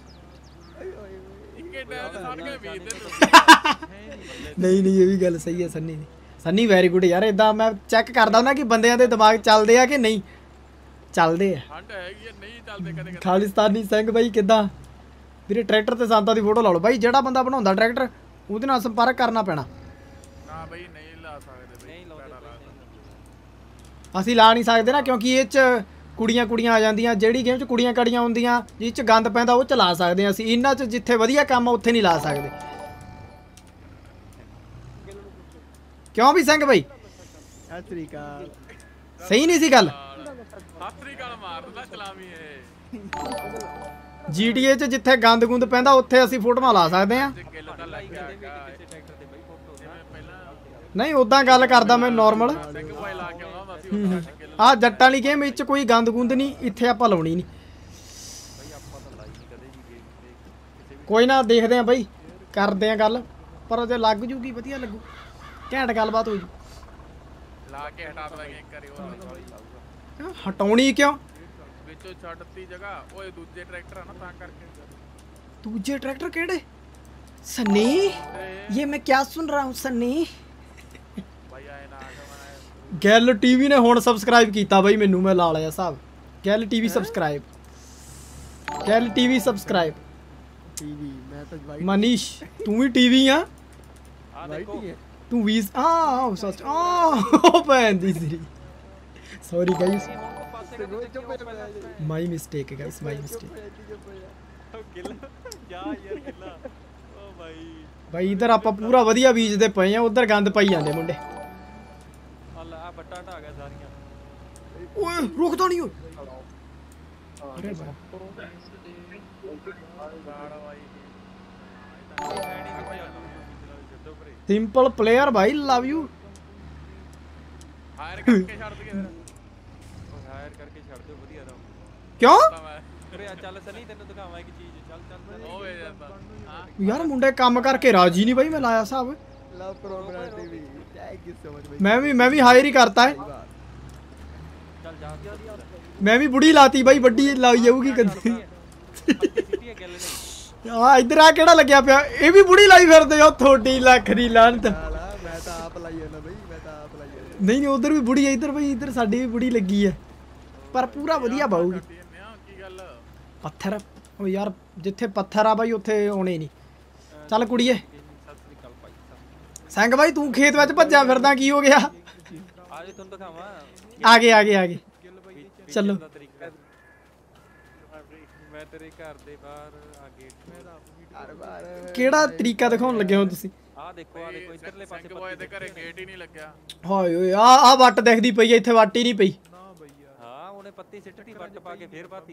ਇੱਕੇ ਟਾਈਮ ਤੇ ਸੜ ਕੇ ਬੀਜਦੇ नहीं नहीं ये भी गल सही है सन्नी दी सन्नी वेरी गुड यार इदा मैं चेक करदा ना कि बंदियां दे दिमाग चलदे आ कि नहीं चलदे आ ਠੰਡ ਹੈਗੀ ਆ ਨਹੀਂ ਚੱਲਦੇ ਕਦੇ ਕਦੇ ਖਾਲਿਸਤਾਨੀ ਸਿੰਘ ਬਾਈ ਕਿੱਦਾਂ ਵੀਰੇ ਟਰੈਕਟਰ ਤੇ ਸੰਤਾਂ ਦੀ ਫੋਟੋ ਲਾ ਲਓ ਬਾਈ ਜਿਹੜਾ ਬੰਦਾ ਬਣਾਉਂਦਾ ਟਰੈਕਟਰ ਉਹਦੇ ਨਾਲ ਸੰਪਰਕ ਕਰਨਾ ਪੈਣਾ ਨਾ ਬਈ ਨਹੀਂ ਲਾ ਸਕਦੇ ਬਈ ਨਹੀਂ ਲਾਉਂਦੇ ਅਸੀਂ ਲਾ ਨਹੀਂ ਸਕਦੇ ਨਾ ਕਿਉਂਕਿ ਇਹ ਚ ਕੁੜੀਆਂ ਕੁੜੀਆਂ ਆ ਜਾਂਦੀਆਂ ਜਿਹੜੀ ਗੇਮ ਚ ਕੁੜੀਆਂ ਕੜੀਆਂ ਹੁੰਦੀਆਂ ਜਿਸ ਚ ਗੰਦ ਪੈਂਦਾ ਉਹ ਚਲਾ ਸਕਦੇ ਹਾਂ ਅਸੀਂ ਇਹਨਾਂ ਚ ਜਿੱਥੇ ਵਧੀਆ ਕੰਮ ਆ ਉੱਥੇ ਨਹੀਂ ਲਾ ਸਕਦੇ ਕਿਉਂ ਵੀ ਸਿੰਘ ਬਾਈ ਆ ਤਰੀਕਾ ਸਹੀ ਨਹੀਂ ਸੀ ਗੱਲ ਹਾਤਰੀ ਗਾਲ ਮਾਰ ਦਿੰਦਾ ਚਲਾਵੀ ਇਹ ਜੀਟੀਏ ਚ ਜਿੱਥੇ ਗੰਦ ਗੁੰਦ ਪੈਂਦਾ ਉੱਥੇ ਅਸੀਂ ਫੋਟੋਆਂ ਲਾ ਸਕਦੇ ਹਾਂ ਤੇ ਗਿੱਲ ਤਾਂ ਲੱਗ ਗਿਆ ਹੈਗਾ ਕਿਸੇ ਟਰੈਕਟਰ ਤੇ ਬਈ ਫੋਟੋ ਜਿਵੇਂ ਪਹਿਲਾਂ ਨਹੀਂ ਉਦਾਂ ਗੱਲ ਕਰਦਾ ਮੈਂ ਨਾਰਮਲ ਸਿੰਘ ਭਾਈ ਲਾ ਕੇ ਆਉਂਦਾ ਹੁੰਦਾ ਸੀ ਉਹ ਗਿੱਲ ਆ ਜੱਟਾਂ ਵਾਲੀ ਗੇਮ ਵਿੱਚ ਕੋਈ ਗੰਦ ਗੁੰਦ ਨਹੀਂ ਇੱਥੇ ਆਪਾਂ ਲਾਉਣੀ ਨਹੀਂ ਬਈ ਆਪਾਂ ਤਾਂ ਲਾਈ ਨਹੀਂ ਕਦੇ ਵੀ ਗੇਮ ਤੇ ਕਿਸੇ ਵੀ ਕੋਈ ਨਾ ਦੇਖਦੇ ਆ ਬਾਈ ਕਰਦੇ ਆ ਗੱਲ ਪਰ ਜੇ ਲੱਗ ਜੂਗੀ ਵਧੀਆ ਲੱਗੂ ਘੈਂਟ ਗੱਲਬਾਤ ਹੋ ਜੂ ਲਾ ਕੇ ਹਟਾ ਦਵਾਂਗੇ ਇੱਕ ਵਾਰੀ ਉਹ ਹੈਂ, ਹਟਾਉਣੀ ਕਿਉਂ ਵਿੱਚੋਂ ਛੱਡਤੀ ਜਗ੍ਹਾ ਓਏ ਦੂਜੇ ਟਰੈਕਟਰ ਆ ਨਾ ਤਾਂ ਕਰਕੇ ਦੂਜੇ ਟਰੈਕਟਰ ਕਿਹੜੇ ਸन्नी ये मैं क्या सुन रहा हूँ सन्नी ਭਾਈ ਆਏ ਨਾ ਆਖਣਾ ਗੈਲ ਟੀਵੀ ਨੇ ਹੁਣ ਸਬਸਕ੍ਰਾਈਬ ਕੀਤਾ ਬਾਈ ਮੈਨੂੰ ਮੈਂ ਲਾ ਲਿਆ ਹਿਸਾਬ Gail TV subscribe Gail TV subscribe TV ਮੈਂ ਤਾਂ ਵਾਈਟ ਮਨੀਸ਼ ਤੂੰ ਵੀ ਟੀਵੀ ਆ ਆ ਵਾਈਟ ਦੇਖੋ ਹੀ ਹੈ ਤੂੰ ਵੀ ਆ ਸੱਚ ਆ ਭੈਣ ਦੀ ਸਿਰੀ ਸੌਰੀ ਗਾਇਸ ਹੁਣ ਕੋ ਪਾਸੇ ਕਰ ਦਿੱਤੇ ਕਿਉਂ ਪਹਿਲਾਂ my mistake guys my mistake ਉਹ ਗਿੱਲ ਜਾ ਯਾਰ ਗਿੱਲਾ ਓ ਭਾਈ ਬਾਈ ਇਧਰ ਆਪਾਂ ਪੂਰਾ ਵਧੀਆ ਬੀਜਦੇ ਪਏ ਆ ਉਧਰ ਗੰਦ ਪਾਈ ਜਾਂਦੇ ਮੁੰਡੇ ਅੱਲਾ ਆ ਬੱਟਾ ਢਾ ਗਿਆ ਸਾਰੀਆਂ ਓਏ ਰੁਕਦਾ ਨਹੀਂ ਓਏ ਅਰੇ ਬਾ simple player Bhai love you hire ਕਰਕੇ ਛੱਡ ਦਈਏ ਫਿਰ ਉਹ ਹਾਇਰ ਕਰਕੇ ਛੱਡ ਦਿਓ ਵਧੀਆ ਰਹੋ ਕਿਉਂ ਤਾਂ ਮੈਂ ਉਰੇ ਆ ਚੱਲ ਸਨੀ ਤੈਨੂੰ ਦਿਖਾਵਾਂ ਇੱਕ ਚੀਜ਼ ਚੱਲ ਚੱਲ ਹੋਵੇ ਜਾਂਦਾ ਹਾਂ ਯਾਰ ਮੁੰਡੇ ਕੰਮ ਕਰਕੇ ਰਾਜੀ ਨਹੀਂ ਬਾਈ ਮੈਂ ਲਾਇਆ ਹਿਸਾਬ love program TV thank you so much ਮੈਂ ਵੀ ਮੈਂ ਵੀ ਹਾਇਰ ਹੀ ਕਰਤਾ ਹੈ ਚੱਲ ਜਾ ਮੈਂ ਵੀ ਬੁੜੀ ਲਾਤੀ ਬਾਈ ਵੱਡੀ ਲਾਈ ਜਾਊਗੀ ਕਦੇ ਸਿੱਧੀ ਗੱਲ ਨਹੀਂ ਆ ਇੱਧਰ ਆ ਕਿਹੜਾ ਲੱਗਿਆ ਪਿਆ ਇਹ ਵੀ ਬੁੜੀ ਲਾਈ ਫਿਰਦੇ ਹੋ ਥੋੜੀ ਲੱਖ ਦੀ ਲਾਹਨਤ ਆਲਾ ਮੈਂ ਤਾਂ ਆਪ ਲਾਈ ਜਾਂਦਾ ਬਈ ਮੈਂ ਤਾਂ ਆਪ ਲਾਈ ਜਾਂਦਾ ਨਹੀਂ ਨਹੀਂ ਉਧਰ ਵੀ ਬੁੜੀ ਹੈ ਇੱਧਰ ਬਈ ਇੱਧਰ ਸਾਡੀ ਵੀ ਬੁੜੀ ਲੱਗੀ ਹੈ ਪਰ ਪੂਰਾ ਵਧੀਆ ਬਾਊਗੀ ਜਾਂਦੇ ਆ ਕੀ ਗੱਲ ਪੱਥਰ ਉਹ ਯਾਰ ਜਿੱਥੇ ਪੱਥਰ ਆ ਬਾਈ ਉੱਥੇ ਆਉਣੇ ਨਹੀਂ ਚੱਲ ਕੁੜੀਏ ਸਤਿ ਸ੍ਰੀ ਅਕਾਲ ਭਾਈ ਸਾਹਿਬ ਸਿੰਘ ਬਾਈ ਤੂੰ ਖੇਤ ਵਿੱਚ ਭੱਜਿਆ ਫਿਰਦਾ ਕੀ ਹੋ ਗਿਆ ਆ ਜੇ ਤੁਹਾਨੂੰ ਦਿਖਾਵਾਂ ਆ ਗਏ ਆ ਗਏ ਆ ਗਏ ਚਲੋ ਦਾ ਤਰੀਕਾ ਮੈਂ ਤੇਰੇ ਘਰ ਦੇ ਬਾਹਰ ਆ ਗੇਟ ਹਰ ਵਾਰ ਕਿਹੜਾ ਤਰੀਕਾ ਦਿਖਾਉਣ ਲੱਗੇ ਹੋ ਤੁਸੀਂ ਆ ਦੇਖੋ ਆ ਦੇਖੋ ਇਧਰਲੇ ਪਾਸੇ ਸਿੰਘ ਬੋਏ ਦੇ ਘਰੇ ਗੇਟ ਹੀ ਨਹੀਂ ਲੱਗਿਆ ਹਾਏ ਓਏ ਆ ਆ ਵੱਟ ਦਿਖਦੀ ਪਈ ਐ ਇੱਥੇ ਵੱਟ ਹੀ ਨਹੀਂ ਪਈ ਹਾਂ ਉਹਨੇ ਪੱਤੀ ਸਿੱਟਤੀ ਵੱਟ ਪਾ ਕੇ ਫੇਰ ਪਾਤੀ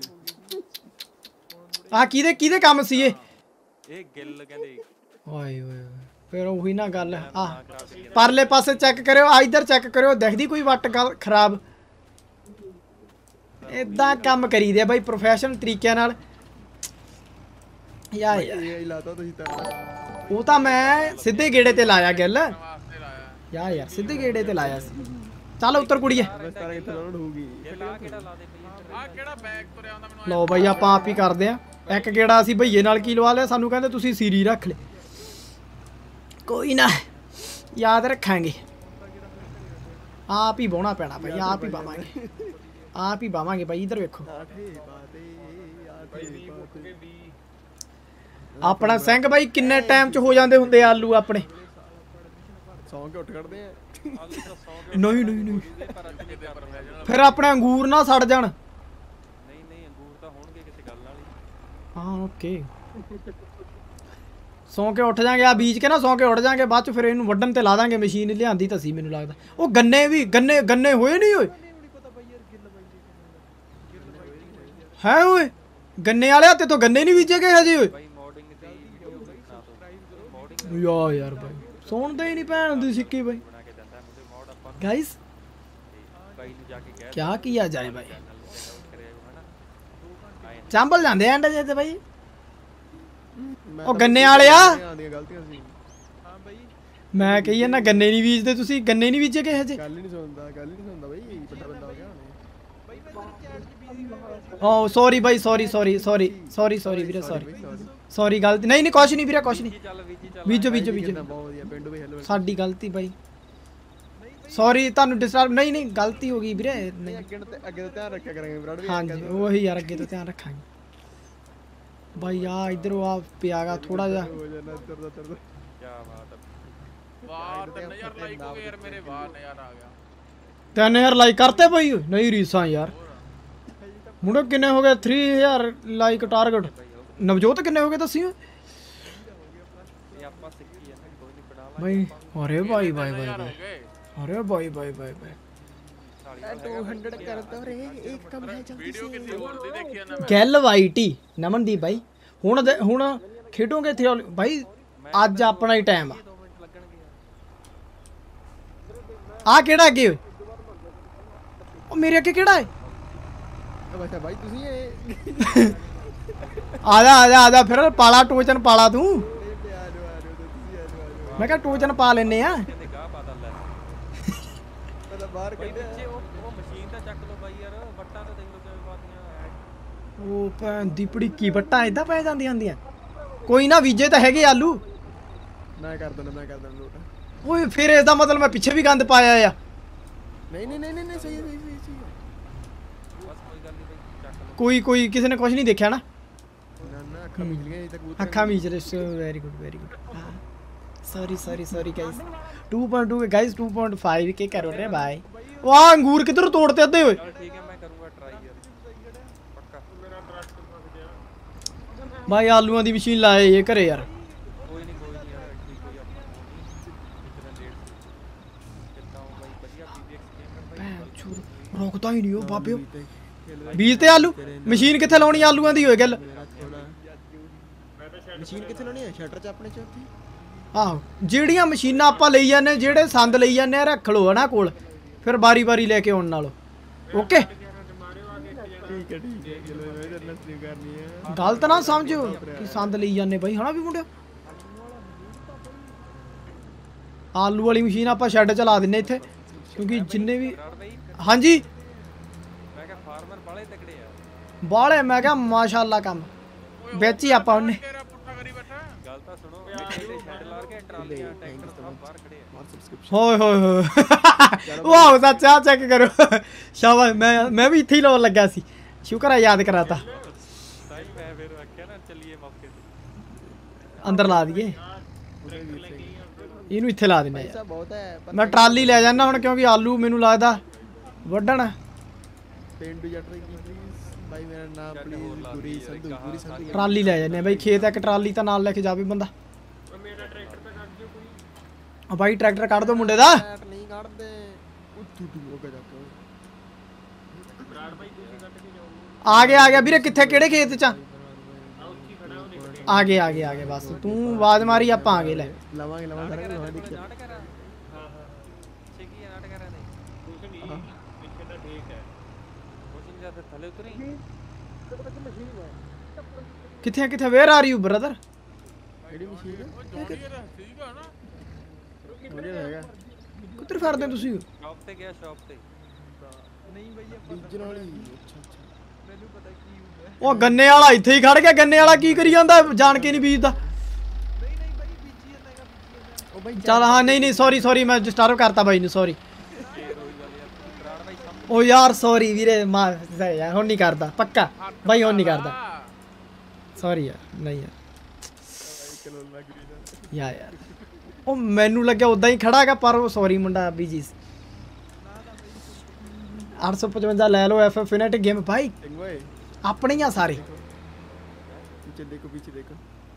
ਆ ਕਿਹਦੇ ਕਿਹਦੇ ਕੰਮ ਸੀ ਇਹ ਇਹ ਗਿੱਲ ਕਹਿੰਦੇ ਓਏ ਓਏ ਫਿਰ ਉਹੀ ਨਾ ਗੱਲ ਆ ਪਰਲੇ ਪਾਸੇ ਚੈੱਕ ਕਰਿਓ ਆ ਇੱਧਰ ਚੈੱਕ ਕਰਿਓ ਦਿਖਦੀ ਕੋਈ ਵੱਟ ਗੱਲ ਖਰਾਬ ਇਦਾਂ ਕੰਮ ਕਰੀਦੇ ਆ ਬਾਈ ਪ੍ਰੋਫੈਸ਼ਨਲ ਤਰੀਕਿਆਂ ਨਾਲ ਯਾ ਯਾਰ ਇਹ ਲਾਤਾ ਤੁਸੀਂ ਤਾਂ ਉਹ ਤਾਂ ਮੈਂ ਸਿੱਧੇ ਗੇੜੇ ਤੇ ਲਾਇਆ ਗੱਲ ਵਾਸਤੇ ਲਾਇਆ ਯਾ ਯਾਰ ਸਿੱਧੇ ਗੇੜੇ ਤੇ ਲਾਇਆ ਸੀ ਚੱਲ ਉੱਤਰ ਕੁੜੀਏ ਬਸ ਤਾਰਾ ਕਿੱਥੇ ਲੋਡ ਹੋਊਗੀ ਗਿੱਲ ਆ ਕਿਹੜਾ ਲਾ ਦੇ ਪਈ ਆ ਕਿਹੜਾ ਬੈਗ ਤੁਰਿਆ ਆਉਂਦਾ ਮੈਨੂੰ ਲਓ ਬਾਈ ਆਪਾਂ ਆਪ ਹੀ ਕਰਦੇ ਆ ਇੱਕ ਗੇੜਾ ਅਸੀਂ ਭਈਏ ਨਾਲ ਕੀ ਲਵਾ ਲਿਆ ਸਾਨੂੰ ਕਹਿੰਦੇ ਤੁਸੀਂ ਸੀਰੀ ਰੱਖ ਲੈ कोई ना याद रखेंगे आप ही बोना पैना भाई आप ही बावांगे आप ही बावांगे भाई इधर देखो अपना सिंह भाई किन्ने टाइम च हो जाते होंगे आलू अपने सौ के उठ करते हैं नहीं नहीं नहीं फिर अपने अंगूर ना सड़ जान ਨਹੀਂ ਨਹੀਂ ਅੰਗੂਰ ਤਾਂ ਹੋਣਗੇ ਕਿਸੇ ਗੱਲ ਨਾਲ ਹੀ हाँ ओके सौ के उठ जाएंगे आ बीज के ना सौ के उठ जाएंगे बाद च फिर इनू वड्डन ते ला देंगे मशीन लियांदी तो सी मैनू लगदा ओ गन्ने भी गन्ने गन्ने होए नहीं होए है ओए गन्ने वाले ते तो गन्ने नहीं बीजे गए हजे ओए ਬਾਈ ਮੋਡਿੰਗ ਦੀ ਵੀਡੀਓ ਬਣਾ ਦੋ ਮੋਡਿੰਗ यार यार भाई सुनते ही नहीं भैन दी सिक्की भाई ਬਣਾ ਕੇ ਦਿੰਦਾ ਮੁੰਡੇ ਮੋਡ ਆਪਾਂ ਨੂੰ गाइस ਬਾਈ ਨੂੰ ਜਾ ਕੇ ਕਹਿ क्या किया जाए भाई ਚੈਨਲ ਨੂੰ ਚੈੱਕ ਆਊਟ ਕਰਿਆ ਹਨਾ ਆਏ चांबल जांदे एंड जे ते भाई ओ गन्ने वाले आ ਆਂਦੀਆਂ ਗਲਤੀਆਂ ਸੀ मैं कही ना गन्ने नहीं बीजते तुसी गन्ने नहीं बीजे गए हजे ਗੱਲ ਹੀ ਨਹੀਂ ਸੁਣਦਾ ਗੱਲ ਹੀ ਨਹੀਂ ਸੁਣਦਾ ਬਈ ਵੱਡਾ ਬੰਦਾ ਹੋ ਗਿਆ ਹੁਣੇ ओ सॉरी भाई sorry sorry sorry sorry sorry वीरे सॉरी सॉरी गलती नहीं नहीं कुछ नहीं वीरे कुछ नहीं ਚੱਲ ਵੀਜੀ ਚੱਲ बीजो बीजो बीजो ਬਹੁਤ ਵਧੀਆ ਪਿੰਡੂ ਵੀ ਹੈਲੋ साडी गलती भाई सॉरी ਤੁਹਾਨੂੰ डिस्टर्ब नहीं नहीं गलती हो गई वीरे नहीं ਅੱਗੇ ਨੂੰ ਤੇ ਅੱਗੇ ਤੋਂ ਧਿਆਨ ਰੱਖਿਆ ਕਰਾਂਗੇ ਬਰਾੜ ਵੀ हाँ जी वही यार अगे तो ध्यान रखांगे भाई यार इधर आ पियागा थोड़ा जा ਹੋ ਜਾਣਾ ਤੁਰਦਾ ਤੁਰਦਾ ਕੀ ਬਾਤ ਹੈ ਵਾਹ ਤਿੰਨ ਹਜ਼ਾਰ ਲਾਈਕ ਹੋ ਗਏ ਯਾਰ ਮੇਰੇ ਵਾਹ ਨਜ਼ਾਰਾ ਆ ਗਿਆ तीन हजार लाइक करते भाई नहीं रीसा यार मुंडे किन्ने हो गए थ्री हजार लाइक टारगेट नवजोत किन्ने हो गए दसी ਇਹ ਆਪਾਂ ਸਿੱਖੀ ਹੈ ਨਾ ਕੋਈ ਨਹੀਂ ਬਣਾ ਲਾ भाई अरे भाई भाई भाई ਹੋ भाई ਗਏ अरे भाई भाई भाई भाई दो सौ कर दो रे एक कम है जल्दी ਵੀਡੀਓ ਕਿੱਥੇ ਹੋਰ ਦੀ ਦੇਖੀ ਨਾ ਮੈਂ गैल वाईटी नमनदीप भाई हुण दे- हुण खेडोगे थे भाई अज अपना ही टाइम आ आ केड़ा अगे ओए ओ मेरे अगे केड़ा है ਅੱਛਾ ਭਾਈ ਤੁਸੀਂ ਇਹ आजा आजा आजा फिर पाला टोचन पाला तू ਆ ਜਾਓ ਆ ਜਾਓ ਤੁਸੀਂ ਆ ਜਾਓ ਆ ਜਾਓ मैं क्या टोचन पा लेने आ ਕਹਿੰਦੇ ਗਾਹ ਪਾ ਲੈ ਮੈਂ ਤਾਂ ਬਾਹਰ ਬਾਈ ਕੱਢਿਆ ਵਿੱਚੇ ਉਹ ਉਹ ਮਸ਼ੀਨ ਤਾਂ ਚੱਕ ਲਓ ਬਾਈ ਯਾਰ ਵੱਟਾਂ ਤਾਂ ਦੇਖ ਲਓ ਕਿਵੇਂ ਪਾਤੀਆਂ ਉਹ ਭੈਣ ਦੀ ਪੜੀਕੀ ਵੱਟਾਂ ਇਦਾਂ ਪੈ ਜਾਂਦੀਆਂ ਹੁੰਦੀਆਂ ਕੋਈ ਨਾ ਵੀਜੇ ਤਾਂ ਹੈਗੇ ਆਲੂ ਮੈਂ ਕਰ ਦਿੰਦਾ ਮੈਂ ਕਰ ਦਿੰਦਾ ਲੋਟ ਓਏ ਫਿਰ ਇਹਦਾ ਮਤਲਬ ਮੈਂ ਪਿੱਛੇ ਵੀ ਗੰਦ ਪਾਇਆ ਆ ਨਹੀਂ ਨਹੀਂ ਨਹੀਂ ਨਹੀਂ ਨਹੀਂ, ਸਹੀ ਹੈ, ਸਹੀ ਸਹੀ ਸਹੀ ਹੈ। ਬਸ ਕੋਈ ਗੱਲ ਨਹੀਂ ਬਾਈ ਚੱਕ ਲਓ ਕੋਈ ਕੋਈ ਕਿਸੇ ਨੇ ਕੁਝ ਨਹੀਂ ਦੇਖਿਆ ਨਾ ਨਾ ਨਾ ਅੱਖਾਂ ਮਿਲ ਗਈਆਂ ਇਹ ਤਾਂ ਕਬੂਤਰ ਅੱਖਾਂ ਵਿੱਚ ਰਸ very good very good sorry sorry sorry guys two point two guys two point five K करो रे भाई वाह अंगूर किधर तोड़ते अद्धे ओए ਚਲ ਠੀਕ ਹੈ ਮੈਂ ਕਰੂੰਗਾ ਟਰਾਈ ਯਾਰ ਪੱਕਾ भाई आलूਆਂ ਦੀ ਮਸ਼ੀਨ ਲਾਏ ਇਹ ਘਰੇ ਯਾਰ ਕੋਈ ਨਹੀਂ ਕੋਈ ਨਹੀਂ ਯਾਰ ਠੀਕ ਹੋਈ ਆਪਣਾ ਇਤਨਾ ਲੇਟ ਕਿੱਦਾਂ ਹੋ ਬਾਈ ਵਧੀਆ ਪੀਵੀ ਐਕਸਪਲੇਨ ਕਰ ਬਾਈ ਛੁਰ ਰੁਕਦਾ ਹੀ ਨਹੀਂ ਉਹ ਬਾਬੇ ਬੀਜ ਤੇ ਆਲੂ ਮਸ਼ੀਨ ਕਿੱਥੇ ਲਾਉਣੀ ਆਲੂਆਂ ਦੀ ਹੋਏ ਗੱਲ ਮਸ਼ੀਨ ਕਿੱਥੇ ਲਾਉਣੀ ਹੈ ਸ਼ਟਰ ਚ ਆਪਣੇ ਚ ਉੱਥੇ ਆਹੋ ਜਿਹੜੀਆਂ ਮਸ਼ੀਨਾਂ ਆਪਾਂ ਲਈ ਜਾਂਦੇ ਜਿਹੜੇ ਸੰਦ ਲਈ ਜਾਂਦੇ ਆ ਰੱਖ ਲਓ ਹਨਾ ਕੋਲ ਫਿਰ ਬਾਰੀ ਬਾਰੀ ਲੈ ਕੇ ਆਉਣ ਨਾਲੋਂ ਓਕੇ ਠੀਕ ਹੈ ਠੀਕ ਹੈ ਚਲੋ ਮੈਂ ਜਰਨਲ ਸਟ੍ਰੀਮ ਕਰਨੀ ਹੈ ਗਲਤ ਨਾ ਸਮਝੋ ਕਿ ਸੰਦ ਲਈ ਜਾਂਦੇ ਬਾਈ ਹਨਾ ਵੀ ਮੁੰਡਿਓ ਆਲੂ ਵਾਲੀ ਮਸ਼ੀਨ ਆਪਾਂ ਸ਼ੈੱਡ ਚ ਲਾ ਦਿੰਨੇ ਇੱਥੇ ਕਿਉਂਕਿ ਜਿੰਨੇ ਵੀ ਬਰਾੜ ਬਾਈ ਹਾਂਜੀ ਮੈਂ ਕਿਹਾ ਫਾਰਮਰ ਬਾਲੇ ਤਕੜੇ ਆ ਬਾਲੇ ਮੈਂ ਕਿਹਾ ਮਾਸ਼ਾਅੱਲਾ ਕੰਮ ਵਿੱਚ ਹੀ ਆਪਾਂ ਉਹਨੇ ਤੇਰਾ ਪੁੱਠਾ ਕਰੀ ਬੈਠਾ ਗੱਲ ਤਾਂ ਸੁਣੋ ਮੇਰੇ ਸ਼ੈਡ ਲਾ ਕੇ ਟਰਾਲੀਆਂ ਟੈਂਕਰ ਸਭ ਬਾਹਰ ਖੜੇ ਆ ਔਰ ਸਬਸਕ੍ਰਿਪਸ਼ਨ ਹੋਏ ਹੋਏ ਹੋਏ ਵਾਓ ਚਾਚਾ ਚੈੱਕ ਕਰੋ ਸ਼ਾਬਾਸ਼ ਮੈਂ ਮੈਂ ਵੀ ਇੱਥੇ ਹੀ ਲਾਉਣ ਲੱਗਾ ਸੀ ਸ਼ੁਕਰ ਹੈ ਯਾਦ ਕਰਾਤਾ ਤਾਂ ਹੀ ਮੈਂ ਫਿਰ ਆਖਿਆ ਨਾ ਚੱਲੀਏ ਮੌਕੇ ਤੇ ਅੰਦਰ ਲਾ ਦਈਏ ਇਹਨੂੰ ਇੱਥੇ ਲਾ ਦਿੰਨੇ ਪੈਸਾ ਬਹੁਤ ਹੈ ਪਰ ਮੈਂ ਟਰਾਲੀ ਲੈ ਜਾਣਾ ਹੁਣ ਕਿਉਂਕਿ ਆਲੂ ਮੈਨੂੰ ਲੱਗਦਾ ਵੱਢਣ ਪਿੰਡੂ ਜੱਟ ਦੀ ਪਲੀਜ਼ ਬਾਈ ਮੇਰਾ ਨਾਮ ਪਲੀਜ਼ ਗੁਰੀ ਸੰਧੂ ਗੁਰੀ ਸੰਧੂ ਟਰਾਲੀ ਲੈ ਜਾਂਦੇ ਆ ਬਾਈ ਖੇਤ ਇੱਕ ਟਰਾਲੀ ਤਾਂ ਨਾਲ ਲੈ ਕੇ ਜਾਵੇ ਬੰਦਾ ਆ ਬਾਈ ਟਰੈਕਟਰ ਕੱਢ ਦੋ ਮੁੰਡੇ ਦਾ ਟਰੈਕਟਰ ਨਹੀਂ ਕੱਢਦੇ ਉੱਤੂ ਟੂ ਹੋ ਕੇ ਜਾ ਕੇ ਆ ਗਿਆ ਆ ਗਿਆ ਵੀਰੇ ਕਿੱਥੇ ਕਿਹੜੇ ਖੇਤ ਚ ਆ? ਆ ਗਏ ਆ ਗਏ ਆ ਗਏ ਬਸ ਤੂੰ ਆਵਾਜ਼ ਮਾਰੀ ਆਪਾਂ ਆ ਗਏ ਲੈ ਲਵਾਂਗੇ ਲਵਾਂਗੇ ਸਾਰਾ ਕੁਝ ਲਵਾਂਗੇ ਦੇਖ ਨਾਟਕ ਕਰਾਂ ਹਾਂ ਹਾਂ ਛੇਕੀ ਆ ਨਾਟਕ ਕਰਾਂ ਦੇ ਕੁਛ ਨਹੀਂ ਪਿੱਛੇ ਤਾਂ ਠੀਕ ਹੈ ਕੁਛ ਨਹੀਂ ਜਦ ਥੱਲੇ ਉਤਰੀ ਕਿੱਥੇ ਆ, ਕਿੱਥੇ ਵੇਅਰ ਆਰ ਯੂ ਬ੍ਰਦਰ ਕਿਹੜੀ ਮਸ਼ੀਨ ਹੈ ਜੋੜੀ ਯਾਰ ਠੀਕ ਆ ਨਾ ਵਧੀਆ ਹੈਗਾ ਕਿੱਧਰ ਫਿਰਦੇ ਤੁਸੀਂ ਸ਼ਾਪ ਤੇ ਗਿਆ ਸ਼ਾਪ ਤੇ ਨਹੀਂ ਭਈਆ ਡੀਜਲ ਵਾਲੀ ਅੱਛਾ ਅੱਛਾ ਮੈਨੂੰ ਪਤਾ ਕੀ ਹੁੰਦਾ ਉਹ ਗੰਨੇ ਵਾਲਾ ਇੱਥੇ ਹੀ ਖੜ ਗਿਆ ਗੰਨੇ ਵਾਲਾ ਕੀ ਕਰੀ ਜਾਂਦਾ ਜਾਣ ਕੇ ਨਹੀਂ ਬੀਜਦਾ ਉਹ चल हाँ नहीं नहीं सॉरी सॉरी मैं डिस्टर्ब करता भाई ने सॉरी ओ यार सॉरी वीरे मार यार हुन नहीं करता पक्का भाई हुन नहीं करता सॉरी यार नहीं यार यार यार ओ मैनू लगे उदा ही खड़ा है पर वो सॉरी मुंडा बीजी आठ सौ पचवंजा ले लो एफ एफ फिनेटिक गेम भाई अपने ही आ सारे पीछे देखो पीछे देखो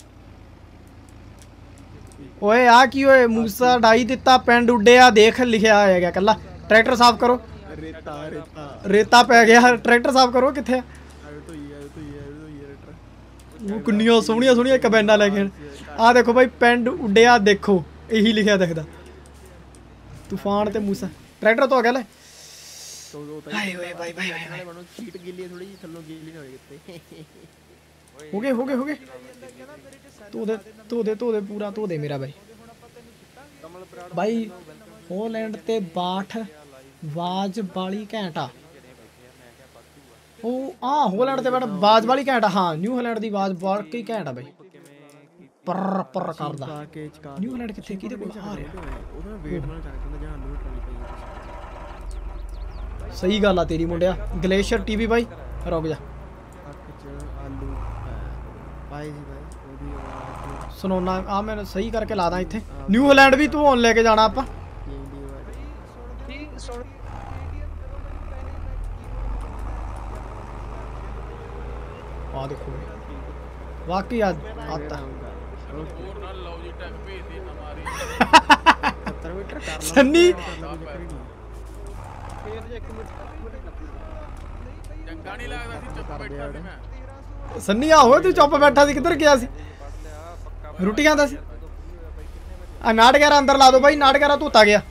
ओए आ की ओए मूसा ढाई दिता पिंड उड्डिया देख लिखा है कला ट्रैक्टर साफ करो रेता रेता रेता पै गया ट्रैक्टर साफ करो किथे आयो तो ये आयो तो ये आयो तो ये रेता वो कुन्नियां सोहणियां सोहणियां कबैना लेके आ देखो भाई पिंड उड्डिया देखो यही लिखा दिखदा तूफान ते मूसा ट्रैक्टर तो आ गया ले तो वो हाय ओए भाई भाई भाई बनो शीट गिल्ली थोड़ी जी थल्लों गिल्ली ना होए किते हो गए हो गए हो गए तो दे तो दे तो दे पूरा तो दे मेरा भाई भाई होलैंड ते बाठ वाज वाली घंटा ओ आ होलैंड ते बाठ वाज वाली घंटा हां न्यू होलैंड दी आवाज वाकई घंटा भाई पर पर करदा न्यू होलैंड किथे किदे कोल आ रहा ਉਹਦਾ ਵੇਟ ਨਾਲ ਕਰਕੇ ਨਾ ਜਾਂ ਨੂੰ ਟਰਾਲੀ ਪਈ सही गल आ तेरी मुंडिया ग्लेशियर टीवी भाई रुक जा ਅੱਖ ਚ ਆਲੂ ਪਾਈ ਜੀ ਭਾਈ ਉਹਦੀ ਆਵਾਜ਼ सुनोना आ मैंने सही करके ला दा इत्थे न्यू होलैंड भी तू हुन लेके जाना आपां ਦੀ ਆਵਾਜ਼ आ देखो वाकई आज आता ਹੋਰ ਨਾਲ ਲਓ ਜੀ ਟੈਗ ਭੇਜ ਦੇ ਨਾ ਮਾਰੀ ਸੱਤਰ ਮੀਟਰ ਕਰ ਲਾ सन्नी ਚੰਗਾ ਨਹੀਂ ਲੱਗਦਾ ਸੀ ਚੁੱਪ ਬੈਠਾ ਸੀ ਮੈਂ सन्नी आ हो तू चुप बैठा सी किधर गया सी रोटी खांदा सी आ नाट ग्यारह अंदर ला दो भाई नाट ग्यारह धोता गया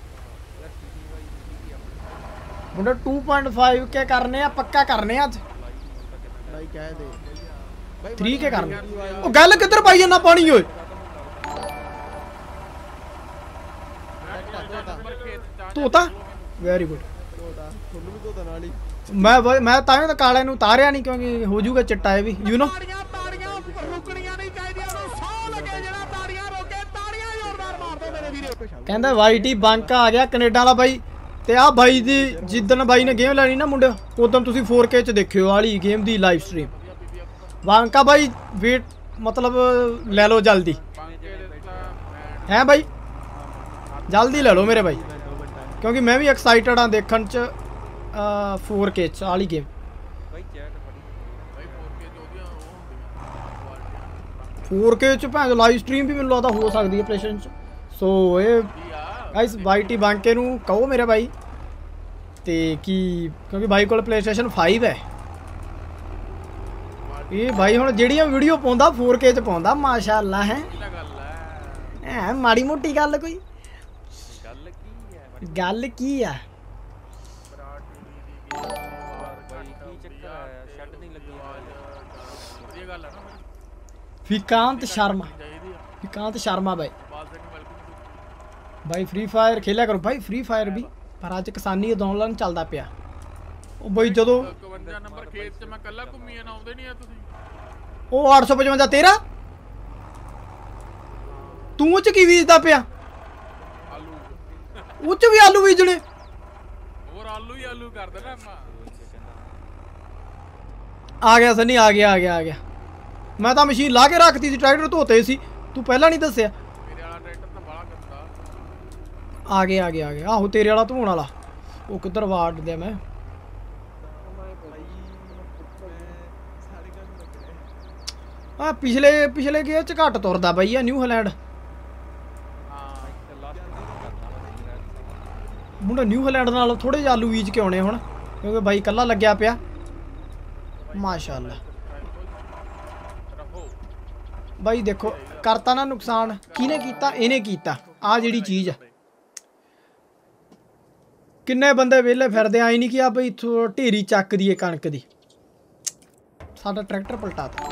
मुंडा टू पॉइंट फाइव के करने आ पक्का करने आज ਭਾਈ ਕਹਿ ਦੇ थ्री के करने ओ गल किधर पाई जाना पानी ओए धोता वेरी गुड ਤੋਤਾ ਤੁਹਾਨੂੰ ਵੀ ਤੋਤਾ ਨਾਲ ਹੀ मैं वही- मैं तां तो काले ਨੂੰ ਤਾਰਿਆ ਨਹੀਂ ਕਿਉਂਕਿ ਹੋ ਜਾਊਗਾ ਚਿੱਟਾ ਇਹ ਵੀ ਯੂ نو ਤਾੜੀਆਂ ਤਾੜੀਆਂ ਰੁਕਣੀਆਂ ਨਹੀਂ ਚਾਹੀਦੀਆਂ ਉਹਨੂੰ ਸੌ ਲੱਗੇ ਜਿਹੜਾ ਤਾੜੀਆਂ ਰੋਕੇ ਤਾੜੀਆਂ ਜ਼ੋਰਦਾਰ ਮਾਰ ਦੋ ਮੇਰੇ ਵੀਰੇ ਕਹਿੰਦਾ ਵਾਈਟੀ ਬੰਕ ਆ ਗਿਆ ਕੈਨੇਡਾ ਵਾਲਾ ਬਾਈ ਤੇ ਆ ਬਾਈ ਦੀ ਜਿੱਦਣ ਬਾਈ ਨੇ ਗੇਮ ਲੈਣੀ ਨਾ ਮੁੰਡਿਓ ਉਦੋਂ ਤੁਸੀਂ ਫੋਰ ਕੇ ਚ ਦੇਖਿਓ ਵਾਲੀ ਗੇਮ ਦੀ ਲਾਈਵ ਸਟ੍ਰੀਮ ਬੰਕਾ ਬਾਈ ਵੇਟ ਮਤਲਬ ਲੈ ਲਓ ਜਲਦੀ ਹੈ ਬਾਈ ਜਲਦੀ ਲੈ ਲਓ ਮੇਰੇ ਬਾਈ ਕਿਉਂਕਿ ਮੈਂ ਵੀ ਐਕਸਾਈਟਡ ਆ ਦੇਖਣ ਚ फोर के वाली गेम फोर के च भैन लाइव स्ट्रीम भी मैंने लगता हो सकती है प्लेस्टेशन च सो ये गाइस वाईटी बांके नू कहो मेरे भाई ते की क्योंकि भाई को प्लेस्टेशन फाइव है ये भाई हुण जेड़ियां वीडियो पाउंदा फोर के च पाउंदा माशाअल्लाह है है माड़ी मोटी गल कोई गल की है विकांत शर्मा विकांत शर्मा भाई भाई फ्री फायर खेलिया करो भाई फ्री फायर भी पर अज किसानी अंदोलन चलता पिया ओ भाई जदों इक्यावन नंबर खेत च मैं कल्ला घुम्मी जाना आउंदे नहीं आ तुसीं ओ आठ सौ पचवंजा तेरा तू च की बीजदा पिया आलू उच भी आलू बीजने ਹੋਰ ਆਲੂ ਹੀ ਆਲੂ ਕਰ ਦੇਣਾ ਆਪਾਂ आ गया सनी आ गया आ गया आ गया मैं तो मशीन ला के रखती थी ट्रैक्टर धोते सी तू पहला नहीं दसिया ਮੇਰੇ ਵਾਲਾ ਟਰੈਕਟਰ ਤਾਂ ਬੜਾ ਗੰਦਾ आ गया आ गया आ गया आहो तेरे वाला धोने वाला वो किधर वार्ड दिया मैं आ पिछले पिछले गेयर च घट तुरदा बई आ न्यू होलैंड मुंडा न्यू होलैंड नाल थोड़े जिहे आलू बीज के आने हुण क्योंकि बाई कल्ला लग्या पिया माशाअल्लाह भाई देखो करता ना नुकसान किने कीता इहने कीता आ जिहड़ी चीज़ है किन्ने बंदे वेले फिरदे आई नहीं कि आ बई इत्थों ढेरी चक दी कणक दी साडा ट्रैक्टर पलटाता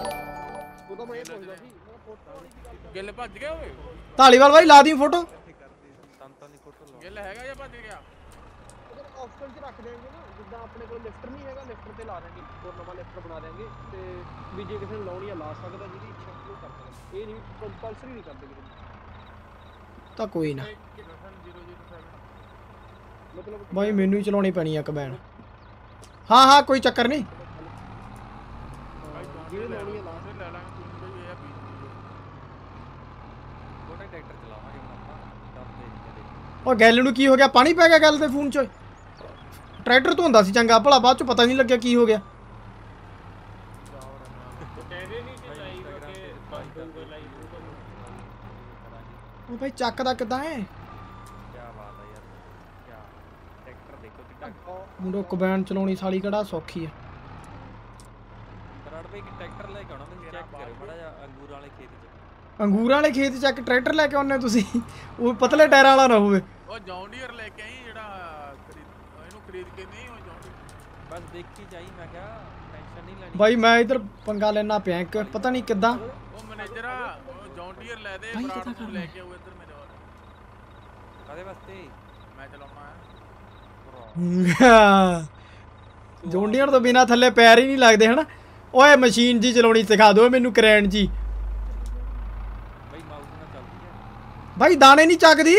ਗਿੱਲ ਭੱਜ ਗਿਆ ਓਏ धालीवाल भाई ला दी फोटो ਗਿੱਲ ਹੈਗਾ ਜਾਂ ਭੱਜ ਗਿਆ ऑप्शन च रख देंगे ना जिद्दां अपने कोल लिफ्टर नहीं हैगा लिफ्टर ते ला देंगे और नवा लिफ्टर बना देंगे ते भी जे किसी ने लाउणी ला सकदा जिहदी इच्छा ਉਹ ਕਰ ਸਕਦਾ ਇਹ ਨਹੀਂ ਕੰਪਲਸਰੀ ਨਹੀਂ ਕਰਦੇ ਕਿਸੇ ਤਾਂ ਕੋਈ ਨਾ ਬਾਈ ਮੈਨੂੰ ਹੀ ਚਲਾਉਣੀ ਪੈਣੀ ਆ ਕਬੈਨ। ਹਾਂ ਹਾਂ ਕੋਈ ਚੱਕਰ ਨਹੀਂ। ਉਹ ਗੱਲ ਨੂੰ ਕੀ ਹੋ ਗਿਆ? ਪਾਣੀ ਪੈ ਗਿਆ ਗੱਲ ਦੇ ਫੋਨ 'ਚ। ਟਰੈਕਟਰ ਧੋਂਦਾ ਸੀ ਚੰਗਾ ਭਲਾ, ਬਾਅਦ 'ਚ ਪਤਾ ਨਹੀਂ ਲੱਗਿਆ ਕੀ ਹੋ ਗਿਆ। ਉਹ ਭਾਈ ਚੱਕਦਾ ਕਿੱਦਾਂ ਹੈ? ਮੁੰਡੋ ਕਬੈਨ ਚਲਾਉਣੀ ਸਾਲੀ ਕਿਹੜਾ ਸੌਖੀ ਆ। ਟਰੈਕਟਰ ਲੈ ਕੇ ਆਉਣਾ ਤੁਸੀਂ ਚੈੱਕ ਕਰੋ ਮਾੜਾ ਜਿਹਾ ਅੰਗੂਰ ਵਾਲੇ ਖੇਤ 'ਚ। ਅੰਗੂਰਾਂ ਵਾਲੇ ਖੇਤ 'ਚ ਇੱਕ ਟਰੈਕਟਰ ਲੈ ਕੇ ਆਉਂਦੇ ਤੁਸੀਂ, ਉਹ ਪਤਲੇ ਟਾਇਰਾਂ ਵਾਲਾ ਨਾ ਹੋਵੇ। ਉਹ ਜੌਨ ਡੀਅਰ ਲੈ ਕੇ ਆਈ ਜਿਹੜਾ ਇਹਨੂੰ ਖਰੀਦ ਕੇ ਨਹੀਂ ਉਹ ਜੌਨ ਬਸ ਦੇਖੀ ਜਾਈ। ਮੈਂ ਕਿਹਾ ਟੈਨਸ਼ਨ ਨਹੀਂ ਲੈਣੀ ਬਾਈ ਮੈਂ ਇਧਰ ਪੰਗਾ ਲੈਣਾ ਪਿਆ ਇੱਕ, ਪਤਾ ਨਹੀਂ ਕਿੱਦਾਂ। ਉਹ ਮੈਨੇਜਰ ਆ ਜੌਨ ਡੀਅਰ ਲੈ ਦੇ ਬਰਾੜ ਨੂੰ ਲੈ ਕੇ ਆਓ ਇੱਧਰ ਮੇਰੇ ਵੱਲ। ਕਾਹਦੇ ਵਾਸਤੇ? ਮੈਂ ਚਲਾਉਣਾ ਹੈ। ਜੌਂਡੀਅਰ ਤੋਂ ਬਿਨਾ ਥੱਲੇ ਪੈਰ ਹੀ ਨਹੀਂ ਲੱਗਦੇ ਹਨਾ। ਓਏ ਮਸ਼ੀਨ ਜੀ ਚਲਾਉਣੀ ਸਿਖਾ ਦਿਓ ਮੈਨੂੰ, ਕਰੇਨ ਜੀ। ਬਈ ਮਾਊਸ ਨਾਲ ਚੱਲਦੀ ਹੈ ਬਾਈ ਦਾਣੇ ਨਹੀਂ ਚੱਕਦੀ,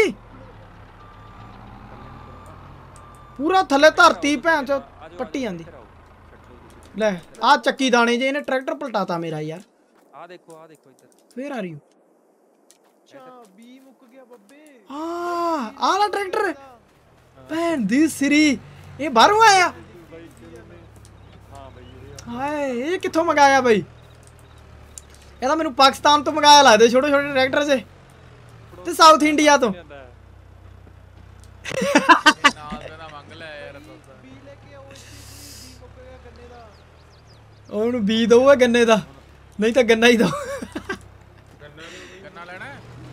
ਪੂਰਾ ਥੱਲੇ ਧਰਤੀ ਭੈਣ ਚ ਪੱਟੀ ਜਾਂਦੀ। ਲੈ ਆ ਚੱਕੀ ਦਾਣੇ ਜੇ, ਇਹਨੇ ਟਰੈਕਟਰ ਪਲਟਾਤਾ ਮੇਰਾ ਯਾਰ। ਆ ਦੇਖੋ ਆ ਦੇਖੋ ਇੱਧਰ ਫੇਰ ਆ ਰਹੀ ਹੋ। ਅੱਛਾ ਬੀ ਮੁੱਕ ਗਿਆ ਬੱਬੇ। ਆ ਆ ਲਾ ਟਰੈਕਟਰ ਭੈਣ ਦੀ ਸਿਰੀ, ਇਹ ਬਾਹਰੋਂ ਆਇਆ। ਹਾਏ ਇਹ ਕਿੱਥੋਂ ਮੰਗਾਇਆ ਬਈ? ਇਹ ਤਾਂ ਮੈਨੂੰ ਪਾਕਿਸਤਾਨ ਤੋਂ ਮੰਗਾਇਆ ਲੱਗਦੇ ਛੋਟੇ ਛੋਟੇ ਟਰੈਕਟਰ ਜੇ, ਤੇ ਸਾਊਥ ਇੰਡੀਆ ਤੋਂ। ਨਾਲ ਦਾ ਮੰਗ ਲੈ ਯਾਰ ਬੀ ਲੈ ਕੇ ਆਓ ਇੱਥੇ ਬੀ ਮੁੱਕ ਗਿਆ ਗੰਨੇ ਦਾ। ਉਹਨੂੰ ਬੀ ਦਊਗਾ ਗੰਨੇ ਦਾ, ਨਹੀਂ ਤਾਂ ਗੰਨਾ ਹੀ ਦੋ। ਗੰਨਾ ਲੈਣਾ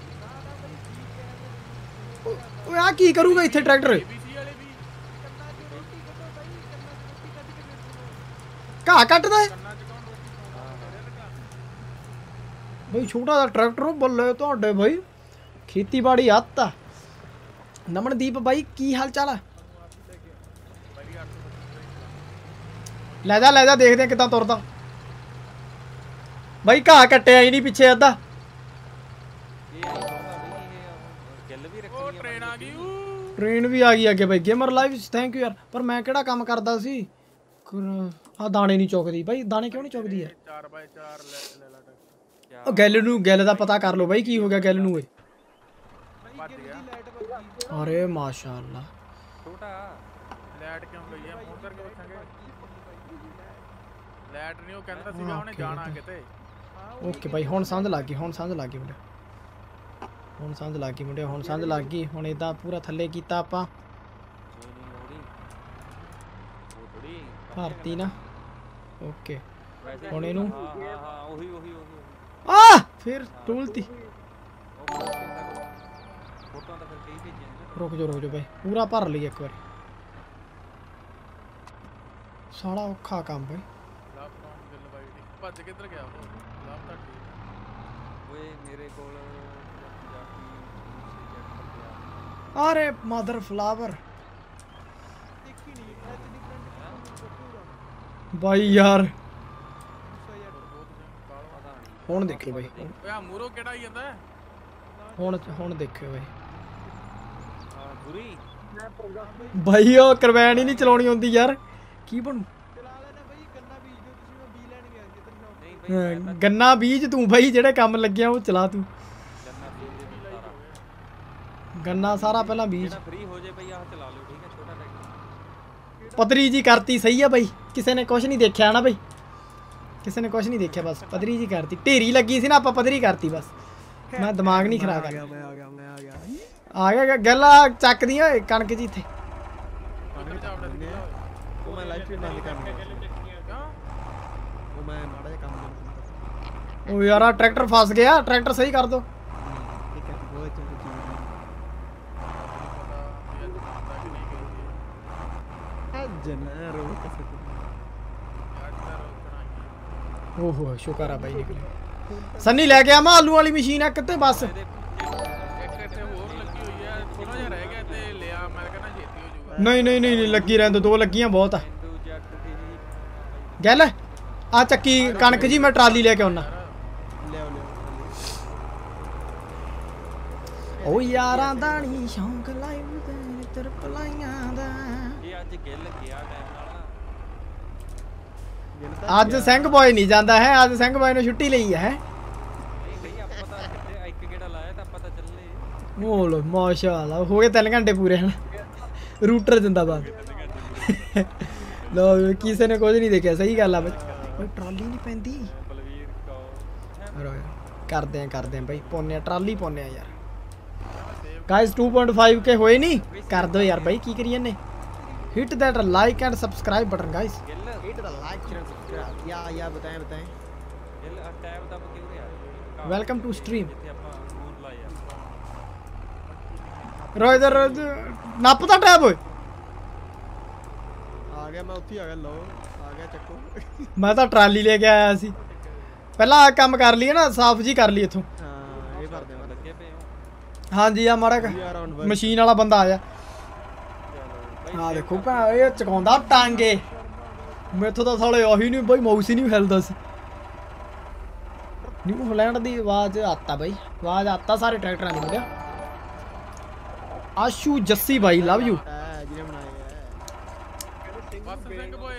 ਓਏ ਆ ਕੀ ਕਰੂਗਾ ਇੱਥੇ ਟਰੈਕਟਰ? ਏਬੀਸੀ ਵਾਲੇ ਵੀ ਗੰਨਾ ਚ ਰੋਟੀ ਕੱਢੋ ਬਾਈ, ਗੰਨਾ ਚ ਰੋਟੀ ਕੱਢ ਕੇ ਵੇਚੋ। ਘਾਹ ਕੱਟਦਾ ਹੈ ਗੰਨਾ ਚ ਕੌਣ ਰੋਟੀ ਖਾਂਦਾ? ਬਈ ਛੋਟਾ ਜਿਹਾ ਟਰੈਕਟਰ ਬੱਲੇ ਤੁਹਾਡੇ ਬਈ, ਖੇਤੀਬਾੜੀ ਹੱਥ ਆ। ਨਮਨਦੀਪ ਬਾਈ ਕੀ ਹਾਲ ਚਾਲ ਆ? ਲੈ ਜਾ ਲੈ ਜਾ, ਦੇਖਦੇ ਆ ਕਿੱਦਾਂ ਤੁਰਦਾ। ਬਾਈ ਘਾਹ ਕੱਟਿਆ ਹੀ ਨਹੀਂ ਪਿੱਛੇ ਅੱਧਾ। ਇਹ ਗੱਲ ਵੀ ਉਹ ਰੱਖਣੀ ਟ੍ਰੇਨ ਆ ਗਈ ਊ। ਟ੍ਰੇਨ ਵੀ ਆ ਗਈ ਅੱਗੇ ਬਾਈ। ਗੇਮਰ ਲਾਈਵ ਥੈਂਕ ਯੂ ਯਾਰ। ਪਰ ਮੈਂ ਕਿਹੜਾ ਕੰਮ ਕਰਦਾ ਸੀ? ਆ ਦਾਣੇ ਨਹੀਂ ਚੁੱਕਦੀ ਬਾਈ, ਦਾਣੇ ਕਿਉਂ ਨਹੀਂ ਚੁੱਕਦੀ ਯਾਰ? ਚਾਰ ਬਾਈ ਚਾਰ ਲੈ ਲੈ ਲਾ ਟਰੈਕਟਰ। ਉਹ ਗੱਲ ਨੂੰ ਗੱਲ ਦਾ ਪਤਾ ਕਰ ਲਓ ਬਾਈ, ਕੀ ਹੋ ਗਿਆ ਗੱਲ ਨੂੰ? ਓਏ ਭੱਜ ਗਿਆ ਲਾਈਟ ਵੱਜ ਗਈ। ਅਰੇ ਮਾਸ਼ਾਅੱਲਾ। ਛੋਟਾ ਲੈਟ ਕਿਉਂ ਗਈ ਆ? ਫੋਨ ਕਰਕੇ ਪੁੱਛਾਂਗੇ। ਲੈਟ ਨਹੀਂ, ਉਹ ਕਹਿੰਦਾ ਸੀਗਾ ਉਹਨੇ ਜਾਣਾ ਕਿਤੇ। ਓਕੇ ਬਾਈ ਹੁਣ ਸਮਝ ਲੱਗ ਗਈ, ਹੁਣ ਸਮਝ ਲੱਗ ਗਈ ਮੁੰਡੇ, ਹੁਣ ਸਮਝ ਲੱਗ ਗਈ ਮੁੰਡੇ, ਹੁਣ ਸਮਝ ਲੱਗ ਗਈ। ਹੁਣ ਇਦਾਂ ਪੂਰਾ ਥੱਲੇ ਕੀਤਾ ਆਪਾਂ ਨਹੀਂ ਨਹੀਂ ਉਹਦੀ ਉਹ ਥੋੜੀ ਭਾਰਤੀ ਨਾ। ਓਕੇ ਵੈਸੇ ਹੁਣ ਇਹਨੂੰ ਹਾਂ ਹਾਂ ਹਾਂ ਉਹੀ ਉਹੀ ਉਹੀ ਆ ਫਿਰ ਟੂਲਤੀ। ਉਹ ਫੋਟੋਆਂ ਤਾਂ ਫਿਰ ਕਈ ਭੇਜੀਆਂ ਨੇ ਨਾ। ਰੁਕ ਜਾ ਰੁਕ ਜਾ ਬਾਈ, ਪੂਰਾ ਭਰ ਲਈ ਇੱਕ ਵਾਰੀ। ਸਾਲਾ ਔਖਾ ਕੰਮ ਬਾਈ। ਲੈਪਟਾਪ ਗੱਲ ਬਾਈ ਦੀ ਭੱਜ ਕਿੱਧਰ ਗਿਆ ਉਹ? ਲੈਪਟਾਪ ਠੀਕ ਓਏ ਮੇਰੇ ਕੋਲ ਪੰਜਾਬੀ ਦੂਸਰੀ ਜੱਟ ਅਰੇ ਮਦਰ ਫਲਾਵਰ ਦੇਖੀ ਨਹੀਂ ਐਚ ਡੀ ਫਰੰਟ ਬਾਈ ਯਾਰ। ਗੁੱਸਾ ਯਾਰ ਪਤਾ ਨਹੀਂ ਹੁਣ ਦੇਖਿਓ ਬਾਈ, ਓਏ ਆ ਮੂਰੋ ਕਿਹੜਾ ਹੀ ਜਾਂਦਾ? ਹੁਣ ਹੁਣ ਦੇਖਿਓ ਬਾਈ। ਹਾਂ ਬੁਰੀ ਬਾਈ ਉਹ ਕਰਵੈਨ ਹੀ ਨਹੀਂ ਚਲਾਉਣੀ ਹੁੰਦੀ ਯਾਰ, ਕੀ ਬਣੂ? ਚਲਾ ਲੈਣਾ ਬਾਈ, ਗੰਨਾ ਬੀਜ ਦਿਓ ਤੁਸੀਂ। ਮੈਂ ਬੀ ਲੈਣ ਗਿਆ ਸੀ ਇੱਧਰ ਸ਼ਾਪ। ਨਹੀਂ ਬਈ ਮੈਂ ਤਾਂ ਗੰਨਾ ਬੀਜ ਤੂੰ ਬਾਈ, ਜਿਹੜੇ ਕੰਮ ਲੱਗਿਆ ਉਹ ਚਲਾ ਤੂੰ। ਗੰਨਾ ਬੀਜ ਦੇ ਸਾਰਾ ਗੰਨਾ ਸਾਰਾ ਪਹਿਲਾਂ ਬੀਜ। ਜਿਹੜਾ ਫ੍ਰੀ ਹੋ ਜੇ ਬਈ ਆਹ ਚਲਾ ਲਿਓ ਠੀਕ ਹੈ। ਛੋਟਾ ਟਰੈਕਟਰ ਪਦਰੀ ਜੀ ਕਰਤੀ ਸਹੀ ਆ ਬਾਈ, ਕਿਸੇ ਨੇ ਕੁਝ ਨਹੀਂ ਦੇਖਿਆ ਨਾ ਬਾਈ, ਕਿਸੇ ਨੇ ਕੁਝ ਨਹੀਂ ਦੇਖਿਆ, ਬਸ ਪਦਰੀ ਜੀ ਕਰਤੀ। ਢੇਰੀ ਲੱਗੀ ਸੀ ਨਾ, ਆਪਾਂ ਪਦਰੀ ਕਰਤੀ ਬਸ। ਮੈਂ ਦਿਮਾਗ ਨਹੀਂ ਖਰਾਬ ਕਰਨਾ। ਮੈਂ ਆ ਗਿਆ ਮੈਂ ਆ ਗਿਆ ਆ ਗਿਆ ਗੱਲਾਂ ਚੱਕਦੀ ਓਏ ਕਣਕ ਜੀ ਇੱਥੇ। ਕਿੱਧਰ ਜਾ ਵੜਦਾ ਸੀ? ਉਹ ਮੈਂ ਲਾਈਵ ਸਟ੍ਰੀਮ ਬੰਦ ਕਰਨੀ ਕਿਉਂ? ਉਹ ਮੈਂ ਮਾੜਾ ਜਿਹਾ ਕੰਮ ਕਰਦਾ ਓ ਯਾਰ ਆ ਟਰੈਕਟਰ ਫਸ ਗਿਆ, ਟਰੈਕਟਰ ਸਹੀ ਕਰ ਦੋ। ਸੀ। ਇੱਕ ਬਹੁਤ ਚੰਗੀ ਚੀਜ਼ ਪਤਾ ਵੀ ਅੱਜ ਬੰਦਾ ਕਿ ਨਹੀਂ ਗਈ ਹੈ ਜਨਾ ਰੋ ਕਿਸੇ ਤੋਂ ਅੱਜ ਦਾ ਰੋਕਣਾ ਹੀ ਹੈ। ਓਹੋ ਸ਼ੁਕਰ ਆ ਬਾਈ ਨਿਕਲੇ। ਸੰਨੀ ਲੈ ਕੇ ਆਵਾਂ ਆਲੂ ਵਾਲੀ ਮਸ਼ੀਨ ਆ ਕਿਤੇ ਬਸ। ਇੱਕ ਇੱਥੇ ਹੋਰ ਲੱਗੀ ਹੋਈ ਹੈ, ਥੋੜਾ ਜਿਹਾ ਰਹਿ ਗਿਆ ਤੇ ਲਿਆ। ਮੈਂ ਕਹਿੰਦਾ ਛੇਤੀ ਹੋ ਜਾਊਗਾ। ਨਹੀਂ ਨਹੀਂ ਨਹੀਂ ਨਹੀਂ, ਲੱਗੀ ਰਹਿਣ ਦੋ, ਦੋ ਲੱਗੀਆਂ ਬਹੁਤ ਆ। ਹਿੰਦੂ ਜੱਟ ਦੀ ਗੱਲ ਆ ਚੱਕੀ ਕਣਕ ਜੀ ਮੈਂ ਟਰਾਲੀ ਲੈ ਕੇ ਆਉਣਾ। ਲਿਆਓ ਲਿਆਓ ਉਹ ਯਾਰਾਂ ਦਾ ਨਹੀਂ ਸ਼ੌਂਕ ਲਾਈਵ ਦੇ ਤੇਰੇ ਪਲਾਈਆਂ ਦਾ। ਇਹ ਅੱਜ ਗਿੱਲ ਗਿਆ ਟਾਈਮ ਨਾਲ ਅੱਜ ਸਿੰਘ ਬॉय ਨਹੀਂ ਜਾਂਦਾ ਹੈ, ਅੱਜ ਸਿੰਘ ਬॉय ਨੇ ਛੁੱਟੀ ਲਈ ਹੈ। ਨਹੀਂ ਕਹੀ ਆਪਾਂ ਤਾਂ ਕਿੱਥੇ ਇੱਕ ਗੇੜਾ ਲਾਇਆ ਤਾਂ ਆਪਾਂ ਤਾਂ ਚੱਲੇ। ਮੋਲ ਮਾਸ਼ਾਅੱਲਾ ਹੋ ਗਏ ਤਿੰਨ ਘੰਟੇ ਪੂਰੇ ਹਨ। ਰੂਟਰ ਜਿੰਦਾਬਾਦ। ਲੋ ਕਿਸੇ ਨੇ ਕੁਝ ਨਹੀਂ ਦੇਖਿਆ, ਸਹੀ ਗੱਲ ਆ ਬਈ। ਓਏ ਟਰਾਲੀ ਨਹੀਂ ਪੈਂਦੀ। ਬਲਵੀਰ ਕੌਰ ਕਰਦੇ ਆ ਕਰਦੇ ਆ ਬਾਈ, ਪਾਉਨੇ ਆ ਟਰਾਲੀ ਪਾਉਨੇ ਆ ਯਾਰ। ਗਾਇਸ टू पॉइंट फाइव के ਹੋਏ ਨਹੀਂ, ਕਰ ਦਿਓ ਯਾਰ ਬਾਈ, ਕੀ ਕਰੀ ਜਾਂਦੇ। Hit that like and subscribe button guys. Gill hit the like and subscribe. ਯਾ ਯਾ ਬਤਾਏ ਬਤਾਏ ਗਿੱਲ ਆ ਟੈਬ ਦੱਬ ਕੇ ਉਰੇ ਆ। Welcome to stream. ਜਿੱਥੇ ਆਪਾਂ ਫੋਨ ਲਾਇਆ ਰੋ ਇਧਰ ਨੱਪ ਦਾ ਟੈਬ ਓਏ। ਆ ਗਿਆ ਮੈਂ ਉੱਥੇ ਆ ਗਿਆ। ਲਓ ਆ ਗਿਆ ਚੱਕੋ। ਮੈਂ ਤਾਂ ਟਰਾਲੀ ਲੈ ਕੇ ਆਇਆ ਸੀ। ਪਹਿਲਾਂ ਆ ਕੰਮ ਕਰ ਲਈਏ ਨਾ, ਸਾਫ ਜੀ ਕਰ ਲਈ ਇੱਥੋਂ। ਹਾਂ ਇਹ ਕਰਦੇ ਮੈਂ ਲੱਗੇ ਪਏ ਹੋ। ਹਾਂਜੀ ਆ ਮਾੜਾ ਮਸ਼ੀਨ ਵਾਲਾ ਬੰਦਾ ਆਇਆ। ਆ ਦੇਖੋ ਭਾ ਇਹ ਚਕਾਉਂਦਾ ਟਾਂਗੇ। ਮੈਥੋਂ ਤਾਂ ਸਾਲੇ ਆਹੀ ਨਹੀਂ ਬਈ, ਮਾਊਸ ਹੀ ਨਹੀਂ ਹਿਲਦਾ ਸੀ। ਨਿਊ ਹਾਲੈਂਡ ਦੀ ਆਵਾਜ਼ ਆਤਾ ਬਈ, ਆਵਾਜ਼ ਆਤਾ ਸਾਰੇ ਟਰੈਕਟਰਾਂ ਦੀ। ਮੁੰਡਿਆ ਆਸ਼ੂ ਜੱਸੀ ਬਾਈ ਲਵ ਯੂ। ਹੈ ਜਿਹਨੇ ਬਣਾਏ ਹੈ। ਬਸ ਸਿੰਘ ਬੋਏ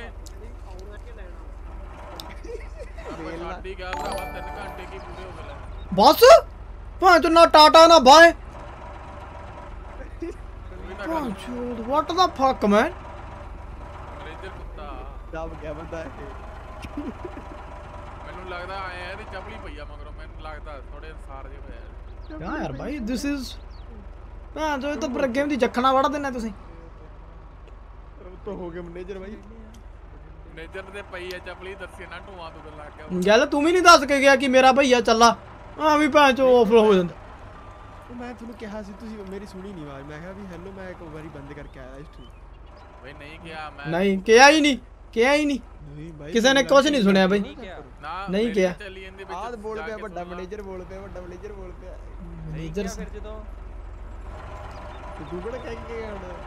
ਸਾਡੀ ਗੱਲ ਦਾ ਵਾ ਤਿੰਨ ਘੰਟੇ ਕੀ ਪੂਰੇ ਹੋ ਗਏ ਲੈ। ਬਸ ਭਾਂ ਤੂੰ ਨਾ ਟਾਟਾ ਨਾ ਬਾਏ। ਵਾਟ ਦਾ ਫੱਕ ਮੈਨ। ਅੰਗਰੇਜ਼ਰ ਕੁੱਤਾ ਦਬ ਗਿਆ ਬੰਦਾ ਇਹ। ਮੈਨੂੰ ਲੱਗਦਾ ਆਇਆ ਇਹਦੀ ਚਪਲੀ ਪਈ ਆ ਮਗਰੋਂ। ਮੈਨੂੰ ਲੱਗਦਾ ਥੋੜੇ ਅਨਸਾਰ ਜੇ ਹੋਇਆ ਯਾ ਯਾਰ ਬਾਈ ਦਿਸ ਇਜ਼ ਭਾਂ ਜੋ ਇਹ ਤਾਂ ਪਰ ਗੇਮ ਦੀ ਜੱਖਣਾ ਵੜ ਦੇਣਾ ਤੁਸੀਂ। ਤੋਂ ਹੋ ਗਏ ਮੈਨੇਜਰ ਬਾਈ। ਨੇਜਰ ਦੇ ਪਈ ਆ ਚਪਲੀ, ਦੱਸੇ ਨਾ ਢੂਆਂ ਤੋਂ ਲੱਗ ਗਿਆ। ਗੱਲ ਤੂੰ ਵੀ ਨਹੀਂ ਦੱਸ ਕੇ ਗਿਆ ਕਿ ਮੇਰਾ ਭਈਆ ਚੱਲਾ। ਆ ਵੀ ਭਾਂ ਚੋ ਆਫ ਹੋ ਜਾਂਦਾ। ਉਹ ਮੈਂ ਤੁਹਾਨੂੰ ਕਿਹਾ ਸੀ, ਤੁਸੀਂ ਮੇਰੀ ਸੁਣੀ ਨਹੀਂ ਆਵਾਜ਼। ਮੈਂ ਕਿਹਾ ਵੀ ਹੈਲੋ, ਮੈਂ ਇੱਕ ਵਾਰੀ ਬੰਦ ਕਰਕੇ ਆਇਆ ਇਸ ਤੋਂ। ਬਈ ਨਹੀਂ ਕਿਹਾ ਮੈਂ। ਨਹੀਂ ਕਿਹਾ ਹੀ ਨਹੀਂ, ਕਿਹਾ ਹੀ ਨਹੀਂ। ਨਹੀਂ ਬਾਈ ਕਿਸੇ ਨੇ ਕੁਝ ਨਹੀਂ ਸੁਣਿਆ ਬਈ। ਨਾ ਨਹੀਂ ਕਿਹਾ। ਚੱਲੀ ਜਾਂਦੀ ਵਿੱਚ ਆਦ ਬੋਲ ਪਿਆ, ਵੱਡਾ ਮੈਨੇਜਰ ਬੋਲ ਪਿਆ, ਵੱਡਾ ਮੈਨੇਜਰ ਬੋਲ ਪਿਆ। ਮੈਨੇਜਰ ਫਿਰ ਜਦੋਂ ਤੇ ਤੂੰ ਕਿਹੜਾ ਕਹਿ ਕੇ ਗਿਆ ਹੁਣ?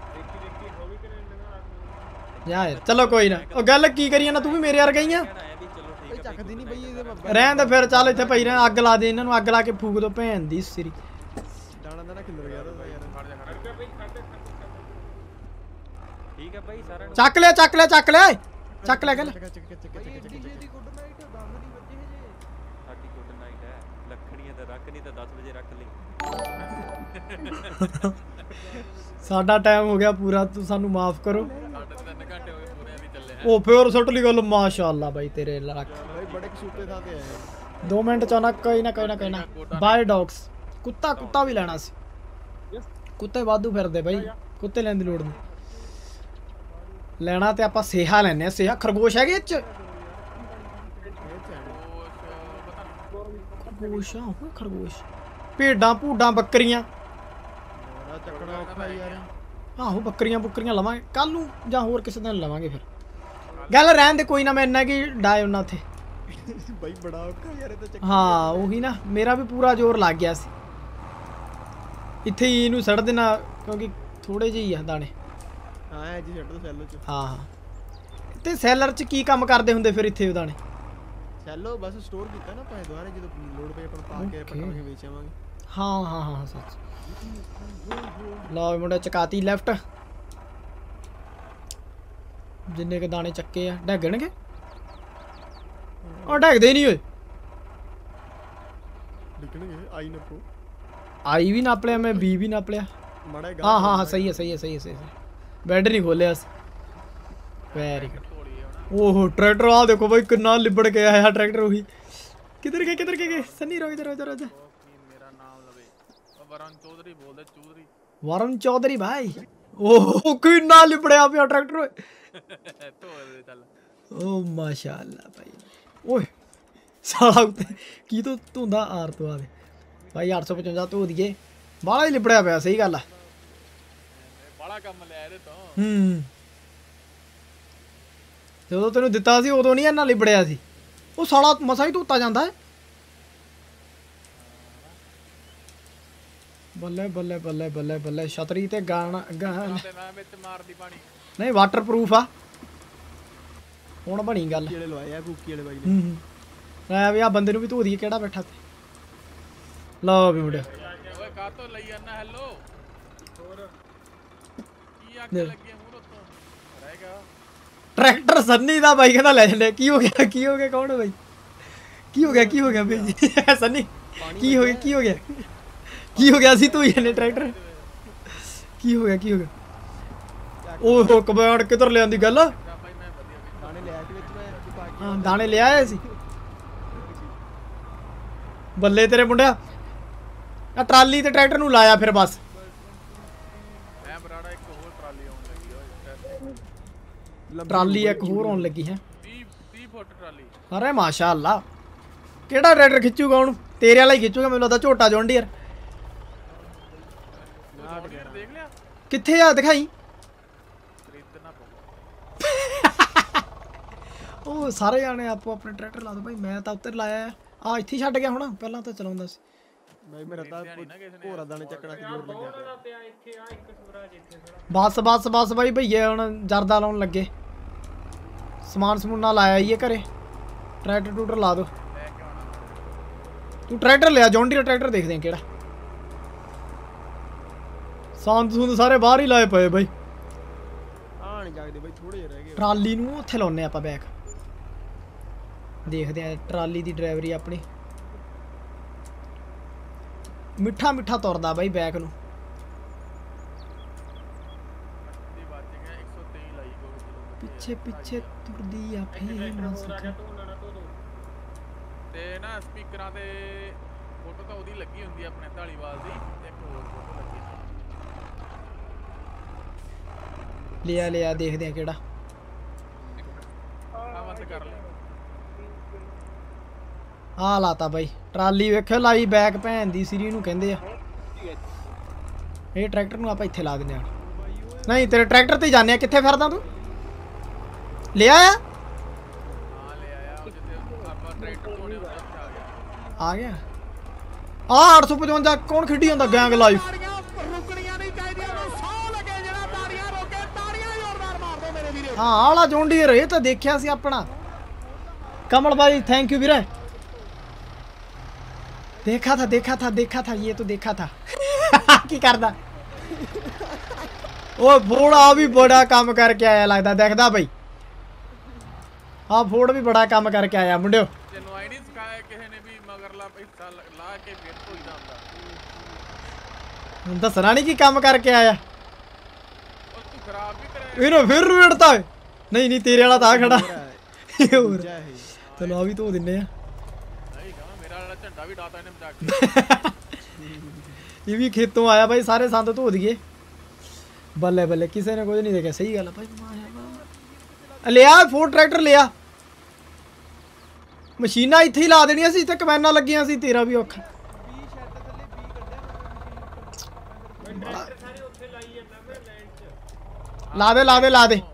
ਯਾਰ ਚਲੋ ਕੋਈ ਨਾ। ਉਹ ਗੱਲ ਕੀ ਕਰੀਏ ਨਾ, ਤੂੰ ਵੀ ਮੇਰੇ ਵਰਗਾ ਹੀ ਆ। ਕਹਿਣਾ ਹੈ ਵੀ ਚਲੋ ਠੀਕ ਬਈ ਆ। ਚੱਕਦੀ ਨਹੀਂ ਬਈ ਇਹਦੇ ਮੈਂ ਰਹਿਣ ਦੇ ਫਿਰ, ਚੱਲ ਇੱਥੇ ਪਈ ਰਹਿ। ਅੱਗ ਲਾ ਦੇ ਇਹਨਾਂ ਨੂੰ, ਅੱਗ ਲਾ ਕੇ ਫੂਕ ਦੋ ਭੈਣ ਦੀ ਸਿਰੀ। ਦਾਣਾ ਦਾਣਾ ਖਿੱਲਰ ਗਿਆ ਉਹਦਾ ਯਾਰ। ਖੜ ਜਾ ਖੜ ਜਾ। ਠੀਕ ਆ ਬਾਈ ਸਾਰਿਆਂ ਨੂੰ। ਚੱਕ ਲਿਆ ਚੱਕ ਲਿਆ ਚੱਕ ਲਿਆ ਚੱਕ ਲਿਆ ਗੱਲ। ਚੱਕ ਚੱਕ ਚੱਕ ਚੱਕ ਸਾਡੀ ਗੁੱਡ ਨਾਈਟ ਹੈ। ਲੱਖਣੀਆਂ ਦਾ ਰੱਖ ਨਹੀਂ ਤਾਂ ਦਸ ਵਜੇ ਰੱਖ ਲਈ। ਸਾਡਾ ਟਾਈਮ ਹੋ ਗਿਆ ਪੂਰਾ, ਤੂੰ ਸਾਨੂੰ ਮਾਫ ਕਰੋ। ਸਾਡੇ ਤਿੰਨ ਘੰਟੇ ਹੋ ਗਏ ਪੂਰੇ ਦੀ ਚੱਲੇ ਆ। ਉਹ ਫੇਰ ਸੁੱਟ ਲਈ ਗੱਲ। ਮਾਸ਼ਾਅੱਲਾ ਬਾਈ ਤੇਰੇ ਲੱਕ। ਬਾਈ ਬੜੇ ਕਸੂਤੇ ਥਾਂ ਤੇ ਆਏ। ਦੋ ਮਿੰਟ ਚਾਹਨਾ ਕੋਈ ਨਾ ਕੋਈ ਨਾ ਕੋਈ ਨਾ। Bye dogs. ਕੁੱਤਾ ਕੁੱਤਾ ਵੀ ਲੈਣਾ ਸੀ। ਕੁੱਤੇ ਵਾਧੂ ਫਿਰਦੇ ਬਾਈ, ਕੁੱਤੇ ਲੈਣ ਦੀ ਲੋੜ ਨਹੀਂ। ਲੈਣਾ ਤੇ ਆਪਾਂ ਸੇਹਾ ਲੈਣੇ ਆ। ਸੇਹਾ ਖਰਗੋਸ਼ ਹੈਗੇ ਚ। ਖਰਗੋਸ਼ ਆ ਖਰਗੋਸ਼। ਭੇਡਾਂ ਭੂਡਾਂ ਬੱਕਰੀਆਂ। ਬੜਾ ਚੱਕਣਾ ਔਖਾ ਯਾਰ। ਆਹੋ ਬੱਕਰੀਆਂ ਬੁੱਕਰੀਆਂ ਲਵਾਂਗੇ ਕੱਲ ਨੂੰ ਜਾਂ ਹੋਰ ਕਿਸੇ ਦਿਨ ਲਵਾਂਗੇ। ਫਿਰ ਗੱਲ ਰਹਿਣ ਦੇ ਕੋਈ ਨਾ, ਮੈਂ ਇੰਨਾ ਕਿ ਡਾਏ ਉਹਨਾਂ ਉੱਥੇ। ਬਾਈ ਬੜਾ ਔਖਾ ਯਾਰ ਇਹ ਤਾਂ ਚੱਕ। ਹਾਂ ਉਹੀ ਨਾ, ਮੇਰਾ ਵੀ ਪੂਰਾ ਜ਼ੋਰ ਲੱਗ ਗਿਆ ਸੀ। ਇੱਥੇ ਹੀ ਇਹਨੂੰ ਸੜ ਦੇਣਾ ਕਿਉਂਕਿ ਥੋੜੇ ਜਿਹੇ ਹੀ ਆ ਦਾਣੇ। ਹਾਂ ਜੀ ਛੱਡ ਦੋ ਸੈਲੋ ਚ। ਹਾਂ ਹਾਂ ਤੇ ਸੈਲਰ ਚ ਕੀ ਕੰਮ ਕਰਦੇ ਹੁੰਦੇ ਫਿਰ ਇੱਥੇ ਉਹ ਦਾਣੇ? ਸੈਲੋ ਬਸ ਸਟੋਰ ਕੀਤਾ ਨਾ ਭਾਵੇਂ ਦੁਆਰੇ ਜਦੋਂ ਲੋਡ ਪਏ ਆਪਾਂ ਪਾ ਕੇ ਪਟਾ ਕੇ ਵੇਚ ਆਵਾਂਗੇ। ਹਾਂ ਹਾਂ ਹਾਂ ਸੱਚ। ਲਓ ਮੁੰਡਾ ਚਕਾਤੀ ਲੈਫਟ। ਜਿੰਨੇ ਕੇ ਦਾਣੇ ਚੱਕੇ ਆ ਡੈਗਣਗੇ। ਉਹ ਡੈਗਦੇ ਨਹੀਂ ਓਏ। ਲਿਖਣਗੇ ਆਈ ਨੱਪੋ। ਆਈ ਵੀ ਨਾਪ ਲਿਆ ਮੈਂ, ਬੀ ਵੀ ਨਾਪ ਲਿਆ। ਮਾੜਾ ਹਾਂ ਹਾਂ ਹਾਂ ਸਹੀ ਹੈ ਸਹੀ ਹੈ ਸਹੀ ਹੈ ਸਹੀ ਹੈ। ਬੈਡ ਨਹੀਂ ਖੋਲਿਆ ਸੀ। Very good. ਓਹੋ ਟਰੈਕਟਰ ਆ ਦੇਖੋ ਬਾਈ ਕਿੰਨਾ ਲਿਬੜ ਕੇ ਆਇਆ ਟਰੈਕਟਰ। ਉਹੀ ਕਿੱਧਰ ਗਏ ਕਿੱਧਰ ਗਏ ਸੰਨੀ ਰੋ ਇਧਰ ਇਧਰ ਇਧਰ। ਮੇਰਾ ਨਾਮ ਲਵੇ ਵਰਨ ਚੌਧਰੀ ਬੋਲਦੇ। ਚੌਧਰੀ ਵਰਨ ਚੌਧਰੀ ਭਾਈ। ਓਹ ਕਿੰਨਾ ਲਿਬੜਿਆ ਪਿਆ ਟਰੈਕਟਰ ਓਏ। ਧੋਦੇ ਚੱਲ। ਓ ਮਾਸ਼ਾਅੱਲਾ ਭਾਈ। ਓਏ ਸਾਲਾ ਉੱਤੇ ਕੀ ਤੋਂ ਧੁੰਦਾ ਆਰ ਤੋਂ ਆਵੇ ਭਾਈ। ਅੱਠ ਸੌ ਪਚਵੰਜਾ ਧੋ ਦਈਏ। ਬਾਹਲਾ ਹੀ ਲਿਬੜਿਆ ਪਿਆ, ਸਹੀ ਗੱਲ ਆ। ਬੜਾ ਕੰਮ ਲਿਆ ਇਹਦੇ ਤੋਂ। ਹੂੰ ਜਦੋਂ ਤੈਨੂੰ ਦਿੱਤਾ ਸੀ ਉਦੋਂ ਨਹੀਂ ਇੰਨਾ ਲਿਬੜਿਆ ਸੀ। ਉਹ ਸਾਲਾ ਮਸਾ ਹੀ ਧੋਤਾ ਜਾਂਦਾ ਹੈ। ਬੱਲੇ ਬੱਲੇ ਬੱਲੇ ਬੱਲੇ ਬੱਲੇ। ਛਤਰੀ ਤੇ ਗਾਣਾ ਗਾਣ ਤੇ ਮੈਂ ਵਿੱਚ ਮਾਰਦੀ ਪਾਣੀ। ਨਹੀਂ ਵਾਟਰਪ੍ਰੂਫ ਆ। ਹੁਣ ਬਣੀ ਗੱਲ। ਵਾਲੇ ਲਵਾਏ ਆ ਕੁੱਕੀ ਵਾਲੇ ਬਾਈ ਨੇ। ਹੂੰ ਹੂੰ ਐ ਵੀ ਆ ਬੰਦੇ ਨੂੰ ਵੀ ਧੋ ਦਈਏ ਕਿਹੜਾ ਬੈਠਾ ਤੇ। ਲਓ ਵੀ ਮੁੰਡਿਆ ਓਏ ਕਾਤੋਂ ਲਈ ਜਾਂਦਾ ਹੈਲੋ ਹੋਰ ਕੀ ਅੱਗ ਲੱਗੀ ਮੂੰਹ ਤੋਂ ਰਹਿ ਗਿਆ ਟਰੈਕਟਰ ਸੰਨੀ ਦਾ ਬਾਈ ਕਹਿੰਦਾ ਲੈ ਜਾਂਦੇ ਕੀ ਹੋ ਗਿਆ ਕੀ ਹੋ ਗਿਆ ਕੌਣ ਹੈ ਬਾਈ ਕੀ ਹੋ ਗਿਆ ਕੀ ਹੋ ਗਿਆ ਬਾਈ ਸੰਨੀ ਕੀ ਹੋ ਗਿਆ ਕੀ ਹੋ ਗਿਆ ਕੀ ਹੋ ਗਿਆ ਸੀ ਤੂੰ ਇਹਨੇ ਟਰੈਕਟਰ ਕੀ ਹੋ ਗਿਆ ਕੀ ਹੋ ਗਿਆ ਉਹ ਕਬਾੜ ਕਿੱਧਰ ਲਿਆਂਦੀ ਗੱਲ ਦਾਣੇ ਲਿਆ ਸੀ ਵਿੱਚ ਮੈਂ ਹਾਂ ਦਾਣੇ ਲਿਆ ਆਏ ਸੀ ਬੱਲੇ ਤੇਰੇ ਮੁੰਡਿਆ ਆ ਟਰਾਲੀ ਤੇ ਟਰੈਕਟਰ ਨੂੰ ਲਾਇਆ ਫਿਰ ਬਸ ਮੈਂ ਬਰਾੜਾ ਇੱਕ ਹੋਰ ਟਰਾਲੀ ਆਉਣ ਲੱਗੀ ਓਏ ਟਰਾਲੀ ਇੱਕ ਹੋਰ ਆਉਣ ਲੱਗੀ ਹੈ ਤੀਹ ਤੀਹ ਫੁੱਟ ਟਰਾਲੀ ਅਰੇ ਮਾਸ਼ਾਅੱਲਾ ਕਿਹੜਾ ਟਰੈਕਟਰ ਖਿੱਚੂਗਾ ਹੁਣ ਤੇਰੇ ਵਾਲਾ ਹੀ ਖਿੱਚੂਗਾ ਮੈਨੂੰ ਲੱਗਦਾ ਝੋਟਾ ਜੌਨ ਡੀਅਰ ਦੇਖ ਲਿਆ ਕਿੱਥੇ ਆ ਦਿਖਾਈ ਖਰੀਦਣਾ ਪਊਗਾ ਉਹ ਸਾਰੇ ਜਾਣੇ ਆਪੋ ਆਪਣੇ ਟਰੈਕਟਰ ਲਾ ਦੋ ਭਾਈ ਮੈਂ ਤਾਂ ਉੱਤੇ ਲਾਇਆ ਆ ਇੱਥੇ ਛੱਡ ਗਿਆ ਹੁਣ ਪਹਿਲਾਂ ਤਾਂ ਚਲਾਉਂਦਾ ਸੀ ਬਾਈ ਮੇਰਾ ਤਾਂ ਘੋਰਾ ਦਾਣੇ ਚੱਕਣਾ ਜ਼ੋਰ ਲੱਗਿਆ ਪਿਆ ਬਸ ਬਸ ਬਸ ਬਾਈ ਭਈਏ ਹੁਣ ਜਰਦਾ ਲਾਉਣ ਲੱਗੇ ਸਮਾਨ ਸਮੂਨਾ ਲਾਇਆ ਹੀ ਇਹ ਘਰੇ ਟਰੈਕਟਰ ਟੂਟਰ ਲਾ ਦੋ ਤੂੰ ਟਰੈਕਟਰ ਲਿਆ ਜੌਨ ਡੀਅਰ ਟਰੈਕਟਰ ਦੇਖਦੇ ਆ ਕਿਹੜਾ ਸੰਦ ਸੁੰਦ ਸਾਰੇ ਬਾਹਰ ਹੀ ਲਾਏ ਪਏ ਬਾਈ ਆ ਨਹੀਂ ਜਾਗਦੇ ਬਾਈ ਥੋੜੇ ਜਿਹੇ ਰਹਿ ਗਏ ਟਰਾਲੀ ਨੂੰ ਉੱਥੇ ਲਾਉਨੇ ਆਪਾਂ ਬੈਕ ਦੇਖਦੇ ਆ ਟਰਾਲੀ ਦੀ ਡਰਾਈਵਰੀ ਆਪਣੀ ਮਿੱਠਾ ਮਿੱਠਾ ਤੁਰਦਾ ਬਾਈ ਬੈਕ ਨੂੰ ਦੀ ਵੱਜ ਗਿਆ ਇੱਕ ਸੌ ਤੇਈ ਲਾਈ ਗੋ ਪਿੱਛੇ ਪਿੱਛੇ ਤੁਰਦੀ ਆ ਫੇਰ ਤੇ ਨਾ ਸਪੀਕਰਾਂ ਤੇ ਫੋਟੋ ਤਾਂ ਉਹਦੀ ਲੱਗੀ ਹੁੰਦੀ ਆ ਆਪਣੇ ਢਾਲੀਵਾਲ ਦੀ ਤੇ ਇੱਕ ਹੋਰ ਫੋਟੋ ਲੱਗੀ ਲਿਆ ਲਿਆ ਦੇਖਦੇ ਆ ਕਿਹੜਾ ਆ ਬੰਦ ਕਰ ਲੈ ਆ ਲਾਤਾ ਬਾਈ ਟਰਾਲੀ ਵੇਖਿਓ ਲਾਈ ਬੈਕ ਭੈਣ ਦੀ ਸਿਰੀ ਨੂੰ ਕਹਿੰਦੇ ਆ ਇਹ ਟਰੈਕਟਰ ਨੂੰ ਆਪਾਂ ਇੱਥੇ ਲਾ ਦਿੰਦੇ ਆ ਨਹੀਂ ਤੇਰੇ ਟਰੈਕਟਰ ਤੇ ਜਾਣੇ ਆ ਕਿੱਥੇ ਫਿਰਦਾ ਤੂੰ ਲਿਆ ਆ ਹਾਂ ਲੈ ਆਇਆ ਉਹ ਜਿੱਥੇ ਆਪਾਂ ਟਰੈਕਟਰ ਕੋਨੇ ਉੱਤੇ ਆ ਗਿਆ ਆ ਗਿਆ ਆ ਅੱਠ ਸੌ ਪਚਵੰਜਾ ਕੌਣ ਖੇਡੀ ਜਾਂਦਾ ਗੈਂਗ ਲਾਈਫ ਰੁਕਣੀਆਂ ਨਹੀਂ ਚਾਹੀਦੀਆਂ ਨੂੰ ਸੌ ਲੱਗੇ ਜਿਹੜਾ ਤਾੜੀਆਂ ਰੋਕੇ ਤਾੜੀਆਂ ਜ਼ੋਰਦਾਰ ਮਾਰ ਦੋ ਮੇਰੇ ਵੀਰੇ हाँ आला जॉन डीयर ये तो देखिया सी अपना कमल भाई थैंक यू वीरे देखा था देखा था देखा था ये तो देखा था की करदा ओ फोड़ आ भी बड़ा काम करके आया लगता देखदा भाई हाँ फोड़ भी बड़ा काम करके आया मुंडियो ਤੈਨੂੰ ਆਈ ਨਹੀਂ ਸਿਖਾਇਆ ਕਿਸੇ ਨੇ ਵੀ ਮਗਰਲਾ ਹਿੱਸਾ ਲਾ ਕੇ ਫਿਰ ਧੋਈਦਾ ਹੁੰਦਾ दसना नहीं की काम करके आया ਉਹ ਤੂੰ ਖਰਾਬ ਵੀ ਕਰਿਆ इन्हों फिर रुड़ता है नहीं नहीं तेरे वाला था खड़ा और ਜਾ ਇਹ चलो आ भी धो दिन्ने आ ਨਹੀਂ ਕਹਾਂ ਮੇਰਾ ਵਾਲਾ ਝੰਡਾ ਵੀ ਡਾਤਾ ਇਹਨੇ ਮਜ਼ਾਕ ये भी खेतों आया भाई सारे संद धो दिए बल्ले बल्ले किसी ने कुछ नहीं देखा सही गल है भाई माशाअल्लाह लिया फोर ट्रैक्टर लिया मशीना इत्थे ही ला देनियां सी ते कमैना लगियां सी तेरा भी औखा ला दे ला दे ला दे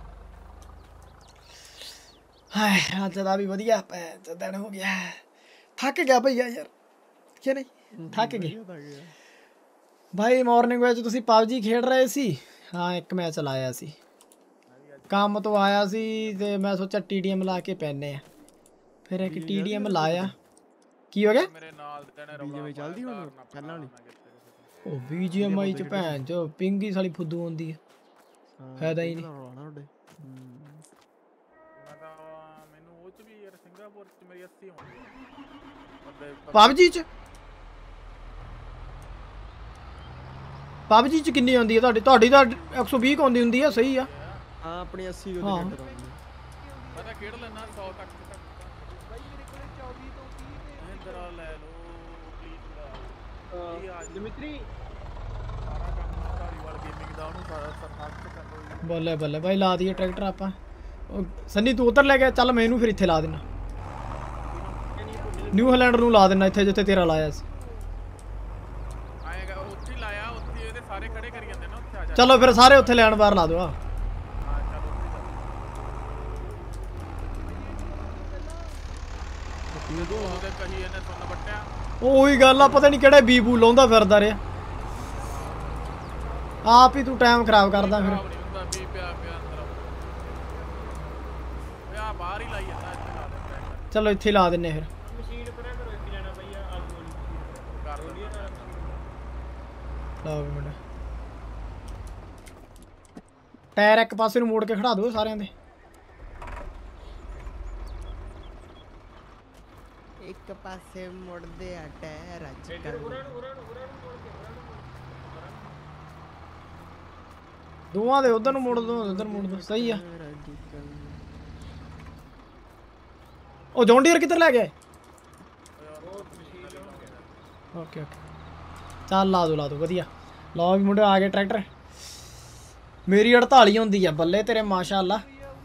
हाय आज दा भी वधिया भैन दिन हो गया थक गया भैया यार कि नहीं थक गए भाई मॉर्निंग ਵਿੱਚ ਤੁਸੀਂ ਪਬਜੀ ਖੇਡ ਰਹੇ ਸੀ ਹਾਂ ਇੱਕ ਮੈਚ ਲਾਇਆ ਸੀ ਕੰਮ ਤੋਂ ਆਇਆ ਸੀ ਤੇ ਮੈਂ ਸੋਚਿਆ ਟੀਡੀਐਮ ਲਾ ਕੇ ਪੈਨੇ ਆ ਫਿਰ ਇੱਕ ਟੀਡੀਐਮ ਲਾਇਆ ਕੀ ਹੋ ਗਿਆ ਮੇਰੇ ਨਾਲ ਦੇ ਨੇ ਬੀਜੇਪੀ ਚੱਲਦੀ ਹੁਣ ਪਹਿਲਾਂ ਵਾਲੀ ਉਹ ਬੀਜੀਐਮਆਈ ਚ ਭੈਣ ਜੋ ਪਿੰਗੀ ਸਾਲੀ ਫੁੱਦੂ ਆਉਂਦੀ ਹੈ ਫਾਇਦਾ ਹੀ ਨਹੀਂ ਮੈਂ ਤਾਂ ਮੈਨੂੰ ਉਹ ਚ ਵੀ ਯਾਰ ਸਿੰਗਾਪੁਰ ਚ ਮੇਰੀ ਅੱਸੀ ਆਉਂਦੀ ਹੈ ਪਬਜੀ ਚ ਪਬਜੀ ਚ ਕਿੰਨੀ ਆਉਂਦੀ ਹੈ ਤੁਹਾਡੀ ਤੁਹਾਡੀ ਤਾਂ ਇੱਕ ਸੌ ਵੀਹ ਆਉਂਦੀ ਹੁੰਦੀ ਹੈ ਸਹੀ ਆ ਹਾਂ ਆਪਣੀ ਅੱਸੀ ਹਾਂ। ਉਹਦੇ ਘੱਟ ਆਉਂਦੀ ਮੈਂ ਤਾਂ ਖੇਡ ਲੈਣਾ ਸੌ ਤੱਕ ਤੱਕ ਬਾਈ ਮੇਰੇ ਕੋਲੇ ਚੌਵੀ ਤੋਂ ਤੀਹ ਤੇ ਇੰਦਰਾ ਲੈ ਲਓ ਪਲੀਜ਼ ਆ ਦਿਮਿਤਰੀ ਸਾਰਾ ਕੰਮ ਧਾਰੀਵਾਲ ਗੇਮਿੰਗ ਦਾ ਉਹਨੂੰ ਸਾਰਾ ਸਰਕਾਰ ਤੇ ਕਰ ਲਓ ਜੀ ਬੱਲੇ ਬੱਲੇ ਭਾਈ ਲਾ ਦਈਏ ਟਰੈਕਟਰ ਆਪਾਂ ਉਹ ਸੰਨੀ ਤੂੰ ਉਧਰ ਲੈ ਗਿਆ ਚੱਲ ਮੈਂ ਇਹਨੂੰ ਫਿਰ ਇੱਥੇ ਲਾ ਦੇਣਾ ਨਿਊ ਹਾਲੈਂਡ ਨੂੰ ਲਾ ਦੇਣਾ ਇੱਥੇ ਜਿੱਥੇ ਤੇਰਾ ਲਾਇਆ ਸੀ ਆਏਗਾ ਉੱਥੇ ਹੀ ਲਾਇਆ ਉੱਥੇ ਇਹਦੇ ਸਾਰੇ ਖੜੇ ਕਰੀ ਜਾਂਦੇ ਨਾ ਉੱਥੇ ਆ ਜਾ ਚਲੋ ਫਿਰ ਸਾਰੇ ਉੱਥੇ ਲੈਣ ਬਾਹਰ ਲਾ ਦਿਓ ਆ ਹਾਂ ਚਲੋ ਉੱਥੇ ਜਾ ਉਹਦੇ ਕਹੀ ਇਹਨੇ ਸੁਣ ਬੱਟਿਆ ਉਹੀ ਗੱਲ ਆ ਪਤਾ ਨਹੀਂ ਕਿਹੜੇ ਬੀਬੂ ਲਾਉਂਦਾ ਫਿਰਦਾ ਰਿਹਾ ਆਪ ਹੀ ਤੂੰ ਟਾਈਮ ਖਰਾਬ ਕਰਦਾ ਫਿਰ ਖਰਾਬ ਨਹੀਂ ਹੁੰਦਾ ਵੀ ਪਿਆ ਪਿਆ ਅੰਦਰ ਪਿਆ ਬਾਹਰ ਹੀ ਲਾਈ ਜਾਂਦਾ ਇੱਥੇ ਲਾ ਦਿੰਦਾ ਚਲੋ ਇੱਥੇ ਲਾ ਦਿੰਨੇ ਫਿਰ ਕਰ ਦਿੰਦਾ ਲਓ ਵੀ ਮੁੰਡੇ ਟਾਇਰ ਇੱਕ ਪਾਸੇ ਨੂੰ ਮੋੜ ਕੇ ਖੜਾ ਦਿਓ ਸਾਰਿਆਂ ਦੇ। ਇੱਕ ਪਾਸੇ ਮੁੜਦੇ ਆ ਟਾਇਰ ਅੱਜ ਕੱਲ ਦੋਵਾਂ ਦੇ ਉਧਰ ਨੂੰ ਮੋੜ ਦੋ ਉਧਰ ਮੋੜ ਦੋ ਸਹੀ ਆ। ਉਹ ਜੌਨ ਡੀਅਰ ਕਿੱਧਰ ਲੈ ਗਏ? ਓਕੇ ਓਕੇ ਚੱਲ ਲਾ ਦੋ ਲਾ ਦੋ ਵਧੀਆ। ਲਓ ਵੀ ਮੁੰਡੇ ਆ ਗਏ ਟਰੈਕਟਰ। ਮੇਰੀ ਅੜਤਾਲੀ ਹੁੰਦੀ ਆ ਬੱਲੇ ਤੇਰੇ ਮਾਸ਼ਾਅੱਲਾ।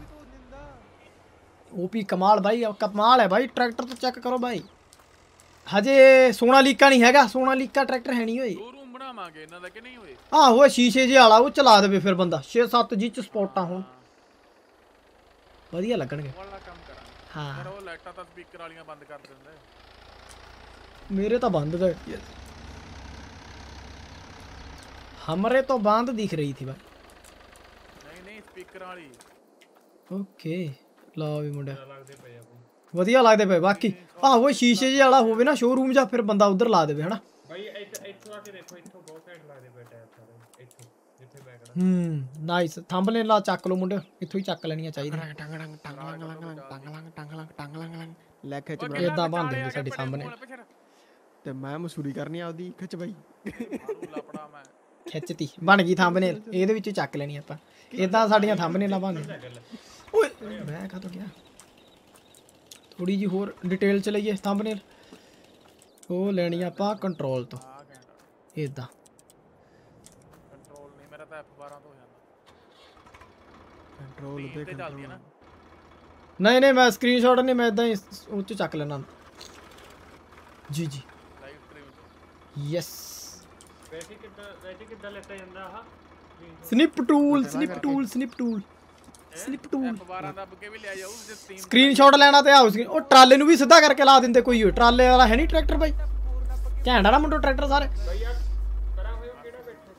ओपी कमाल भाई कमाल है भाई ट्रैक्टर तो चेक करो भाई। हजे सोनालीका नहीं हैगा सोनालीका ट्रैक्टर है नहीं होए शोरूम बनावांगे इना दा कि नहीं होए हां वो शीशे जे वाला वो चला देवे फिर बंदा छह सात जी च स्पॉटां होन ਵਧੀਆ ਲੱਗਣਗੇ ਵਾਲਾ ਕੰਮ ਕਰਾਂਗੇ। ਹਾਂ ਫਿਰ ਉਹ ਲਾਈਟਾਂ ਤਾਂ ਸਪੀਕਰ ਵਾਲੀਆਂ ਬੰਦ ਕਰ ਦਿੰਦਾ मेरे तो बंद थे हमरे तो बंद दिख रही थी भाई। नहीं नहीं स्पीकर वाली ओके ਲਾ ਵੀ ਮੁੰਡਿਆ ਵਧੀਆ ਲੱਗਦੇ ਪਏ ਬਾਕੀ ਆਹੋ ਸ਼ੀਸ਼ੇ ਜਿਹੇ ਵਾਲਾ ਹੋਵੇ ਨਾ ਸ਼ੋਰੂਮ ਜਾਂ ਫਿਰ ਬੰਦਾ ਉਧਰ ਲਾ ਦੇਵੇ ਹਨਾ ਭਾਈ ਇੱਥੋਂ ਆ ਕੇ ਦੇਖੋ ਇੱਥੋਂ ਬਹੁਤ ਘੈਂਟ ਲੱਗਦੇ ਪਏ ਟਾਇਰ ਸਾਰੇ ਇੱਥੋਂ ਜਿੱਥੇ ਮੈਂ ਖੜਾ ਹੂੰ ਨਾਈਸ ਥੰਬਨੇਲ ਲਾ ਚੱਕ ਲਓ ਮੁੰਡੇ ਇੱਥੋਂ ਹੀ ਚੱਕ ਲੈਣੀਆਂ ਚਾਹੀਦੀਆਂ ਟੰਗ ਟੰਗ ਟੰਗ ਲੰਗ ਲੰਗ ਲੰਗ ਟੰਗ ਲੰਗ ਟੰਗ ਲੰਗ ਟੰਗ ਲੰਗ ਲੰਗ ਲੈ ਖਿੱਚ ਬਰਾ ਇਦਾਂ ਬਣਦੇ ਨੇ ਸਾਡੀ ਸਾਹਮਣੇ ਤੇ ਮੈਂ ਮਸੂਰੀ ਕਰਨੀ ਆਪਦੀ ਖਿੱਚ ਬਾਈ ਲਪੜਾ ਮੈਂ ਖਿੱਚਤੀ ਬਣ ਗਈ ਥੰਬਨੇਲ ਇਹਦੇ ਵਿੱਚ ਚੱਕ ਲੈਣੀ ਆਪਾਂ ਇਦਾਂ ਸਾਡੀਆਂ ਥੰਬਨੇਲਾਂ ਬਣਦੀਆਂ। ਓਏ ਮੈਂ ਕਾ ਤੋਂ ਗਿਆ ਥੋੜੀ ਜੀ ਹੋਰ ਡਿਟੇਲ ਚ ਲਈਏ ਥੰਬਨੇਲ ਉਹ ਲੈਣੀ ਆਪਾਂ ਕੰਟਰੋਲ ਤੋਂ ਇਦਾਂ ਕੰਟਰੋਲ ਨਹੀਂ ਮੇਰਾ ਤਾਂ ਐਫ ਬਾਰਾਂ ਤੋਂ ਹੋ ਜਾਂਦਾ ਕੰਟਰੋਲ ਤੇ ਤੇ ਚੱਲਦੀ ਹੈ ਨਾ ਨਹੀਂ ਨਹੀਂ ਮੈਂ ਸਕਰੀਨਸ਼ਾਟ ਨਹੀਂ ਮੈਂ ਇਦਾਂ ਹੀ ਉਹ ਚ ਚੱਕ ਲੈਣਾ ਜੀ ਜੀ ਲਾਈਵ ਸਟ੍ਰੀਮ ਯੈਸ ਵੈਸੇ ਕਿੱਦਾਂ ਵੈਸੇ ਕਿੱਦਾਂ ਲੈਤਾ ਜਾਂਦਾ ਆਹ snip tool snip tool snip tool slip tool F ਬਾਰਾਂ ਦੱਬ ਕੇ ਵੀ ਲਿਆ ਜਾਊ ਜੇ ਸਟ੍ਰੀਮ ਸਕਰੀਨਸ਼ਾਟ ਲੈਣਾ ਤੇ ਆਉ ਉਹ ਟਰਾਲੇ ਨੂੰ ਵੀ ਸਿੱਧਾ ਕਰਕੇ ਲਾ ਦਿੰਦੇ ਕੋਈ ਹੋਏ ਟਰਾਲੇ ਵਾਲਾ ਹੈ ਨਹੀਂ ਟਰੈਕਟਰ ਬਾਈ ਘੈਂਟ ਆ ਨਾ ਮੁੰਡੋ ਟਰੈਕਟਰ ਸਾਰੇ ਭਾਈ ਆ ਕਰਾ ਹੋਇਆ ਕਿਹੜਾ ਬੈਠਾ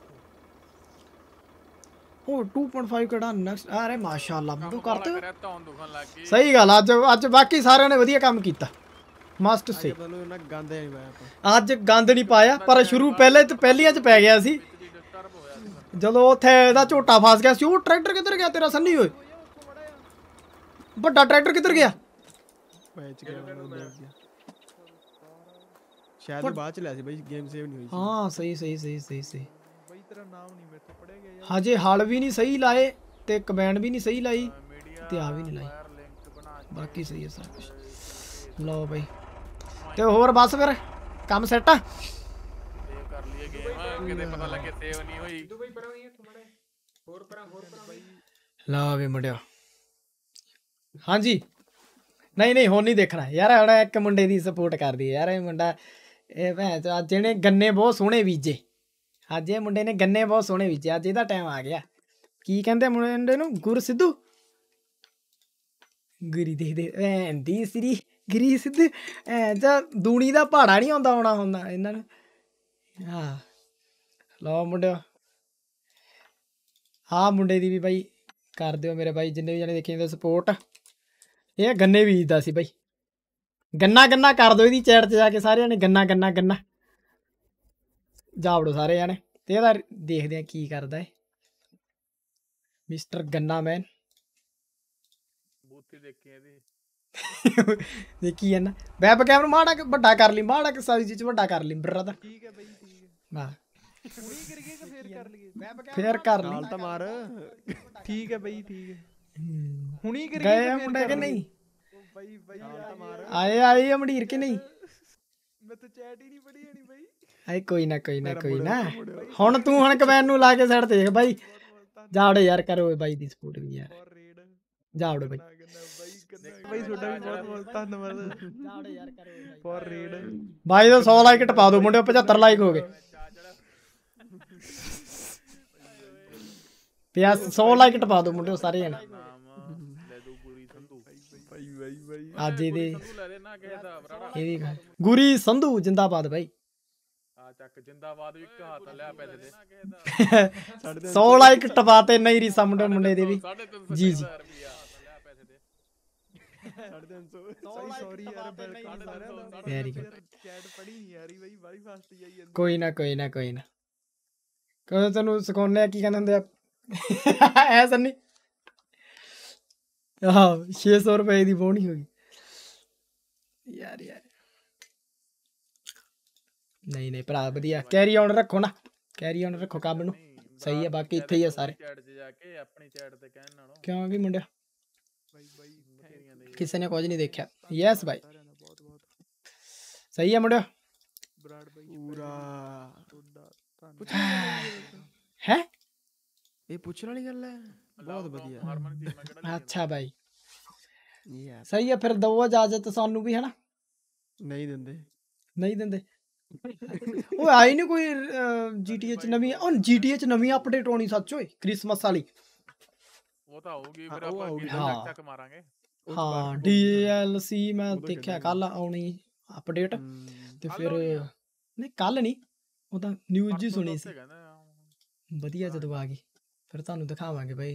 ਉਹ ਟੂ ਪੁਆਇੰਟ ਫਾਈਵ ਕਿਹੜਾ ਨੈਕਸਟ ਅਰੇ ਮਾਸ਼ਾਅੱਲਾ ਮੁੰਡੋ ਕਰਤੇ ਕਰਿਆ ਧੌਣ ਦੁਖਣ ਲੱਗ ਗਈ ਸਹੀ ਗੱਲ ਅੱਜ ਅੱਜ ਬਾਕੀ ਸਾਰਿਆਂ ਨੇ ਵਧੀਆ ਕੰਮ ਕੀਤਾ ਮਸਟ ਸੇ ਤੁਹਾਨੂੰ ਇਹਨਾਂ ਗੰਦ ਨਹੀਂ ਪਾਇਆ ਆਪਾਂ ਅੱਜ ਗੰਦ ਨਹੀਂ ਪਾਇਆ ਪਰ ਸ਼ੁਰੂ ਪਹਿਲੇ ਤੇ ਪਹਿਲੀਆਂ ਚ ਪੈ ਗਿਆ ਸੀ ਡਿਸਟਰਬ ਹੋਇਆ ਸੀ ਜਦੋਂ ਉੱਥੇ ਇਹਦਾ ਝੋਟਾ ਫਸ ਗਿਆ ਸੀ ਉਹ ਟਰੈਕਟਰ ਕਿੱਧਰ ਗਿਆ ਤੇਰਾ ਸੰਨੀ ਓਏ ਵੱਡਾ ਟਰੈਕਟਰ ਕਿੱਧਰ ਗਿਆ ਪੈਚ ਗਿਆ ਸ਼ਾਇਦ ਉਹ ਬਾਅਦ ਚ ਲਿਆ ਸੀ ਬਾਈ ਗੇਮ ਸੇਵ ਨਹੀਂ ਹੋਈ ਸੀ ਹਾਂ ਸਹੀ ਸਹੀ ਸਹੀ ਸਹੀ ਸਹੀ ਬਾਈ ਤੇਰਾ ਨਾਮ ਨਹੀਂ ਮੇਰੇ ਤੋਂ ਪੜਿਆ ਗਿਆ ਯਾਰ ਹਜੇ ਹਲ ਵੀ ਨਹੀਂ ਸਹੀ ਲਾਏ ਤੇ ਕਮੈਂਡ ਵੀ ਨਹੀਂ ਸਹੀ ਲਾਈ ਮੀਡੀਆ ਤੇ ਆ ਵੀ ਨਹੀਂ ਲਾਈ ਲਿੰਕ ਬਣਾ ਬਾਕੀ ਸਹੀ ਹੈ ਸਾਰਾ ਕੁਝ ਲਓ ਬਾਈ ਤੇ ਹੋਰ ਬਸ ਫਿਰ ਕੰਮ ਸੈੱਟ ਆ ਸੇਵ ਕਰ ਲਈਏ ਗੇਮ ਕਿਤੇ ਪਤਾ ਲੱਗੇ ਸੇਵ ਨਹੀਂ ਹੋਈ ਦੁਬਈ ਪਰਾਂ ਹੋਈ ਇੱਥੋਂ ਮੜੇ ਹੋਰ ਪਰਾਂ ਹੋਰ ਪਰਾਂ ਬਾਈ ਲਓ ਵੀ ਮੁੰਡਿਓ ਹਾਂਜੀ ਨਹੀਂ ਨਹੀਂ ਹੁਣ ਨਹੀਂ ਦੇਖਣਾ ਯਾਰ ਹੁਣ ਇੱਕ ਮੁੰਡੇ ਦੀ ਸਪੋਰਟ ਕਰਦੀ ਯਾਰ ਇਹ ਮੁੰਡਾ ਇਹ ਭੈਣ ਚੋ ਅੱਜ ਇਹਨੇ ਗੰਨੇ ਬਹੁਤ ਸੋਹਣੇ ਬੀਜੇ ਅੱਜ ਇਹ ਮੁੰਡੇ ਨੇ ਗੰਨੇ ਬਹੁਤ ਸੋਹਣੇ ਬੀਜੇ ਅੱਜ ਇਹਦਾ ਟਾਈਮ ਆ ਗਿਆ ਕੀ ਕਹਿੰਦੇ ਮੁੰਡੇ ਨੂੰ ਗੁਰ ਸਿੱਧੂ ਗੁਰੀ ਦੇ ਦੇ ਭੈਣ ਦੀ ਸ੍ਰੀ ਗਿਰੀ ਸਿੱਧੂ ਐ ਜਾਂ ਦੂਣੀ ਦਾ ਪਹਾੜਾ ਨਹੀਂ ਆਉਂਦਾ ਆਉਣਾ ਹੁੰਦਾ ਇਹਨਾਂ ਨੂੰ ਹਾਂ ਲਓ ਮੁੰਡਿਓ ਆਹ ਮੁੰਡੇ ਦੀ ਵੀ ਬਾਈ ਕਰ ਦਿਓ ਮੇਰੇ ਬਾਈ ਜਿੰਨੇ ਵੀ ਜਾਣੇ ਦੇਖੇ ਜਾਂਦੇ ਸਪੋਰਟ ਇਹ ਗੰਨੇ ਬੀਜਦਾ ਸੀ ਬਾਈ ਗੰਨਾ ਗੰਨਾ ਕਰ ਦਿਓ ਇਹਦੀ ਚੈਟ 'ਚ ਜਾ ਕੇ ਸਾਰਿਆਂ ਨੇ ਗੰਨਾ ਗੰਨਾ ਗੰਨਾ ਜਾਵੜੋ ਸਾਰੇ ਜਾਣੇ ਤੇ ਇਹਦਾ ਦੇਖਦੇ ਆ ਕੀ ਕਰਦਾ ਹੈ ਮਿਸਟਰ ਗੰਨਾ ਮੈਨ ਬੂਥੀ ਦੇਖੀ ਇਹਦੀ ਦੇਖੀ ਜਾਂਦਾ ਵੈਬ ਕੈਮਰਾ ਮਾੜਾ ਕਿ ਵੱਡਾ ਕਰ ਲਈ ਮਾੜਾ ਕਿ ਸਾਰੀ ਚੀਜ਼ ਵੱਡਾ ਕਰ ਲਈ ਬ੍ਰਦਰ ਠੀਕ ਹੈ ਬਾਈ ਠੀਕ ਹੈ ਵਾਹ ਹੁਣੀ ਕਰੀਏ ਕਿ ਫੇਰ ਕਰ ਲਈਏ ਵੈਬ ਫੇਰ ਕਰ ਲਈ ਨਾਲ ਤਾਂ ਮਾਰ ਠੀਕ ਹੈ ਬਾਈ ਠੀਕ ਹੈ ਹੁਣੀ ਕਰੀਏ ਗਏ ਮੁੰਡੇ ਕਿ ਨਹੀਂ ਬਾਈ ਬਾਈ ਨਾਲ ਤਾਂ ਮਾਰ ਆਏ ਆਏ ਅਮੜੀਰ ਕਿ ਨਹੀਂ ਮੈਂ ਤਾਂ ਚੈਟ ਹੀ ਨਹੀਂ ਪੜੀ ਜਾਣੀ ਬਾਈ ਆਏ ਕੋਈ ਨਾ ਕੋਈ ਨਾ ਕੋਈ ਨਾ ਹੁਣ ਤੂੰ ਹੁਣ ਕਮੈਨ ਨੂੰ ਲਾ ਕੇ ਸਾਈਡ ਤੇ ਦੇਖ ਬਾਈ ਜਾਵੜੇ ਯਾਰ ਕਰੋ ਬਾਈ ਦੀ ਸਪੋਰਟ ਵੀ ਯਾਰ ਜਾਵੜੇ ਬਾਈ ਬਾਈ ਤੁਹਾਡਾ ਵੀ ਬਹੁਤ ਬਹੁਤ ਧੰਨਵਾਦ ਜਾਵੜੇ ਯਾਰ ਕਰੋ ਬਾਈ ਫॉर ਰੇਡ ਬਾਈ ਦਾ ਸੌ ਲਾਈਕ ਟਪਾ ਦਿਓ ਮੁੰਡੇ ਪਚੱਤਰ ਲਾਈਕ ਹੋ ਗਏ ਪਿਆ ਸੌ ਲਾਈਕ ਟਪਾ ਦਿਓ ਮੁੰਡੇ ਸਾਰੇ ਜਣੇ ਨਾਮ ਲੈ ਦੋ ਗੁਰੀ ਸੰਧੂ ਬਾਈ ਬਾਈ ਬਾਈ ਅੱਜ ਇਹਦੇ ਸੰਧੂ ਲੈ ਦੇ ਨਾ ਕਿਸੇ ਦਾ ਬਰਾੜਾ ਇਹ ਵੀ ਗੁਰੀ ਸੰਧੂ ਜਿੰਦਾਬਾਦ ਬਾਈ ਆ ਚੱਕ ਜਿੰਦਾਬਾਦ ਵੀ ਇੱਕ ਹੱਥ ਲਿਆ ਪੈਸੇ ਦੇ ਸੌ ਲਾਈਕ ਟਪਾਤੇ ਨਹੀਂ ਰੀਸਾ ਮੁੰਡੇ ਮੁੰਡੇ ਦੇ ਵੀ ਸਾਢੇ ਤਿੰਨ ਸੌ ਜੀ ਜੀ ਰੁਪਿਆ ਲਿਆ ਪੈਸੇ ਦੇ ਸਾਢੇ ਤਿੰਨ ਸੌ ਸਹੀ ਸੌਰੀ ਯਾਰ ਵੈਲਕਮ ਸਾਰਿਆਂ ਦਾ ਵੈਰੀ ਗੁੱਡ ਚੈਟ ਪੜੀ ਨਹੀਂ ਯਾਰੀ ਬਾਈ ਬੜੀ ਫਾਸਟ ਜਾਈ ਜਾਂਦੀ ਕੋਈ ਨਾ ਕੋਈ ਨਾ ਕੋਈ ਨਾ ਕਦੇ ਤੈਨੂੰ ਸਿਖਾਉਂਦੇ ਆ ਕੀ ਕਹਿੰਦੇ ਹੁੰਦੇ ਆ ਐ ਸੰਨੀ ਆਹ ਛੇ ਸੌ ਰੁਪਏ ਦੀ ਬੋਣੀ ਹੋ ਗਈ ਯਾਰ ਯਾਰ ਨਹੀਂ ਨਹੀਂ ਭਰਾ ਵਧੀਆ ਕੈਰੀ ਆਨ ਰੱਖੋ ਨਾ ਕੈਰੀ ਆਨ ਰੱਖੋ ਕੰਮ ਨੂੰ ਸਹੀ ਹੈ ਬਾਕੀ ਇੱਥੇ ਹੀ ਆ ਸਾਰੇ ਚੈਟ 'ਚ ਜਾ ਕੇ ਆਪਣੀ ਚੈਟ ਤੇ ਕਹਿਣ ਨਾਲੋਂ ਕਿਉਂ ਵੀ ਮੁੰਡਿਆ ਬਾਈ ਬਾਈ ਬਥੇਰੀਆਂ ਦੇ ਕਿਸੇ ਨੇ ਕੁਝ ਨਹੀਂ ਦੇਖਿਆ ਯੈਸ ਬਾਈ ਸਾਰਿਆਂ ਦਾ ਬਹੁਤ ਬਹੁਤ ਸਹੀ ਹੈ ਮੁੰਡਿਆ ਬਰਾੜ ਬਾਈ ਪੂਰਾ ਤੁਹਾਡਾ ਧੰਨਵਾਦ ਹੈ ਇਹ ਪੁੱਛਣ ਵਾਲੀ ਗੱਲ ਹੈ ਬਹੁਤ ਵਧੀਆ ਹਰਮਨ ਜੀ ਮੈਂ ਕਿਹੜਾ ਅੱਛਾ ਬਾਈ ਯਾਰ ਸਹੀ ਹੈ ਫਿਰ ਦੋ ਇਜਾਜ਼ਤ ਸਾਨੂੰ ਵੀ ਹਨਾ ਨਹੀਂ ਦਿੰਦੇ ਨਹੀਂ ਦਿੰਦੇ ਉਹ ਆਈ ਨਹੀਂ ਕੋਈ ਜੀਟੀਏ ਚ ਨਵੀਂ ਉਹ ਜੀਟੀਏ ਚ ਨਵੀਂ ਅਪਡੇਟ ਹੋਣੀ ਸੱਚ ਓਏ ਕ੍ਰਿਸਮਸ ਵਾਲੀ ਉਹ ਤਾਂ ਹੋਊਗੀ ਹਾਂ, ਫਿਰ ਉਹ ਆਪਾਂ ਆਊਗੀ। ਅੱਗੇ ਹਾਂ। ਚੱਕ ਮਾਰਾਂਗੇ ਹਾਂ ਡੀਐਲਸੀ ਮੈਂ ਉਦੋਂ ਦੇਖਿਆ ਖੇਡਾਂਗੇ। ਕੱਲ ਆਉਣੀ ਅਪਡੇਟ ਹਮ, ਤੇ ਕੱਲ੍ਹ ਫਿਰ ਆਉਣੀ ਆ? ਨਹੀਂ ਕੱਲ ਨਹੀਂ ਉਹ ਤਾਂ ਨਿਊਜ਼ ਜੀ ਪਰਸੋਂ ਸੁਣੀ ਚੌਥੇ ਸੀ ਕਹਿੰਦੇ ਆ। ਵਧੀਆ ਜਦੋਂ ਆ ਗਈ ਫਿਰ ਤੁਹਾਨੂੰ ਦਿਖਾਵਾਂਗੇ ਬਾਈ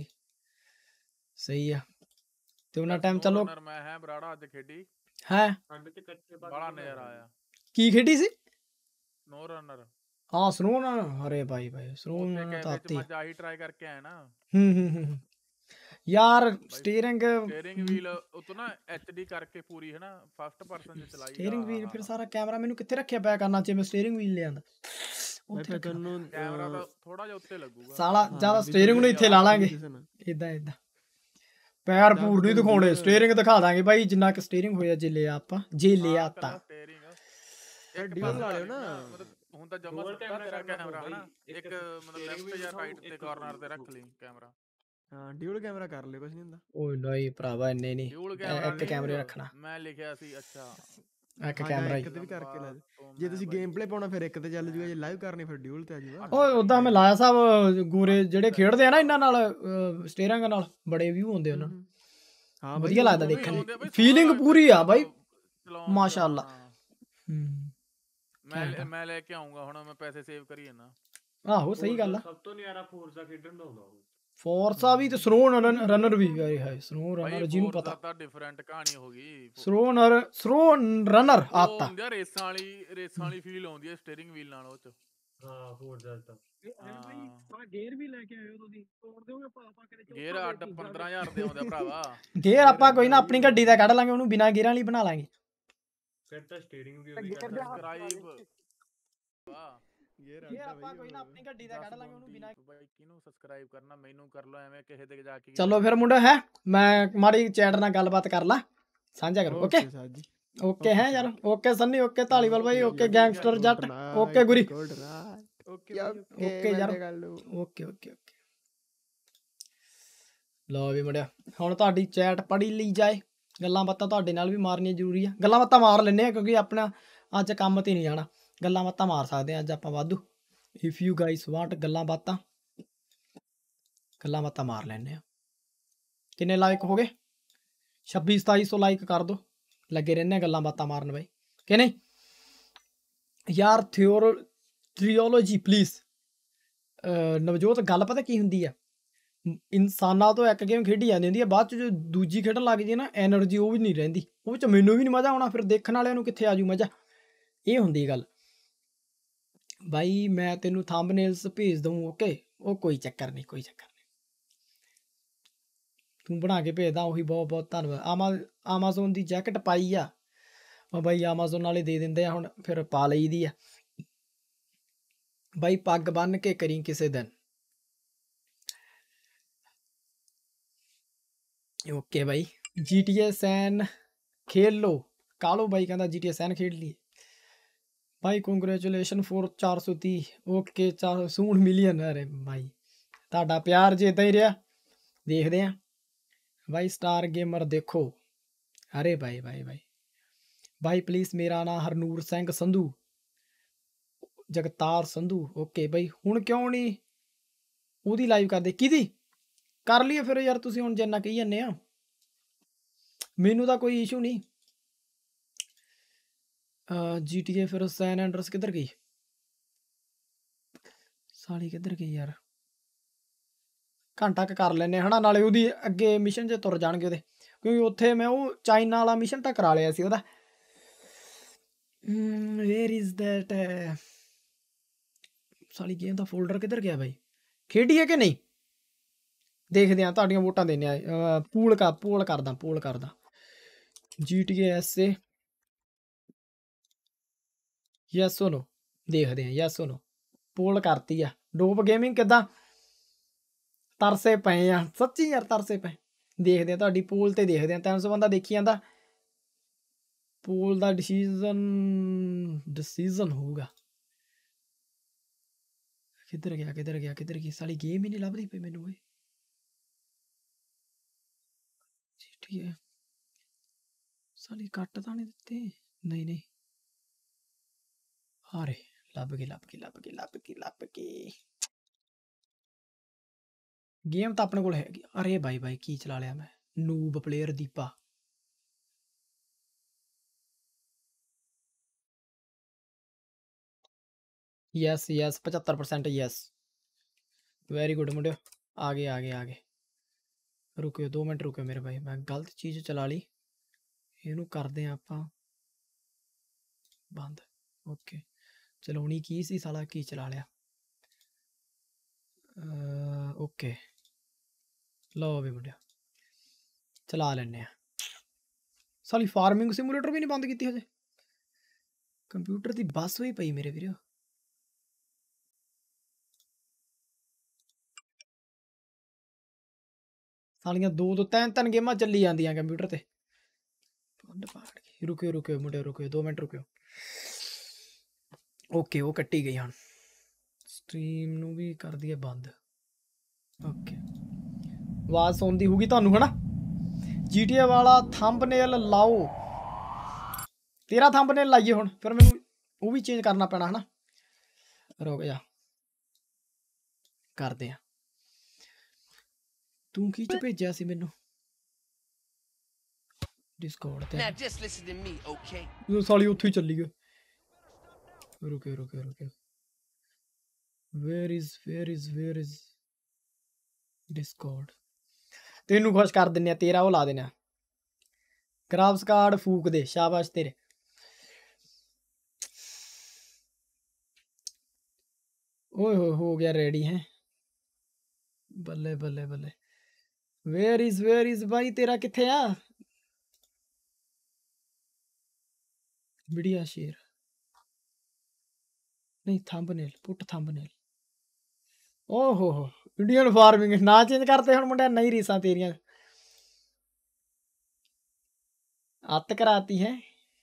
ਸਹੀ ਆ ਤੇ ਉਹਨਾਂ ਟਾਈਮ Snow ਚਲੋ Runner ਮੈਂ ਹੈ ਬਰਾੜਾ ਅੱਜ ਖੇਡੀ ਹੈ ਬੜਾ ਨਜ਼ਾਰਾ ਆਇਆ ਕੀ ਖੇਡੀ ਸੀ ਨੋ ਰਨਰ ਹਾਂ ਸਨੋ ਨਾ ਅਰੇ ਬਾਈ ਬਾਈ ਸਨੋ ਉੱਥੇ ਨਾ ਤਾਂ ਕੈਫੇ 'ਚ ਆਤੀ ਮੈਂ ਜਾਹੀ ਟਰਾਈ ਕਰਕੇ ਆਇਆ ਨਾ ਹੂੰ ਹੂੰ ਹੂੰ ਯਾਰ ਸਟੀਅਰਿੰਗ ਸਟੀਅਰਿੰਗ ਵੀਲ ਉਤੋਂ ਨਾ ਐਚਡੀ ਕਰਕੇ ਪੂਰੀ ਹੈ ਨਾ ਫਸਟ ਪਰਸਨ 'ਚ ਚਲਾਈ ਸਟੀਅਰਿੰਗ ਵੀਲ ਫਿਰ ਸਾਰਾ ਕੈਮਰਾ ਮੈਨੂੰ ਕਿੱਥੇ ਰੱਖਿਆ ਪਿਆ ਕਰਨਾ ਜੇ ਮੈਂ ਸਟੀਅਰਿੰਗ ਵੀਲ ਲਿਆਂਦਾ ਮੈਂ ਉੱਥੇ ਫਿਰ ਰੱਖਣਾ। ਤੁਹਾਨੂੰ ਕੈਮਰਾ ਤਾਂ ਅਹ, ਥੋੜਾ ਜਿਹਾ ਉੱਤੇ ਲੱਗੂਗਾ ਸਾਲਾ ਹਾਂ, ਜਿਆਦਾ ਵੀ ਸਟੀਅਰਿੰਗ ਨੂੰ ਇੱਥੇ ਲਾ ਲਾਂਗੇ ਕਿਸੇ ਨਾਲ। ਇਦਾਂ ਇਦਾਂ ਪੈਰ ਜਾਂ ਪੂਰ ਨਹੀਂ ਫਿਰ ਦਿਖਾਉਣੇ ਵੀਲ- ਸਟੀਅਰਿੰਗ ਦਿਖਾ ਦਾਂਗੇ ਬਾਈ ਜਿੰਨਾ ਕਿ ਸਟੀਅਰਿੰਗ ਹੋਇਆ ਜੇ ਲਿਆ ਆਪਾਂ ਜੇ ਲਿਆ ਤਾਂ ਸਟੀਅਰਿੰਗ ਯਾਰ dual ਲਾ ਲਿਓ ਨਾ। ਮਤਲਬ ਹੁਣ ਤਾਂ ਜਮਾ ਸਿੱਧਾ ਤੇਰਾ ਕੈਮਰਾ ਹਨਾ ਇੱਕ ਮਤਲਬ ਲੈਫਟ ਜਾਂ ਰਾਈਟ ਤੇ ਕਾਰਨਰ ਤੇ ਰੱਖ ਲਈ ਕੈਮਰਾ ਹਾਂ ਡਿਊਲ ਕੈਮਰਾ ਕਰ ਲਿਓ ਕੁਝ ਨਹੀਂ ਹੁੰਦਾ ਓਏ ਨਹੀਂ ਭਰਾਵਾ ਇੰਨੇ ਨਹੀਂ ਡਿਊਲ ਇੱਕ ਕੈਮਰਾ ਕੈਮਰੇ ਰੱਖਣਾ ਮੈਂ ਲਿਖਿਆ ਸੀ ਅੱਛਾ ਇੱਕ ਹਾਂ, ਕੈਮਰਾ ਹੀ ਇੱਕ ਤੇ ਵੀ ਕਰਕੇ ਲਾ ਦਿਓ। ਜੇ ਤੁਸੀਂ ਗੇਮ ਪਲੇ ਪਾਉਣਾ ਫਿਰ ਇੱਕ ਤੇ ਚੱਲ ਜੂਗਾ ਜੇ ਲਾਈਵ ਕਰਨੀ ਫਿਰ ਡਿਊਲ ਤੇ ਆ ਜੂਗਾ ਓਏ ਉਦਾਂ ਮੈਂ ਲਾਇਆ ਸਾਹਿਬ ਗੋਰੇ ਜਿਹੜੇ ਖੇਡਦੇ ਆ ਨਾ ਇਹਨਾਂ ਨਾਲ ਸਟੀਅਰਿੰਗ ਨਾਲ ਬੜੇ ਵਿਊ ਹੁੰਦੇ ਉਹਨਾਂ ਨੂੰ ਹਾਂ ਵਧੀਆ ਲੱਗਦਾ ਉਹ ਵੀ ਦੇਖਣ ਆਉਂਦੇ ਆ ਨੂੰ ਬਈ, ਫੀਲਿੰਗ ਸਾਰਾ ਪੂਰੀ ਆ ਬਾਈ ਚਲਾਉਣ ਚ, ਮਾਸ਼ਾਅੱਲਾ। ਹਾਂ। ਹੂੰ ਮੈਂ ਲੈ- ਮੈਂ ਲੈ ਕੇ ਆਉਂਗਾ ਹੁਣ ਮੈਂ ਪੈਸੇ ਸੇਵ ਕਰੀ ਜਾਣਾ ਆਹੋ ਸਹੀ ਗੱਲ ਆ ਸਭ ਤੋਂ ਨਿਆਰਾ ਫੋਰਜ਼ਾ ਖੇਡਣ ਦਾ ਹੁੰਦਾ ਉਹ ਫੋਰਸਾ ਵੀ ਤੇ ਸਨੋ ਰਨਰ ਵੀ ਆਏ ਹਾਏ ਸਨੋ ਰਨਰ ਭਾਈ ਜਿਹਨੂੰ Forza ਪਤਾ ਤਾਂ ਡਿਫਰੈਂਟ ਕਹਾਣੀ ਹੋ ਗਈ ਸਨੋ ਨਰ ਸਨੋ ਰਨਰ ਉਹ ਆਤਾ ਹੁੰਦੀ ਆ ਰੇਸਾਂ ਵਾਲੀ ਰੇਸਾਂ ਵਾਲੀ ਫੀਲ ਆਉਂਦੀ ਹੈ ਸਟੀਅਰਿੰਗ ਵੀਲ ਨਾਲ ਉਹ ਚ ਹਾਂ ਫੋਰਜ਼ਾ ਤਾਂ ਹਾਂ। ਗੇਅਰ ਵੀ ਲੈ ਕੇ ਆਇਓ ਤੁਸੀਂ ਤੋੜ ਦਿਓਗੇ ਪਾਪਾ ਕਿਤੇ ਗੇਅਰ ਅੱਡ ਪੰਦਰਾਂ ਹਜ਼ਾਰ ਦੇ ਆਉਂਦੇ ਆ ਭਰਾਵਾ ਗੇਅਰ ਆਪਾਂ ਕੋਈ ਨਾ ਆਪਣੀ ਗੱਡੀ ਦਾ ਕੱਢ ਲਾਂਗੇ ਉਹਨੂੰ ਬਿਨਾਂ ਗੇਅਰਾਂ ਵਾਲੀ ਬਣਾ ਲਾਂਗੇ ਫਿਰ ਤਾਂ ਸਟੀਅਰਿੰਗ ਵੀ ਉਹਦੀ ਸਬਸਕ੍ਰਾਈਬ ਵਾਹ ਗੇਅਰ ਆਪਾਂ ਕੋਈ ਨਾ ਆਪਣੀ ਗੱਡੀ ਦਾ ਕੱਢ ਲਾਂਗੇ ਉਹਨੂੰ ਬਿਨਾਂ ਬਾਈ ਕਿਹਨੂੰ ਸਬਸਕ੍ਰਾਈਬ ਕਰਨਾ ਮੈਨੂੰ ਕਰ ਲਓ ਐਵੇਂ ਕਿਸੇ ਦੇ ਜਾ ਕੇ ਚਲੋ ਫਿਰ ਮੁੰਡਾ ਹੈ ਮੈਂ ਮਾੜੀ ਚੈਟ ਨਾਲ ਗੱਲਬਾਤ ਕਰ ਲਾ ਸਾਂਝਾ ਕਰੋ ਓਕੇ ਸਾਜ ਜੀ ਓਕੇ ਹੈ ਯਾਰ ਓਕੇ ਸੰਨੀ ਓਕੇ ਧਾਲੀਵਾਲ ਬਾਈ okay gangster Jatt okay Guri okay okay ਯਾਰ ਓਕੇ ਓਕੇ ਓਕੇ ਲਓ ਵੀ ਮੁੰਡਿਆ ਹੁਣ ਤੁਹਾਡੀ ਚੈਟ ਪੜ੍ਹੀ ਲਈ ਜਾਏ ਗੱਲਾਂ ਬਾਤਾਂ ਤੁਹਾਡੇ ਨਾਲ ਵੀ ਮਾਰਨੀਆਂ ਜ਼ਰੂਰੀ ਆ ਗੱਲਾਂ ਬਾਤਾਂ ਮਾਰ ਲੈਂਦੇ ਆ ਕਿਉਂਕਿ ਆਪਣਾ ਅੱਜ ਕੰਮ ਤੇ ਨਹੀਂ ਜਾਣਾ ਗੱਲਾਂ ਬਾਤਾਂ ਮਾਰ ਸਕਦੇ ਆ ਅੱਜ ਆਪਾਂ ਵਾਧੂ ਇਫ ਯੂ ਗਾਇਸ ਵਾਂਟ ਗੱਲਾਂ ਬਾਤਾਂ ਗੱਲਾਂ ਬਾਤਾਂ ਮਾਰ ਲੈਂਦੇ ਆ ਕਿੰਨੇ ਲਾਈਕ ਹੋ ਗਏ ਛੱਬੀ ਸਤਾਈ ਸੌ ਲਾਈਕ ਕਰ ਦੋ ਲੱਗੇ ਰਹਿੰਦੇ ਆ ਗੱਲਾਂ ਬਾਤਾਂ ਮਾਰਨ ਬਾਈ ਕਿ ਨਹੀਂ ਯਾਰ ਥਿਓਰ ਥਿਓਲੋਜੀ ਪਲੀਜ਼ ਨਵਜੋਤ ਗੱਲ ਪਤਾ ਕੀ ਹੁੰਦੀ ਆ ਇਨਸਾਨਾਂ ਤੋਂ ਇੱਕ ਗੇਮ ਖੇਡੀ ਜਾਂਦੀ ਹੁੰਦੀ ਆ ਬਾਅਦ ਚ ਜੋ ਦੂਜੀ ਖੇਡਣ ਲੱਗ ਜੇ ਨਾ ਐਨਰਜੀ ਉਹ ਵੀ ਨਹੀਂ ਰਹਿੰਦੀ ਉਹ ਵਿੱਚ ਮੈਨੂੰ ਵੀ ਨਹੀਂ ਮਜ਼ਾ ਆਉਣਾ ਫਿਰ ਦੇਖਣ ਵਾਲਿਆਂ ਨੂੰ ਕਿੱਥੇ ਆਜੂ ਮਜ਼ਾ ਇਹ ਹੁੰਦੀ ਗੱਲ ਬਾਈ ਮੈਂ ਤੈਨੂੰ ਥੰਬਨੇਲਸ ਭੇਜ ਦਊਂ ਓਕੇ ਉਹ ਕੋਈ ਚੱਕਰ ਨਹੀਂ ਕੋਈ ਚੱਕਰ ਨਹੀਂ ਤੂੰ ਬਣਾ ਕੇ ਭੇਜਦਾ ਉਹੀ ਬਹੁਤ ਬਹੁਤ ਧੰਨਵਾਦ ਆਮਾ ਆਮਾਜ਼ੋਨ ਦੀ ਜੈਕਟ ਪਾਈ ਆ ਉਹ ਬਾਈ ਆਮਾਜ਼ੋਨ ਵਾਲੇ ਦੇ ਦਿੰਦੇ ਆ ਹੁਣ ਫਿਰ ਪਾ ਲਈਦੀ ਆ ਬਾਈ ਪੱਗ ਬੰਨ ਕੇ ਕਰੀ ਕਿਸੇ ਦਿਨ ਓਕੇ ਬਾਈ ਜੀਟੀਏ ਸੈਨ ਖੇਲ ਲੋ ਕਾਲੋ ਬਾਈ ਕਹਿੰਦਾ ਜੀਟੀਏ ਸੈਨ ਖੇਡ ਲਈ ਭਾਈ ਕੰਗ੍ਰੈਚੁਲੇਸ਼ਨ ਫॉर ਚਾਰ ਸੌ ਤੀਹ ਓਕੇ ਚਾਰ ਸੌ ਮਿਲੀਅਨ ਅਰੇ ਭਾਈ ਤੁਹਾਡਾ ਪਿਆਰ ਜੇ ਇਦਾਂ ਹੀ ਰਿਹਾ ਦੇਖਦੇ ਆ ਭਾਈ ਸਟਾਰ ਗੇਮਰ ਦੇਖੋ ਅਰੇ ਭਾਈ ਭਾਈ ਭਾਈ ਭਾਈ ਪਲੀਜ਼ ਮੇਰਾ ਨਾਮ ਹਰਨੂਰ ਸਿੰਘ ਸੰਧੂ ਜਗਤਾਰ ਸੰਧੂ ਓਕੇ ਭਾਈ ਹੁਣ ਕਿਉਂ ਨਹੀਂ ਉਹਦੀ ਲਾਈਵ ਕਰਦੇ ਕਿਹਦੀ ਕਰ ਲਈਏ ਫਿਰ ਯਾਰ ਤੁਸੀਂ ਹੁਣ ਜਿੰਨਾ ਕਹੀ ਜਾਂਦੇ ਆ ਮੈਨੂੰ ਤਾਂ ਕੋਈ ਇਸ਼ੂ ਨਹੀਂ ਜੀਟੀਏ ਫਿਰ ਸੈਨ ਐਂਡਰਸ ਕਿੱਧਰ ਗਈ ਸਾਲੀ ਕਿੱਧਰ ਗਈ ਯਾਰ ਘੰਟਾ ਕ ਕਰ ਲੈਨੇ ਹਨਾ ਨਾਲੇ ਉਹਦੀ ਅੱਗੇ ਮਿਸ਼ਨ 'ਚ ਤੁਰ ਜਾਣਗੇ ਉਹਦੇ ਕਿਉਂਕਿ ਉੱਥੇ ਮੈਂ ਉਹ ਚਾਈਨਾ ਵਾਲਾ ਮਿਸ਼ਨ ਤਾਂ ਕਰਾ ਲਿਆ ਸੀ ਉਹਦਾ ਵੇਅਰ ਇਜ਼ ਦੈਟ ਸਾਲੀ ਗੇਮ ਦਾ ਫੋਲਡਰ ਕਿੱਧਰ ਗਿਆ ਬਾਈ ਖੇਡੀਏ ਕਿ ਨਹੀਂ ਦੇਖਦੇ ਆ ਤੁਹਾਡੀਆਂ ਵੋਟਾਂ ਦੇਣੇ ਆ ਪੂਲ ਕਰ ਪੂਲ ਕਰਦਾ ਪੂਲ ਕਰਦਾ G T A S A yes or no ਦੇਖਦੇ ਆ ਯੈਸ ਔਰ ਨੋ ਪੂਲ ਕਰਤੀ ਆ ਡੋਪ ਗੇਮਿੰਗ ਕਿੱਦਾਂ ਤਰਸੇ ਪਏ ਆ ਸੱਚੀ ਯਾਰ ਤਰਸੇ ਪਏ ਦੇਖਦੇ ਆ ਤੁਹਾਡੀ ਪੂਲ ਤੇ ਦੇਖਦੇ ਆ ਤਿੰਨ ਸੌ ਬੰਦਾ ਦੇਖੀ ਜਾਂਦਾ ਪੂਲ ਦਾ ਡਿਸੀਜਨ ਡਿਸੀਜਨ ਹੋਊਗਾ ਕਿੱਧਰ ਗਿਆ ਕਿੱਧਰ ਗਿਆ ਕਿੱਧਰ ਗਈ ਸਾਲੀ ਗੇਮ ਹੀ ਨਹੀਂ ਲੱਭਦੀ ਪਈ ਮੈਨੂੰ ਓਏ ਠੀਕ ਹੈ ਸਾਲੀ ਕੱਟ ਤਾਂ ਨਹੀਂ ਦਿੱਤੇ ਨਹੀਂ ਨਹੀਂ ਹਾਰੇ ਲੱਭ ਗਈ ਲੱਭ ਗਈ ਲੱਭ ਗਈ ਲੱਭ ਗਈ ਲੱਭ ਗਈ ਗੇਮ ਤਾਂ ਆਪਣੇ ਕੋਲ ਹੈਗੀ ਅਰੇ ਬਾਈ ਬਾਈ ਕੀ ਚਲਾ ਲਿਆ ਮੈਂ noob player Deepa yes yes ਪਚੱਤਰ ਪਰਸੈਂਟ ਯੈਸ ਵੈਰੀ ਗੁੱਡ ਮੁੰਡਿਓ ਆ ਗਏ ਆ ਗਏ ਆ ਗਏ ਰੁਕਿਓ ਦੋ ਮਿੰਟ ਰੁਕਿਓ ਮੇਰੇ ਭਾਈ ਮੈਂ ਗਲਤ ਚੀਜ਼ ਚਲਾ ਲਈ ਇਹਨੂੰ ਕਰਦੇ ਆ ਆਪਾਂ ਬੰਦ ਓਕੇ ਚਲਾਉਣੀ ਕੀ ਸੀ ਸਾਲਾ ਕੀ ਚਲਾ ਲਿਆ ਓਕੇ ਲਓ ਵੀ ਮੁੰਡਿਆ ਚਲਾ ਲੈਣੇ ਆ ਸਾਲੀ ਫਾਰਮਿੰਗ ਸਿਮੂਲੇਟਰ ਵੀ ਨਹੀਂ ਬੰਦ ਕੀਤੀ ਹਜੇ ਕੰਪਿਊਟਰ ਦੀ ਬੱਸ ਹੋਈ ਪਈ ਮੇਰੇ ਵੀਰੋ ਸਾਲੀਆਂ ਦੋ ਦੋ ਤਿੰਨ ਤਿੰਨ ਗੇਮਾਂ ਚੱਲੀ ਜਾਂਦੀਆਂ ਕੰਪਿਊਟਰ ਤੇ ਬੰਦ ਪਾੜ ਕੇ ਰੁਕਿਓ ਰੁਕਿਓ ਮੁੰਡੇ ਰੁਕਿਓ ਦੋ ਮਿੰਟ ਰੁਕਿਓ ਓਕੇ ਉਹ ਕੱਟੀ ਗਈ ਹੁਣ ਸਟ੍ਰੀਮ ਨੂੰ ਵੀ ਕਰ ਦਈਏ ਬੰਦ ਓਕੇ ਆਵਾਜ਼ ਸੁਣਦੀ ਹੋਊਗੀ ਤੁਹਾਨੂੰ ਹਨਾ ਜੀਟੀਏ ਵਾਲਾ ਥੰਬਨੇਲ ਲਾਓ ਤੇਰਾ ਥੰਬਨੇਲ ਲਾਈਏ ਹੁਣ ਫਿਰ ਮੈਨੂੰ ਉਹ ਵੀ ਚੇਂਜ ਕਰਨਾ ਪੈਣਾ ਹਨਾ ਰੁਕ ਜਾ ਕਰਦੇ ਆ ਤੂੰ ਕੀ ਚ ਭੇਜਿਆ ਸੀ ਮੈਨੂੰ ਡਿਸਕਾਰਡ ਤੇ Now just listen to me, okay? ਉਹ ਸਾਲੀ ਉੱਥੇ ਹੀ ਚੱਲੀ ਗਈ ਰੁਕੇ ਰੁਕੇ ਰੁਕੇ where is where is where is discord ਤੈਨੂੰ ਖੁਸ਼ ਕਰ ਦਿੰਨੇ ਆ ਤੇਰਾ ਉਹ ਲਾ ਦੇਣਾ ਗ੍ਰਾਫਸ ਕਾਰਡ ਫੂਕ ਦੇ ਸ਼ਾਬਾਸ਼ ਤੇਰੇ ਓਏ ਹੋਏ ਹੋ ਗਿਆ ਰੈਡੀ ਹੈ ਬੱਲੇ ਬੱਲੇ ਬੱਲੇ where is where is ਭਾਈ ਤੇਰਾ ਕਿੱਥੇ ਆ ਵੀਡੀਓ ਸ਼ੇਅਰ ਨਹੀਂ ਥੰਬਨੇਲ ਪੁੱਟ ਥੰਬਨੇਲ ਓਹੋ ਹੋ ਇੰਡੀਅਨ ਫਾਰਮਿੰਗ ਨਾ ਚੇਂਜ ਕਰਤੇ ਹੁਣ ਮੁੰਡਿਆ ਨਹੀਂ ਰੀਸਾਂ ਤੇਰੀਆਂ ਅੱਤ ਕਰਾਤੀ ਹੈ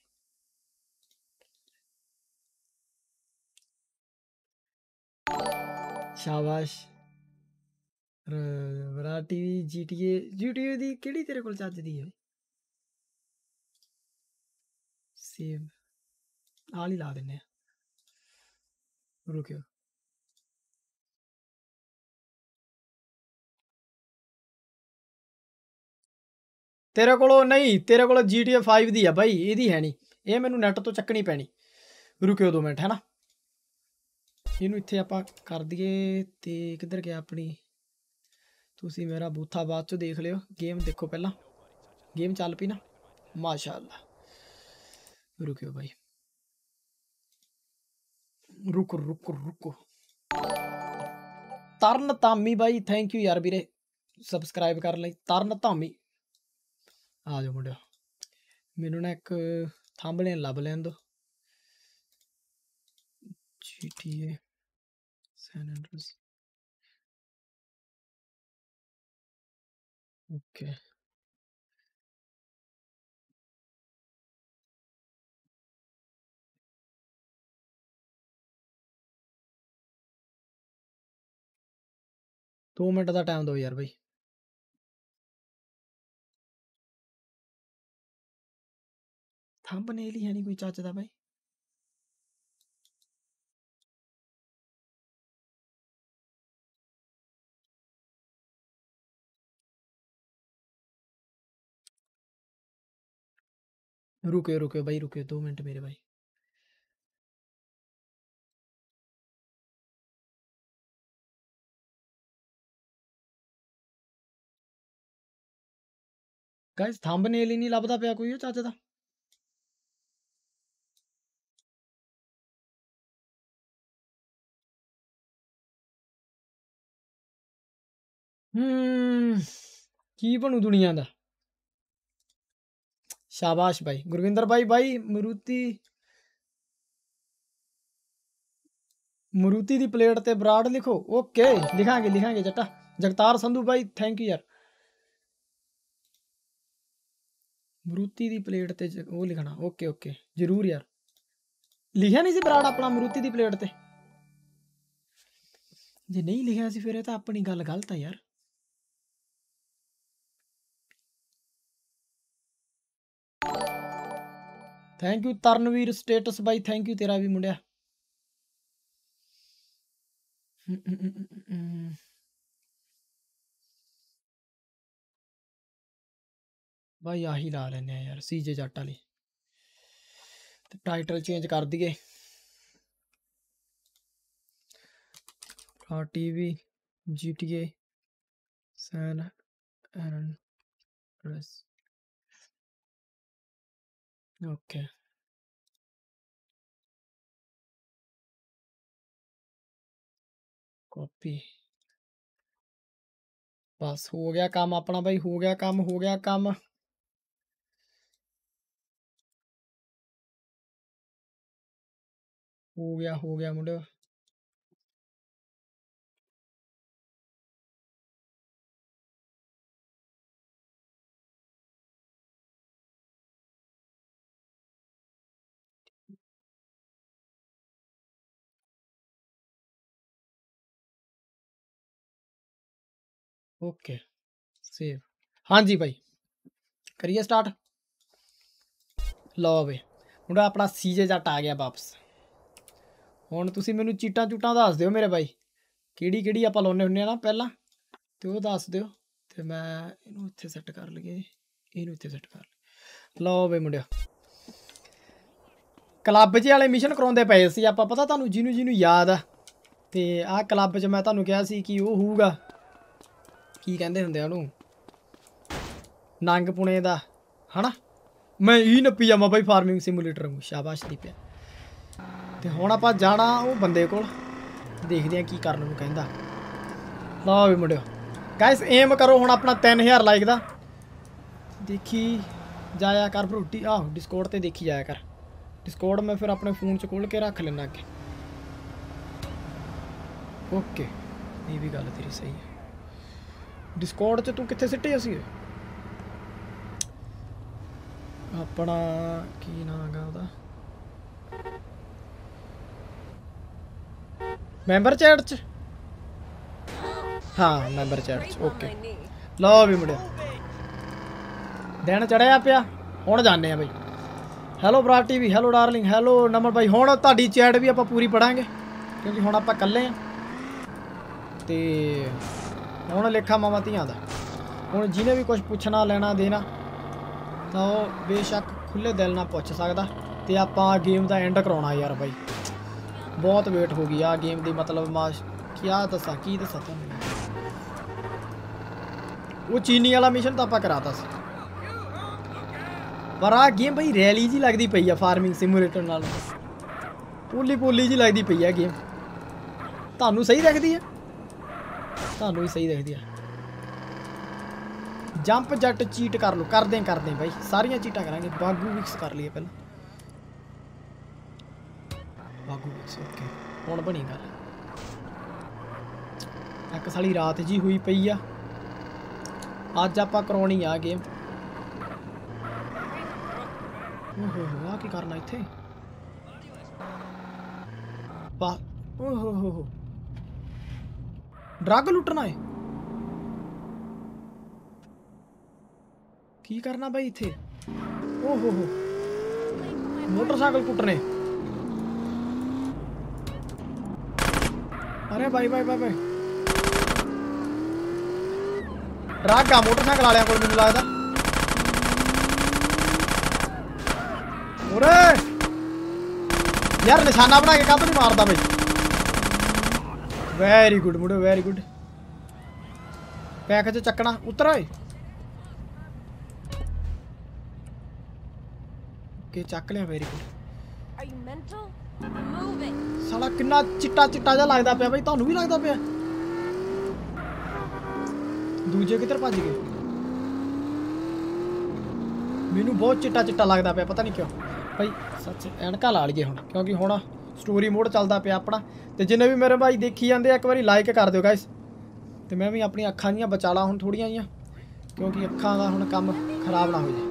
ਸ਼ਾਬਾਸ਼ ਬਰਾ ਟੀਵੀ ਜੀਟੀਏ ਜੀਟੀਏ ਦੀ ਕਿਹੜੀ ਤੇਰੇ ਕੋਲ ਚੱਜਦੀ ਹੈ ਸੇਵ ਆਲ ਹੀ ਲਾ ਦਿੰਨੇ ਆ ਰੁਕਿਓ ਤੇਰੇ ਕੋਲੋਂ ਨਹੀਂ ਤੇਰੇ ਕੋਲ ਜੀ ਟੀ ਏ ਫਾਈਵ ਦੀ ਆ ਬਾਈ ਇਹਦੀ ਹੈ ਨਹੀਂ ਇਹ ਮੈਨੂੰ ਨੈਟ ਤੋਂ ਚੱਕਣੀ ਪੈਣੀ ਰੁਕਿਓ ਦੋ ਮਿੰਟ ਹੈ ਨਾ ਇਹਨੂੰ ਇੱਥੇ ਆਪਾਂ ਕਰ ਦਈਏ ਤੇ ਕਿੱਧਰ ਗਿਆ ਆਪਣੀ ਤੁਸੀਂ ਮੇਰਾ ਬੂਥਾ ਬਾਅਦ ਚੋਂ ਦੇਖ ਲਿਓ ਗੇਮ ਦੇਖੋ ਪਹਿਲਾਂ ਗੇਮ ਚੱਲ ਪਈ ਨਾ ਮਾਸ਼ਾਅੱਲਾ ਰੁਕਿਓ ਬਾਈ ਰੁਕ ਰੁਕ ਰੁਕੋ ਤਰਨ ਧਾਮੀ ਬਾਈ ਥੈਂਕ ਯੂ ਯਾਰ ਵੀਰੇ ਸਬਸਕ੍ਰਾਈਬ ਕਰਨ ਲਈ ਤਰਨ ਧਾਮੀ ਆ ਜਾਓ ਮੁੰਡਿਓ ਮੈਨੂੰ ਨਾ ਇੱਕ ਥੰਬਨੇਲ ਲੱਭ ਲੈਣ ਦੋ ਜੀਟੀਏ ਸੈਨ ਐਂਡਰੀਆਸ ਓਕੇ ਦੋ ਮਿੰਟ ਦਾ ਟਾਈਮ ਦਿਓ ਯਾਰ ਬਾਈ ਥੰਬਨੇਲ ਹੀ ਹੈ ਨਹੀਂ ਕੋਈ ਚੱਜ ਦਾ ਬਾਈ रुके रुके भाई रुके दो मिनट मेरे भाई गाइस थंबनेल ही नहीं लभदा पिया कोई चाचा दा ਹੂੰ ਕੀ ਬਣੂ ਦੁਨੀਆ ਦਾ। ਸ਼ਾਬਾਸ਼ ਬਾਈ ਗੁਰਵਿੰਦਰ ਬਾਈ। ਬਾਈ ਮਰੂਤੀ ਮਰੂਤੀ ਦੀ ਪਲੇਟ ਤੇ ਬਰਾੜ ਲਿਖੋ। ਓਕੇ ਲਿਖਾਂਗੇ ਲਿਖਾਂਗੇ ਜੱਟਾ। ਜਗਤਾਰ ਸੰਧੂ ਬਾਈ ਥੈਂਕ ਯੂ ਯਾਰ। ਮਰੂਤੀ ਦੀ ਪਲੇਟ ਤੇ ਉਹ ਲਿਖਣਾ। ਓਕੇ ਓਕੇ ਜ਼ਰੂਰ ਯਾਰ। ਲਿਖਿਆ ਨਹੀਂ ਸੀ ਬਰਾੜ ਆਪਣਾ ਮਰੂਤੀ ਦੀ ਪਲੇਟ ਤੇ? ਜੇ ਨਹੀਂ ਲਿਖਿਆ ਸੀ ਫਿਰ ਇਹ ਤਾਂ ਆਪਣੀ ਗੱਲ ਗਲਤ ਆ ਯਾਰ। ਥੈਂਕ ਯੂ ਤਰਨਵੀਰ ਸਟੇਟਸ ਬਾਈ ਥੈਂਕ ਯੂ ਤੇਰਾ ਵੀ ਮੁੰਡਿਆ। ਬਾਈ ਆਹੀ ਲਾ ਲੈਨੇ ਆ ਯਾਰ ਸੀਜੇ ਜੱਟ ਵਾਲੀ ਤੇ ਟਾਈਟਲ ਚੇਂਜ ਕਰ ਦਈਏ। ਆ TV GTA San Andreas okay copy ਬਸ ਹੋ ਗਿਆ ਕੰਮ ਆਪਣਾ ਬਾਈ। ਹੋ ਗਿਆ ਕੰਮ ਹੋ ਗਿਆ ਕੰਮ। ਹੋ ਗਿਆ ਹੋ ਗਿਆ ਮੁੰਡੇ। Okay save. ਹਾਂਜੀ ਬਾਈ ਕਰੀਏ ਸਟਾਰਟ। ਲਓ ਬਈ ਮੁੰਡਾ ਆਪਣਾ ਸੀਜੇ ਜੱਟ ਆ ਗਿਆ ਵਾਪਸ। ਹੁਣ ਤੁਸੀਂ ਮੈਨੂੰ ਚੀਟਾਂ ਚੂਟਾਂ ਦੱਸ ਦਿਓ ਮੇਰੇ ਬਾਈ ਕਿਹੜੀ ਕਿਹੜੀ ਆਪਾਂ ਲਾਉਂਦੇ ਹੁੰਦੇ ਆ ਨਾ ਪਹਿਲਾਂ ਤੇ ਉਹ ਦੱਸ ਦਿਓ ਤੇ ਮੈਂ ਇਹਨੂੰ ਇੱਥੇ ਸੈੱਟ ਕਰ ਲਈਏ ਇਹਨੂੰ ਇੱਥੇ ਸੈੱਟ ਕਰ ਲਈਏ। ਲਓ ਬਈ ਮੁੰਡਿਆ ਕਲੱਬ 'ਚ ਵਾਲੇ ਮਿਸ਼ਨ ਕਰਾਉਂਦੇ ਪਏ ਸੀ ਆਪਾਂ ਪਤਾ ਤੁਹਾਨੂੰ ਜਿਹਨੂੰ ਜਿਹਨੂੰ ਯਾਦ ਆ। ਤੇ ਆਹ ਕਲੱਬ 'ਚ ਮੈਂ ਤੁਹਾਨੂੰ ਕਿਹਾ ਸੀ ਕਿ ਉਹ ਹੋਊਗਾ ਕੀ ਕਹਿੰਦੇ ਹੁੰਦੇ ਆ ਉਹਨੂੰ ਨੰਗ ਪੁਣੇ ਦਾ ਹਨਾ। ਮੈਂ ਹੀ ਨੱਪੀ ਜਾਵਾਂ ਬਾਈ ਫਾਰਮਿੰਗ ਸਿਮੂਲੇਟਰ ਨੂੰ। ਸ਼ਾਬਾਸ਼ ਦੀ ਪਿਆ। ਤੇ ਹੁਣ ਆਪਾਂ ਜਾਣਾ ਉਹ ਬੰਦੇ ਕੋਲ ਦੇਖਦੇ ਆ ਕੀ ਕਰਨ ਨੂੰ ਕਹਿੰਦਾ। ਲਓ ਵੀ ਮੁੰਡਿਓ ਗਾਇਸ ਏਮ ਕਰੋ ਹੁਣ ਆਪਣਾ ਤਿੰਨ ਹਜ਼ਾਰ ਲਾਈਕ ਦਾ। ਦੇਖੀ ਜਾਇਆ ਕਰ ਭਰੂਟੀ ਆਹੋ ਡਿਸਕੋਡ ਤੇ ਦੇਖੀ ਜਾਇਆ ਕਰ। ਡਿਸਕੋਡ ਮੈਂ ਫਿਰ ਆਪਣੇ ਫੋਨ 'ਚ ਖੋਲ ਕੇ ਰੱਖ ਲੈਣਾ ਅੱਗੇ। ਓਕੇ ਇਹ ਵੀ ਗੱਲ ਤੇਰੀ ਸਹੀ ਹੈ। ਡਿਸਕੋਡ 'ਚ ਤੂੰ ਕਿੱਥੇ ਸਿੱਟੇ ਅਸੀਂ ਆਪਣਾ ਕੀ ਨਾਂ ਗਾ ਉਹਦਾ ਮੈਂਬਰ ਚੈਟ 'ਚ। ਹਾਂ ਮੈਂਬਰ ਚੈਟ 'ਚ ਓਕੇ। ਲਓ ਵੀ ਮੁੰਡਿਆ ਦਿਨ ਚੜਿਆ ਪਿਆ ਹੁਣ ਜਾਂਦੇ ਆ ਬਈ। Hello Brar TV hello darling hello Naman ਬਾਈ। ਹੁਣ ਤੁਹਾਡੀ ਚੈਟ ਵੀ ਆਪਾਂ ਪੂਰੀ ਪੜਾਂਗੇ ਕਿਉਂਕਿ ਹੁਣ ਆਪਾਂ ਇਕੱਲੇ ਆ ਤੇ ਹੁਣ ਲੇਖਾ ਮਾਵਾਂ ਧੀਆਂ ਦਾ। ਹੁਣ ਜਿਹਨੇ ਵੀ ਕੁਝ ਪੁੱਛਣਾ ਲੈਣਾ ਦੇਣਾ ਤਾਂ ਉਹ ਬੇਸ਼ੱਕ ਖੁੱਲੇ ਦਿਲ ਨਾਲ ਪੁੱਛ ਸਕਦਾ। ਤੇ ਆਪਾਂ ਗੇਮ ਦਾ ਐਂਡ ਕਰਾਉਣਾ ਯਾਰ ਬਾਈ ਬਹੁਤ ਵੇਟ ਹੋ ਗਈ ਆ ਗੇਮ ਦੀ। ਮਤਲਬ ਮਾਸ਼ ਕਿਆ ਦੱਸਾਂ ਕੀ ਦੱਸਾਂ ਤੁਹਾਨੂੰ। ਉਹ ਚੀਨੀ ਵਾਲਾ ਮਿਸ਼ਨ ਤਾਂ ਆਪਾਂ ਕਰਾਤਾ ਸੀ ਪਰ ਆਹ ਗੇਮ ਬਈ ਰੈਲੀ ਜੀ ਲੱਗਦੀ ਪਈ ਆ ਫਾਰਮਿੰਗ ਸਿਮੂਲੇਟਰ ਨਾਲ। ਪੋਲੀ ਪੋਲੀ ਜੀ ਲੱਗਦੀ ਪਈ ਆ ਗੇਮ। ਤੁਹਾਨੂੰ ਸਹੀ ਦਿਖਦੀ ਆ? ਤੁਹਾਨੂੰ ਵੀ ਸਹੀ ਦਿਖਦੀ ਆ। ਜੰਪ ਜੱਟ ਚੀਟ ਕਰ ਲਓ। ਕਰਦੇ ਕਰਦੇ ਬਾਈ ਸਾਰੀਆਂ ਚੀਟਾਂ ਕਰਾਂਗੇ। ਬਾਗੂ ਮਿਕਸ ਕਰ ਲਈਏ ਪਹਿਲਾਂ। ਬਾਗੂ ਮਿਕਸ ਓਕੇ ਹੁਣ ਬਣੀ ਗੱਲ। ਇੱਕ ਸਾਲੀ ਰਾਤ ਜੀ ਹੋਈ ਪਈ ਆ ਅੱਜ ਆਪਾਂ ਕਰਾਉਣੀ ਆ ਗੇਮ। ਓਹੋ ਹੋ ਆ ਕੀ ਕਰਨਾ ਇੱਥੇ ਬਾ ਓਹੋ ਹੋ ਹੋ ਡਰੱਗ ਲੁੱਟਣਾ ਹੈ ਕੀ ਕਰਨਾ ਬਾਈ ਇੱਥੇ। ਓਹੋ ਹੋ ਮੋਟਰਸਾਈਕਲ ਕੁੱਟਣੇ। ਅਰੇ ਬਾਈ ਬਾਈ ਬਾਈ ਬਾਈ ਡਰੱਗ ਆ ਮੋਟਰਸਾਈਕਲ ਵਾਲਿਆਂ ਕੋਲ ਮੈਨੂੰ ਲੱਗਦਾ। ਉਰੇ ਯਾਰ ਨਿਸ਼ਾਨਾ ਬਣਾ ਕੇ ਕਾਹਤੋਂ ਨਹੀਂ ਮਾਰਦਾ ਬਈ। ਵੈਰੀ ਗੁੱਡ ਮੁੰਡੇ ਵੈਰੀ ਗੁੱਡ। ਪੈਕ 'ਚ ਚੱਕਣਾ ਉਤਰ ਓਏ। ਓਕੇ ਚੱਕ ਲਿਆ ਵੈਰੀ ਗੁੱਡ। ਸਾਲਾ ਕਿੰਨਾ ਚਿੱਟਾ ਚਿੱਟਾ ਜਿਹਾ ਲੱਗਦਾ ਪਿਆ ਬਈ। ਤੁਹਾਨੂੰ ਵੀ ਲੱਗਦਾ ਪਿਆ ਦੂਜੇ ਕਿੱਧਰ ਭੱਜ ਗਏ? ਮੈਨੂੰ ਬਹੁਤ ਚਿੱਟਾ ਚਿੱਟਾ ਲੱਗਦਾ ਪਿਆ, ਪਤਾ ਨਹੀਂ ਕਿਉਂ ਭਾਈ। ਸੱਚ ਐਨਕਾਂ ਲਾ ਲਈਏ ਹੁਣ, ਕਿਉਂਕਿ ਹੁਣ ਸਟੋਰੀ ਮੋਡ ਚੱਲਦਾ ਪਿਆ ਆਪਣਾ। ਤੇ ਜਿੰਨੇ ਵੀ ਮੇਰੇ ਭਾਈ ਦੇਖੀ ਜਾਂਦੇ ਆ, ਇੱਕ ਵਾਰੀ ਲਾਈਕ ਕਰ ਦਿਓ ਗਾਇਸ। ਤੇ ਮੈਂ ਵੀ ਆਪਣੀਆਂ ਅੱਖਾਂ ਦੀਆਂ ਬਚਾ ਲਾ ਹੁਣ ਥੋੜੀਆਂ ਜਿਹੀਆਂ, ਕਿਉਂਕਿ ਅੱਖਾਂ ਦਾ ਹੁਣ ਕੰਮ ਖਰਾਬ ਨਾ ਹੋ ਜਾਏ।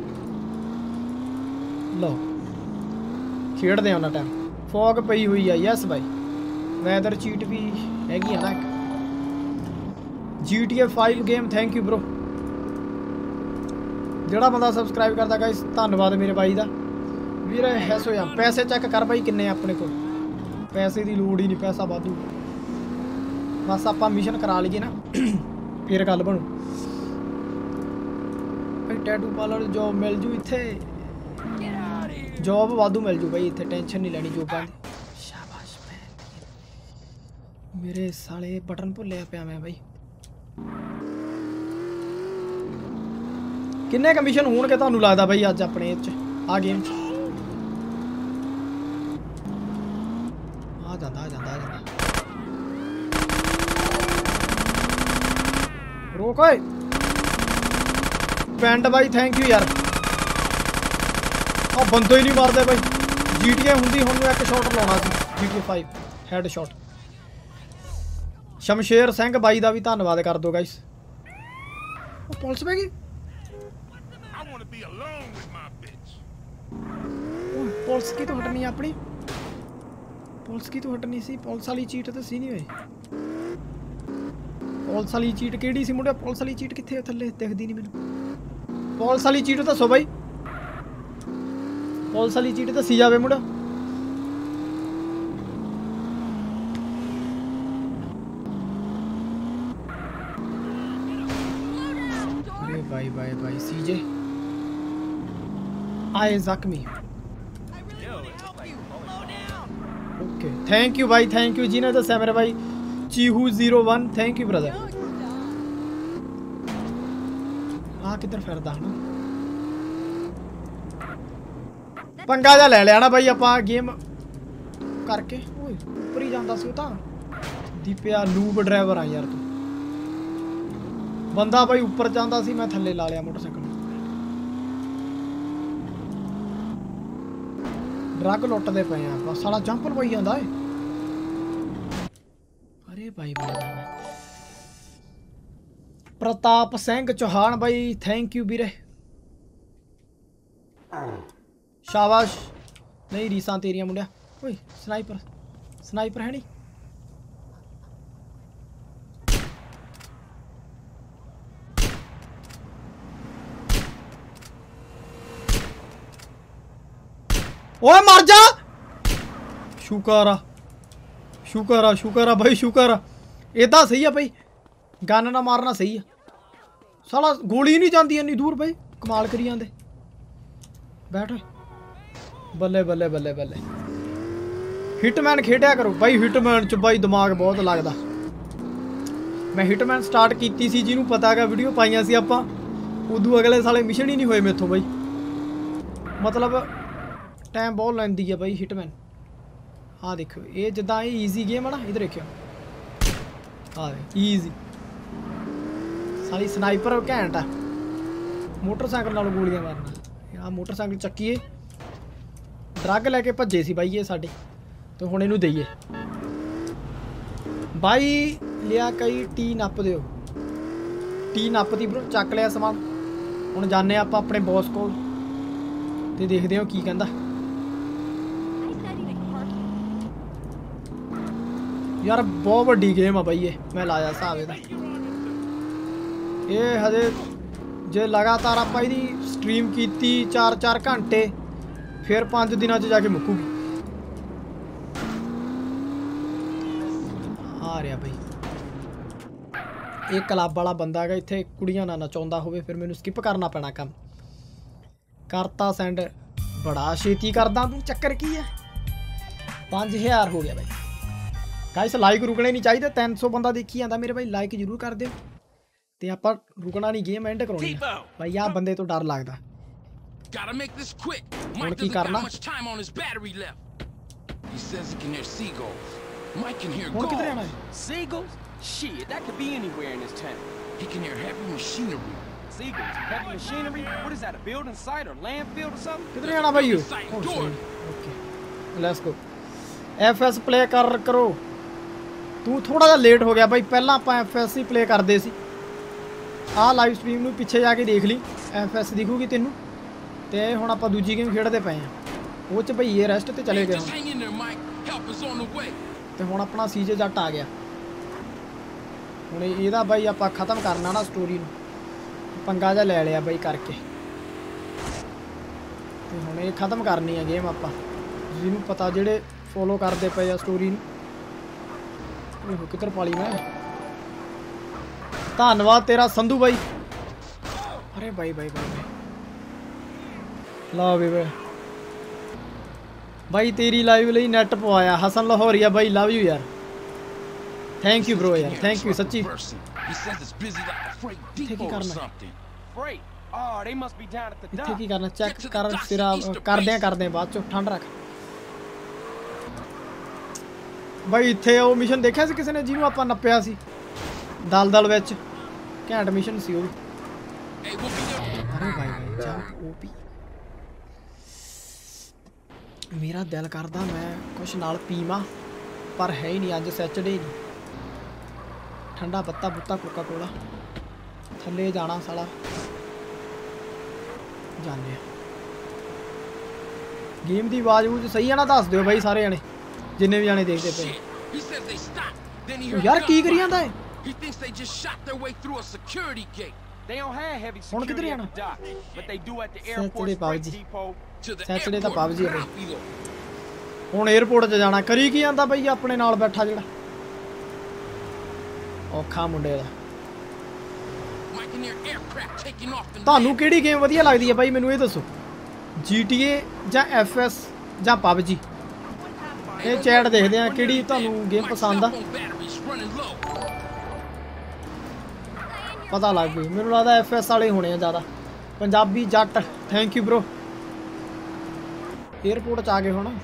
ਲਓ ਖੇਡਦੇ ਆ ਉਹਨਾਂ ਟਾਈਮ। ਫੌਗ ਪਈ ਹੋਈ ਆ, ਯੈਸ ਬਾਈ। ਵੈਦਰ ਚੀਟ ਵੀ ਹੈਗੀ ਆ ਨਾ ਇੱਕ। G T A five game, thank you bro. ਜਿਹੜਾ ਬੰਦਾ ਸਬਸਕ੍ਰਾਈਬ ਕਰਦਾ ਗਾਇਸ, ਧੰਨਵਾਦ ਮੇਰੇ ਬਾਈ ਦਾ। ਵੀਰੇ ਹੈਸ ਹੋਇਆ। ਪੈਸੇ ਚੈੱਕ ਕਰ ਬਾਈ ਕਿੰਨੇ ਆਪਣੇ ਕੋਲ। ਪੈਸੇ ਦੀ ਲੋੜ ਹੀ ਨਹੀਂ, ਪੈਸਾ ਵਾਧੂ। ਬਸ ਆਪਾਂ ਮਿਸ਼ਨ ਕਰਾ ਲਈਏ ਨਾ, ਫਿਰ ਗੱਲ ਬਣੂ। ਭਾਈ ਟੈਟੂ ਪਾਰਲਰ ਜੋਬ ਮਿਲ ਜੂ ਇੱਥੇ, ਜੋਬ ਵਾਧੂ ਮਿਲ ਜੂ ਬਾਈ ਇੱਥੇ, ਟੈਨਸ਼ਨ ਨਹੀਂ ਲੈਣੀ ਜੋਬਾਂ ਦੀ। ਸ਼ਾਬਾਸ਼ ਮੇਰੇ ਸਾਲੇ ਬਟਨ ਭੁੱਲਿਆ ਪਿਆ ਮੈਂ ਬਾਈ। ਕਿੰਨੇ ਕਮਿਸ਼ਨ ਹੋਣਗੇ ਤੁਹਾਨੂੰ ਲੱਗਦਾ ਬਾਈ ਅੱਜ ਆਪਣੇ ਇਹ 'ਚ, ਆ ਗੇਮ 'ਚ? ਆ ਜਾਂਦਾ ਆ ਜਾਂਦਾ ਆ ਜਾਂਦਾ। ਰੋਕ ਓਏ ਪੈਂਡ ਬਾਈ, ਥੈਂਕ ਯੂ ਯਾਰ। ਆ ਬੰਦੇ ਹੀ ਨਹੀਂ ਮਾਰਦੇ ਬਾਈ। ਜੀ ਟੀ ਏ ਹੁੰਦੀ ਹੁਣ ਨੂੰ ਇੱਕ ਸ਼ਾਟ ਲਾਉਣਾ ਸੀ, G T A five head shot. Shamsher Singh ਬਾਈ ਦਾ ਵੀ ਧੰਨਵਾਦ ਕਰ ਦਿਓ ਗਾਇਸ। ਉਹ ਪੁਲਿਸ ਪੈ ਗਈ। ਪੁਲਿਸ ਕੀ ਤੋਂ ਹਟਣੀ ਆਪਣੀ, ਪੁਲਿਸ ਕੀ ਤੋਂ ਹਟਣੀ ਸੀ? ਪੁਲਿਸ ਵਾਲੀ ਚੀਟ ਤਾਂ ਸੀ ਨਹੀਂ ਹੋਏ। ਪੁਲਿਸ ਵਾਲੀ ਚੀਟ ਕਿਹੜੀ ਸੀ ਮੁੰਡਿਆ? ਪੁਲਿਸ ਵਾਲੀ ਚੀਟ ਕਿੱਥੇ? ਥੱਲੇ ਦਿਖਦੀ ਨਹੀਂ ਮੈਨੂੰ। ਪੁਲਿਸ ਵਾਲੀ ਚੀਟ ਦੱਸੋ ਬਾਈ, ਪੁਲਿਸ ਵਾਲੀ ਚੀਟ ਦੱਸੀ ਜਾਵੇ ਮੁੰਡਾ। ਅਰੇ ਬਾਈ ਬਾਈ ਬਾਈ ਸੀਜੇ ਆਏ ਜ਼ਖਮੀ। ਓਕੇ ਥੈਂਕ ਯੂ ਬਾਈ, ਥੈਂਕ ਯੂ ਜਿਹਨੇ ਦੱਸਿਆ ਮੇਰੇ ਬਾਈ। ਚੀਹੂ zero one, thank you brother. ਆ ਕਿੱਧਰ ਫਿਰਦਾ ਹੁਣ? ਪੰਗਾ ਜਿਹਾ ਲੈ ਲਿਆ ਨਾ ਬਾਈ ਆਪਾਂ ਗੇਮ ਕਰਕੇ। ਓਏ ਉੱਪਰ ਹੀ ਜਾਂਦਾ ਸੀ ਉਹ ਤਾਂ। ਦੀਪਿਆ ਲੂਬ ਡਰਾਈਵਰ ਆ ਯਾਰ ਤੂੰ। ਬੰਦਾ ਬਾਈ ਉੱਪਰ ਜਾਂਦਾ ਸੀ, ਮੈਂ ਥੱਲੇ ਲਾ ਲਿਆ ਮੋਟਰਸਾਈਕਲ। ਡਰੱਗ ਲੁੱਟਦੇ ਪਏ ਆ ਆਪਾਂ। ਸਾਲਾ ਜੰਪ ਲਵਾਈ ਜਾਂਦਾ ਏ। ਅਰੇ ਬਾਈ ਬਾਈ ਪ੍ਰਤਾਪ ਸਿੰਘ ਚੌਹਾਨ ਬਾਈ, ਥੈਂਕ ਯੂ ਵੀਰੇ। शाबाश। नहीं रीसा तेरिया मुंडिया। ओए स्नाइपर, स्नाइपर है नहीं। ओए मर जा। शुकर आ, शुकर आ, शुकर आ भाई, शुकर आ। इदा सही है भाई, गन ना मारना सही है। साला गोली नहीं जाती इन्नी दूर भाई, कमाल करी जाते। बैठ बल्ले बल्ले बल्ले बल्ले। हिटमैन खेडिया करो भाई। हिटमैन च भाई दिमाग बहुत लगता। मैं हिटमैन स्टार्ट की सी, जिन्होंने पता है वीडियो पाइया सी आपां, उदू अगले साले मिशन ही नहीं होए मेथों भाई। मतलब टाइम बहुत लैंदी है भाई हिटमैन। हाँ देखो ये जिदा ये ईजी गेम है ना, इधर देखियो। हाँ ईजी साली स्नाइपर घैंट है। मोटरसाइकिल नाल गोलियां मारना। आ मोटरसाइकिल चक्कीए, ड्रग लैके भजे सी बाई ये साडे, तो हुण इनू दईए बाई। लिया कई टी नप दिओ, टी नपती ब्रो, चक लिया समान। हुण जाने आपां अपने बॉस कोल ते देखदे हो की कहंदा। यार बहुत वड्डी गेम आ बाई ये, मैं लाया हिसाब इहदा। ये हजे जे लगातार आप स्ट्रीम की चार चार घंटे, फिर पाँच दिन जाके मुक्कूगी। आ रहा भाई एक क्लब वाला बंदा है इत्थे, कुड़ियां ना नचाउंदा होवे, फिर मैनू स्किप करना पैना काम। करता सेंड बड़ा छेती करदा तू, चक्कर की है? पाँच हज़ार हो गया भाई। गाइस लाइक रुकने नहीं चाहिए, तीन सौ बंदा देखी जाता मेरे भाई, लाइक जरूर कर दो। ते आपां रुकना नहीं, गेम एंड कराउणी भाई। आ बंदे तो डर लगदा। Gotta make this quick. Mike doesn't got करना? much time on his battery left. He says he can hear seagulls. Mike can hear हुण किधर gulls. जाना है? Seagulls? Shit, that could be anywhere in this town. He can hear heavy machinery. Seagulls, heavy machinery? What is that, a building site or landfill or something? किधर जाना भाई? Okay let's go. FS play कर करो। तू थोड़ा ਜਿਹਾ late ਹੋ ਗਿਆ ਬਾਈ, ਪਹਿਲਾਂ ਆਪਾਂ ਐਫਐਸ ਹੀ ਪਲੇ ਕਰਦੇ ਸੀ। ਆਹ ਲਾਈਵ ਸਟ੍ਰੀਮ ਨੂੰ ਪਿੱਛੇ ਜਾ ਕੇ ਦੇਖ ਲਈ, ਐਫਐਸ ਦਿਖੂਗੀ ਤੈਨੂੰ। ਤੇ ਹੁਣ ਆਪਾਂ ਦੂਜੀ ਗੇਮ ਖੇਡਦੇ ਪਏ ਆ, ਉਹ ਚ ਭਈ ਇਹ ਰੈਸਟ ਤੇ ਚਲੇ ਗਏ ਹੁਣ। ਤੇ ਹੁਣ ਆਪਣਾ ਸੀਜੇ ਜੱਟ ਆ ਗਿਆ। ਹੁਣ ਇਹਦਾ ਬਾਈ ਆਪਾਂ ਖਤਮ ਕਰਨਾ ਨਾ ਸਟੋਰੀ ਨੂੰ, ਪੰਗਾ ਜਿਹਾ ਲੈ ਲਿਆ ਬਾਈ ਕਰਕੇ। ਤੇ ਹੁਣ ਇਹ ਖਤਮ ਕਰਨੀ ਆ ਗੇਮ ਆਪਾਂ, ਜਿਹਨੂੰ ਪਤਾ ਜਿਹੜੇ ਫੋਲੋ ਕਰਦੇ ਪਏ ਆ ਸਟੋਰੀ ਨੂੰ। ਉਹ ਕਿੱਧਰ ਪਾਲੀ ਮੈਂ? ਧੰਨਵਾਦ ਤੇਰਾ ਸੰਧੂ ਬਾਈ। ਅਰੇ ਬਾਈ ਬਾਈ ਬਾਈ ਲਾ ਵੀ ਬਾਈ ਬਾਈ ਤੇਰੀ ਲਾਈਵ ਲਈ ਨੈਟ ਪਵਾਇਆ ਹਸਨ ਲਾਹੌਰੀਆ ਬਾਈ, ਲਵ ਯੂ ਯਾਰ, ਥੈਂਕ ਯੂ ਬ్రో ਯਾਰ, ਥੈਂਕ ਯੂ ਸੱਚੀ। ਇੱਥੇ ਕੀ ਕਰਨਾ? ਇੱਥੇ ਕੀ ਕਰਨਾ? ਚੈੱਕ ਕਰ ਤੇਰਾ, ਕਰਦੇ ਆ ਕਰਦੇ ਆ ਬਾਅਦ ਚੋਂ, ਠੰਡ ਰੱਖ ਬਾਈ। ਇੱਥੇ ਉਹ ਮਿਸ਼ਨ ਦੇਖਿਆ ਸੀ ਕਿਸੇ ਨੇ ਜਿਹਨੂੰ ਆਪਾਂ ਨੱਪਿਆ ਸੀ ਦਲ ਦਲ ਵਿੱਚ? ਘੈਂਟ ਮਿਸ਼ਨ ਸੀ ਉਹ ਵੀ। ਅਰੇ ਬਾਈ ਬਾਈ ਜਾ ਓਪੀ। ਮੇਰਾ ਦਿਲ ਕਰਦਾ ਮੈਂ ਕੁਛ ਨਾਲ ਪੀਵਾਂ, ਪਰ ਹੈ ਹੀ ਨਹੀਂ ਅੱਜ, ਸੈਚਰਡੇ ਨਹੀਂ। ਠੰਡਾ ਪੱਤਾ ਪੁੱਤਾ ਕੋਕਾ ਕੋਲਾ ਥੱਲੇ ਜਾਣਾ ਸਾਲਾ, ਜਾਂਦੇ ਆ। ਗੇਮ ਦੀ ਆਵਾਜ਼ ਵੂਜ ਸਹੀ ਆ ਨਾ? ਦੱਸ ਦਿਓ ਬਾਈ ਸਾਰੇ ਜਣੇ, ਜਿੰਨੇ ਵੀ ਜਾਣੇ ਦੇਖਦੇ ਪਏ। ਯਾਰ ਕੀ ਕਰੀ ਜਾਂਦਾ ਏ? ਹੁਣ ਕਿੱਧਰ ਜਾਣਾ? ਸੈਚਰਡੇ ਪਬਜੀ, ਸੈਚਰਡੇ ਤਾਂ ਪਬਜੀ ਹੈ ਬਾਈ। ਹੁਣ 에어ਪੋਰਟ 'ਚ ਜਾਣਾ। ਕਰੀ ਕੀ ਜਾਂਦਾ ਬਾਈ ਆਪਣੇ ਨਾਲ ਬੈਠਾ ਜਿਹੜਾ? ਔਖਾ ਮੁੰਡੇ ਦਾ। ਤੁਹਾਨੂੰ ਕਿਹੜੀ ਗੇਮ ਵਧੀਆ ਲੱਗਦੀ ਹੈ ਬਾਈ ਮੈਨੂੰ ਇਹ ਦੱਸੋ? ਜੀ ਟੀ ਏ ਜਾਂ ਐਫ ਐਸ ਜਾਂ ਪਬਜੀ? ਇਹ ਚੈਟ ਦੇਖਦੇ ਆ ਕਿਹੜੀ ਤੁਹਾਨੂੰ ਗੇਮ ਪਸੰਦ ਆ, ਪਤਾ ਲੱਗ ਗਈ। ਮੈਨੂੰ ਲੱਗਦਾ ਐਫ ਐਸ ਵਾਲੇ ਹੋਣੇ ਆ ਜ਼ਿਆਦਾ। ਪੰਜਾਬੀ ਜੱਟ ਥੈਂਕ ਯੂ ਬ్రో। 에어ਪੋਰਟ 'ਚ ਆ ਗਏ ਹੁਣ।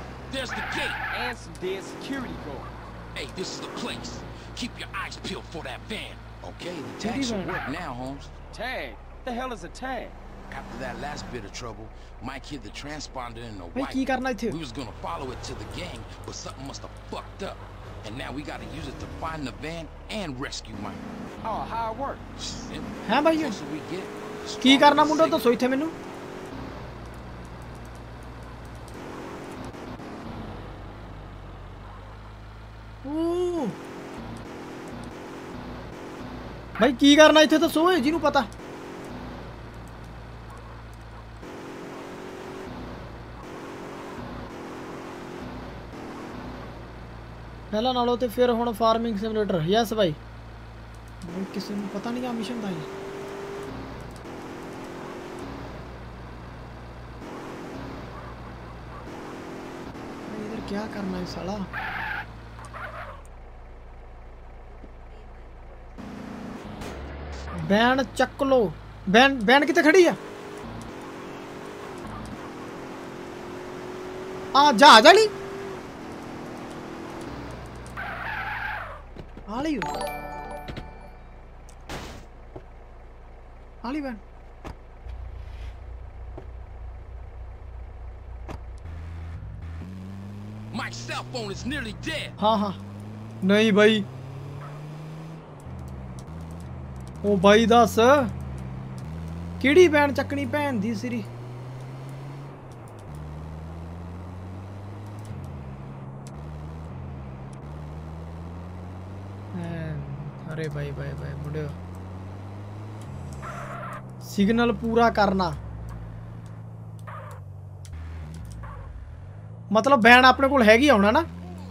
Keep your eyes peeled for that van. Okay, the tag should work now, Holmes. Tag? What the hell is a tag? After that last bit of trouble, Mike hid the transponder in the white. We was gonna follow it to the gang, but something must have fucked up. And now we gotta use it to find the van and rescue Mike. Oh, how it works? Huh, bhai? ਕੀ ਕਰਨਾ ਮੁੰਡਾ ਦੱਸੋ ਇੱਥੇ ਮੈਨੂੰ? ਓ ਭਾਈ ਕੀ ਕਰਨਾ ਇੱਥੇ ਦੱਸੋ ਓਏ, ਜਿਹਨੂੰ ਪਤਾ। ਪਹਿਲਾਂ ਨਾਲੋਂ ਤੇ ਫਿਰ ਹੁਣ ਫਾਰਮਿੰਗ ਸਿਮੂਲੇਟਰ। ਯੈਸ ਭਾਈ, ਕਿਸੇ ਨੂੰ ਪਤਾ ਨਹੀਂ ਆ ਮਿਸ਼ਨ ਦਾ। इधर क्या करना है साला? बैन चक लो। बैन बैन कितने खड़ी है? आ जहाज वाली आली आली बैन। My cell phone is nearly dead. हाँ हाँ नहीं भाई, ओ भाई दस किहड़ी बैन चकनी भैन दी सिरी। अरे भाई भाई भाई मुंडियो सिग्नल पूरा करना मतलब बैन अपने कोल हैगी होना ना।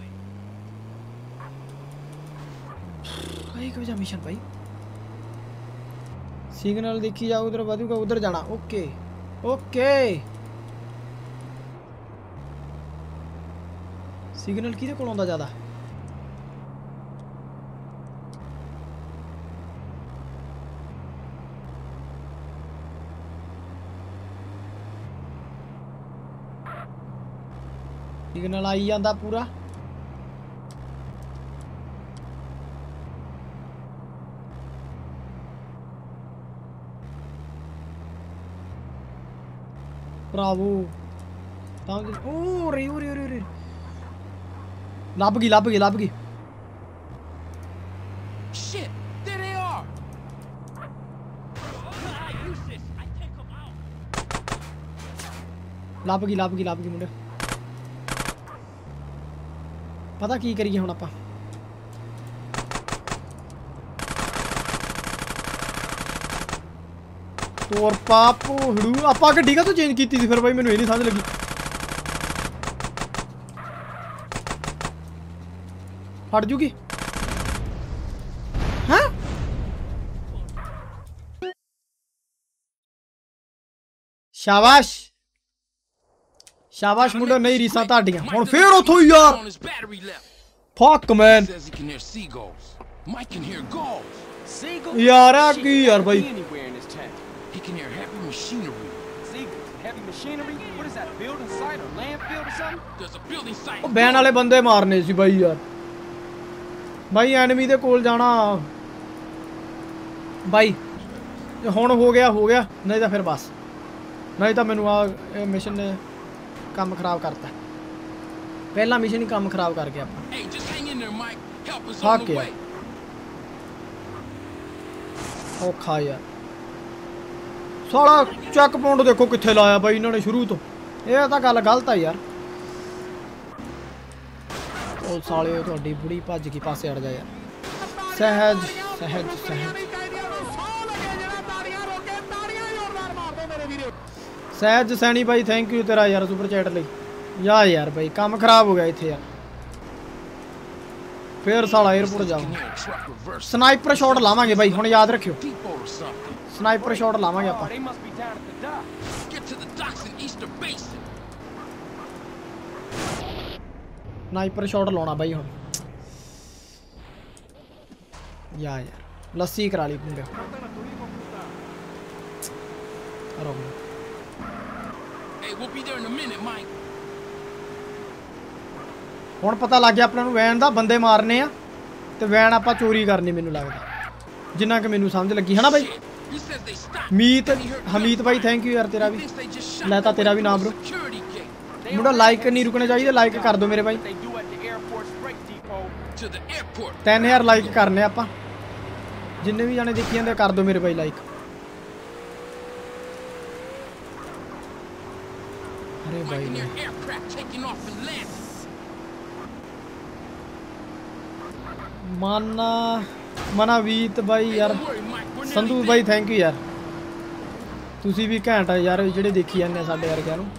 मिशन भाई सिग्नल देखी जाओ, उधर बढ़ूगा उधर जाना। ओके ओके सिग्नल किहदे कोल आउंदा ज्यादा? सिग्नल आई जाता पूरा। ਭਰਾਵੋ ਤਾਂ ਉਹ ਰੇ ਰੇ ਰੇ ਰੇ ਲੱਭ ਗਈ ਲੱਭ ਗਈ ਲੱਭ ਗਈ Shit, there they are. ਲੱਭ ਗਈ ਲੱਭ ਗਈ ਲੱਭ ਗਈ ਮੁੰਡੇ ਪਤਾ ਕੀ ਕਰੀਏ ਹੁਣ ਆਪਾਂ ਤੋਰ ਪਾਪੂ ਹੜੂ ਆਪਾਂ ਗੱਡੀ ਕਾ ਤੋਂ ਚੇਂਜ ਕੀਤੀ ਸੀ ਫਿਰ ਬਾਈ ਮੈਨੂੰ ਇਹ ਨਹੀਂ ਸਮਝ ਲੱਗੀ ਫੜ ਜੂਗੀ ਹਾਂ ਸ਼ਾਬਾਸ਼ ਸ਼ਾਬਾਸ਼ ਮੁੰਡਾ ਨਹੀਂ ਰੀਸਾਂ ਤੁਹਾਡੀਆਂ ਹੁਣ ਫੇਰ ਉਥੋਂ ਯਾਰ On his battery left. ਫੱਕ man Says he can hear seagulls. Mike can hear gulls. Seagulls? ਯਾਰ ਆ ਕੀ ਯਾਰ ਬਾਈ Anywhere in this town. He can hear heavy machinery. Seagulls? Heavy machinery? What is that, a building site or landfill or something? There's a building site. ਉਹ van ਵਾਲੇ ਬੰਦੇ ਮਾਰਨੇ ਸੀ ਬਾਈ ਯਾਰ ਬਾਈ ਐਨਮੀ ਦੇ ਕੋਲ ਜਾਣਾ ਬਾਈ ਹੁਣ ਹੋ ਗਿਆ ਹੋ ਗਿਆ ਨਹੀਂ ਤਾਂ ਫਿਰ ਬਸ ਨਹੀਂ ਤਾਂ ਮੈਨੂੰ ਆ ਇਹ ਮਿਸ਼ਨ ਨੇ ਕੰਮ ਖਰਾਬ ਕਰਤਾ ਪਹਿਲਾ ਮਿਸ਼ਨ ਹੀ ਕੰਮ ਖਰਾਬ ਕਰ ਗਿਆ ਆਪਾਂ Hey, just hang in there, Mike. Help is on Fuck the yeah. way. ਔਖਾ ਯਾਰ ਸਾਲਾ ਚੈੱਕ ਪਾਉਂਟ ਦੇਖੋ ਕਿੱਥੇ ਲਾਇਆ ਬਾਈ ਇਹਨਾਂ ਨੇ ਸ਼ੁਰੂ ਤੋਂ ਇਹ ਤਾਂ ਗੱਲ ਗਲਤ ਆ ਯਾਰ ਉਹ ਸਾਲੇ ਤੁਹਾਡੀ ਬੁੜੀ ਭੱਜ ਗਈ ਪਾਸੇ ਅੜ ਜਾ ਯਾਰ ਸਹਿਜ ਸਹਿਜ ਸਹਿਜ ਸਹਿਜ ਸੈਣੀ ਬਾਈ ਥੈਂਕ ਯੂ ਤੇਰਾ ਯਾਰ ਸੁਪਰ ਚੈਟ ਲਈ ਯਾ ਯਾਰ ਬਾਈ ਕੰਮ ਖਰਾਬ ਹੋ ਗਿਆ ਇੱਥੇ ਯਾਰ ਫੇਰ ਸਾਲਾ 에어ਪੋਰਟ ਜਾਓ ਸਨਾਈਪਰ ਸ਼ਾਟ ਲਾਵਾਂਗੇ ਬਾਈ ਹੁਣ ਯਾਦ ਰੱਖਿਓ Depot or something. Sniper shot ਲਾਵਾਂਗੇ ਆਪਾਂ Oh, they must be down at the dock. Get to the docks in Easter Basin. Sniper shot ਲਾਉਣਾ ਬਾਈ ਹੁਣ ਯਾ ਯਾਰ ਲੱਸੀ ਕਰਾ ਲਈ ਪੁੰਡੇ ਰੋਕ Hey, we'll be there in a minute, Mike. ਹੁਣ ਪਤਾ ਲੱਗ ਗਿਆ ਆਪਾਂ ਨੂੰ ਵੈਨ ਦਾ ਬੰਦੇ ਮਾਰਨੇ ਆ ਤੇ ਵੈਨ ਆਪਾਂ ਚੋਰੀ ਕਰਨੀ ਮੈਨੂੰ ਲੱਗਦਾ ਜਿੰਨਾ ਕਿ ਮੈਨੂੰ ਸਮਝ ਲੱਗੀ ਹਨਾ ਬਾਈ He says they stopped. Meet Hameet ਬਾਈ ਥੈਂਕ ਯੂ ਯਾਰ ਤੇਰਾ ਵੀ Thinks they just shot ਲੈ ਤਾਂ ਤੇਰਾ ਵੀ ਨਾਮ ਬ్రో security gate ਮੁੰਡਾ ਲਾਈਕ ਨਹੀਂ ਰੁਕਣੇ ਚਾਹੀਦੇ ਲਾਈਕ ਕਰ ਦਿਓ ਮੇਰੇ ਬਾਈ They do at the airport's freight depot. to the airport. ਤਿੰਨ ਹਜ਼ਾਰ ਲਾਈਕ ਕਰਨੇ ਆਪਾਂ ਜਿੰਨੇ ਵੀ ਜਾਣੇ ਦੇਖੀ ਜਾਂਦੇ ਕਰ ਦਿਓ ਮੇਰੇ ਬਾਈ ਲਾਈਕ ਅਰੇ Mike ਬਾਈ can hear aircraft taking off and landing. ਮਾਨਾ ਮਨਾਵੀਤ ਬਾਈ ਯਾਰ Don't worry, Mike. We're Sandhu nearly ਬਾਈ there. ਥੈਂਕ ਯੂ ਯਾਰ ਤੁਸੀਂ ਵੀ ਘੈਂਟ ਆ ਯਾਰ ਜਿਹੜੇ ਦੇਖੀ ਜਾਂਦੇ ਆ ਸਾਡੇ ਵਰਗਿਆਂ ਨੂੰ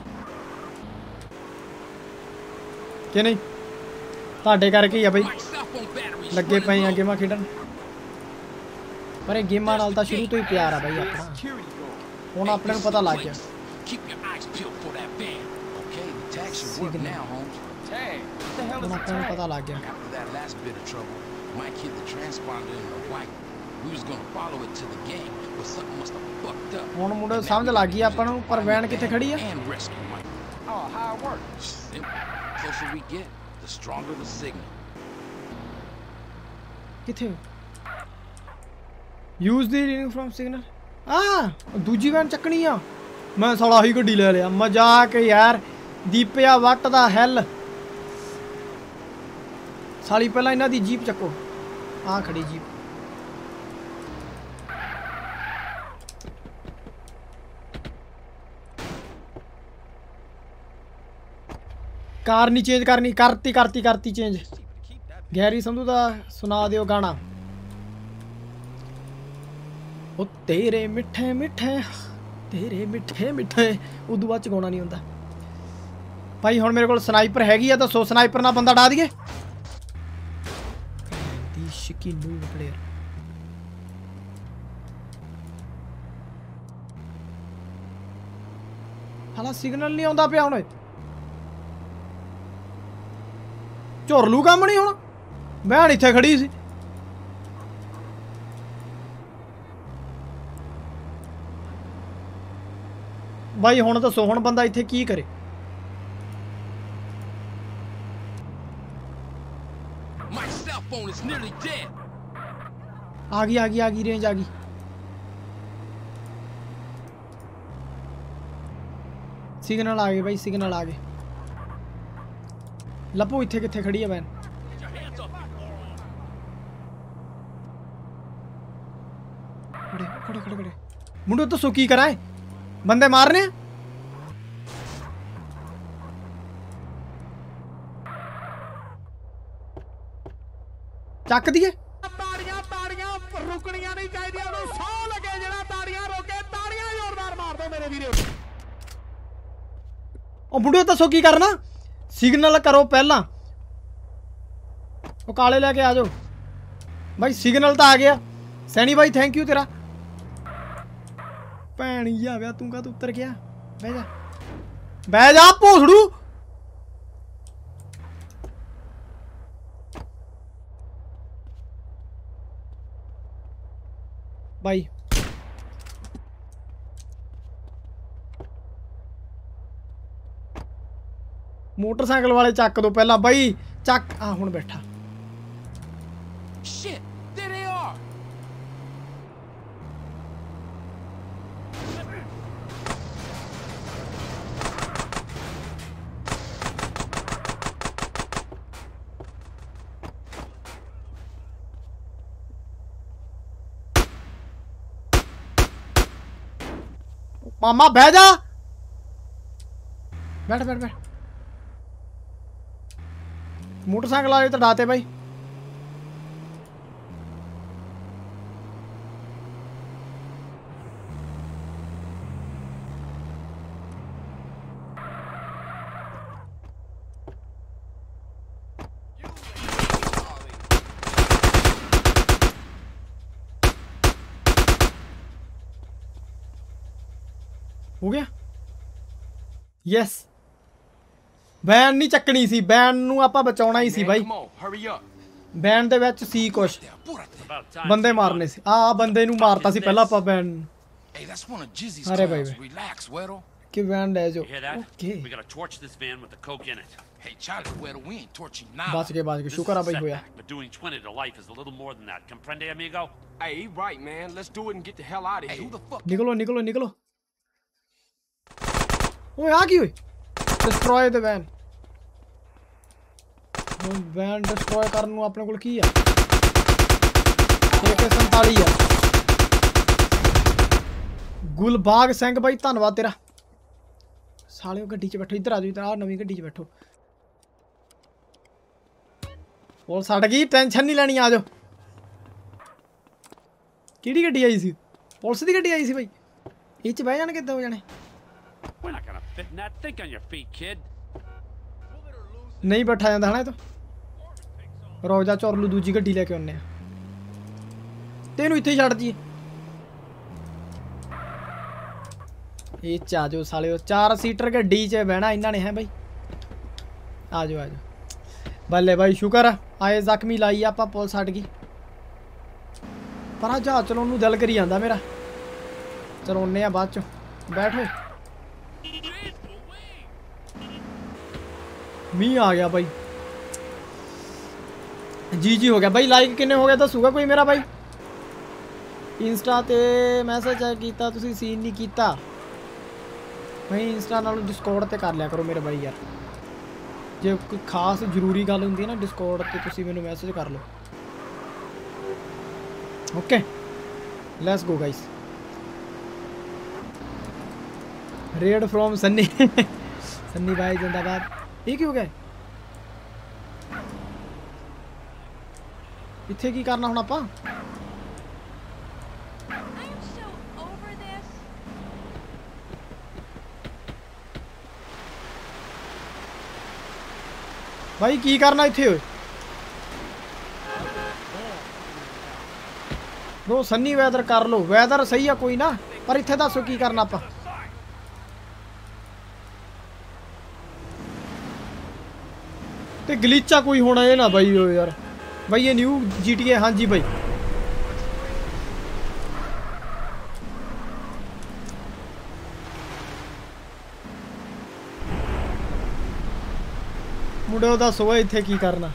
ਕਿ ਨਹੀਂ ਤੁਹਾਡੇ ਕਰਕੇ ਹੀ ਆ ਬਾਈ Mike's cell phone battery is ਲੱਗੇ running ਪਏ ਆ low. ਗੇਮਾਂ ਖੇਡਣ ਪਰ ਇਹ ਗੇਮਾਂ ਨਾਲ ਤਾਂ ਸ਼ੁਰੂ ਤੋਂ ਹੀ ਪਿਆਰ ਆ ਬਾਈ ਆਪਣਾ Security guard. ਹੁਣ ਆਪਣੇ ਨੂੰ ਪਤਾ ਲੱਗ ਗਿਆ Keep your eyes peeled for that van. Okay, the tag should work Signal. now, Holmes. Tag. What the hell ਹੁਣ is a ਆਪਾਂ ਨੂੰ tag? ਪਤਾ ਲੱਗ ਗਿਆ After that last bit of trouble, Mike hit the transponder in the white. We was gonna follow it to the gang, but something must have fucked up. ਹੁਣ ਮੁੰਡੇ ਸਮਝ ਲੱਗ ਗਈ ਆਪਾਂ ਨੂੰ ਪਰ ਵੈਨ ਕਿੱਥੇ ਖੜੀ ਆ And rescue Mike. Oh, how it works. Simple. The closer we get, the stronger the signal. ਕਿੱਥੇ use the reading from signal ਆ ਦੂਜੀ ਵੈਨ ਚੱਕਣੀ ਆ ਮੈਂ ਸਾਲਾ ਹੀ ਗੱਡੀ ਲੈ ਲਿਆ ਮਜ਼ਾਕ ਯਾਰ ਦੀਪਿਆ ਵੱਟ ਦਾ ਹੈਲ ਸਾਲੀ ਪਹਿਲਾਂ ਇਹਨਾਂ ਦੀ ਜੀਪ ਚੱਕੋ ਆ ਖੜੀ ਜੀਪ ਕਾਰ ਨਹੀਂ ਚੇਂਜ ਕਰਨੀ ਕਰਤੀ ਕਰਤੀ ਕਰਤੀ ਚੇਂਜ ਗੈਰੀ ਸੰਧੂ ਦਾ ਸੁਣਾ ਦਿਓ ਗਾਣਾ ਉਹ ਤੇਰੇ ਮਿੱਠੇ ਮਿੱਠੇ ਤੇਰੇ ਮਿੱਠੇ ਮਿੱਠੇ ਉਦੋਂ ਬਾਅਦ ਚ ਗਾਉਣਾ ਨਹੀਂ ਹੁੰਦਾ ਭਾਈ ਹੁਣ ਮੇਰੇ ਕੋਲ ਸਨਾਈਪਰ ਹੈਗੀ ਆ ਦੱਸੋ ਸਨਾਈਪਰ ਨਾਲ ਬੰਦਾ ਡਾ ਦਈਏ ਦੀ ਸ਼ਕੀ ਨੂੰ ਪਲੇਅਰ ਹਾਲਾ ਸਿਗਨਲ ਨਹੀਂ ਆਉਂਦਾ ਪਿਆ ਹੁਣ ਝੁਰ ਲੂ ਕੰਮ ਨਹੀਂ ਹੁਣ ਮੈਂ ਇੱਥੇ ਖੜੀ ਸੀ ਬਾਈ ਹੁਣ ਦੱਸੋ ਹੁਣ ਬੰਦਾ ਇੱਥੇ ਕੀ ਕਰੇ My cell phone is nearly dead. ਆ ਗਈ ਆ ਗਈ ਆ ਗਈ ਰੇਂਜ ਆ ਗਈ सिग्नल आ गए भाई सिग्नल आ गए लपो इत्थे कित्थे खड़ी है वैन खड़े खड़े खड़े खड़े मुंडे तो सो की कराए बंदे मारने ਚੱਕ ਦੀਏ ਤਾੜੀਆਂ ਤਾੜੀਆਂ ਰੁਕਣੀਆਂ ਨਹੀਂ ਚਾਹੀਦੀਆਂ ਉਹਨੂੰ ਸੌ ਲੱਗੇ ਜਿਹੜਾ ਤਾੜੀਆਂ ਰੋਕੇ ਤਾੜੀਆਂ ਜ਼ੋਰਦਾਰ ਮਾਰ ਦੋ ਮੇਰੇ ਵੀਰੋ ਉਹ ਮੁੰਡਿਓ ਦੱਸੋ ਕੀ ਕਰਨਾ ਸਿਗਨਲ ਕਰੋ ਪਹਿਲਾਂ ਉਹ ਕਾਲੇ ਲੈ ਕੇ ਆ ਜਾਓ भाई सिग्नल तो आ गया सैनी भाई थैंक यू तेरा भैन ही आ गया तू का तू उतर गया बह जा बह जा भोसड़ू भाई मोटरसाइकिल वाले चक दो पहला भाई चक आ हुण बैठा Shit, there they are. मामा बह जा बैठ बैठ बैठ मोटरसाइकिल वाले तो डाते भाई हो गया यस बैन नहीं चकनी सी बैन नू आपां बचाउणा ही सी भाई बैन दे विच सी कुछ बंदे मारने सी आ बंदे नू मारता सी पहला आपां बैन अरे भाई कि बैन ले जाओ ओके बच गए बच गए शुक्र है भाई होया निकलो निकलो निकलो ओए आ गई ओए destroy the van van destroy करन नु अपने कोल की है एक सैंतालीस है गुलबाग सिंह भाई धन्यवाद तेरा साले गड्डी च बैठो इधर आ जाओ इधर आ नवी गड्डी च बैठो और सड़ गई टेंशन नहीं लेनी आ जाओ किहड़ी गड्डी आई सी पुलिस दी गड्डी आई सी भाई इह च बह जाणगे दो जने We're not gonna fit in that. Think on your feet, kid. नहीं बैठा जाता है ना तो रोजा चोरलू दूजी गड्डी लेके आने तेनू इत्थे छड़ जी ये चा जो साले चार सीटर गड्डी च बहना इन्हां ने है भाई आ जाओ आ जाओ बल्ले भाई शुक्र आए जख्मी लाई आपां पुलिस हट गई पर आ जहाज चलाउण नूं दिल करी जांदा मेरा चलाउने आ बाद चों बैठो मी आ गया भाई जी जी हो गया भाई लाइक किन्ने हो गया दसूगा कोई मेरा भाई इंस्टा ते मैसेज कीता तुसी सीन नहीं कीता भाई इंस्टा नालों डिस्कॉर्ड ते कर लिया करो मेरे भाई यार जे कोई खास जरूरी गल हुंदी है ना डिस्कॉर्ड ते तुसी मैनू मैसेज कर लो okay let's go guys red from Sunny Sunny भाई जिंदाबाद ये क्यों गए इत्थे की करना हुण आपां भाई की करना इत्थे ब्रो सन्नी वैदर कर लो वैदर सही है कोई ना पर इत्थे दसो की करना आपां ते गलीचा कोई होना है ना भाई हो यार भाई ये न्यू जीटीए हाँ जी भाई मुंडे दसो इत्थे की करना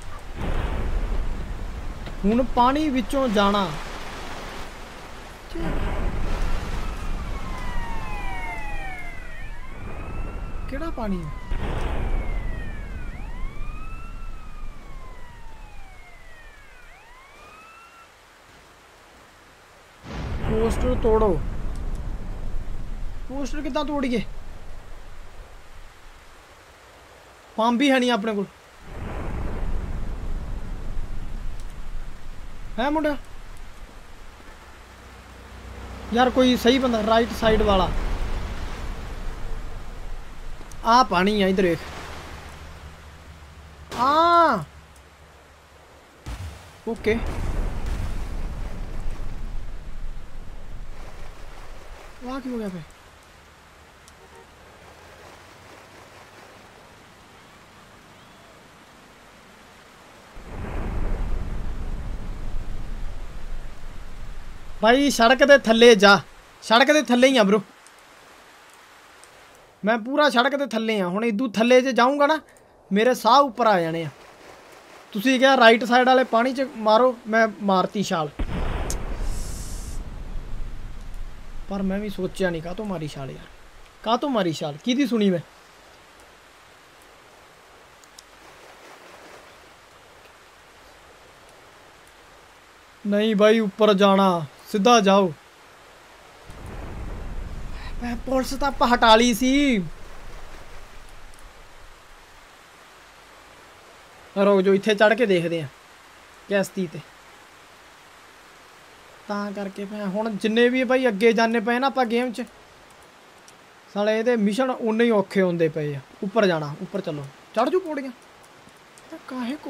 हुण पानी विचों जाना ਕਿਹੜਾ ਪਾਣੀ ਹੈ? पोस्टर तोड़ो। पोस्टर कितना तोड़िए? पंप भी है नहीं अपने को है मुंडा यार, कोई सही बंदा राइट साइड वाला। आ पानी है इधर एक। आ ओके वहाँ क्यों हो गया पे? भाई सड़क दे थल्ले जा, सड़क दे थल्ले ही आ ब्रो, मैं पूरा सड़क दे थल्ले हाँ। हुण इदू थल्ले जे जाऊँगा ना मेरे साह उपर आ जाने। तुसीं क्या राइट साइड वाले पानी च मारो, मैं मारती छाल, पर मैं भी सोचा नहीं काह तो मारी छाल यार, काह तो मारी छाल की सुनी मैं। नहीं भाई ऊपर जाना, सीधा जाओ। पुलिस तो आप हटा ली सी। रुक जो इत्थे चढ़ के देखते हैं किश्ती ते, तां करके मैं हुण जिन्ने भी भाई अगे जाने पे ना आप गेम च, साले ये मिशन उन्ने ही औखे होंदे पे आ। उपर जाना, उपर चलो, चढ़ जू पौड़ियां काहे को।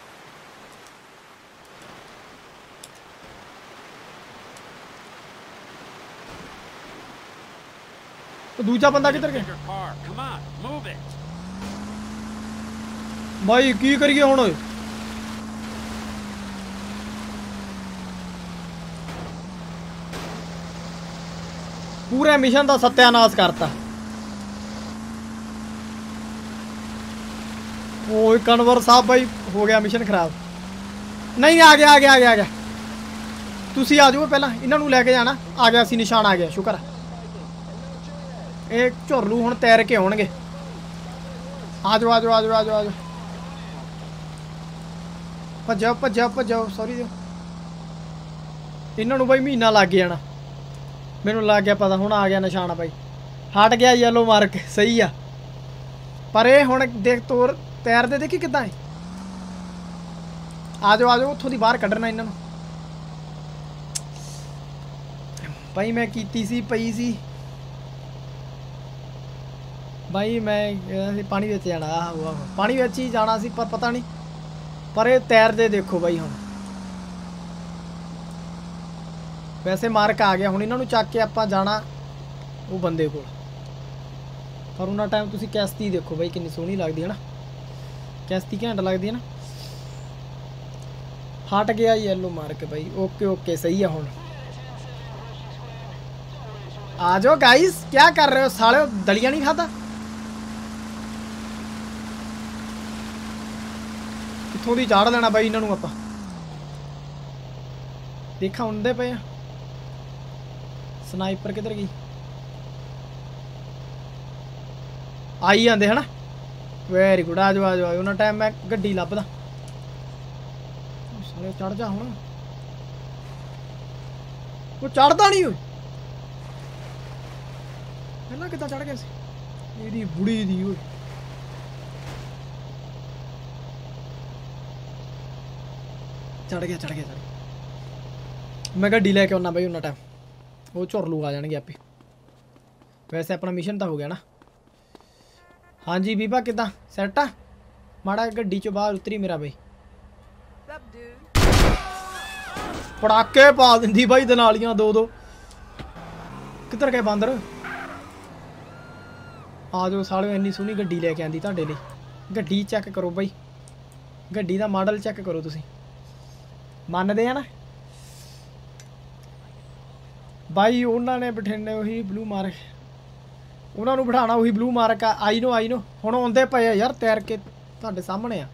तो दूजा बंदा किधर गया भाई? की करिए हुण? पूरे मिशन का सत्यानाश करता। ओ कन्वर साहब भाई हो गया मिशन खराब। नहीं आ गया आ गया आ गया आ गया। तुसी आ जाओ पहला, इन्हों लैके जाना। आ गया सी, निशान आ गया, शुक्र। ये झुरलू हुण तैर के आउणगे। आ जाओ आ जाओ आ जाओ आ जाओ आ जाओ। भज्जो भज्जो भज्जो, सॉरी जो इन्हों भाई महीना लग जाना। मैनू लग गया पता, हुण आ गया निशान भाई, हट गया येलो मार्क। सही आ, पर ये हुण देख तोर तैरते देखी किदां है। आ जाओ आ जाओ, उत्थों दी बाहर कड्ढना इन्हों भाई। मैं कीती सी पई सी भाई, मैं पानी विच जाना। आहो आहो पानी विच ही जाना सी, पर पता नहीं। पर ये तैरते देखो भाई। हुण वैसे मार्क आ गया, हुण इन्हों चक के आपां जाना वो बंदे कोल। पर उन्ना टाइम तुसीं किश्ती देखो भाई कितनी सोहनी लगदी है ना, किश्ती घैंट लगदी है ना। हट गया येलो मार्क भाई। ओके ओके सही है। हुण आ जाओ गाइस, क्या कर रहे हो साले? दलिया नहीं खाता? कित्थों दी चाढ़ देना भाई इन्हों आपां। देखा उड़दे पे। स्नाइपर किधर गई? आई जाते है ना। वेरी गुड, आ जाओ आ जाओ। उन्ना टाइम मैं गड्डी लभदा। साले चढ़ जा हुण। वो चढ़दा नहीं हो पहला कितना चढ़ गया सी। एदी बुढ़ी दी ओए। चढ़ गया चढ़ गया चढ़ गया। मैं गड्डी लेके आना भाई। उन्ना टाइम वो झुरलू आ जाएंगे आपे। वैसे अपना मिशन तो हो गया ना। हाँ जी बीबा किदा सैट आ? माड़ा गड्डी चो बाहर उतरी मेरा भाई। पटाके पा दिंदी भाई दनालियां दो दो। किधर गए बांदर? आ जाओ साले, इन्नी सोहनी गड्डी लेके आंदी तुहाडे लई। गड्डी चेक करो भाई, गड्डी दा मॉडल चेक करो तुसीं। मनदे आ ना भाई? उन्होंने बठिंडे उही ब्लू मार्क, उन्होंने बिठाना उही ब्लू मार्क आ। आई नो आई नो हुण आउंदे पे आ यार तैर के तुहाडे सामने आ।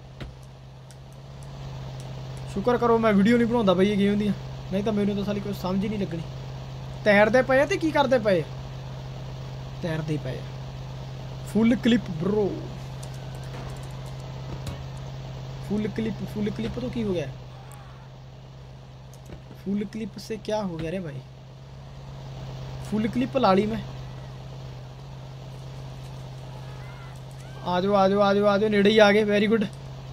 शुक्र करो मैं वीडियो नहीं बनाउंदा भाई ये गेम दी, नहीं तो मैनूं तो साली कुछ समझ ही नहीं लगनी। तैरते पे ते की करते पे? तैरते पे। Full clip bro, full clip full clip तो की हो गया? फुल क्लिप से क्या हो गया रे भाई? फुल क्लिप ला ली मैं। आ जाओ आ जाओ आ जाओ आ जाओ, नेड़े ही आ गए। Very good.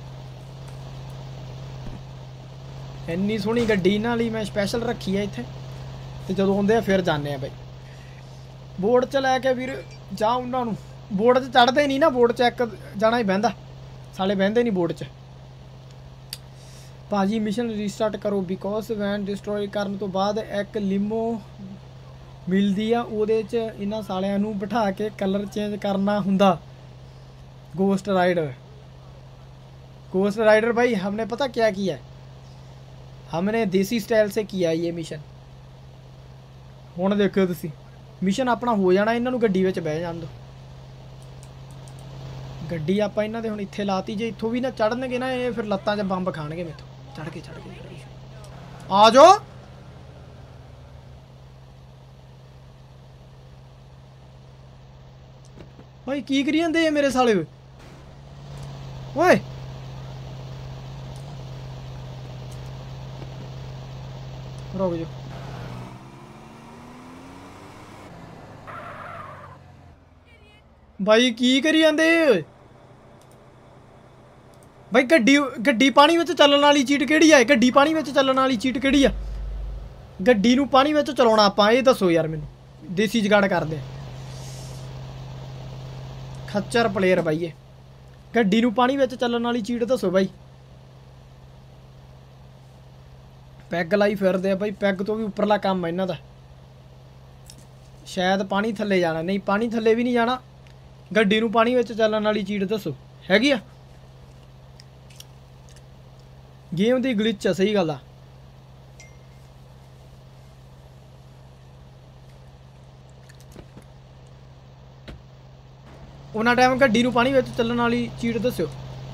इन्नी सोहनी गड्डी इन्हां लई मैं स्पैशल रखी है इत्थे, ते जदों आउंदे आ फिर जाने आ भाई। बोर्ड च लैके वीर जा उन्हां नूं, बोर्ड च चढ़दे नहीं ना, बोर्ड च एक जाना ही बहिंदा, साले बहिंदे नहीं बोर्ड च। भाजी मिशन रीस्टार्ट करो बिकॉज वैन डिस्ट्रॉय करन तो बाद एक लिमो मिलदी आ, ਉਹਦੇ ਚ इन्हां सालियां नूं बिठा के कलर चेंज करना हुंदा। गोस्ट राइडर, गोस्ट राइडर भाई हमने पता क्या किया है, हमने देसी स्टाइल से किया ये मिशन। हुण देखो तुसी मिशन अपना हो जाना, इन्हां नूं गड्डी विच बह जाण दो। गड्डी आपां इन्हां दे हुण इत्थे लाती, जे इत्थों भी ना चढ़नगे ना ये फिर लत्तां च बंब खाणगे मेथों। चढ़ के चढ़ के आ जाओ। भाई की करी जांदे मेरे साले ओए? रुक जाओ भाई, की करी जांदे भाई? गड्डी गड्डी पानी में चलने वाली चीट केड़ी है? गड्डी पानी में चलने वाली चीट केड़ी है? गड्डी नूं पानी में चलाउणा आपां, ये दसो यार मैनूं। देसी जुगाड़ करदे खच्चर प्लेयर भाई, ये गड्डी नूं पानी में चलने वाली चीट दसो भाई। पैग लाई फिरदे आ भाई, पैग तो भी उपरला काम है इन्हां दा। शायद पानी थल्ले जाना, नहीं पानी थल्ले भी नहीं जाना। गड्डी नूं पानी में चलने वाली चीट दसो हैगी आ? गेम दी ग्लिच है, सही गल आ। उन्ना टाइम गड्डी नूं पानी विच चलण वाली चीट दस्सिओ।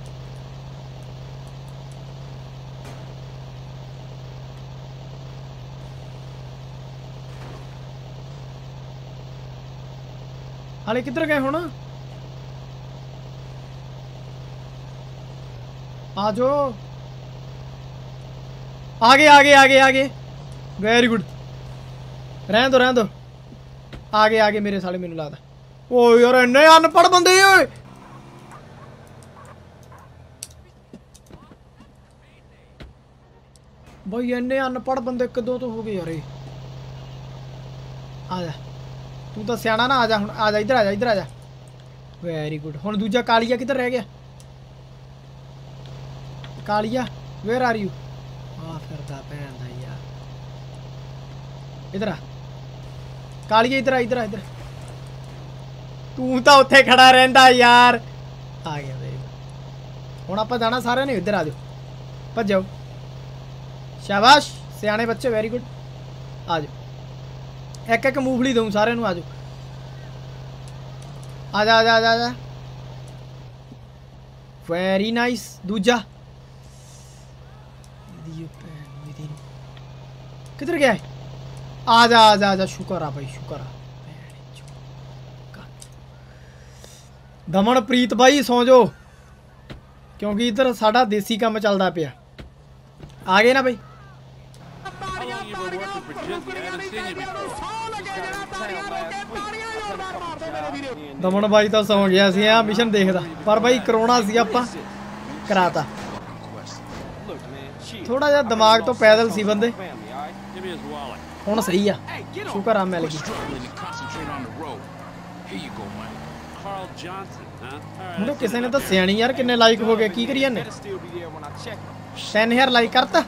हाले किधर गए हुण? आ जाओ, आगे आगे आगे आगे। वेरी गुड, रहन दो रहन दो। आगे आगे मेरे साले, मैनूं लगदा। ओ यार इन्ने अनपढ़ बंदे ओए। भाई इन्ने अनपढ़ बंदे कदों तो हो गए यार। आ जा तू तो सियाना ना, आ जा हुण, आ जा इधर, आ जा इधर आ जा। Very good. हुण दूजा कालिया किधर रह गया? Kalia where are you? आ फिरदा भैन दा यार, इधर आ कालिया, इधर आ इधर आ इधर। तू तो उत्थे खड़ा रहिंदा यार। आ गया भाई, हुण आपां जाना सारे ने। इधर आ जाओ, भज्जो। शाबाश सियाने बच्चे, वेरी गुड। आ जाओ, एक एक मूंगफली दूँ सारे नूं। आ जाओ, आ जा आ जा आ जा। Very nice. दूजा किधर गया है? आ जा आ जा आ जा। शुक्र आ भाई, शुक्र आ। दमन प्रीत भाई सौ जाओ, क्योंकि इधर साडा देसी काम चलता पिया। आ गए ना भाई? दमन भाई तो सौ गया सी आ मिशन देखदा, पर भाई करोना सी आपां कराता। थोड़ा जिहा दिमाग तो पैदल सी बंदे, हुण सही आ। शुक्र आ मिल गई। मुझे किसी ने दस्सिया नहीं यार किन्ने लाइक हो गए। की करी जाने? तीन हजार लाइक करता।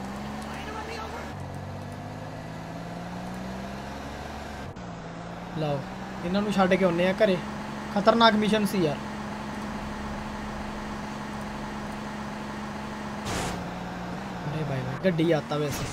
लाओ इन्हों छड्ड के आने घरे। खतरनाक मिशन सी यार। अरे भाई भाई गड्डी आता वैसे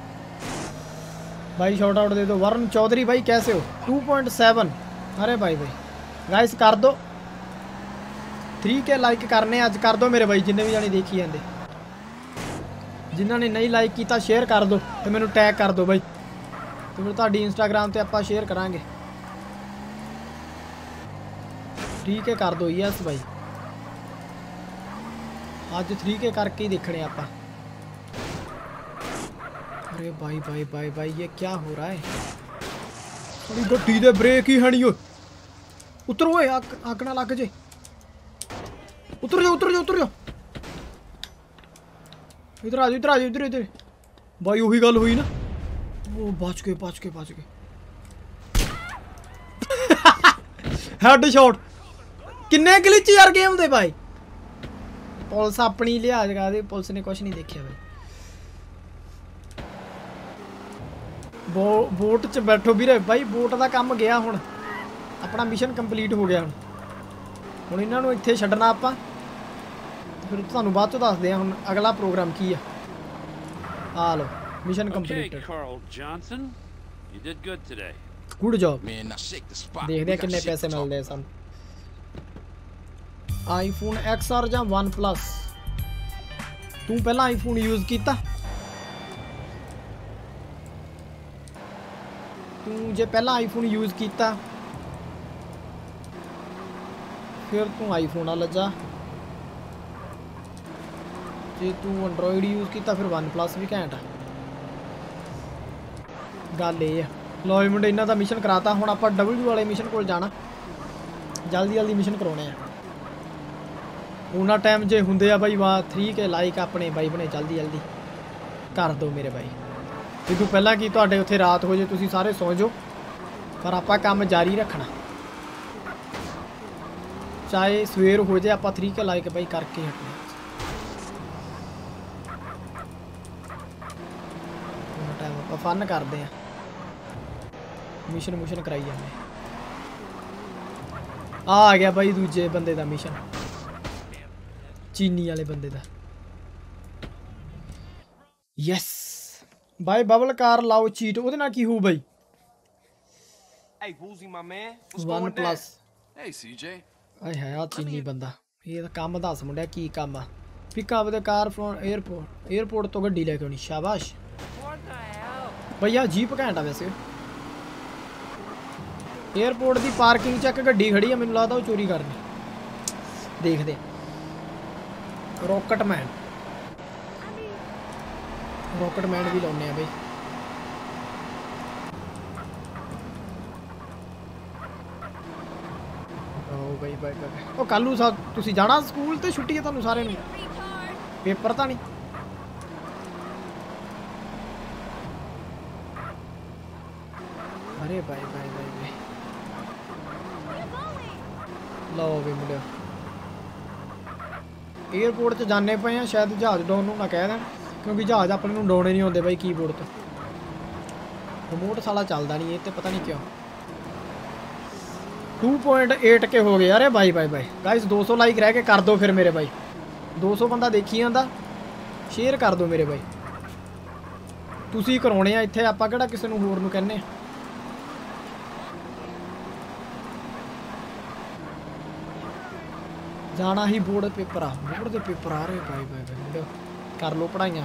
भाई। शॉर्ट आउट दे दो। वरुण चौधरी भाई कैसे हो? Two point seven. अरे भाई भाई गाइस कर दो थ्री के लाइक करने अज कर दो मेरे भाई, जिन्हें भी जाने देखी जाते। जिन्होंने नहीं लाइक किया शेयर कर दो तो मैंने टैग कर दो भाई, तो फिर तुहाडी इंस्टाग्राम ते आपां शेयर करांगे। थ्री के कर दो यस भाई आज थ्री के करके ही देखने आप। अरे भाई भाई भाई भाई ये क्या हो रहा है? अरे गड्डी दे ब्रेक ही है नहीं। उतरो ओए आग आग ना लग जे। उतर जाओ उतर जाओ उतर जाओ इधर आ जाओ इधर आ जाओ इधर इधर भाई वही गल हुई ना। वो बच गए बच गए बच गए। हेड शॉट किन्ने ग्लिच यार गेम दे भाई। पुलिस अपनी लिहाज कर पुलिस ने कुछ नहीं देखा भाई। बो बोट च बैठो भी रहे भाई बोट का काम गया हुण अपना मिशन कंप्लीट हो गया हुण हुण इन्हां नूं इत्थे छड्डना आपां फिर तुहानूं बाद चों दसदे हां हुण अगला प्रोग्राम की आ। आ लो mission completed. Carl Johnson, you did good today. Good job. Man, now shake the spot. देखदे We got किन्ने shit पैसे to talk मिलदे आ सानूं। आईफोन एक्स आर जां वन प्लस तू पहला आईफोन यूज कीता तू जे पहला आईफोन यूज कीता फिर तू आईफोन वाला जा जे तू एंड्रॉइड यूज कीता फिर वन प्लस भी घैंट आ। गल ये लो मुंडे इन्हां दा मिशन कराता हुण आपां डब्ल्यू वाले मिशन कोल जाना जल्दी जल्दी मिशन करवाने आ। उन्ना टाइम जे हुंदे आ भाई वाह थ्री के लाइक अपने भाई बने जल्दी जल्दी कर दो मेरे भाई। इदू पहला कि तुहाडे उत्थे रात हो जे तुसीं सारे सौ जाओ पर आपां काम जारी रखना चाहे सवेर हो जाए आपां थ्री के लाइक भाई करके हटना। टाइम आपां फन करते हैं मिशन मुशन कराई जाने। आ गया भाई दूजे बंदे दा मिशन चीनी वाले बंदे दा। यस भाई बबल कार लाओ चीट ओदे नाल की हो भाई। Hey, Woozy, my man. What's one going down? Plus Hey, C J. ਆਏ ਹੈ ਆ ਚੀਨੀ ਬੰਦਾ ਇਹ ਤਾਂ ਕੰਮ ਦੱਸ ਮੁੰਡਿਆ ਕੀ ਕੰਮ ਆ। ਪਿਕਅਪ ਦੇ ਕਾਰ ਫਰੋਮ 에어ਪੋਰਟ 에어ਪੋਰਟ ਤੋਂ ਗੱਡੀ ਲੈ ਕੇ ਆਉਣੀ ਸ਼ਾਬਾਸ਼ ਭਈਆ ਜੀਪ ਘੈਂਟ ਆ ਵੈਸੇ। 에어ਪੋਰਟ ਦੀ ਪਾਰਕਿੰਗ ਚ ਇੱਕ ਗੱਡੀ ਖੜੀ ਆ ਮੈਨੂੰ ਲੱਗਦਾ ਉਹ ਚੋਰੀ ਕਰਨੀ ਦੇਖਦੇ। ਰੌਕਟ ਮੈਨ ਰੌਕਟ ਮੈਨ ਵੀ ਲਾਉਣੇ ਆ ਬਈ। ਓ ਬਈ ਬਾਈ ਬਾਈ ਉਹ ਕੱਲ ਨੂੰ ਸਾ ਤੁਸੀਂ ਜਾਣਾ ਸਕੂਲ ਤੇ ਛੁੱਟੀ ਹੈ ਤੁਹਾਨੂੰ ਸਾਰਿਆਂ ਨੂੰ ਪੇਪਰ ਤਾਂ ਨਹੀਂ। ਅਰੇ ਬਾਈ ਬਾਈ ਬਾਈ ਬਾਈ ਲਓ ਵੀ ਮੁੰਡਿਓ 에어ਪੋਰਟ 'ਚ ਜਾਣੇ ਪਏ ਆ ਸ਼ਾਇਦ ਜਹਾਜ਼ ਡਾਊਨ ਨੂੰ ਨਾ ਕਹਿ ਦੇਣ ਕਿਉਂਕਿ ਜਹਾਜ਼ ਆਪਣੇ ਨੂੰ ਡਾਉਣੇ ਨਹੀਂ ਹੁੰਦੇ ਬਾਈ ਕੀਬੋਰਡ ਤੋਂ ਰਿਮੋਟ ਸਾਲਾ ਚੱਲਦਾ ਨਹੀਂ ਇਹ ਤੇ ਪਤਾ ਨਹੀਂ ਕਿਉਂ। टू पॉइंट एट के हो गए यार भाई भाई भाई गाइस दो सौ लाइक रह के कर दो फिर मेरे भाई दो सौ बंदा देखी जाता शेयर कर दो मेरे भाई तुसी कराने आ इत्थे आपां किहड़ा किसे नूं होर नूं कहने जाना ही बोर्ड पेपर आ बोर्ड दे पेपर आ रहे भाई भाई भाई कर लो पढ़ाइयां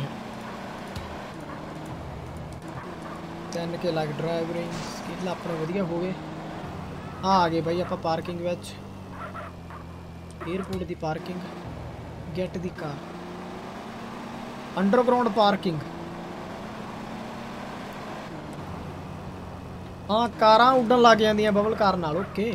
तीन के लाइक ड्राइवरिंग स्किल अपने वधिया हो गए। हाँ आ गए भाई आप पार्किंग विच एयरपोर्ट की पार्किंग गेट दी कार अंडरग्राउंड पार्किंग हाँ कारां उड़न लग जांदियां बबल कार नाल। ओके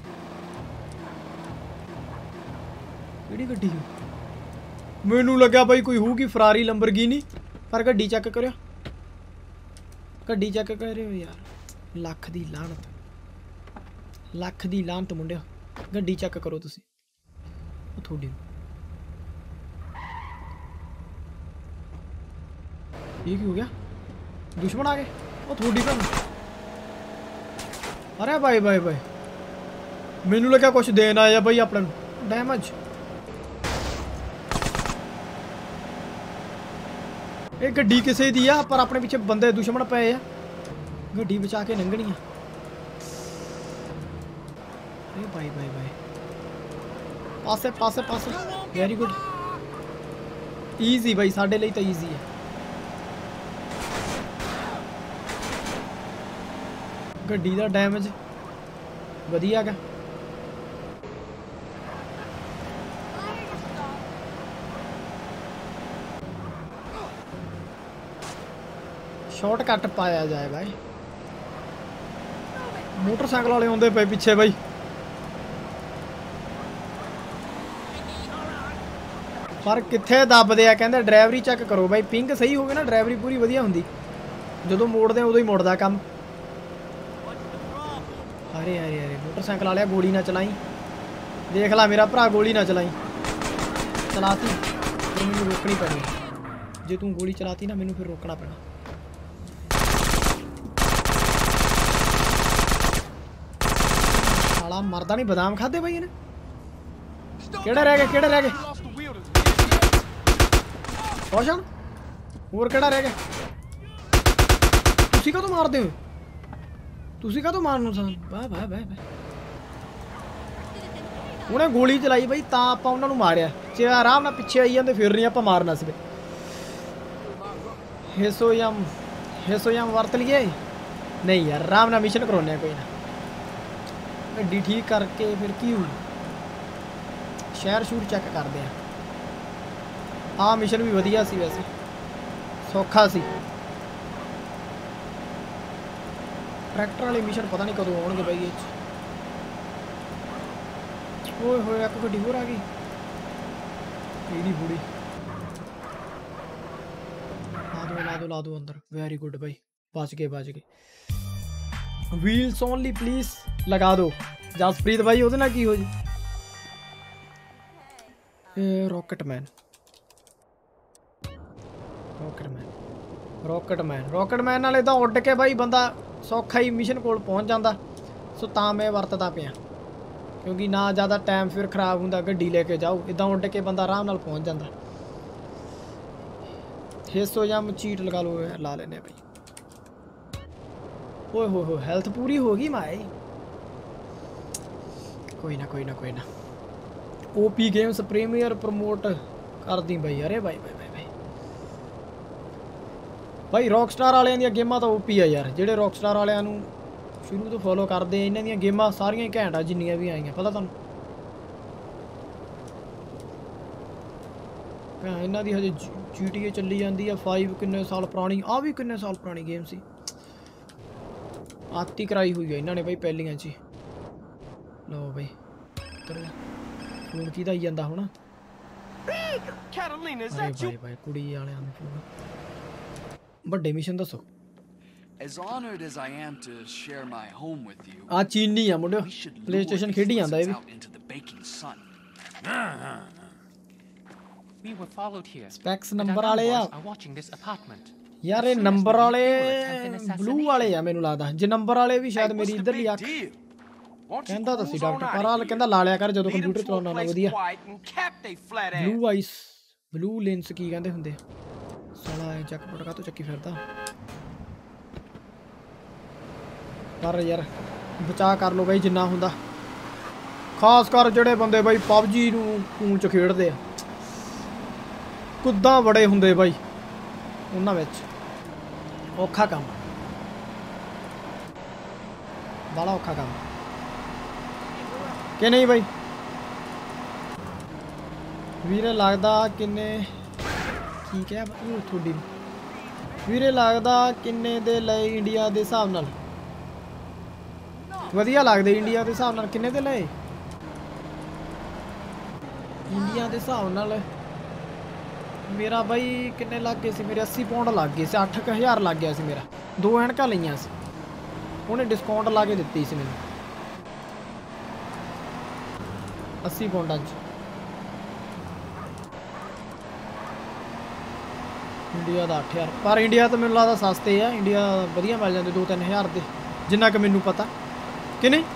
किहड़ी गड्डी मैनू लग्या भाई कोई होगी फरारी लंबरगिनी पर गड्डी चेक करो गड्डी चेक करो यार लख दी लानत लख दी लानत मुंडिया गड्डी चेक करो तुसी थोड़ी ये की हो गया दुश्मन आ गए वो थोड़ी कम। अरे भाई भाई भाई मैनू लगा कुछ देना आया भाई अपने डैमेज ये गड्डी किसे दी आ पर अपने पीछे बंदे दुश्मन पे आ गड्डी बचा के लंघनी है। भाई भाई भाई पासे पासे पासे वेरी गुड ईजी भाई साढ़े लिए तो ईजी है। गड्डी का डैमेज वधिया है शॉर्टकट पाया जाए भाई। मोटरसाइकिल वाले आउंदे पे पिछे भाई। पर कित्थे दबदे आ कहंदे ड्राइवरी चेक करो भाई। पिंग सही होवे ना ड्राइवरी पूरी वधिया हुंदी। जदों मोड़दे उदों ही मुड़दा काम। अरे अरे अरे मोटरसाइकिल वाले गोली ना चलाई। देख ला मेरा भरा गोली ना चलाई। चलाती फिर मैनूं रोकनी पैनी। जे तू गोली चलाती ना मैनूं फिर रोकना पैना। साला मरदा नहीं बादाम खादे भाई इन्हें। केड़े रह गए केड़े रह गए रोशन और केड़ा रह गया। तुसी का तो मार दे तुसी का तो मारनू सन वाह वाह वाह उन्हें गोली चलाई बई तां आपां उन्हां नूं मारिया। जे आराम नाल पिछे आई जांदे फिर नहीं आपां मारना सी। हेसोयम हेसोयम वरत लिए नहीं यार आराम नाल मिशन करवाने कोई ना। गड्डी ठीक करके फिर की हुई शहर शूर चेक करते हैं। हाँ मिशन भी वधिया सी वैसे सौखा सी। ट्रैक्टर वाले मिशन पता नहीं कदों आउणगे भाई। ये ओए होए एक गड्डी होर आ गई एडी बूढ़ी। ला दो ला दो ला दो अंदर। वेरी गुड भाई बच गए बच गए। व्हील्स ओनली प्लीज लगा दो जसप्रीत भाई। ਉਹਦੇ ਨਾਲ ਕੀ ਹੋ ਜੀ ਇਹ ਰੌਕਟਮੈਨ ਰੌਕਟਮੈਨ ਰੌਕਟਮੈਨ ਰੌਕਟਮੈਨ ਨਾਲੇ ਤਾਂ ਉੱਡ ਕੇ ਬਾਈ ਬੰਦਾ ਸੌਖਾ ਹੀ ਮਿਸ਼ਨ ਕੋਲ ਪਹੁੰਚ ਜਾਂਦਾ। ਸੋ ਤਾਂ ਮੈਂ ਵਰਤਦਾ ਪਿਆ ਕਿਉਂਕਿ ਨਾ ਜ਼ਿਆਦਾ ਟਾਈਮ ਫਿਰ ਖਰਾਬ ਹੁੰਦਾ। ਗੱਡੀ ਲੈ ਕੇ ਜਾਓ ਇਦਾਂ ਉੱਡ ਕੇ ਬੰਦਾ ਆਰਾਮ ਨਾਲ ਪਹੁੰਚ ਜਾਂਦਾ। ਹਿੱਸੋ ਜਾਂ ਚੀਟ ਲਗਾ ਲਓ ਲਾ ਲੈਨੇ ਭਾਈ। ओए हो हो हेल्थ पूरी होगी माए। कोई ना कोई ना कोई ना। ओपी गेम्स प्रीमियर प्रमोट कर दी भाई। अरे भाई भाई भाई भाई भाई रॉकस्टार वालियां दी गेमां तो ओपी है यार। जेडे रॉकस्टार वालियां नू शुरू तो फॉलो करते इन्हां दी गेमां सारियां घैंट आ जिन्नियां भी आईयां पता तुहानूं। इन्हां दी हजे जीटीए चली जांदी आ फाइव किन्ने साल पुरानी। आ भी किन्ने साल पुरानी गेम सी। आती कराई हुई है इन्होंने भाई पहलियां ची। लो भाई फोन किहदा आई जांदा हुण। अरे भाई भाई कुड़ी वालियां नूं फोन बड़े मिशन दसो। As honored as I am to share my home with you. आ चीनी आ मुंडे प्लेस्टेशन खेडी आंदा ए भी। We were followed here. Specs number वाले आ यार। ये नंबर वाले ब्लू वाले आ मैनू लगदा। जे नंबर वाले भी शायद मेरी इधर ली अख कहंदा तां सी डॉक्टर पर हाल कहंदा ला लिया कर जदों कंप्यूटर चलाउणा ना वधिया। ब्लू आइस ब्लू लेंस की कहंदे हुंदे। साला ए चक पटका तो चक्की फिरदा पर यार बचा कर लो भाई जिन्ना हुंदा। खास कर जेडे बंदे भाई पबजी नू कूच खेडदे आ कुद्दां बड़े हुंदे भाई उन्हां विच औखा काम बड़ा औखा काम कि नहीं भाई। वीरे लगदा किन्ने ठीक है थोड़ी वीरे लगदा किन्ने दे लए इंडिया दे हिसाब नाल वधिया लगदे। इंडिया दे हिसाब नाल किन्ने दे लए इंडिया दे हिसाब नाल मेरा भाई किन्ने लग गए सी। मेरे अस्सी पाउंड लग गए सी। अठ हज़ार लग गया सी मेरा। दो ऐनकां लईआं सी उन्हें डिस्काउंट ला के दित्ती सी मैनूं अस्सी पाउंडां च। इंडिया का अठ हज़ार पर इंडिया तो मैनूं लगदा सस्ते आ। इंडिया वधिया मिल जांदे दो तीन हज़ार दे जिन्ना कि मैनूं पता कि नहीं।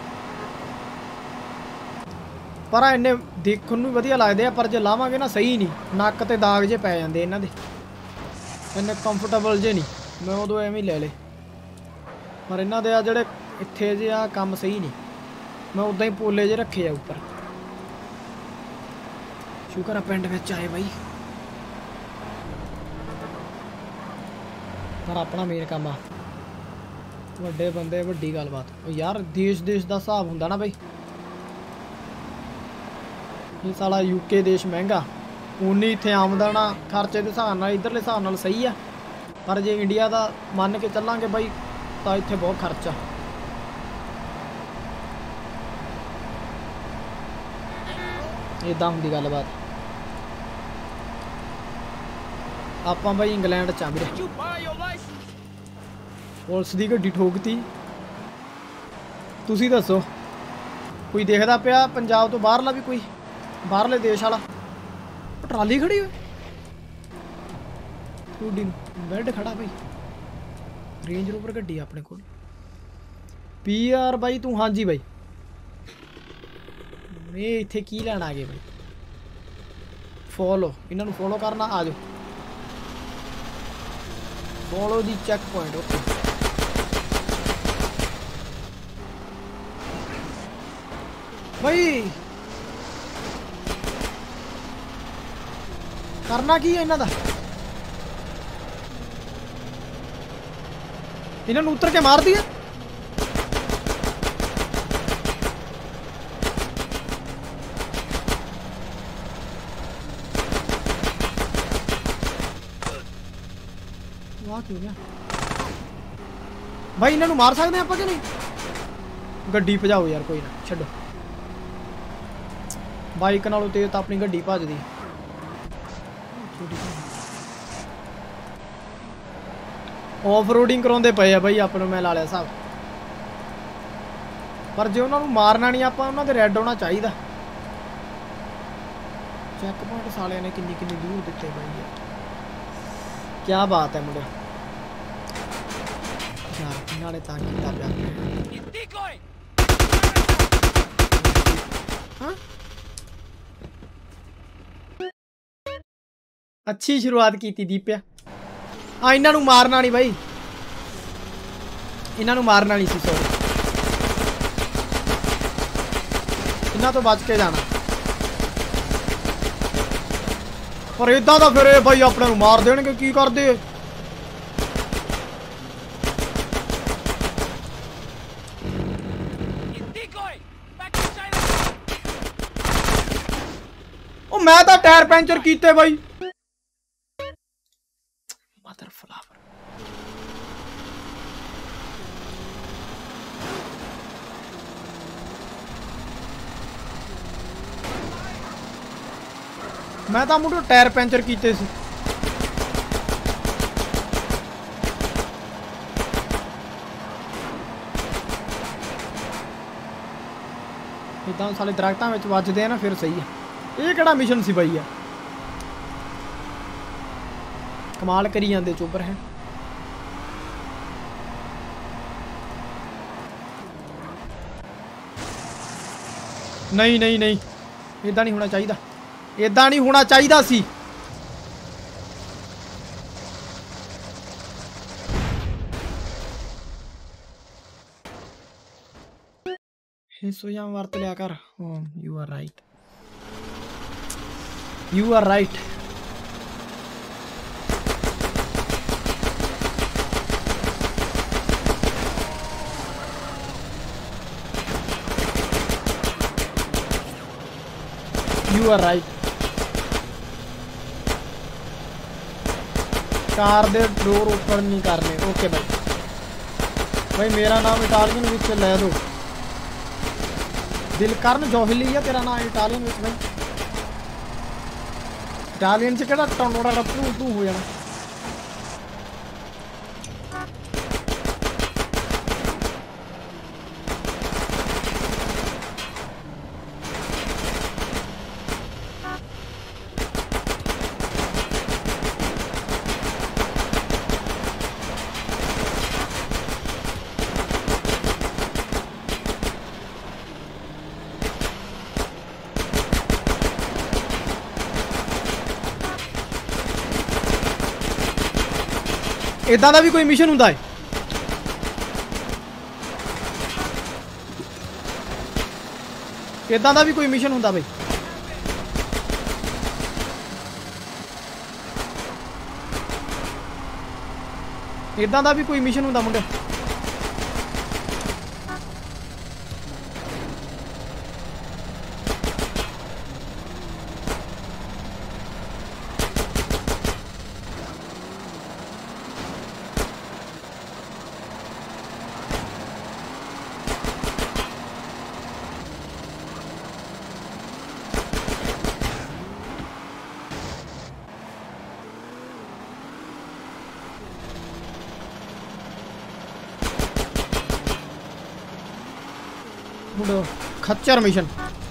पर इन्ने देखण नूं वधिया लगदे आ पर जे लावांगे ना सही नहीं नक ते दाग जे पै जांदे इन्हां दे। इन्ने कंफर्टेबल जे नहीं मैं उदों एवें ही ले ले। पर इन्हां दे आ जेहड़े इत्थे जे आ काम सही नहीं मैं उदां ही पोले जे रखे आ उपर। शुकर आ पिंड विच आए बाई पर अपना मेन काम आ। वड्डे बंदे वड्डी गलबात यार। देश देश का हिसाब हुंदा ना बई। ये साला यूके देश महंगा उन्नी इत्थे आमदन खर्चे के हिसाब नाल इधरले हिसाब नाल सही आ। पर जे इंडिया का मान के चलांगे बई तो इत्थे बहुत खर्चा। इदां हुंदी गलबात। आपां बई इंग्लैंड च वीरे पुलिस की गड्डी ठोकती। तुसीं दसो कोई देखदा पिया पंजाब तो बाहरला भी कोई बाहरले देश वाला ट्राली खड़ी हो बेड खड़ा भाई रेंज रोवर गड्डी अपने को पी आर भाई तू। हाँ जी भाई मैं इत्थे की लैन आ गए भाई फॉलो इन्हों फॉलो करना आ जाओ फॉलो दी चेक पॉइंट ओके भाई करना की है इन्हों का इन्होंने उतर के मार दिया। वाह क्यों गया भाई इन्होंने मार सकते हैं आप कि नहीं। गड्डी भजाओ यार कोई ना छड्डो बाइक नालों तेज तो अपनी गड्डी भजदी। ऑफ रोडिंग कराते पे है बई अपने मैं ला लिया साहब पर जो उन्होंने मारना नहीं आप उन्होंने रेड होना चाहिए। चेक पॉइंट साले ने किन्नी किन्नी दूर दिते भाई है क्या बात है मुंडे यार इन्होंने तां कीता पिया। हाँ अच्छी शुरुआत की दीपिया। हाँ इन्हों मारना नहीं भाई इन्हों मारना नहीं सी सॉरी इन्हों तो बच के जाना पर इदा तो फिर भाई अपने मार देंगे की करते। ओ मैं तो टायर पंचर किए भाई मदर फ्लावर। मैं तो मुझे टायर पंचर किए सी इदा साले दरख्तों में वजते हैं ना फिर सही है। ये केड़ा मिशन सी भाई है कमाल करी जाते चोबर है। नहीं नहीं नहीं इदा नहीं होना चाहिए इदा नहीं होना चाहिए सी। हिस्सों वर्त लिया कर। You are right you are right. You are right. Car दे डोर ऊपर नहीं करने ओके भाई। भाई मेरा नाम इटालियन विच लै दो दिलकरण जोहली है तेरा नाम इटालियन विच भाई। इटालियन से केड़ा टोनोड़ा टू टू हो जाना। इदा का भी कोई मिशन होंदा है इदा का भी कोई मिशन होंदा भाई। इदा का भी कोई मिशन होंदा मुंडे। मुंडो खच्चर मिशन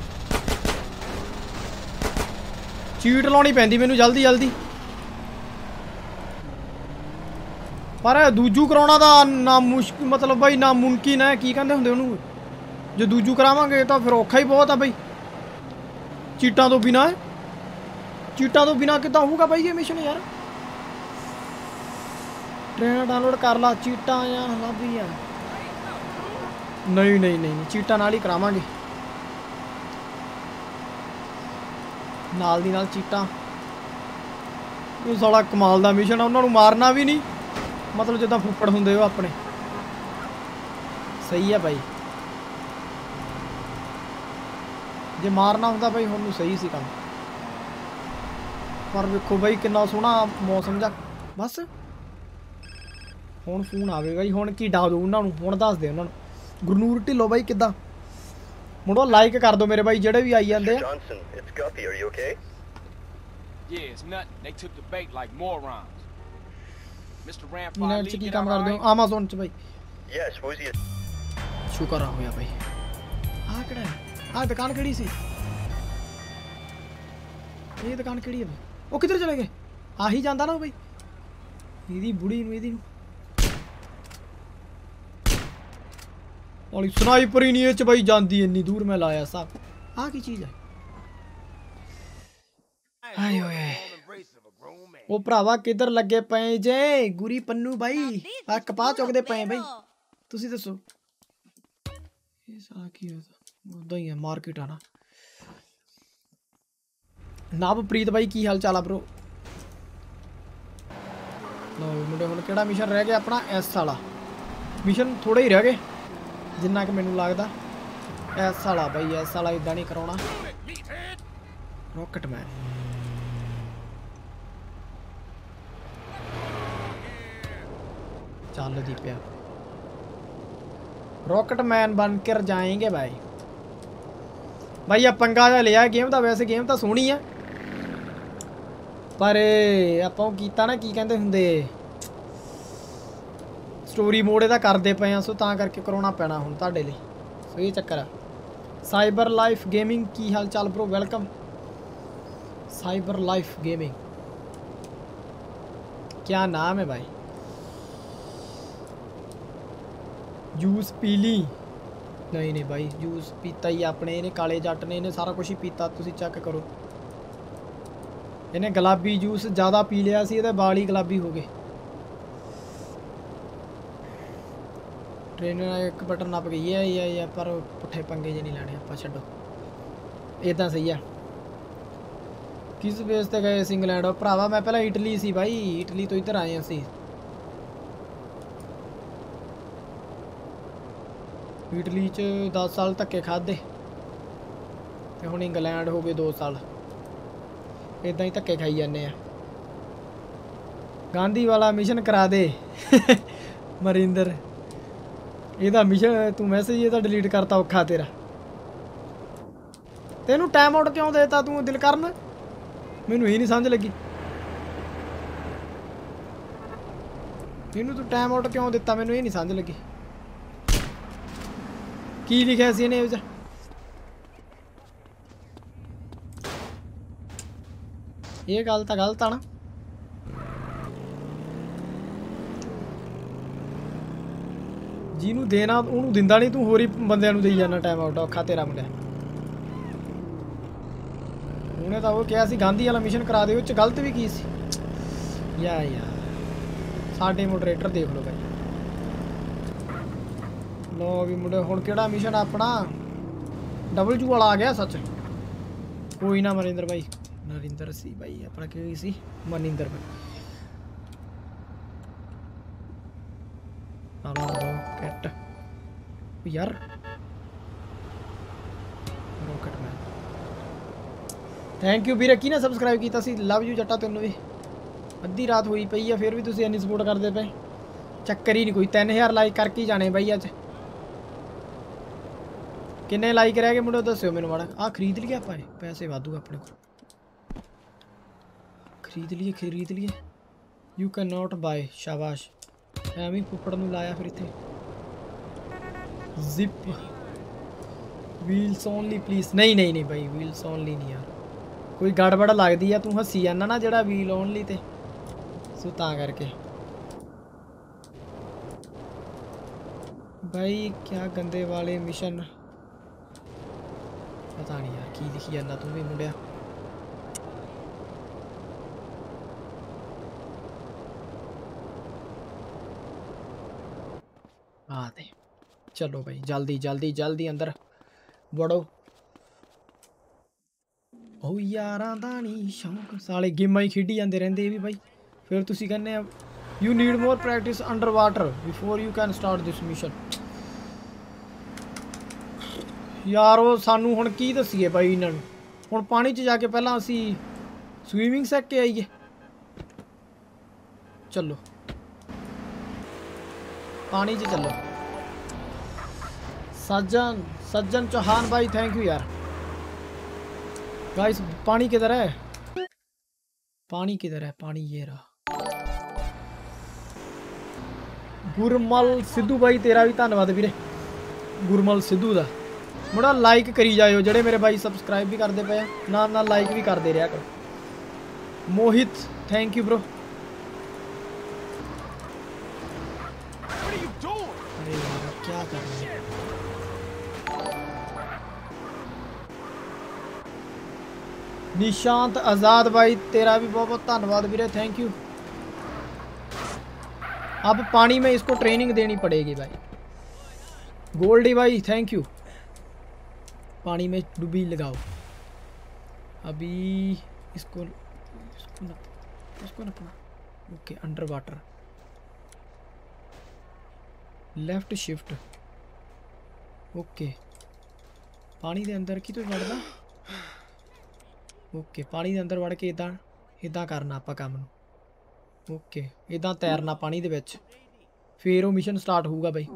चीट लाउणी पैंदी मैनू जल्दी जल्दी पर दूजू कराउणा दा ना मुश्किल मतलब भाई ना मुमकिन है की कहंदे हुंदे उहनू जो दूजू करावांगे तो फिर औखा ही बहुत है भाई चीटां तो बिना चीटां तो बिना किदां होऊगा भाई ये मिशन यार ट्रेन डाउनलोड कर ला चीटा या भी है नहीं नहीं नहीं चीटा नाल ही करावांगे नाल दी नाल चीटा ये साला कमाल दा मिशन है उन्होंने मारना भी नहीं मतलब जिद्दां फुप्पड़ हुंदे हो अपने सही है भाई जे मारना हुंदा भाई हुण सही सी काम पर देखो भाई कितना सोहना मौसम जा बस हुण फोन आवेगा जी हुण की डा दो उन्होंने हुण दस दे उन्होंने गुरनूर ढिल्लो भाई किदा मुड़ो लाइक कर दो मेरे भाई जेडे भी आई जांदे Johnson, it's Guppy. Are you okay? Yeah, it's nothing. They took the bait like morons. Mister Rampart, minute च की काम कर दो Amazon च भाई Yes, what was he? शुक्र आ होया भाई आ केड़ा है आ दुकान केड़ी सी ये दुकान केड़ी है ओ किधर चले गए आ ही जांदा ना भाई इदी बुढ़ी नु इदी नु और स्नाइपर ही नहीं च भाई जांदी इतनी दूर मैं लाया साहब आ की चीज है हाय ओए ओ भरावा किधर लगे पे जे गुरी पन्नू भाई आ कपा चुकदे पे भाई तुसी दसो ये साला की है उदा ही है मार्केट आना नवप्रीत भाई की हाल चाल ब्रो लो मुंडे हुण केड़ा मिशन रह गया अपना एस वाला मिशन थोड़े ही रह गए जिन्ना कि मैनू लगदा एस वाला भाई एस वाला इदां नहीं कराउणा रॉकेट मैन चल दी पिया रॉकेट मैन बन कर जाएंगे भाई भाई अब पंगा जा लिया गेम दा वैसे गेम तो सोहनी है पर आपां कीता ना की कहंदे हुंदे स्टोरी मोड ਇਹਦਾ ਕਰਦੇ ਪਏ ਆ ਸੋ ਤਾਂ ਕਰਕੇ ਕਰਾਉਣਾ ਪੈਣਾ ਹੁਣ ਤੁਹਾਡੇ ਲਈ ਸੋ ਇਹ ਚੱਕਰ ਆ ਸਾਈਬਰ ਲਾਈਫ ਗੇਮਿੰਗ ਕੀ ਹਾਲ ਚਾਲ bro welcome cyber life gaming क्या नाम है भाई जूस पी ली नहीं नहीं भाई जूस पीता ही अपने इन्हें काले जट ने इन्हें सारा कुछ ही पीता तुसी चेक करो इन्हें गुलाबी जूस ज़्यादा पी लिया सी इहदे बाल ही गुलाबी हो गए ट्रेन एक बटन नप गई है या, या पर पुठे पंगे जे नहीं लैने आप छड्डो इदां सही है किस बेस ते गए इंग्लैंड भरावा मैं पहले इटली सी भाई इटली तो इधर आए असी इटली च दस साल धक्के खाधे ते हुण इंग्लैंड हो गए दो साल इदां ही धक्के खाई जाने गांधी वाला मिशन करा दे मरिंदर ਇਹਦਾ ਮਿਸ਼ਨ ਤੂੰ ਮੈਸੇਜ ਇਹਦਾ ਡਿਲੀਟ ਕਰਤਾ ਔਖਾ ਤੇਰਾ ਤੈਨੂੰ ਟਾਈਮ ਆਊਟ ਕਿਉਂ ਦੇਤਾ ਤੂੰ ਦਿਲ ਕਰਨ ਮੈਨੂੰ ਇਹ ਨਹੀਂ ਸਮਝ ਲੱਗੀ ਇਹਨੂੰ ਤੂੰ ਟਾਈਮ ਆਊਟ ਕਿਉਂ ਦਿੱਤਾ ਮੈਨੂੰ ਇਹ ਨਹੀਂ ਸਮਝ ਲੱਗੀ ਕੀ ਲਿਖਿਆ ਸੀ ਇਹਨੇ ਵਿੱਚ ਇਹ ਗੱਲ ਤਾਂ ਗਲਤ ਆ ਨਾ ਜਿਹਨੂੰ ਦੇਣਾ ਉਹਨੂੰ ਦਿੰਦਾ ਨਹੀਂ ਤੂੰ ਹੋਰ ਹੀ ਬੰਦਿਆਂ ਨੂੰ ਦੇਈ ਜਾਂਦਾ ਟਾਈਮ ਆਊਟ ਔਖਾ ਤੇਰਾ ਮੁੰਡਾ ਉਹਨੇ ਤਾਂ ਉਹ ਕਿਹਾ ਸੀ ਗਾਂਧੀ ਵਾਲਾ ਮਿਸ਼ਨ ਕਰਾ ਦੇ ਉਹ ਚ ਗਲਤ ਵੀ ਕੀ ਸੀ ਯਾ ਯਾ ਸਾਡੇ ਮੋਡਰੇਟਰ ਦੇਖ ਲਓ ਭਾਈ ਲੋ ਵੀ ਮੁੰਡੇ ਹੁਣ ਕਿਹੜਾ ਮਿਸ਼ਨ ਆਪਣਾ ਡਬਲਯੂ ਵਾਲਾ ਆ ਗਿਆ ਸੱਚ ਕੋਈ ਨਾ ਮਨਿੰਦਰ ਭਾਈ ਨਰਿੰਦਰ ਸੀ ਭਾਈ ਆਪਣਾ ਕੀ ਸੀ ਮਨਿੰਦਰ ਭਾਈ कैट यार रॉकेट मैन थैंक यू वीर की ना सबसक्राइब किया सी लव यू जट्टा तेनों भी अद्धी रात हुई पई है फिर भी तुसीं इन्नी सपोर्ट करते पे चक्कर ही नहीं कोई तीन हज़ार लाइक करके ही जाने भाई अज किन्ने लाइक रह गए मुंडे दस्यो मैनूं माड़ा आ खरीद लिया आपां पैसे वाधू अपने को खरीद लिए खरीद लिए यू कैन नॉट बाय शाबाश ਐਵੇਂ ਪੁੱਪੜ ਨੂੰ ਲਾਇਆ ਫਿਰ ਇੱਥੇ ਜ਼ਿਪ व्हील्स ओनली प्लीज। नहीं नहीं नहीं भाई व्हील्स ओनली नहीं यार, कोई गड़बड़ लगती है, तू हसी जाना ना जरा व्हील ओनली ते सो ता करके। भाई क्या गंदे वाले मिशन, पता नहीं यार की लिखी जाना तू भी मुंडिया। हाँ दे चलो भाई जल्दी जल्दी जल्दी अंदर वड़ो। ओ यारां दा नहीं शौक, साले गेमां ही खेडी जाते रहंदे भी भाई। फिर तुसी कहने you need more practice under water before you can start this mission. यार वो सानू हुण की दसीए भाई इन्हां नूं, हुण पानी च जाके पहला असी स्विमिंग सिख के आईए। चलो पानी च चलो। सज्जन सज्जन चौहान भाई थैंक यू यार। गाइस पानी किधर है, पानी किधर है, पानी ये रहा। गुरमल सिद्धू भाई तेरा भी धन्यवाद वीरे, गुरमल सिद्धू दा मुड़ा लाइक करी जाओ जेड़े मेरे भाई सब्सक्राइब भी करते पे ना ना लाइक भी करते रहा करो। Mohit thank you bro. अरे यार क्या कर रहे हैं। निशांत आजाद भाई तेरा भी बहुत बहुत धन्यवाद वीरे थैंक यू। अब पानी में इसको ट्रेनिंग देनी पड़ेगी भाई। गोल्डी भाई थैंक यू। पानी में डुबी लगाओ अभी इसको इसको ना इसको ना पड़ा। Okay under water left shift. Okay पानी दे अंदर की तो वड़दा। ओके पानी दे अंदर वड़ के इदां इदां करना आपां काम नूं। ओके इदां तैरना पानी दे विच, फिर वो मिशन स्टार्ट होऊगा भाई।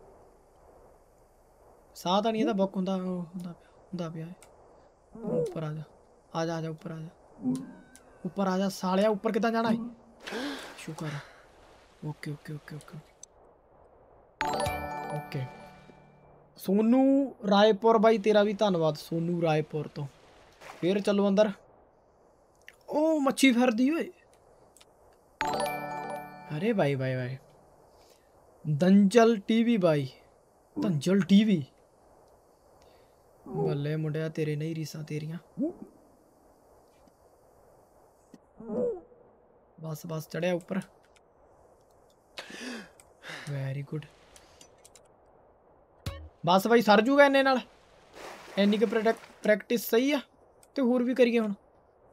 साह तो नहीं इहदा बुक हुंदा हुंदा हुंदा पिया है। ऊपर आ जा आ जा आ जा ऊपर आ जा ऊपर आ जा सालिया, ऊपर किदां जाना है। शुक्र है। Okay okay okay okay okay Sonu Raipur भाई तेरा भी धन्यवाद सोनू रायपुर तो। फिर चलो अंदर। ओ मच्छी फर दी ओए। अरे भाई भाई भाई दंजल टीवी भाई, दंजल टीवी बल्ले मुंडिया तेरे नहीं रीसा तेरियां। बस बस चढ़िया ऊपर वेरी गुड। बस भाई सर जूगा इन्ने नाल, इन्नी के प्रैक्टिस सही है तो होर भी करिए हुण।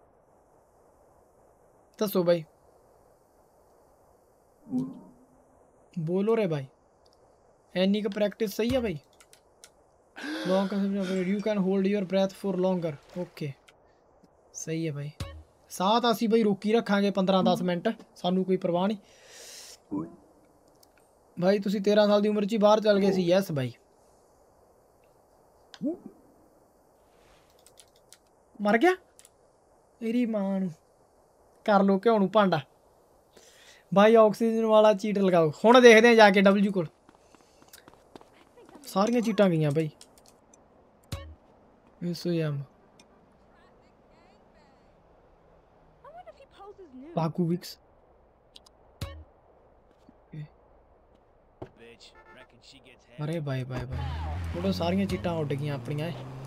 दसो भाई बोलो रे भाई इन्नी का प्रैक्टिस सही है भाई। Long you can hold your breath for longer. Okay सही है भाई। साह तो असी भाई रोकी रखांगे पंद्रह दस मिनट, सानू कोई परवाह नहीं भाई। तुसी तेरह साल की उम्र च बाहर चल गए सी। यस भाई मर गया मेरी मां नूं कर लो घ्यो नूं भांडा भाई। ऑक्सीजन वाला चीट लगाओ हुण देखते हैं जाके डब्ल्यू कोल। सारियां चीटां गईयां भाई। एस एम पाकू विक्स अरे भाई भाई भाई थोड़ा सारियां चीटां उड़ गईयां अपनियां।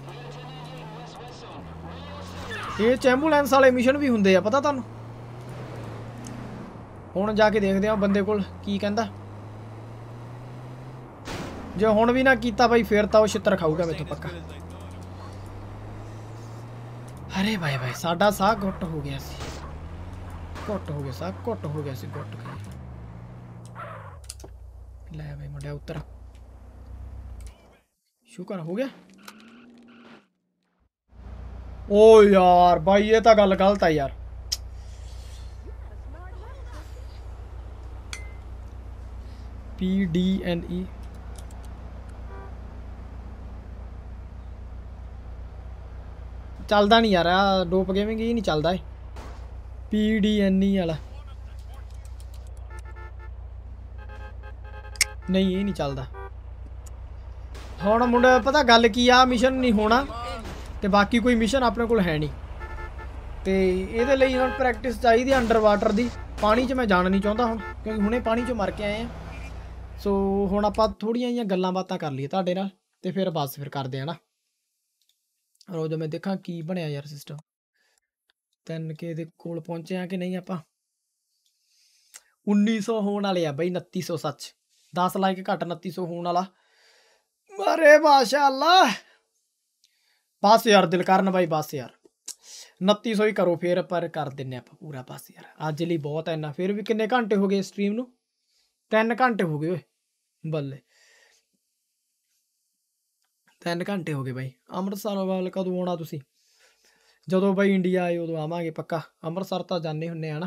ये च एंबूलेंस वाले मिशन भी हुंदे आ पता तुहानू। हुण जाके देखते हैं बंदे कोल की कहंदा। जो हुण भी ना कीता भाई फिर तो छित्र खाऊगा मेरे तो पक्का। अरे भाई भाई साडा साह घुट हो गया सी, घुट हो गया साह घुट हो गया सी घुट ले भाई मुंडिया उतर। शुक्र हो गया। ओ यार भाई ये तो गल गलत है यार। पी डी एन ई चलता नहीं यार, डोप गेमिंग ही नहीं चलता है। पी डी एन ई वाला नहीं ये नहीं चलता। ਹੁਣ ਮੁੰਡੇ ਪਤਾ ਗੱਲ ਕੀ ਆ ਮਿਸ਼ਨ ਨਹੀਂ ਹੋਣਾ ਤੇ ਬਾਕੀ ਕੋਈ ਮਿਸ਼ਨ ਆਪਣੇ ਕੋਲ ਹੈ ਨਹੀਂ ਤੇ ਇਹਦੇ ਲਈ ਹੁਣ ਪ੍ਰੈਕਟਿਸ ਚਾਹੀਦੀ ਅੰਡਰ ਵਾਟਰ ਦੀ ਪਾਣੀ 'ਚ ਮੈਂ ਜਾਣਾ ਨਹੀਂ ਚਾਹੁੰਦਾ ਹੁਣ ਕਿਉਂਕਿ ਹੁਣੇ ਪਾਣੀ 'ਚ ਮਰ ਕੇ ਆਏ ਆ ਸੋ ਹੁਣ ਆਪਾਂ ਥੋੜੀਆਂ ਜਿਹੀਆਂ ਗੱਲਾਂ ਬਾਤਾਂ ਕਰ ਲਈਏ ਤੁਹਾਡੇ ਨਾਲ ਤੇ ਫਿਰ ਬਸ ਫਿਰ ਕਰਦੇ ਆ ਨਾ ਰੋਜ਼ ਮੈਂ ਦੇਖਾਂ ਕੀ ਬਣਿਆ ਯਾਰ ਸਿਸਟਮ ਤਿੰਨ ਕੇ ਦੇ ਕੋਲ ਪਹੁੰਚੇ ਆ ਕਿ ਨਹੀਂ ਆਪਾਂ ਉੱਨੀ ਸੌ ਹੋਣ ਵਾਲੇ ਆ ਬਈ ਉਨੱਤੀ ਸੌ ਸੱਚ ਦਸ ਲਾਈਕ ਘੱਟ ਉਨੱਤੀ ਸੌ ਹੋਣ ਵਾਲਾ ਅਰੇ ਮਾਸ਼ਾਅੱਲਾ ਬਸ ਯਾਰ ਦਿਲ ਕਰਨ ਬਾਈ ਬਸ ਯਾਰ ਉਨੱਤੀ ਸੌ ਹੀ ਕਰੋ ਫਿਰ ਪਰ ਕਰ ਦਿੰਨੇ ਆਪਾਂ ਪੂਰਾ ਬਸ ਯਾਰ ਅੱਜ ਲਈ ਬਹੁਤ ਐਨਾ ਫਿਰ ਵੀ ਕਿੰਨੇ ਘੰਟੇ ਹੋ ਗਏ ਸਟ੍ਰੀਮ ਨੂੰ ਤਿੰਨ ਘੰਟੇ ਹੋ ਗਏ ਓਏ ਬੱਲੇ ਤਿੰਨ ਘੰਟੇ ਹੋ ਗਏ ਬਾਈ ਅੰਮ੍ਰਿਤਸਰ ਵੱਲ ਕਦੋਂ ਆਉਣਾ ਤੁਸੀਂ ਜਦੋਂ ਬਾਈ ਇੰਡੀਆ ਆਏ ਉਦੋਂ ਆਵਾਂਗੇ ਪੱਕਾ ਅੰਮ੍ਰਿਤਸਰ ਤਾਂ ਜਾਂਦੇ ਹੁੰਨੇ ਆ ਨਾ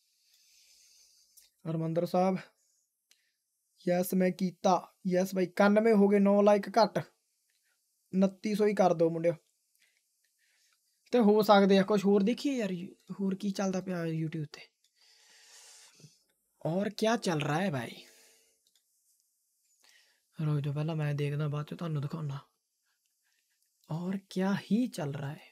ਹਰਮੰਦਰ ਸਾਹਿਬ ਯੈਸ ਮੈਂ ਕੀਤਾ ਯੈਸ ਬਾਈ ਇਕਾਨਵੇਂ ਹੋ ਗਏ ਨੌ ਲਾਈਕ ਘੱਟ ਉਨੱਤੀ ਸੌ ਹੀ ਕਰ ਦਿਓ ਮੁੰਡਿਓ ਤੇ ਹੋ ਸਕਦੇ ਆ ਕੁਝ ਹੋਰ ਦੇਖੀਏ ਯਾਰ ਹੋਰ ਕੀ ਚੱਲਦਾ ਪਿਆ YouTube ਤੇ और क्या चल रहा है भाई रोज जो पहला मैं देखना बाद चो तुहानू दिखाना और क्या ही चल रहा है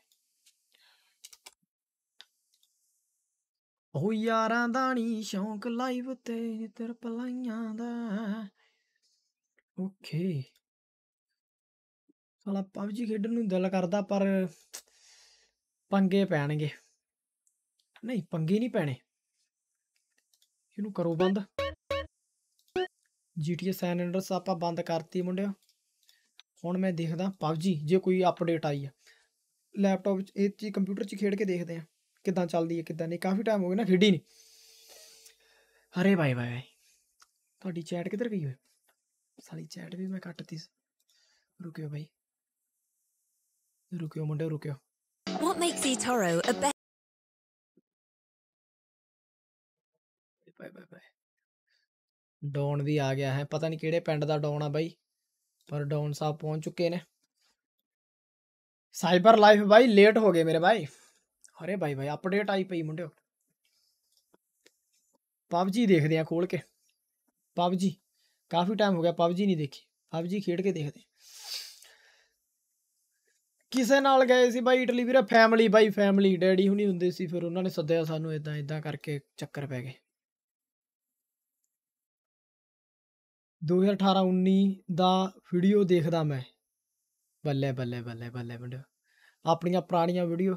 ओ यारां दा नी शौक लाइव ते तेर पलाइयां दा ओके साला पबजी खेडन नू दिल करदा पर पंगे पैणगे नहीं पंगे नहीं पैणे ਇਹਨੂੰ ਕਰੋ ਬੰਦ ਜੀ ਟੀ ਏ ਸੈਨ ਐਂਡਰਸ ਆਪਾਂ ਬੰਦ ਕਰਤੀ ਮੁੰਡਿਓ ਹੁਣ ਮੈਂ ਦੇਖਦਾ ਪਬਜੀ ਜੇ ਕੋਈ ਅਪਡੇਟ ਆਈ ਆ ਲੈਪਟਾਪ 'ਚ ਇਹ ਚੀਜ਼ ਕੰਪਿਊਟਰ 'ਚ ਖੇਡ ਕੇ ਦੇਖਦੇ ਆ ਕਿੱਦਾਂ ਚੱਲਦੀ ਹੈ ਕਿੱਦਾਂ ਨਹੀਂ ਕਾਫੀ ਟਾਈਮ ਹੋ ਗਿਆ ਨਾ ਖੇਡੀ ਨਹੀਂ ਅਰੇ ਬਾਈ ਬਾਈ ਤੁਹਾਡੀ ਚੈਟ ਕਿੱਧਰ ਗਈ ਹੋਏ ਸਾਲੀ ਚੈਟ ਵੀ ਮੈਂ ਕੱਟਤੀ ਰੁਕਿਓ ਬਾਈ ਰੁਕਿਓ ਮੁੰਡੇ ਰੁਕਿਓ What makes eToro a best bye bye bye Don ਵੀ ਆ ਗਿਆ ਹੈ ਪਤਾ ਨਹੀਂ ਕਿਹੜੇ ਪਿੰਡ ਦਾ ਡੌਨ ਆ ਬਾਈ ਪਰ ਡੌਨ ਸਾਹਿਬ ਪਹੁੰਚ ਚੁੱਕੇ ਨੇ ਸਾਈਬਰ ਲਾਈਫ ਬਾਈ ਲੇਟ ਹੋ ਗਏ ਮੇਰੇ ਭਾਈ ਅਰੇ ਬਾਈ ਬਾਈ ਅਪਡੇਟ ਆਈ ਪਈ ਮੁੰਡਿਓ ਪਬਜੀ ਦੇਖਦੇ ਆ ਖੋਲ ਕੇ ਪਬਜੀ ਕਾਫੀ ਟਾਈਮ ਹੋ ਗਿਆ ਪਬਜੀ ਨਹੀਂ ਦੇਖੀ ਪਬਜੀ ਖੇਡ ਕੇ ਦੇਖਦੇ ਕਿਸੇ ਨਾਲ ਗਏ ਸੀ ਬਾਈ ਇਟਲੀ ਵੀਰੇ ਫੈਮਿਲੀ ਬਾਈ ਫੈਮਿਲੀ ਡੈਡੀ ਹੁਣੀ ਹੁੰਦੇ ਸੀ ਫਿਰ ਉਹਨਾਂ ਨੇ ਸੱਦਿਆ ਸਾਨੂੰ ਇਦਾਂ ਇਦਾਂ ਕਰਕੇ ਚੱਕਰ ਪੈ ਗਏ ਦੋ ਹਜ਼ਾਰ ਅਠਾਰਾਂ ਉੱਨੀ ਦਾ ਵੀਡੀਓ ਦੇਖਦਾ ਮੈਂ ਬੱਲੇ ਬੱਲੇ ਬੱਲੇ ਬੱਲੇ ਮੁੰਡਿਓ ਆਪਣੀਆਂ ਪੁਰਾਣੀਆਂ ਵੀਡੀਓ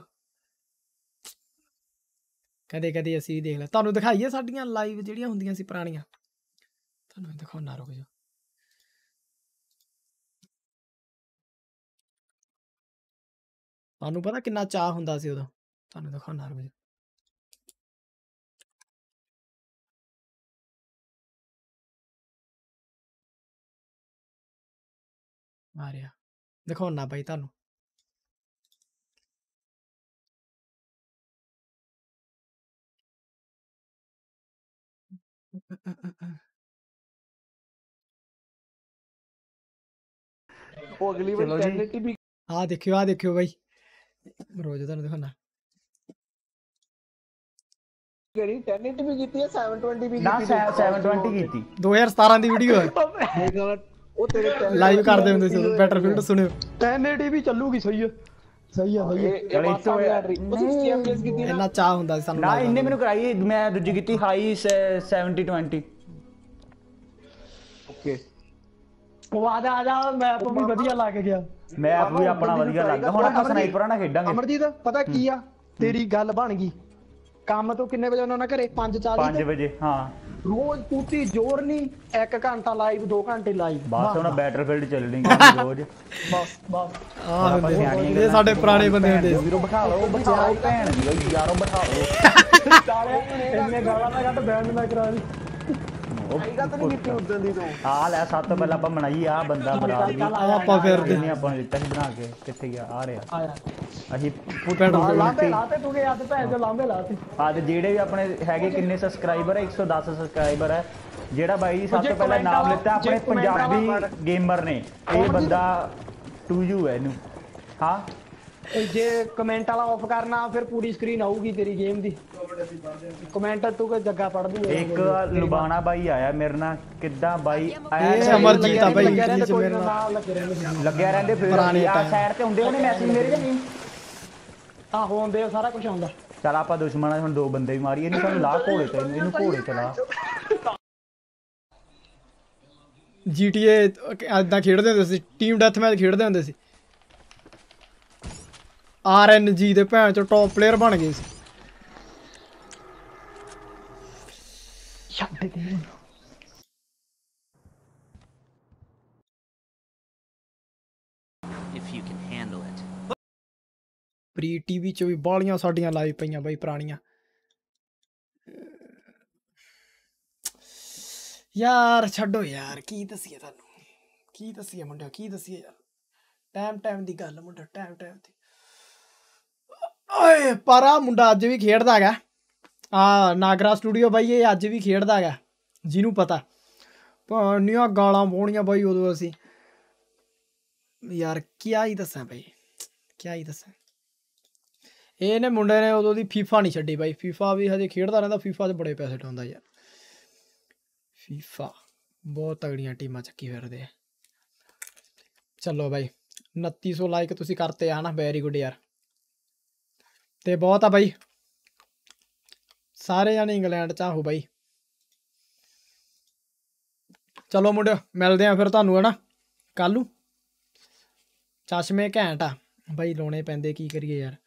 ਕਦੇ ਕਦੇ ਅਸੀਂ ਦੇਖ ਲੈ ਤੁਹਾਨੂੰ ਦਿਖਾਈਏ ਸਾਡੀਆਂ ਲਾਈਵ ਜਿਹੜੀਆਂ ਹੁੰਦੀਆਂ ਸੀ ਪੁਰਾਣੀਆਂ ਤੁਹਾਨੂੰ ਦਿਖਾਉਣਾ ਰੁਕ ਜਾ ਤੁਹਾਨੂੰ ਪਤਾ ਕਿੰਨਾ ਚਾਹ ਹੁੰਦਾ ਸੀ ਉਦੋਂ ਤੁਹਾਨੂੰ ਦਿਖਾਉਣਾ ਰੁਕ ਜਾ ਮਾਰਿਆ ਦਿਖਾਉਣਾ ਬਾਈ ਤੁਹਾਨੂੰ ਉਹ ਅਗਲੀ ਵਾਰ ਟੈਨਿਟੀ ਵੀ ਆ ਦੇਖਿਓ ਆ ਦੇਖਿਓ ਬਾਈ ਰੋਜ਼ ਤੁਹਾਨੂੰ ਦਿਖਾਉਣਾ ਕਿਹੜੀ ਟੈਨਿਟੀ ਵੀ ਕੀਤੀ ਹੈ ਸੈਵਨ ਟਵੰਟੀ ਵੀ ਨਾ ਸੈਵਨ ਟਵੰਟੀ ਕੀਤੀ ਦੋ ਹਜ਼ਾਰ ਸਤਾਰਾਂ ਦੀ ਵੀਡੀਓ ਹੈ ਉਹ ਤੇਰੇ ਲਾਈਵ ਕਰਦੇ ਹੁੰਦੇ ਸੀ ਬੈਟਰਫੀਲਡ ਸੁਣਿਓ ਟੈਨਿਟੀ ਵੀ ਚੱਲੂਗੀ ਸਹੀ ਹੈ ਸਹੀ ਆ ਸਹੀ ਹੈ ਚਲ ਇਸ ਤੋਂ ਸਿਕਸਟੀ ਐਫ ਪੀ ਐਸ ਕੀਤੀ ਇੰਨਾ ਚਾਹ ਹੁੰਦਾ ਸੀ ਸਾਨੂੰ ਨਾ ਇੰਨੇ ਮੈਨੂੰ ਕਰਾਈ ਮੈਂ ਦੂਜੀ ਕੀਤੀ ਹਾਈ ਸੈਵਨਟੀ ਟਵੰਟੀ ਓਕੇ ਉਹ ਆ ਜਾ ਆ ਜਾ ਮੈਪ ਵੀ ਵਧੀਆ ਲਾ ਕੇ ਗਿਆ ਮੈਪ ਵੀ ਆਪਣਾ ਵਧੀਆ ਲੱਗਾ ਹੁਣ ਆਪਾਂ ਸਨਾਈਪਰਾਂ ਨਾਲ ਖੇਡਾਂਗੇ ਅਮਰਜੀਤ ਪਤਾ ਕੀ ਆ ਤੇਰੀ ਗੱਲ ਬਣ ਗਈ ਕੰਮ ਤੋਂ ਕਿੰਨੇ ਵਜੇ ਉਹਨਾਂ ਨਾਲ ਘਰੇ ਪੰਜ ਚਾਲੀ ਪੰਜ ਵਜੇ ਹਾਂ ਰੋਜ਼ ਪੂਤੀ ਜ਼ੋਰ ਨਹੀਂ ਇੱਕ ਘੰਟਾ ਲਾਈਵ ਦੋ ਘੰਟੇ ਲਾਈਵ ਬਸ ਉਹਨਾਂ ਬੈਟਰਫੀਲਡ ਚੱਲਣੀ ਰੋਜ਼ ਬਸ ਬਸ ਆਹ ਇਹ ਸਾਡੇ ਪੁਰਾਣੇ ਬੰਦੇ ਹੁੰਦੇ ਵੀਰੋ ਬਿਠਾ ਲਓ ਬਿਠਾ ਲਓ ਭੈਣ ਦੀ ਯਾਰੋ ਬਿਠਾ ਲਓ ਸਾਲਿਆ ਇੰਨੇ ਗਾਲਾਂ ਨਾ ਕੱਢ ਬੈਨ ਨਾ ਕਰਾ ਦੀ ਆਈਗਾ ਤਾਂ ਨਹੀਂ ਕੀਤੀ ਉਦੋਂ ਦੀ ਤੂੰ ਆ ਲੈ ਸਭ ਤੋਂ ਪਹਿਲਾਂ ਆਪਾਂ ਬਣਾਈ ਆ ਬੰਦਾ ਬਣਾ ਲਈ ਆਪਾਂ ਫਿਰ ਨਹੀਂ ਆਪਾਂ ਨੇ ਦਿੱਤਾ ਸੀ ਬਣਾ ਕੇ ਕਿੱਥੇ ਗਿਆ ਆ ਰਿਹਾ ਆਇਆ ਅਸੀਂ ਲਾਂਬੇ ਲਾਤੇ ਤੂੰ ਗਿਆ ਤੇ ਭੈਣ ਦੇ ਲਾਂਬੇ ਲਾਤੇ ਆ ਤੇ ਜਿਹੜੇ ਵੀ ਆਪਣੇ ਹੈਗੇ ਕਿੰਨੇ ਸਬਸਕ੍ਰਾਈਬਰ ਹੈ ਇੱਕ ਸੌ ਦਸ ਸਬਸਕ੍ਰਾਈਬਰ ਹੈ ਜਿਹੜਾ ਬਾਈ ਜੀ ਸਭ ਤੋਂ ਪਹਿਲਾਂ ਨਾਮ ਲਿੱਤਾ ਆਪਣੇ ਪੰਜਾਬੀ ਗੇਮਰ ਨੇ ਇਹ ਬੰਦਾ ਟੂ ਯੂ ਹੈ ਇਹਨੂੰ ਹਾਂ जे कमेंट वाला ऑफ करना फिर पूरी स्क्रीन आऊगी तेरी गेम दी कमेंट तू कोई जगह पढ़ दूंगा एक लुबाना भाई आया मेरे नाल किदा भाई ਇਹ ਅਮਰਜੀਤ ਆ ਬਾਈ ਇੰਗਲਿਸ਼ ਮੇਰੇ ਨਾਲ ਲੱਗਿਆ ਰਹਿੰਦੇ ਫਿਰ ਆ ਸਾਈਡ ਤੇ ਹੁੰਦੇ ਉਹਨੇ ਮੈਸੇਜ ਮੇਰੇ ਕਿ ਨਹੀਂ ਆਹੋ ਹੁੰਦੇ ਸਾਰਾ ਕੁਝ ਆਉਂਦਾ ਚੱਲ ਆਪਾਂ ਦੁਸ਼ਮਣਾਂ ਹੁਣ ਦੋ ਬੰਦੇ ਵੀ ਮਾਰੀ ਇਹਨੂੰ ਸਾਨੂੰ ਲਾ ਘੋੜੇ ਤੇ ਇਹਨੂੰ ਘੋੜੇ ਤੇ ਲਾ ਜੀਟੀਏ ਇਦਾਂ ਖੇਡਦੇ ਹੁੰਦੇ ਸੀ ਟੀਮ ਡੈਥ ਮੈਚ ਖੇਡਦੇ ਹੁੰਦੇ ਸੀ ਆਰਐਨਜੀ ਦੇ ਭੈਣ ਚੋਂ ਟੌਪ ਪਲੇਅਰ ਬਣ ਗਏ ਸੀ ਛੱਡ ਦੇ if you can handle it ਪ੍ਰੀ ਟੀਵੀ ਚ ਵੀ ਬਾਲੀਆਂ ਸਾਡੀਆਂ ਲਾਈਵ ਪਈਆਂ ਬਾਈ ਪੁਰਾਣੀਆਂ ਯਾਰ ਛੱਡੋ ਯਾਰ ਕੀ ਦੱਸੀਏ ਤੁਹਾਨੂੰ ਕੀ ਦੱਸੀਏ ਮੁੰਡਿਓ ਕੀ ਦੱਸੀਏ ਯਾਰ ਟਾਈਮ ਟਾਈਮ ਦੀ ਗੱਲ ਮੁੰਡਾ ਟਾਈਮ ਟਾਈਮ ਦੀ ਓਏ ਪਰ ਆ ਮੁੰਡਾ ਅੱਜ ਵੀ ਖੇਡਦਾ ਹੈਗਾ ਆ ਨਾਗਰਾ ਸਟੂਡੀਓ ਬਾਈ ਇਹ ਅੱਜ ਵੀ ਖੇਡਦਾ ਹੈਗਾ ਜਿਹਨੂੰ ਪਤਾ ਪਾਣੀਆਂ ਗਾਲਾਂ ਪਾਉਣੀਆਂ ਬਾਈ ਉਦੋਂ ਅਸੀਂ ਯਾਰ ਕਿਆ ਹੀ ਦੱਸਾਂ ਬਾਈ ਕਿਆ ਹੀ ਦੱਸਾਂ ਇਹਨੇ ਮੁੰਡੇ ਨੇ ਉਦੋਂ ਦੀ ਫੀਫਾ ਨਹੀਂ ਛੱਡੀ ਬਾਈ ਫੀਫਾ ਵੀ ਹਜੇ ਖੇਡਦਾ ਰਹਿੰਦਾ ਫੀਫਾ 'ਚ ਬੜੇ ਪੈਸੇ ਠਾਉਂਦਾ ਯਾਰ ਫੀਫਾ ਬਹੁਤ ਤਗੜੀਆਂ ਟੀਮਾਂ ਚੱਕੀ ਫਿਰਦੇ ਆ ਚਲੋ ਬਾਈ ਉਨੱਤੀ ਸੌ ਲਾਈਕ ਤੁਸੀਂ ਕਰਤੇ ਆ ਨਾ ਵੈਰੀ ਗੁੱਡ ਯਾਰ ਤੇ ਬਹੁਤ ਆ ਬਾਈ ਸਾਰੇ ਜਾਣੇ ਇੰਗਲੈਂਡ 'ਚ ਆਹੋ ਬਾਈ ਚਲੋ ਮੁੰਡਿਓ ਮਿਲਦੇ ਆ ਫਿਰ ਤੁਹਾਨੂੰ ਹਨਾ ਕੱਲ ਨੂੰ ਚਸ਼ਮੇ ਘੈਂਟ ਆ ਬਾਈ ਲਾਉਣੇ ਪੈਂਦੇ ਕੀ ਕਰੀਏ ਯਾਰ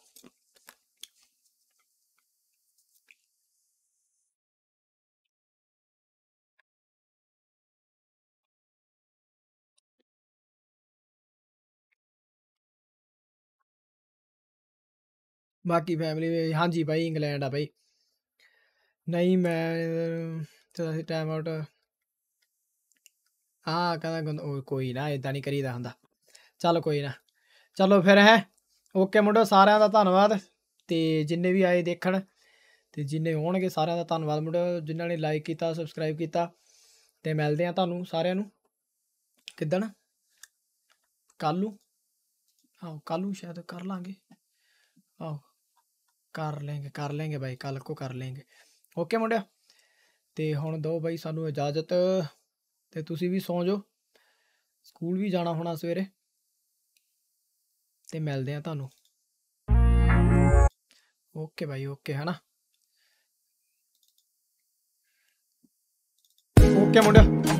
ਬਾਕੀ ਫੈਮਿਲੀ ਹਾਂਜੀ ਬਾਈ ਇੰਗਲੈਂਡ ਆ ਬਾਈ ਨਹੀਂ ਮੈਂ ਟਾਈਮ ਆਊਟ ਹਾਂ ਕਹਿੰਦਾ ਕੋਈ ਨਾ ਇਦਾਂ ਨਹੀਂ ਕਰੀਦਾ ਹੁੰਦਾ ਚੱਲ ਕੋਈ ਨਾ ਚਲੋ ਫਿਰ ਹੈ ਓਕੇ ਮੁੰਡੋ ਸਾਰਿਆਂ ਦਾ ਧੰਨਵਾਦ ਤੇ ਜਿੰਨੇ ਵੀ ਆਏ ਦੇਖਣ ਤੇ ਜਿੰਨੇ ਹੋਣਗੇ ਸਾਰਿਆਂ ਦਾ ਧੰਨਵਾਦ ਮੁੰਡੋ ਜਿਨ੍ਹਾਂ ਨੇ ਲਾਈਕ ਕੀਤਾ ਸਬਸਕ੍ਰਾਈਬ ਕੀਤਾ ਤੇ ਮਿਲਦੇ ਆ ਤੁਹਾਨੂੰ ਸਾਰਿਆਂ ਨੂੰ ਕਿੱਦਣ ਕੱਲ ਨੂੰ ਆਹੋ ਕੱਲ ਨੂੰ ਸ਼ਾਇਦ ਕਰ ਲਾਂਗੇ ਆਹੋ ਕਰ ਲੈਂਗੇ ਕਰ ਲੈਂਗੇ ਬਾਈ ਕੱਲ ਕੋ ਕਰ ਲੈਂਗੇ ਓਕੇ ਮੁੰਡਿਆ ਤੇ ਹੁਣ ਦੋ ਬਾਈ ਸਾਨੂੰ ਇਜਾਜ਼ਤ ਤੇ ਤੁਸੀਂ ਵੀ ਸੌਂ ਜਾਓ ਸਕੂਲ ਵੀ ਜਾਣਾ ਹੋਣਾ ਸਵੇਰੇ ਤੇ ਮਿਲਦੇ ਆ ਤੁਹਾਨੂੰ ਓਕੇ ਬਾਈ ਓਕੇ ਹਨਾ ਓਕੇ ਮੁੰਡਿਆ